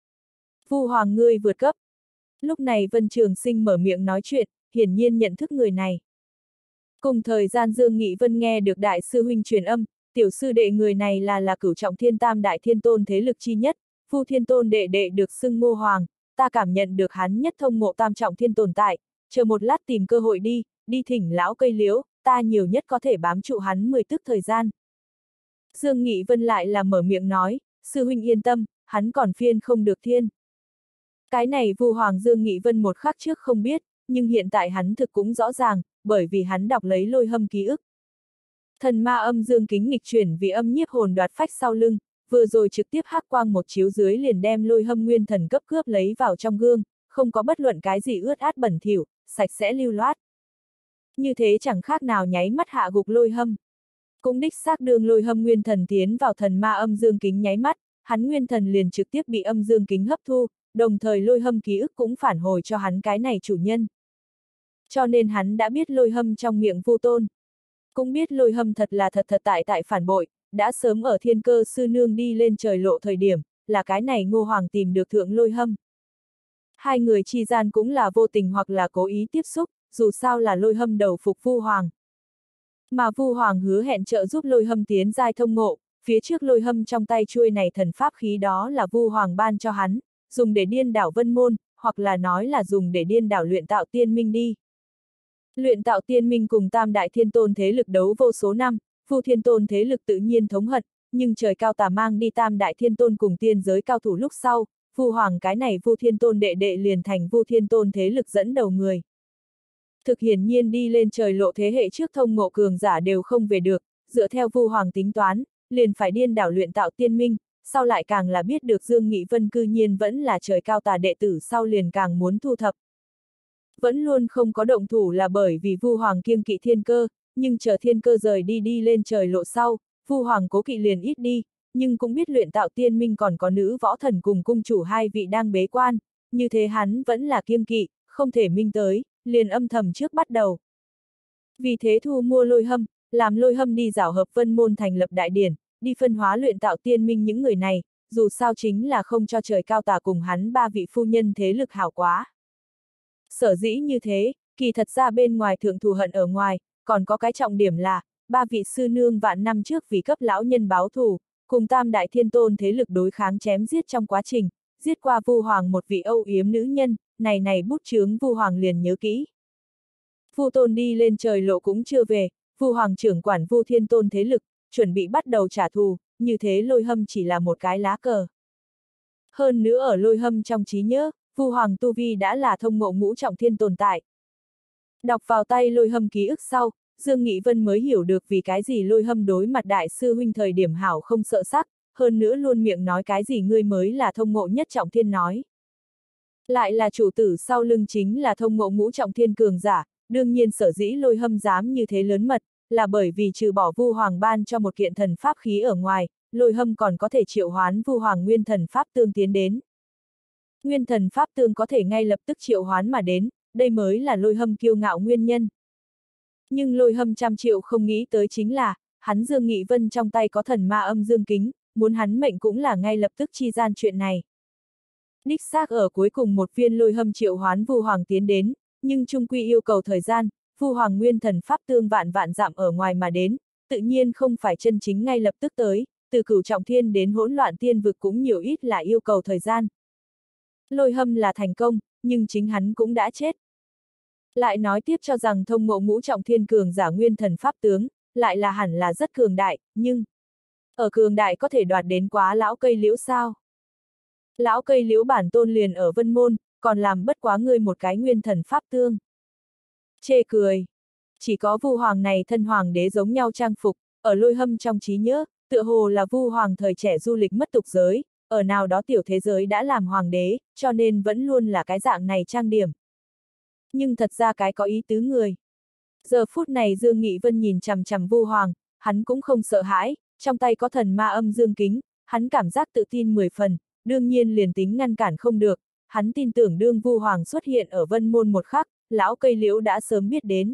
Vu Hoàng ngươi vượt cấp. Lúc này Vân Trường Sinh mở miệng nói chuyện, hiển nhiên nhận thức người này. Cùng thời gian Dương Nghị Vân nghe được đại sư huynh truyền âm, tiểu sư đệ người này là là cửu trọng thiên tam đại thiên tôn thế lực chi nhất, Vu Thiên Tôn đệ đệ được xưng Ngô Hoàng, ta cảm nhận được hắn nhất thông ngộ tam trọng thiên tồn tại, chờ một lát tìm cơ hội đi, đi thỉnh lão cây liễu, ta nhiều nhất có thể bám trụ hắn mười tức thời gian. Dương Nghị Vân lại là mở miệng nói, sư huynh yên tâm, hắn còn phiên không được thiên. Cái này Vu Hoàng Dương Nghị Vân một khắc trước không biết, nhưng hiện tại hắn thực cũng rõ ràng, bởi vì hắn đọc lấy Lôi Hâm ký ức. Thần ma âm dương kính nghịch chuyển vì âm nhiếp hồn đoạt phách sau lưng, vừa rồi trực tiếp hắc quang một chiếu dưới liền đem Lôi Hâm nguyên thần cấp cướp lấy vào trong gương, không có bất luận cái gì ướt át bẩn thỉu, sạch sẽ lưu loát. Như thế chẳng khác nào nháy mắt hạ gục Lôi Hâm. Cũng đích xác đương Lôi Hâm nguyên thần tiến vào thần ma âm dương kính nháy mắt, hắn nguyên thần liền trực tiếp bị âm dương kính hấp thu, đồng thời Lôi Hâm ký ức cũng phản hồi cho hắn cái này chủ nhân. Cho nên hắn đã biết Lôi Hâm trong miệng Vu Tôn. Cũng biết Lôi Hâm thật là thật thật tại tại phản bội, đã sớm ở Thiên Cơ sư nương đi lên trời lộ thời điểm, là cái này Ngô Hoàng tìm được thượng Lôi Hâm. Hai người chi gian cũng là vô tình hoặc là cố ý tiếp xúc, dù sao là Lôi Hâm đầu phục Vu Hoàng. Mà Vu Hoàng hứa hẹn trợ giúp Lôi Hâm tiến giai thông ngộ, phía trước Lôi Hâm trong tay chuôi này thần pháp khí đó là Vu Hoàng ban cho hắn, dùng để điên đảo Vân Môn, hoặc là nói là dùng để điên đảo luyện tạo tiên minh đi. Luyện tạo tiên minh cùng tam đại thiên tôn thế lực đấu vô số năm, Vu Thiên Tôn thế lực tự nhiên thống hận, nhưng trời cao tà mang đi tam đại thiên tôn cùng tiên giới cao thủ lúc sau, Vu Hoàng cái này Vu Thiên Tôn đệ đệ liền thành Vu Thiên Tôn thế lực dẫn đầu người. Thực hiển nhiên đi lên trời lộ thế hệ trước thông ngộ cường giả đều không về được, dựa theo Vu Hoàng tính toán, liền phải điên đảo luyện tạo tiên minh, sau lại càng là biết được Dương Nghị Vân cư nhiên vẫn là trời cao tà đệ tử sau liền càng muốn thu thập. Vẫn luôn không có động thủ là bởi vì Vu Hoàng kiêng kỵ Thiên Cơ, nhưng chờ Thiên Cơ rời đi đi lên trời lộ sau, Vu Hoàng cố kỵ liền ít đi, nhưng cũng biết luyện tạo tiên minh còn có nữ võ thần cùng cung chủ hai vị đang bế quan, như thế hắn vẫn là kiêng kỵ, không thể minh tới, liền âm thầm trước bắt đầu. Vì thế thu mua Lôi Hâm, làm Lôi Hâm đi giảo hợp Vân Môn thành lập đại điển, đi phân hóa luyện tạo tiên minh những người này, dù sao chính là không cho trời cao tà cùng hắn ba vị phu nhân thế lực hảo quá. Sở dĩ như thế, kỳ thật ra bên ngoài thượng thù hận ở ngoài, còn có cái trọng điểm là, ba vị sư nương vạn năm trước vì cấp lão nhân báo thù, cùng tam đại thiên tôn thế lực đối kháng chém giết trong quá trình, giết qua Vu Hoàng một vị âu yếm nữ nhân, này này bút chướng Vu Hoàng liền nhớ kỹ. Vu Tôn đi lên trời lộ cũng chưa về, Vu Hoàng trưởng quản Vu Thiên Tôn thế lực, chuẩn bị bắt đầu trả thù, như thế Lôi Hâm chỉ là một cái lá cờ. Hơn nữa ở Lôi Hâm trong trí nhớ, Vu Hoàng tu vi đã là thông ngộ ngũ trọng thiên tồn tại. Đọc vào tay Lôi Hâm ký ức sau, Dương Nghị Vân mới hiểu được vì cái gì Lôi Hâm đối mặt đại sư huynh thời điểm hảo không sợ sắc, hơn nữa luôn miệng nói cái gì ngươi mới là thông ngộ nhất trọng thiên nói. Lại là chủ tử sau lưng chính là thông ngộ ngũ trọng thiên cường giả, đương nhiên sở dĩ Lôi Hâm dám như thế lớn mật, là bởi vì trừ bỏ Vu Hoàng ban cho một kiện thần pháp khí ở ngoài, Lôi Hâm còn có thể triệu hoán Vu Hoàng nguyên thần pháp tương tiến đến. Nguyên thần pháp tương có thể ngay lập tức triệu hoán mà đến, đây mới là Lôi Hâm kiêu ngạo nguyên nhân. Nhưng Lôi Hâm trăm triệu không nghĩ tới chính là, hắn Dương Nghị Vân trong tay có thần ma âm dương kính, muốn hắn mệnh cũng là ngay lập tức chi gian chuyện này. Đích xác ở cuối cùng một viên Lôi Hâm triệu hoán Vu Hoàng tiến đến, nhưng trung quy yêu cầu thời gian, Vu Hoàng nguyên thần pháp tương vạn vạn dặm ở ngoài mà đến, tự nhiên không phải chân chính ngay lập tức tới, từ cửu trọng thiên đến hỗn loạn tiên vực cũng nhiều ít là yêu cầu thời gian. Lôi Hâm là thành công, nhưng chính hắn cũng đã chết. Lại nói tiếp cho rằng thông ngộ ngũ trọng thiên cường giả nguyên thần pháp tướng, lại là hẳn là rất cường đại, nhưng ở cường đại có thể đoạt đến quá lão cây liễu sao? Lão cây liễu bản tôn liền ở Vân Môn, còn làm bất quá ngươi một cái nguyên thần pháp tương. Chê cười. Chỉ có Vu Hoàng này thân hoàng đế giống nhau trang phục, ở Lôi Hâm trong trí nhớ, tựa hồ là Vu Hoàng thời trẻ du lịch mất tục giới, ở nào đó tiểu thế giới đã làm hoàng đế, cho nên vẫn luôn là cái dạng này trang điểm. Nhưng thật ra cái có ý tứ người. Giờ phút này Dương Nghị Vân nhìn chằm chằm Vu Hoàng, hắn cũng không sợ hãi, trong tay có thần ma âm dương kính, hắn cảm giác tự tin mười phần, đương nhiên liền tính ngăn cản không được, hắn tin tưởng đương Vu Hoàng xuất hiện ở Vân Môn một khắc, lão cây liễu đã sớm biết đến.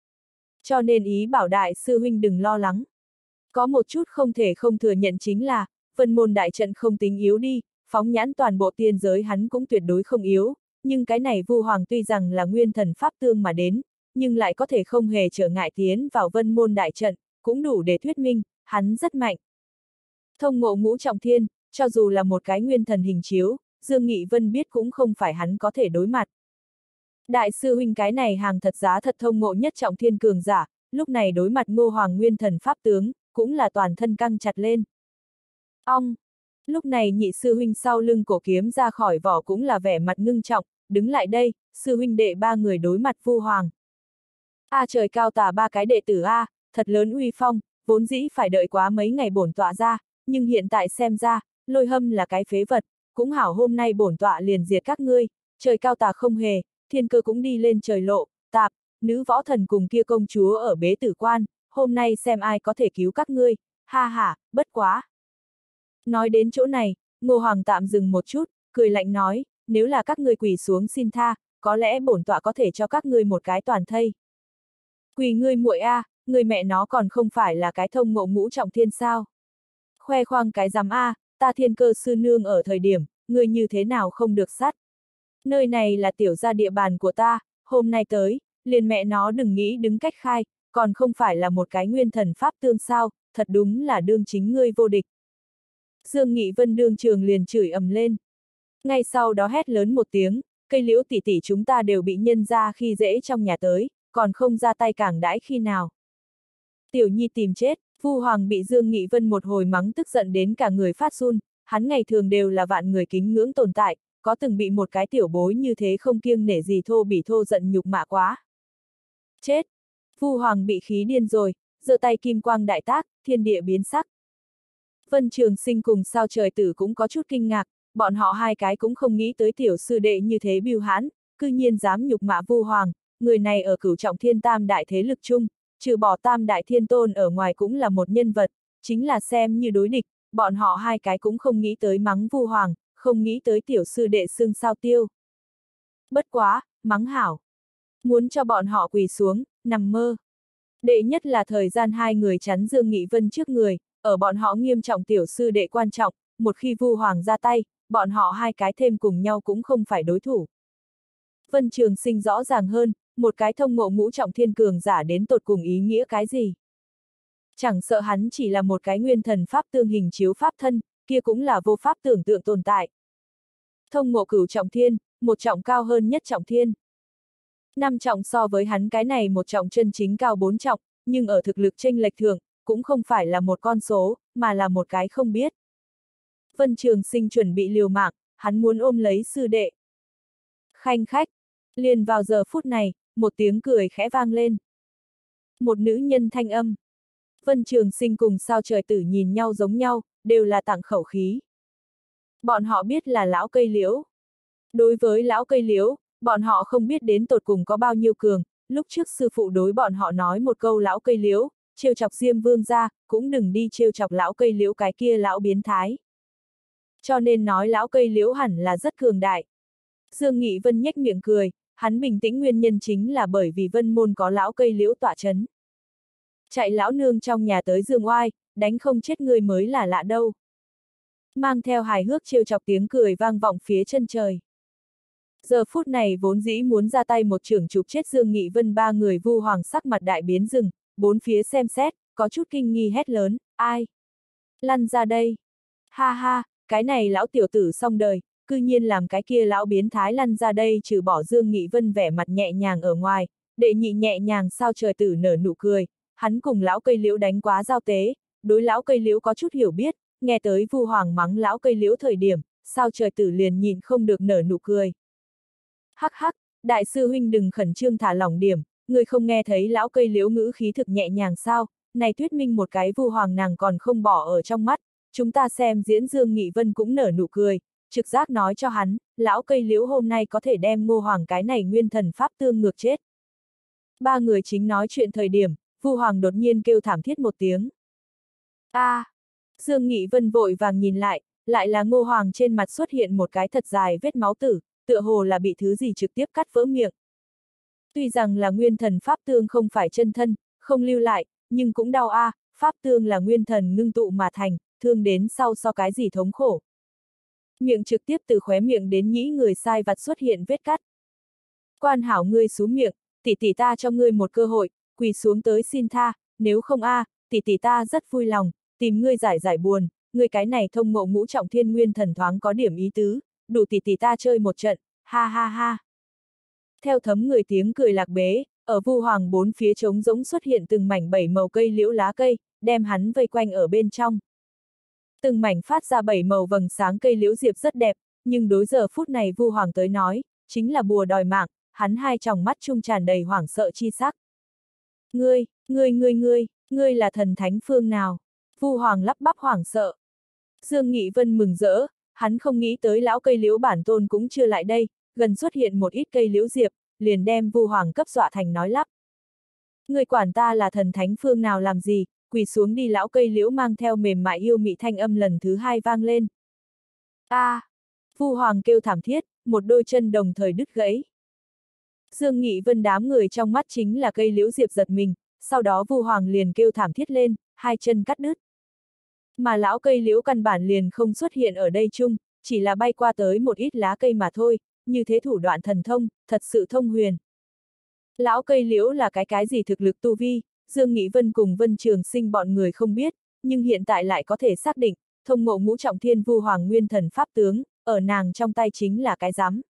Cho nên ý bảo đại sư huynh đừng lo lắng. Có một chút không thể không thừa nhận chính là, Vân Môn đại trận không tính yếu đi, phóng nhãn toàn bộ tiên giới hắn cũng tuyệt đối không yếu, nhưng cái này Vu Hoàng tuy rằng là nguyên thần pháp tương mà đến, nhưng lại có thể không hề trở ngại tiến vào Vân Môn đại trận, cũng đủ để thuyết minh, hắn rất mạnh. Thông ngộ ngũ trọng thiên, cho dù là một cái nguyên thần hình chiếu, Dương Nghị Vân biết cũng không phải hắn có thể đối mặt. Đại sư huynh cái này hàng thật giá thật thông ngộ nhất trọng thiên cường giả, lúc này đối mặt Ngô Hoàng nguyên thần pháp tướng, cũng là toàn thân căng chặt lên. Ong! Lúc này nhị sư huynh sau lưng cổ kiếm ra khỏi vỏ cũng là vẻ mặt ngưng trọng, đứng lại đây, sư huynh đệ ba người đối mặt Vu Hoàng. A à, trời cao tà ba cái đệ tử A, thật lớn uy phong, vốn dĩ phải đợi quá mấy ngày bổn tọa ra, nhưng hiện tại xem ra, Lôi Hâm là cái phế vật, cũng hảo hôm nay bổn tọa liền diệt các ngươi, trời cao tà không hề, thiên cơ cũng đi lên trời lộ, tạp, nữ võ thần cùng kia công chúa ở bế tử quan, hôm nay xem ai có thể cứu các ngươi, ha ha, bất quá. Nói đến chỗ này, Ngô Hoàng tạm dừng một chút, cười lạnh nói, nếu là các ngươi quỳ xuống xin tha, có lẽ bổn tọa có thể cho các ngươi một cái toàn thây. Quỳ ngươi muội a, người mẹ nó còn không phải là cái thông ngộ ngũ trọng thiên sao? Khoe khoang cái rắm a, ta thiên cơ sư nương ở thời điểm, ngươi như thế nào không được sắt? Nơi này là tiểu gia địa bàn của ta, hôm nay tới, liền mẹ nó đừng nghĩ đứng cách khai, còn không phải là một cái nguyên thần pháp tương sao, thật đúng là đương chính ngươi vô địch. Dương Nghị Vân đương trường liền chửi ầm lên. Ngay sau đó hét lớn một tiếng, cây liễu tỷ tỷ chúng ta đều bị nhân ra khi dễ trong nhà tới, còn không ra tay cảng đãi khi nào. Tiểu nhi tìm chết, Vu Hoàng bị Dương Nghị Vân một hồi mắng tức giận đến cả người phát run, hắn ngày thường đều là vạn người kính ngưỡng tồn tại, có từng bị một cái tiểu bối như thế không kiêng nể gì thô bỉ thô giận nhục mạ quá. Chết! Vu Hoàng bị khí điên rồi, giơ tay kim quang đại tác, thiên địa biến sắc. Vân Trường Sinh cùng Sao Trời Tử cũng có chút kinh ngạc, bọn họ hai cái cũng không nghĩ tới tiểu sư đệ như thế bưu hãn, cư nhiên dám nhục mạ Vu Hoàng, người này ở cửu trọng thiên tam đại thế lực chung, trừ bỏ tam đại thiên tôn ở ngoài cũng là một nhân vật, chính là xem như đối địch, bọn họ hai cái cũng không nghĩ tới mắng Vu Hoàng, không nghĩ tới tiểu sư đệ xưng Sao Tiêu. Bất quá, mắng hảo. Muốn cho bọn họ quỳ xuống, nằm mơ. Đệ nhất là thời gian hai người chắn Dương Nghị Vân trước người, ở bọn họ nghiêm trọng tiểu sư đệ quan trọng, một khi Vu Hoàng ra tay, bọn họ hai cái thêm cùng nhau cũng không phải đối thủ. Vân Trường Sinh rõ ràng hơn, một cái thông ngộ ngũ trọng thiên cường giả đến tột cùng ý nghĩa cái gì. Chẳng sợ hắn chỉ là một cái nguyên thần pháp tương hình chiếu pháp thân, kia cũng là vô pháp tưởng tượng tồn tại. Thông ngộ cửu trọng thiên, một trọng cao hơn nhất trọng thiên. Năm trọng so với hắn cái này một trọng chân chính cao bốn trọng, nhưng ở thực lực chênh lệch thường, cũng không phải là một con số, mà là một cái không biết. Vân Trường Sinh chuẩn bị liều mạng, hắn muốn ôm lấy sư đệ. Khanh khách, liền vào giờ phút này, một tiếng cười khẽ vang lên. Một nữ nhân thanh âm. Vân Trường Sinh cùng Sao Trời Tử nhìn nhau giống nhau, đều là tặng khẩu khí. Bọn họ biết là lão cây liễu. Đối với lão cây liễu, bọn họ không biết đến tột cùng có bao nhiêu cường, lúc trước sư phụ đối bọn họ nói một câu lão cây liễu, trêu chọc Diêm Vương ra, cũng đừng đi trêu chọc lão cây liễu cái kia lão biến thái. Cho nên nói lão cây liễu hẳn là rất cường đại. Dương Nghị Vân nhếch miệng cười, hắn bình tĩnh nguyên nhân chính là bởi vì Vân Môn có lão cây liễu tọa chấn. Chạy lão nương trong nhà tới Dương Oai, đánh không chết người mới là lạ đâu. Mang theo hài hước trêu chọc tiếng cười vang vọng phía chân trời. Giờ phút này vốn dĩ muốn ra tay một trưởng chụp chết Dương Nghị Vân ba người Vu Hoàng sắc mặt đại biến rừng, bốn phía xem xét, có chút kinh nghi hét lớn, ai? Lăn ra đây! Ha ha, cái này lão tiểu tử xong đời, cư nhiên làm cái kia lão biến thái lăn ra đây trừ bỏ Dương Nghị Vân vẻ mặt nhẹ nhàng ở ngoài, đệ nhị nhẹ nhàng Sao Trời Tử nở nụ cười, hắn cùng lão cây liễu đánh quá giao tế, đối lão cây liễu có chút hiểu biết, nghe tới Vu Hoàng mắng lão cây liễu thời điểm, Sao Trời Tử liền nhìn không được nở nụ cười. Hắc hắc, đại sư huynh đừng khẩn trương thả lỏng điểm, người không nghe thấy lão cây liễu ngữ khí thực nhẹ nhàng sao, này thuyết minh một cái Vu Hoàng nàng còn không bỏ ở trong mắt, chúng ta xem diễn Dương Nghị Vân cũng nở nụ cười, trực giác nói cho hắn, lão cây liễu hôm nay có thể đem Ngô Hoàng cái này nguyên thần pháp tương ngược chết. Ba người chính nói chuyện thời điểm, Vu Hoàng đột nhiên kêu thảm thiết một tiếng. A! À, Dương Nghị Vân vội vàng nhìn lại, lại là Ngô Hoàng trên mặt xuất hiện một cái thật dài vết máu tử, tựa hồ là bị thứ gì trực tiếp cắt vỡ miệng. Tuy rằng là nguyên thần pháp tương không phải chân thân, không lưu lại, nhưng cũng đau a, à, pháp tương là nguyên thần ngưng tụ mà thành, thương đến sau so cái gì thống khổ. Miệng trực tiếp từ khóe miệng đến nhĩ người sai vặt xuất hiện vết cắt. Quan hảo ngươi xuống miệng, tỷ tỷ ta cho ngươi một cơ hội, quỳ xuống tới xin tha, nếu không a, à, tỷ tỷ ta rất vui lòng, tìm ngươi giải giải buồn, ngươi cái này thông ngộ ngũ trọng thiên nguyên thần thoáng có điểm ý tứ, đủ tỷ tỷ ta chơi một trận, ha ha ha. Theo thấm người tiếng cười lạc bế, ở Vu Hoàng bốn phía trống rỗng xuất hiện từng mảnh bảy màu cây liễu lá cây, đem hắn vây quanh ở bên trong. Từng mảnh phát ra bảy màu vầng sáng cây liễu diệp rất đẹp, nhưng đối giờ phút này Vu Hoàng tới nói, chính là bùa đòi mạng, hắn hai tròng mắt trung tràn đầy hoảng sợ chi sắc. Ngươi, ngươi ngươi ngươi, ngươi là thần thánh phương nào? Vu Hoàng lắp bắp hoảng sợ. Dương Nghị Vân mừng rỡ, hắn không nghĩ tới lão cây liễu bản tôn cũng chưa lại đây, gần xuất hiện một ít cây liễu diệp, liền đem Vu Hoàng cấp dọa thành nói lắp. Người quản ta là thần thánh phương nào làm gì, quỳ xuống đi lão cây liễu mang theo mềm mại yêu mị thanh âm lần thứ hai vang lên. A! À, Vu Hoàng kêu thảm thiết, một đôi chân đồng thời đứt gãy. Dương Nghị Vân đám người trong mắt chính là cây liễu diệp giật mình, sau đó Vu Hoàng liền kêu thảm thiết lên, hai chân cắt đứt. Mà lão cây liễu căn bản liền không xuất hiện ở đây chung, chỉ là bay qua tới một ít lá cây mà thôi, như thế thủ đoạn thần thông, thật sự thông huyền. Lão cây liễu là cái cái gì thực lực tu vi, Dương Nghị Vân cùng Vân Trường Sinh bọn người không biết, nhưng hiện tại lại có thể xác định, thông ngộ ngũ trọng thiên Vu Hoàng nguyên thần pháp tướng, ở nàng trong tay chính là cái rắm.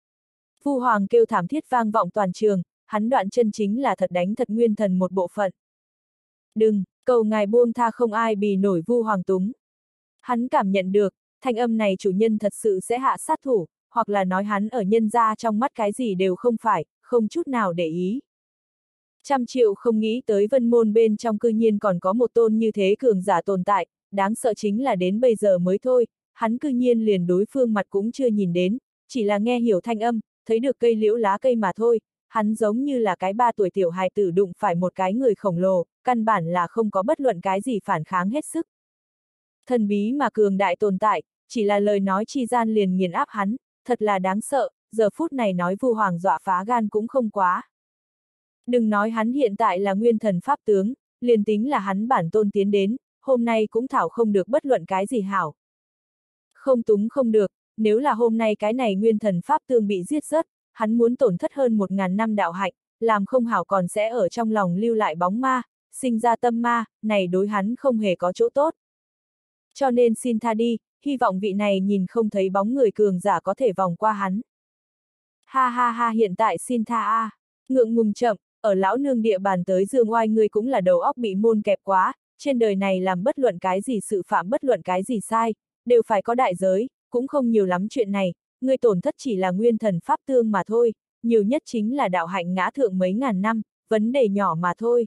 Vu Hoàng kêu thảm thiết vang vọng toàn trường, hắn đoạn chân chính là thật đánh thật nguyên thần một bộ phận. Đừng, cầu ngài buông tha không ai bì nổi Vu Hoàng túng. Hắn cảm nhận được, thanh âm này chủ nhân thật sự sẽ hạ sát thủ, hoặc là nói hắn ở nhân gia trong mắt cái gì đều không phải, không chút nào để ý. Trăm triệu không nghĩ tới Vân Môn bên trong cư nhiên còn có một tôn như thế cường giả tồn tại, đáng sợ chính là đến bây giờ mới thôi, hắn cư nhiên liền đối phương mặt cũng chưa nhìn đến, chỉ là nghe hiểu thanh âm, thấy được cây liễu lá cây mà thôi, hắn giống như là cái ba tuổi tiểu hài tử đụng phải một cái người khổng lồ, căn bản là không có bất luận cái gì phản kháng hết sức. Thần bí mà cường đại tồn tại, chỉ là lời nói chi gian liền nghiền áp hắn, thật là đáng sợ, giờ phút này nói Vu Hoàng dọa phá gan cũng không quá. Đừng nói hắn hiện tại là nguyên thần pháp tướng, liền tính là hắn bản tôn tiến đến, hôm nay cũng thảo không được bất luận cái gì hảo. Không túng không được, nếu là hôm nay cái này nguyên thần pháp tương bị giết rớt, hắn muốn tổn thất hơn một ngàn năm đạo hạnh, làm không hảo còn sẽ ở trong lòng lưu lại bóng ma, sinh ra tâm ma, này đối hắn không hề có chỗ tốt. Cho nên xin tha đi, hy vọng vị này nhìn không thấy bóng người cường giả có thể vòng qua hắn. Ha ha ha hiện tại xin tha a. Ngượng ngùng chậm, ở lão nương địa bàn tới dương oai ngươi cũng là đầu óc bị môn kẹp quá, trên đời này làm bất luận cái gì sự phạm bất luận cái gì sai, đều phải có đại giới, cũng không nhiều lắm chuyện này, ngươi tổn thất chỉ là nguyên thần pháp tương mà thôi, nhiều nhất chính là đạo hạnh ngã thượng mấy ngàn năm, vấn đề nhỏ mà thôi.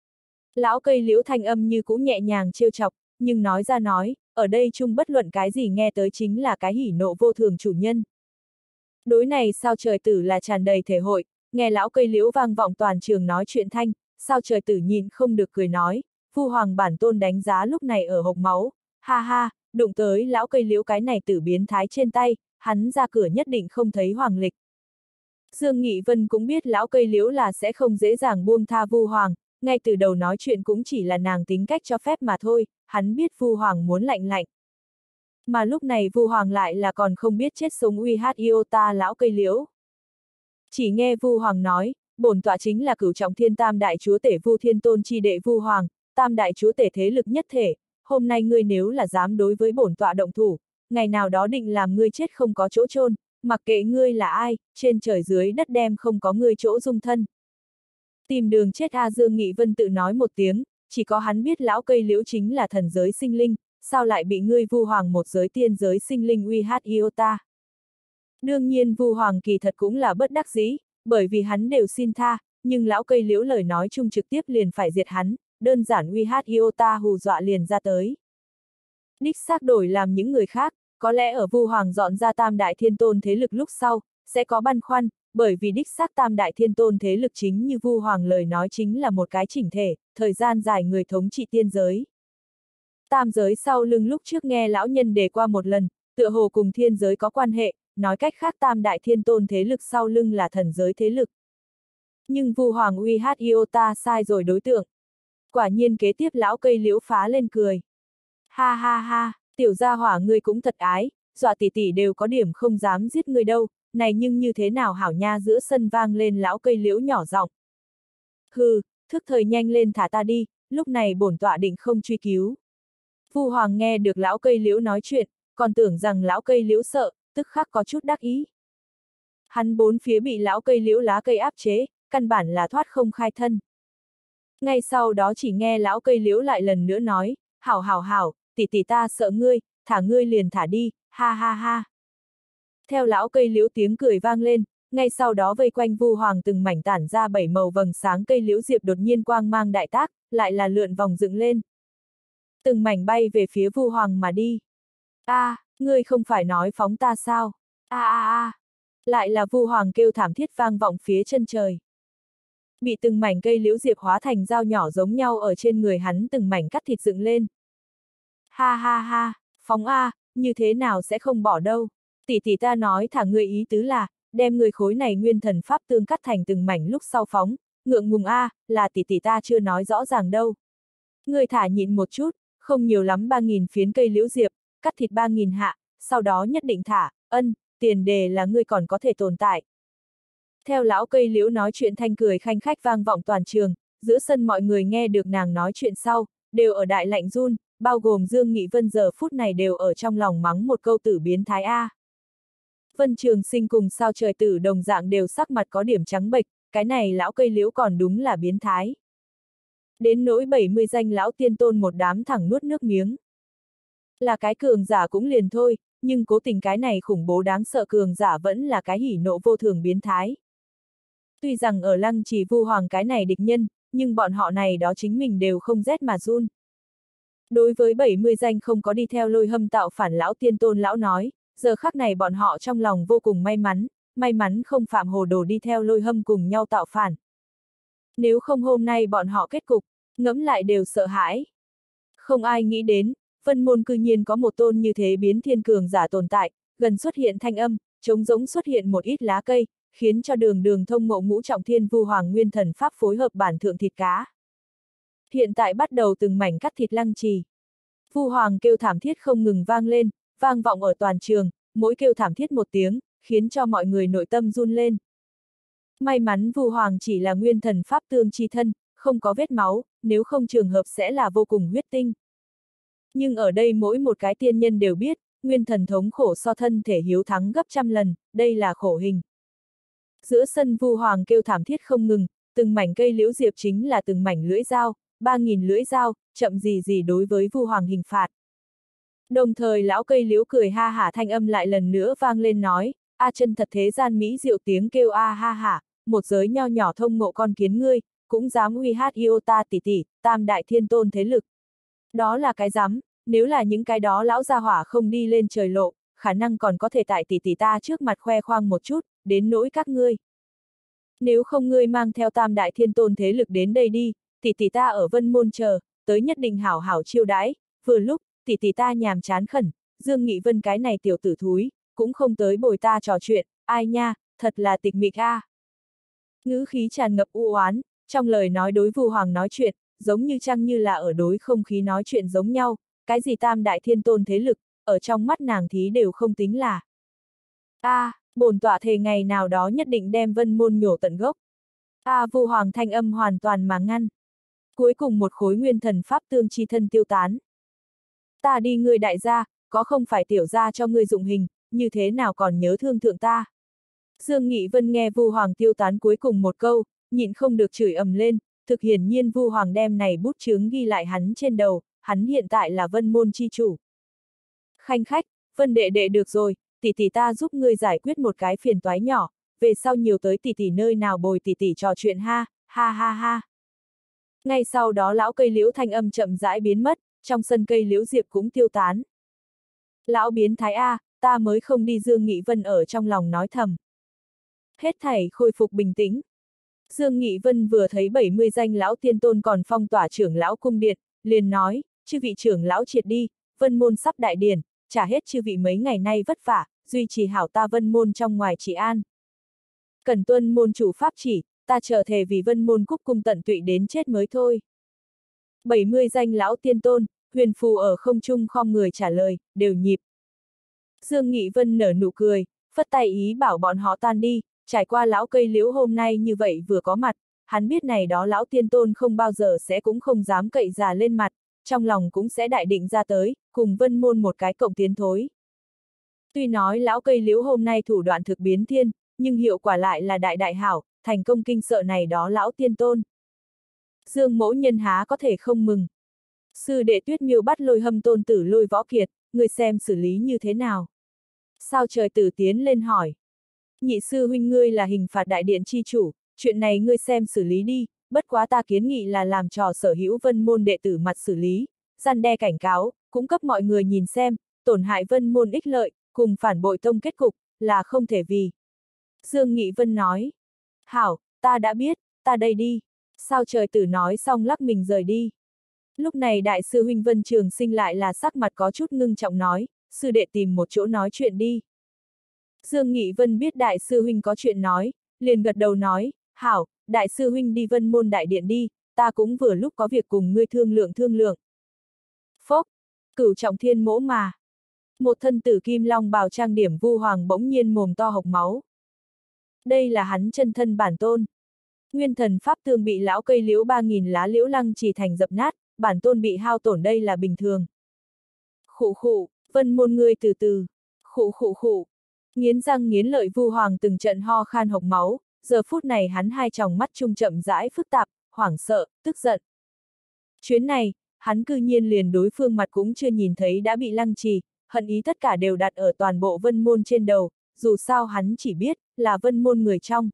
Lão cây liễu thanh âm như cũng nhẹ nhàng trêu chọc, nhưng nói ra nói, ở đây chung bất luận cái gì nghe tới chính là cái hỉ nộ vô thường chủ nhân. Đối này sao trời tử là tràn đầy thể hội, nghe lão cây liễu vang vọng toàn trường nói chuyện thanh, sao trời tử nhìn không được cười nói, Vu Hoàng bản tôn đánh giá lúc này ở hộc máu, ha ha, đụng tới lão cây liễu cái này tử biến thái trên tay, hắn ra cửa nhất định không thấy hoàng lịch. Dương Nghị Vân cũng biết lão cây liễu là sẽ không dễ dàng buông tha Vu Hoàng, ngay từ đầu nói chuyện cũng chỉ là nàng tính cách cho phép mà thôi, hắn biết Vu Hoàng muốn lạnh lạnh. Mà lúc này Vu Hoàng lại là còn không biết chết sống uy hát iota lão cây liễu. Chỉ nghe Vu Hoàng nói, bổn tọa chính là cửu trọng thiên tam đại chúa tể Vu Thiên Tôn chi đệ Vu Hoàng, tam đại chúa tể thế lực nhất thể, hôm nay ngươi nếu là dám đối với bổn tọa động thủ, ngày nào đó định làm ngươi chết không có chỗ chôn, mặc kệ ngươi là ai, trên trời dưới đất đem không có ngươi chỗ dung thân. Tìm đường chết A Dương Nghị Vân tự nói một tiếng, chỉ có hắn biết lão cây liễu chính là thần giới sinh linh, sao lại bị ngươi Vu Hoàng một giới tiên giới sinh linh uy hát iota. Đương nhiên Vu Hoàng kỳ thật cũng là bất đắc dĩ, bởi vì hắn đều xin tha, nhưng lão cây liễu lời nói chung trực tiếp liền phải diệt hắn, đơn giản uy hát iota hù dọa liền ra tới. Đích xác đổi làm những người khác, có lẽ ở Vu Hoàng dọn ra tam đại thiên tôn thế lực lúc sau, sẽ có băn khoăn, bởi vì đích xác tam đại thiên tôn thế lực chính như Vu Hoàng lời nói chính là một cái chỉnh thể, thời gian dài người thống trị tiên giới. Tam giới sau lưng lúc trước nghe lão nhân đề qua một lần, tựa hồ cùng thiên giới có quan hệ, nói cách khác tam đại thiên tôn thế lực sau lưng là thần giới thế lực. Nhưng Vu Hoàng uy hát iota sai rồi đối tượng. Quả nhiên kế tiếp lão cây liễu phá lên cười. Ha ha ha, tiểu gia hỏa ngươi cũng thật ái, dọa tỷ tỷ đều có điểm không dám giết ngươi đâu, này nhưng như thế nào hảo nha giữa sân vang lên lão cây liễu nhỏ giọng. Hừ, thức thời nhanh lên thả ta đi, lúc này bổn tọa định không truy cứu. Vu Hoàng nghe được lão cây liễu nói chuyện, còn tưởng rằng lão cây liễu sợ, tức khắc có chút đắc ý. Hắn bốn phía bị lão cây liễu lá cây áp chế, căn bản là thoát không khai thân. Ngay sau đó chỉ nghe lão cây liễu lại lần nữa nói, hảo hảo hảo, tỷ tỷ ta sợ ngươi, thả ngươi liền thả đi, ha ha ha. Theo lão cây liễu tiếng cười vang lên, ngay sau đó vây quanh Vu Hoàng từng mảnh tản ra bảy màu vầng sáng cây liễu diệp đột nhiên quang mang đại tác, lại là lượn vòng dựng lên. Từng mảnh bay về phía Vu Hoàng mà đi. A, à, ngươi không phải nói phóng ta sao? A a a. Lại là Vu Hoàng kêu thảm thiết vang vọng phía chân trời. Bị từng mảnh cây liễu diệp hóa thành dao nhỏ giống nhau ở trên người hắn từng mảnh cắt thịt dựng lên. Ha ha ha, phóng a, như thế nào sẽ không bỏ đâu. Tỷ tỷ ta nói thả ngươi ý tứ là, đem người khối này nguyên thần pháp tương cắt thành từng mảnh lúc sau phóng, ngượng ngùng a, là tỷ tỷ ta chưa nói rõ ràng đâu. Ngươi thả nhịn một chút, không nhiều lắm ba nghìn phiến cây liễu diệp, cắt thịt ba nghìn hạ, sau đó nhất định thả, ân, tiền đề là ngươi còn có thể tồn tại. Theo lão cây liễu nói chuyện thanh cười khanh khách vang vọng toàn trường, giữa sân mọi người nghe được nàng nói chuyện sau, đều ở đại lạnh run, bao gồm Dương Nghị Vân giờ phút này đều ở trong lòng mắng một câu tử biến thái A. Vân Trường Sinh cùng sao trời tử đồng dạng đều sắc mặt có điểm trắng bệch, cái này lão cây liễu còn đúng là biến thái. Đến nỗi bảy mươi danh lão tiên tôn một đám thẳng nuốt nước miếng. Là cái cường giả cũng liền thôi, nhưng cố tình cái này khủng bố đáng sợ cường giả vẫn là cái hỉ nộ vô thường biến thái. Tuy rằng ở Lăng Trì Vu Hoàng cái này địch nhân, nhưng bọn họ này đó chính mình đều không rét mà run. Đối với bảy mươi danh không có đi theo lôi hâm tạo phản lão tiên tôn lão nói, giờ khắc này bọn họ trong lòng vô cùng may mắn, may mắn không phạm hồ đồ đi theo lôi hâm cùng nhau tạo phản. Nếu không hôm nay bọn họ kết cục, ngẫm lại đều sợ hãi. Không ai nghĩ đến, Vân Môn cư nhiên có một tôn như thế biến thiên cường giả tồn tại, gần xuất hiện thanh âm, trống rỗng xuất hiện một ít lá cây, khiến cho đường đường thông ngộ ngũ trọng thiên Vu Hoàng nguyên thần pháp phối hợp bản thượng thịt cá. Hiện tại bắt đầu từng mảnh cắt thịt Lăng Trì. Vu Hoàng kêu thảm thiết không ngừng vang lên, vang vọng ở toàn trường, mỗi kêu thảm thiết một tiếng, khiến cho mọi người nội tâm run lên. May mắn Vu Hoàng chỉ là nguyên thần pháp tương chi thân, không có vết máu, nếu không trường hợp sẽ là vô cùng huyết tinh. Nhưng ở đây mỗi một cái tiên nhân đều biết, nguyên thần thống khổ so thân thể hiếu thắng gấp trăm lần, đây là khổ hình. Giữa sân Vu Hoàng kêu thảm thiết không ngừng, từng mảnh cây liễu diệp chính là từng mảnh lưỡi dao, ba nghìn lưỡi dao, chậm gì gì đối với Vu Hoàng hình phạt. Đồng thời lão cây liễu cười ha hả, thanh âm lại lần nữa vang lên nói, a chân thật thế gian mỹ diệu tiếng kêu a ha hả, một giới nho nhỏ thông ngộ con kiến ngươi, cũng dám uy hát yêu ta tỷ tỷ, tam đại thiên tôn thế lực. Đó là cái dám, nếu là những cái đó lão gia hỏa không đi lên trời lộ, khả năng còn có thể tại tỷ tỷ ta trước mặt khoe khoang một chút, đến nỗi các ngươi. Nếu không ngươi mang theo tam đại thiên tôn thế lực đến đây đi, tỷ tỷ ta ở Vân Môn chờ, tới nhất định hảo hảo chiêu đãi, vừa lúc, tỷ tỷ ta nhàm chán khẩn, Dương Nghị Vân cái này tiểu tử thúi, cũng không tới bồi ta trò chuyện, ai nha, thật là tịch mịch a. À. Ngữ khí tràn ngập u oán, trong lời nói đối Vu Hoàng nói chuyện, giống như chăng như là ở đối không khí nói chuyện giống nhau, cái gì tam đại thiên tôn thế lực, ở trong mắt nàng thí đều không tính là. A, à, bổn tọa thề ngày nào đó nhất định đem Vân Môn nhổ tận gốc. A à, Vu Hoàng thanh âm hoàn toàn mà ngăn. Cuối cùng một khối nguyên thần pháp tương chi thân tiêu tán. Ta đi ngươi đại gia, có không phải tiểu gia cho ngươi dụng hình, như thế nào còn nhớ thương thượng ta. Dương Nghị Vân nghe Vu Hoàng tiêu tán cuối cùng một câu, nhịn không được chửi ầm lên, thực hiển nhiên Vu Hoàng đem này bút chướng ghi lại hắn trên đầu, hắn hiện tại là Vân Môn chi chủ. Khanh khách, Vân đệ đệ được rồi, tỷ tỷ ta giúp ngươi giải quyết một cái phiền toái nhỏ, về sau nhiều tới tỷ tỷ nơi nào bồi tỷ tỷ trò chuyện ha, ha ha ha. Ngay sau đó lão cây liễu thanh âm chậm rãi biến mất, trong sân cây liễu diệp cũng tiêu tán. Lão biến thái A, ta mới không đi, Dương Nghị Vân ở trong lòng nói thầm. Hết thảy khôi phục bình tĩnh. Dương Nghị Vân vừa thấy bảy mươi danh lão tiên tôn còn phong tỏa trưởng lão cung điện, liền nói, chư vị trưởng lão triệt đi, Vân Môn sắp đại điển, trả hết chư vị mấy ngày nay vất vả, duy trì hảo ta Vân Môn trong ngoài trị an. Cần tuân môn chủ pháp chỉ, ta trở thề vì Vân Môn cúc cung tận tụy đến chết mới thôi. bảy mươi danh lão tiên tôn, huyền phù ở không trung khom người trả lời, đều nhịp. Dương Nghị Vân nở nụ cười, phất tay ý bảo bọn họ tan đi, trải qua lão cây liễu hôm nay như vậy vừa có mặt, hắn biết này đó lão tiên tôn không bao giờ sẽ cũng không dám cậy già lên mặt, trong lòng cũng sẽ đại định ra tới, cùng Vân Môn một cái cộng tiến thối. Tuy nói lão cây liễu hôm nay thủ đoạn thực biến thiên, nhưng hiệu quả lại là đại đại hảo, thành công kinh sợ này đó lão tiên tôn. Dương mỗ nhân há có thể không mừng. Sư đệ Tuyết Miêu bắt Lôi Hâm tôn tử Lôi Võ Kiệt, người xem xử lý như thế nào? Sao Trời Tử tiến lên hỏi. Nhị sư huynh ngươi là hình phạt đại điện chi chủ, chuyện này ngươi xem xử lý đi, bất quá ta kiến nghị là làm trò sở hữu Vân Môn đệ tử mặt xử lý, răn đe cảnh cáo, cũng cấp mọi người nhìn xem, tổn hại Vân Môn ích lợi, cùng phản bội tông kết cục, là không thể vì. Dương Nghị Vân nói. Hảo, ta đã biết, ta đây đi. Sao Trời Tử nói xong lắc mình rời đi. Lúc này đại sư huynh Vân Trường Sinh lại là sắc mặt có chút ngưng trọng nói, sư đệ tìm một chỗ nói chuyện đi. Dương Nghị Vân biết đại sư huynh có chuyện nói, liền gật đầu nói, hảo, đại sư huynh đi Vân Môn đại điện đi, ta cũng vừa lúc có việc cùng ngươi thương lượng thương lượng. Phốc, Cửu Trọng Thiên mỗ mà. Một thân tử kim long bào trang điểm Vu Hoàng bỗng nhiên mồm to hộc máu. Đây là hắn chân thân bản tôn. Nguyên thần pháp tương bị lão cây liễu ba nghìn lá liễu lăng chỉ thành dập nát, bản tôn bị hao tổn đây là bình thường. Khụ khụ, Vân Môn ngươi từ từ. Khụ khụ khụ. Nghiến răng nghiến lợi Vu Hoàng từng trận ho khan hộc máu, giờ phút này hắn hai tròng mắt trung chậm rãi phức tạp, hoảng sợ, tức giận. Chuyến này, hắn cư nhiên liền đối phương mặt cũng chưa nhìn thấy đã bị lăng trì, hận ý tất cả đều đặt ở toàn bộ Vân Môn trên đầu, dù sao hắn chỉ biết, là Vân Môn người trong.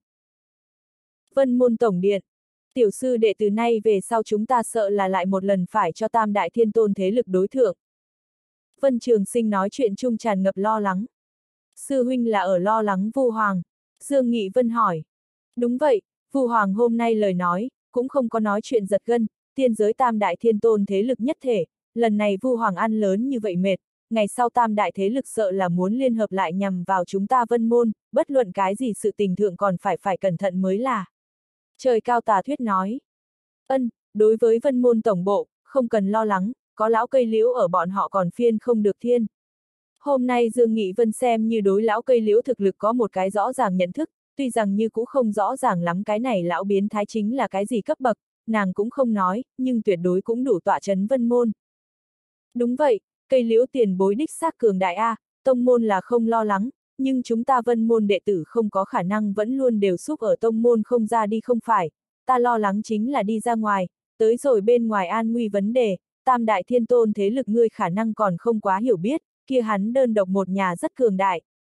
Vân Môn tổng điện. Tiểu sư đệ từ nay về sau chúng ta sợ là lại một lần phải cho tam đại thiên tôn thế lực đối thượng. Vân Trường Sinh nói chuyện chung tràn ngập lo lắng. Sư huynh là ở lo lắng Vu Hoàng. Dương Nghị Vân hỏi. Đúng vậy, Vu Hoàng hôm nay lời nói, cũng không có nói chuyện giật gân, tiên giới tam đại thiên tôn thế lực nhất thể, lần này Vu Hoàng ăn lớn như vậy mệt, ngày sau tam đại thế lực sợ là muốn liên hợp lại nhằm vào chúng ta Vân Môn, bất luận cái gì sự tình thượng còn phải phải cẩn thận mới là. Trời cao tà thuyết nói. Ân, đối với Vân Môn tổng bộ, không cần lo lắng, có lão cây liễu ở bọn họ còn phiên không được thiên. Hôm nay Dương Nghị Vân xem như đối lão cây liễu thực lực có một cái rõ ràng nhận thức, tuy rằng như cũng không rõ ràng lắm cái này lão biến thái chính là cái gì cấp bậc, nàng cũng không nói, nhưng tuyệt đối cũng đủ tọa chấn Vân Môn. Đúng vậy, cây liễu tiền bối đích xác cường đại A, tông môn là không lo lắng, nhưng chúng ta Vân môn đệ tử không có khả năng vẫn luôn đều xúc ở tông môn không ra đi không phải, ta lo lắng chính là đi ra ngoài, tới rồi bên ngoài an nguy vấn đề, tam đại thiên tôn thế lực ngươi khả năng còn không quá hiểu biết, kia hắn đơn độc một nhà rất cường đại,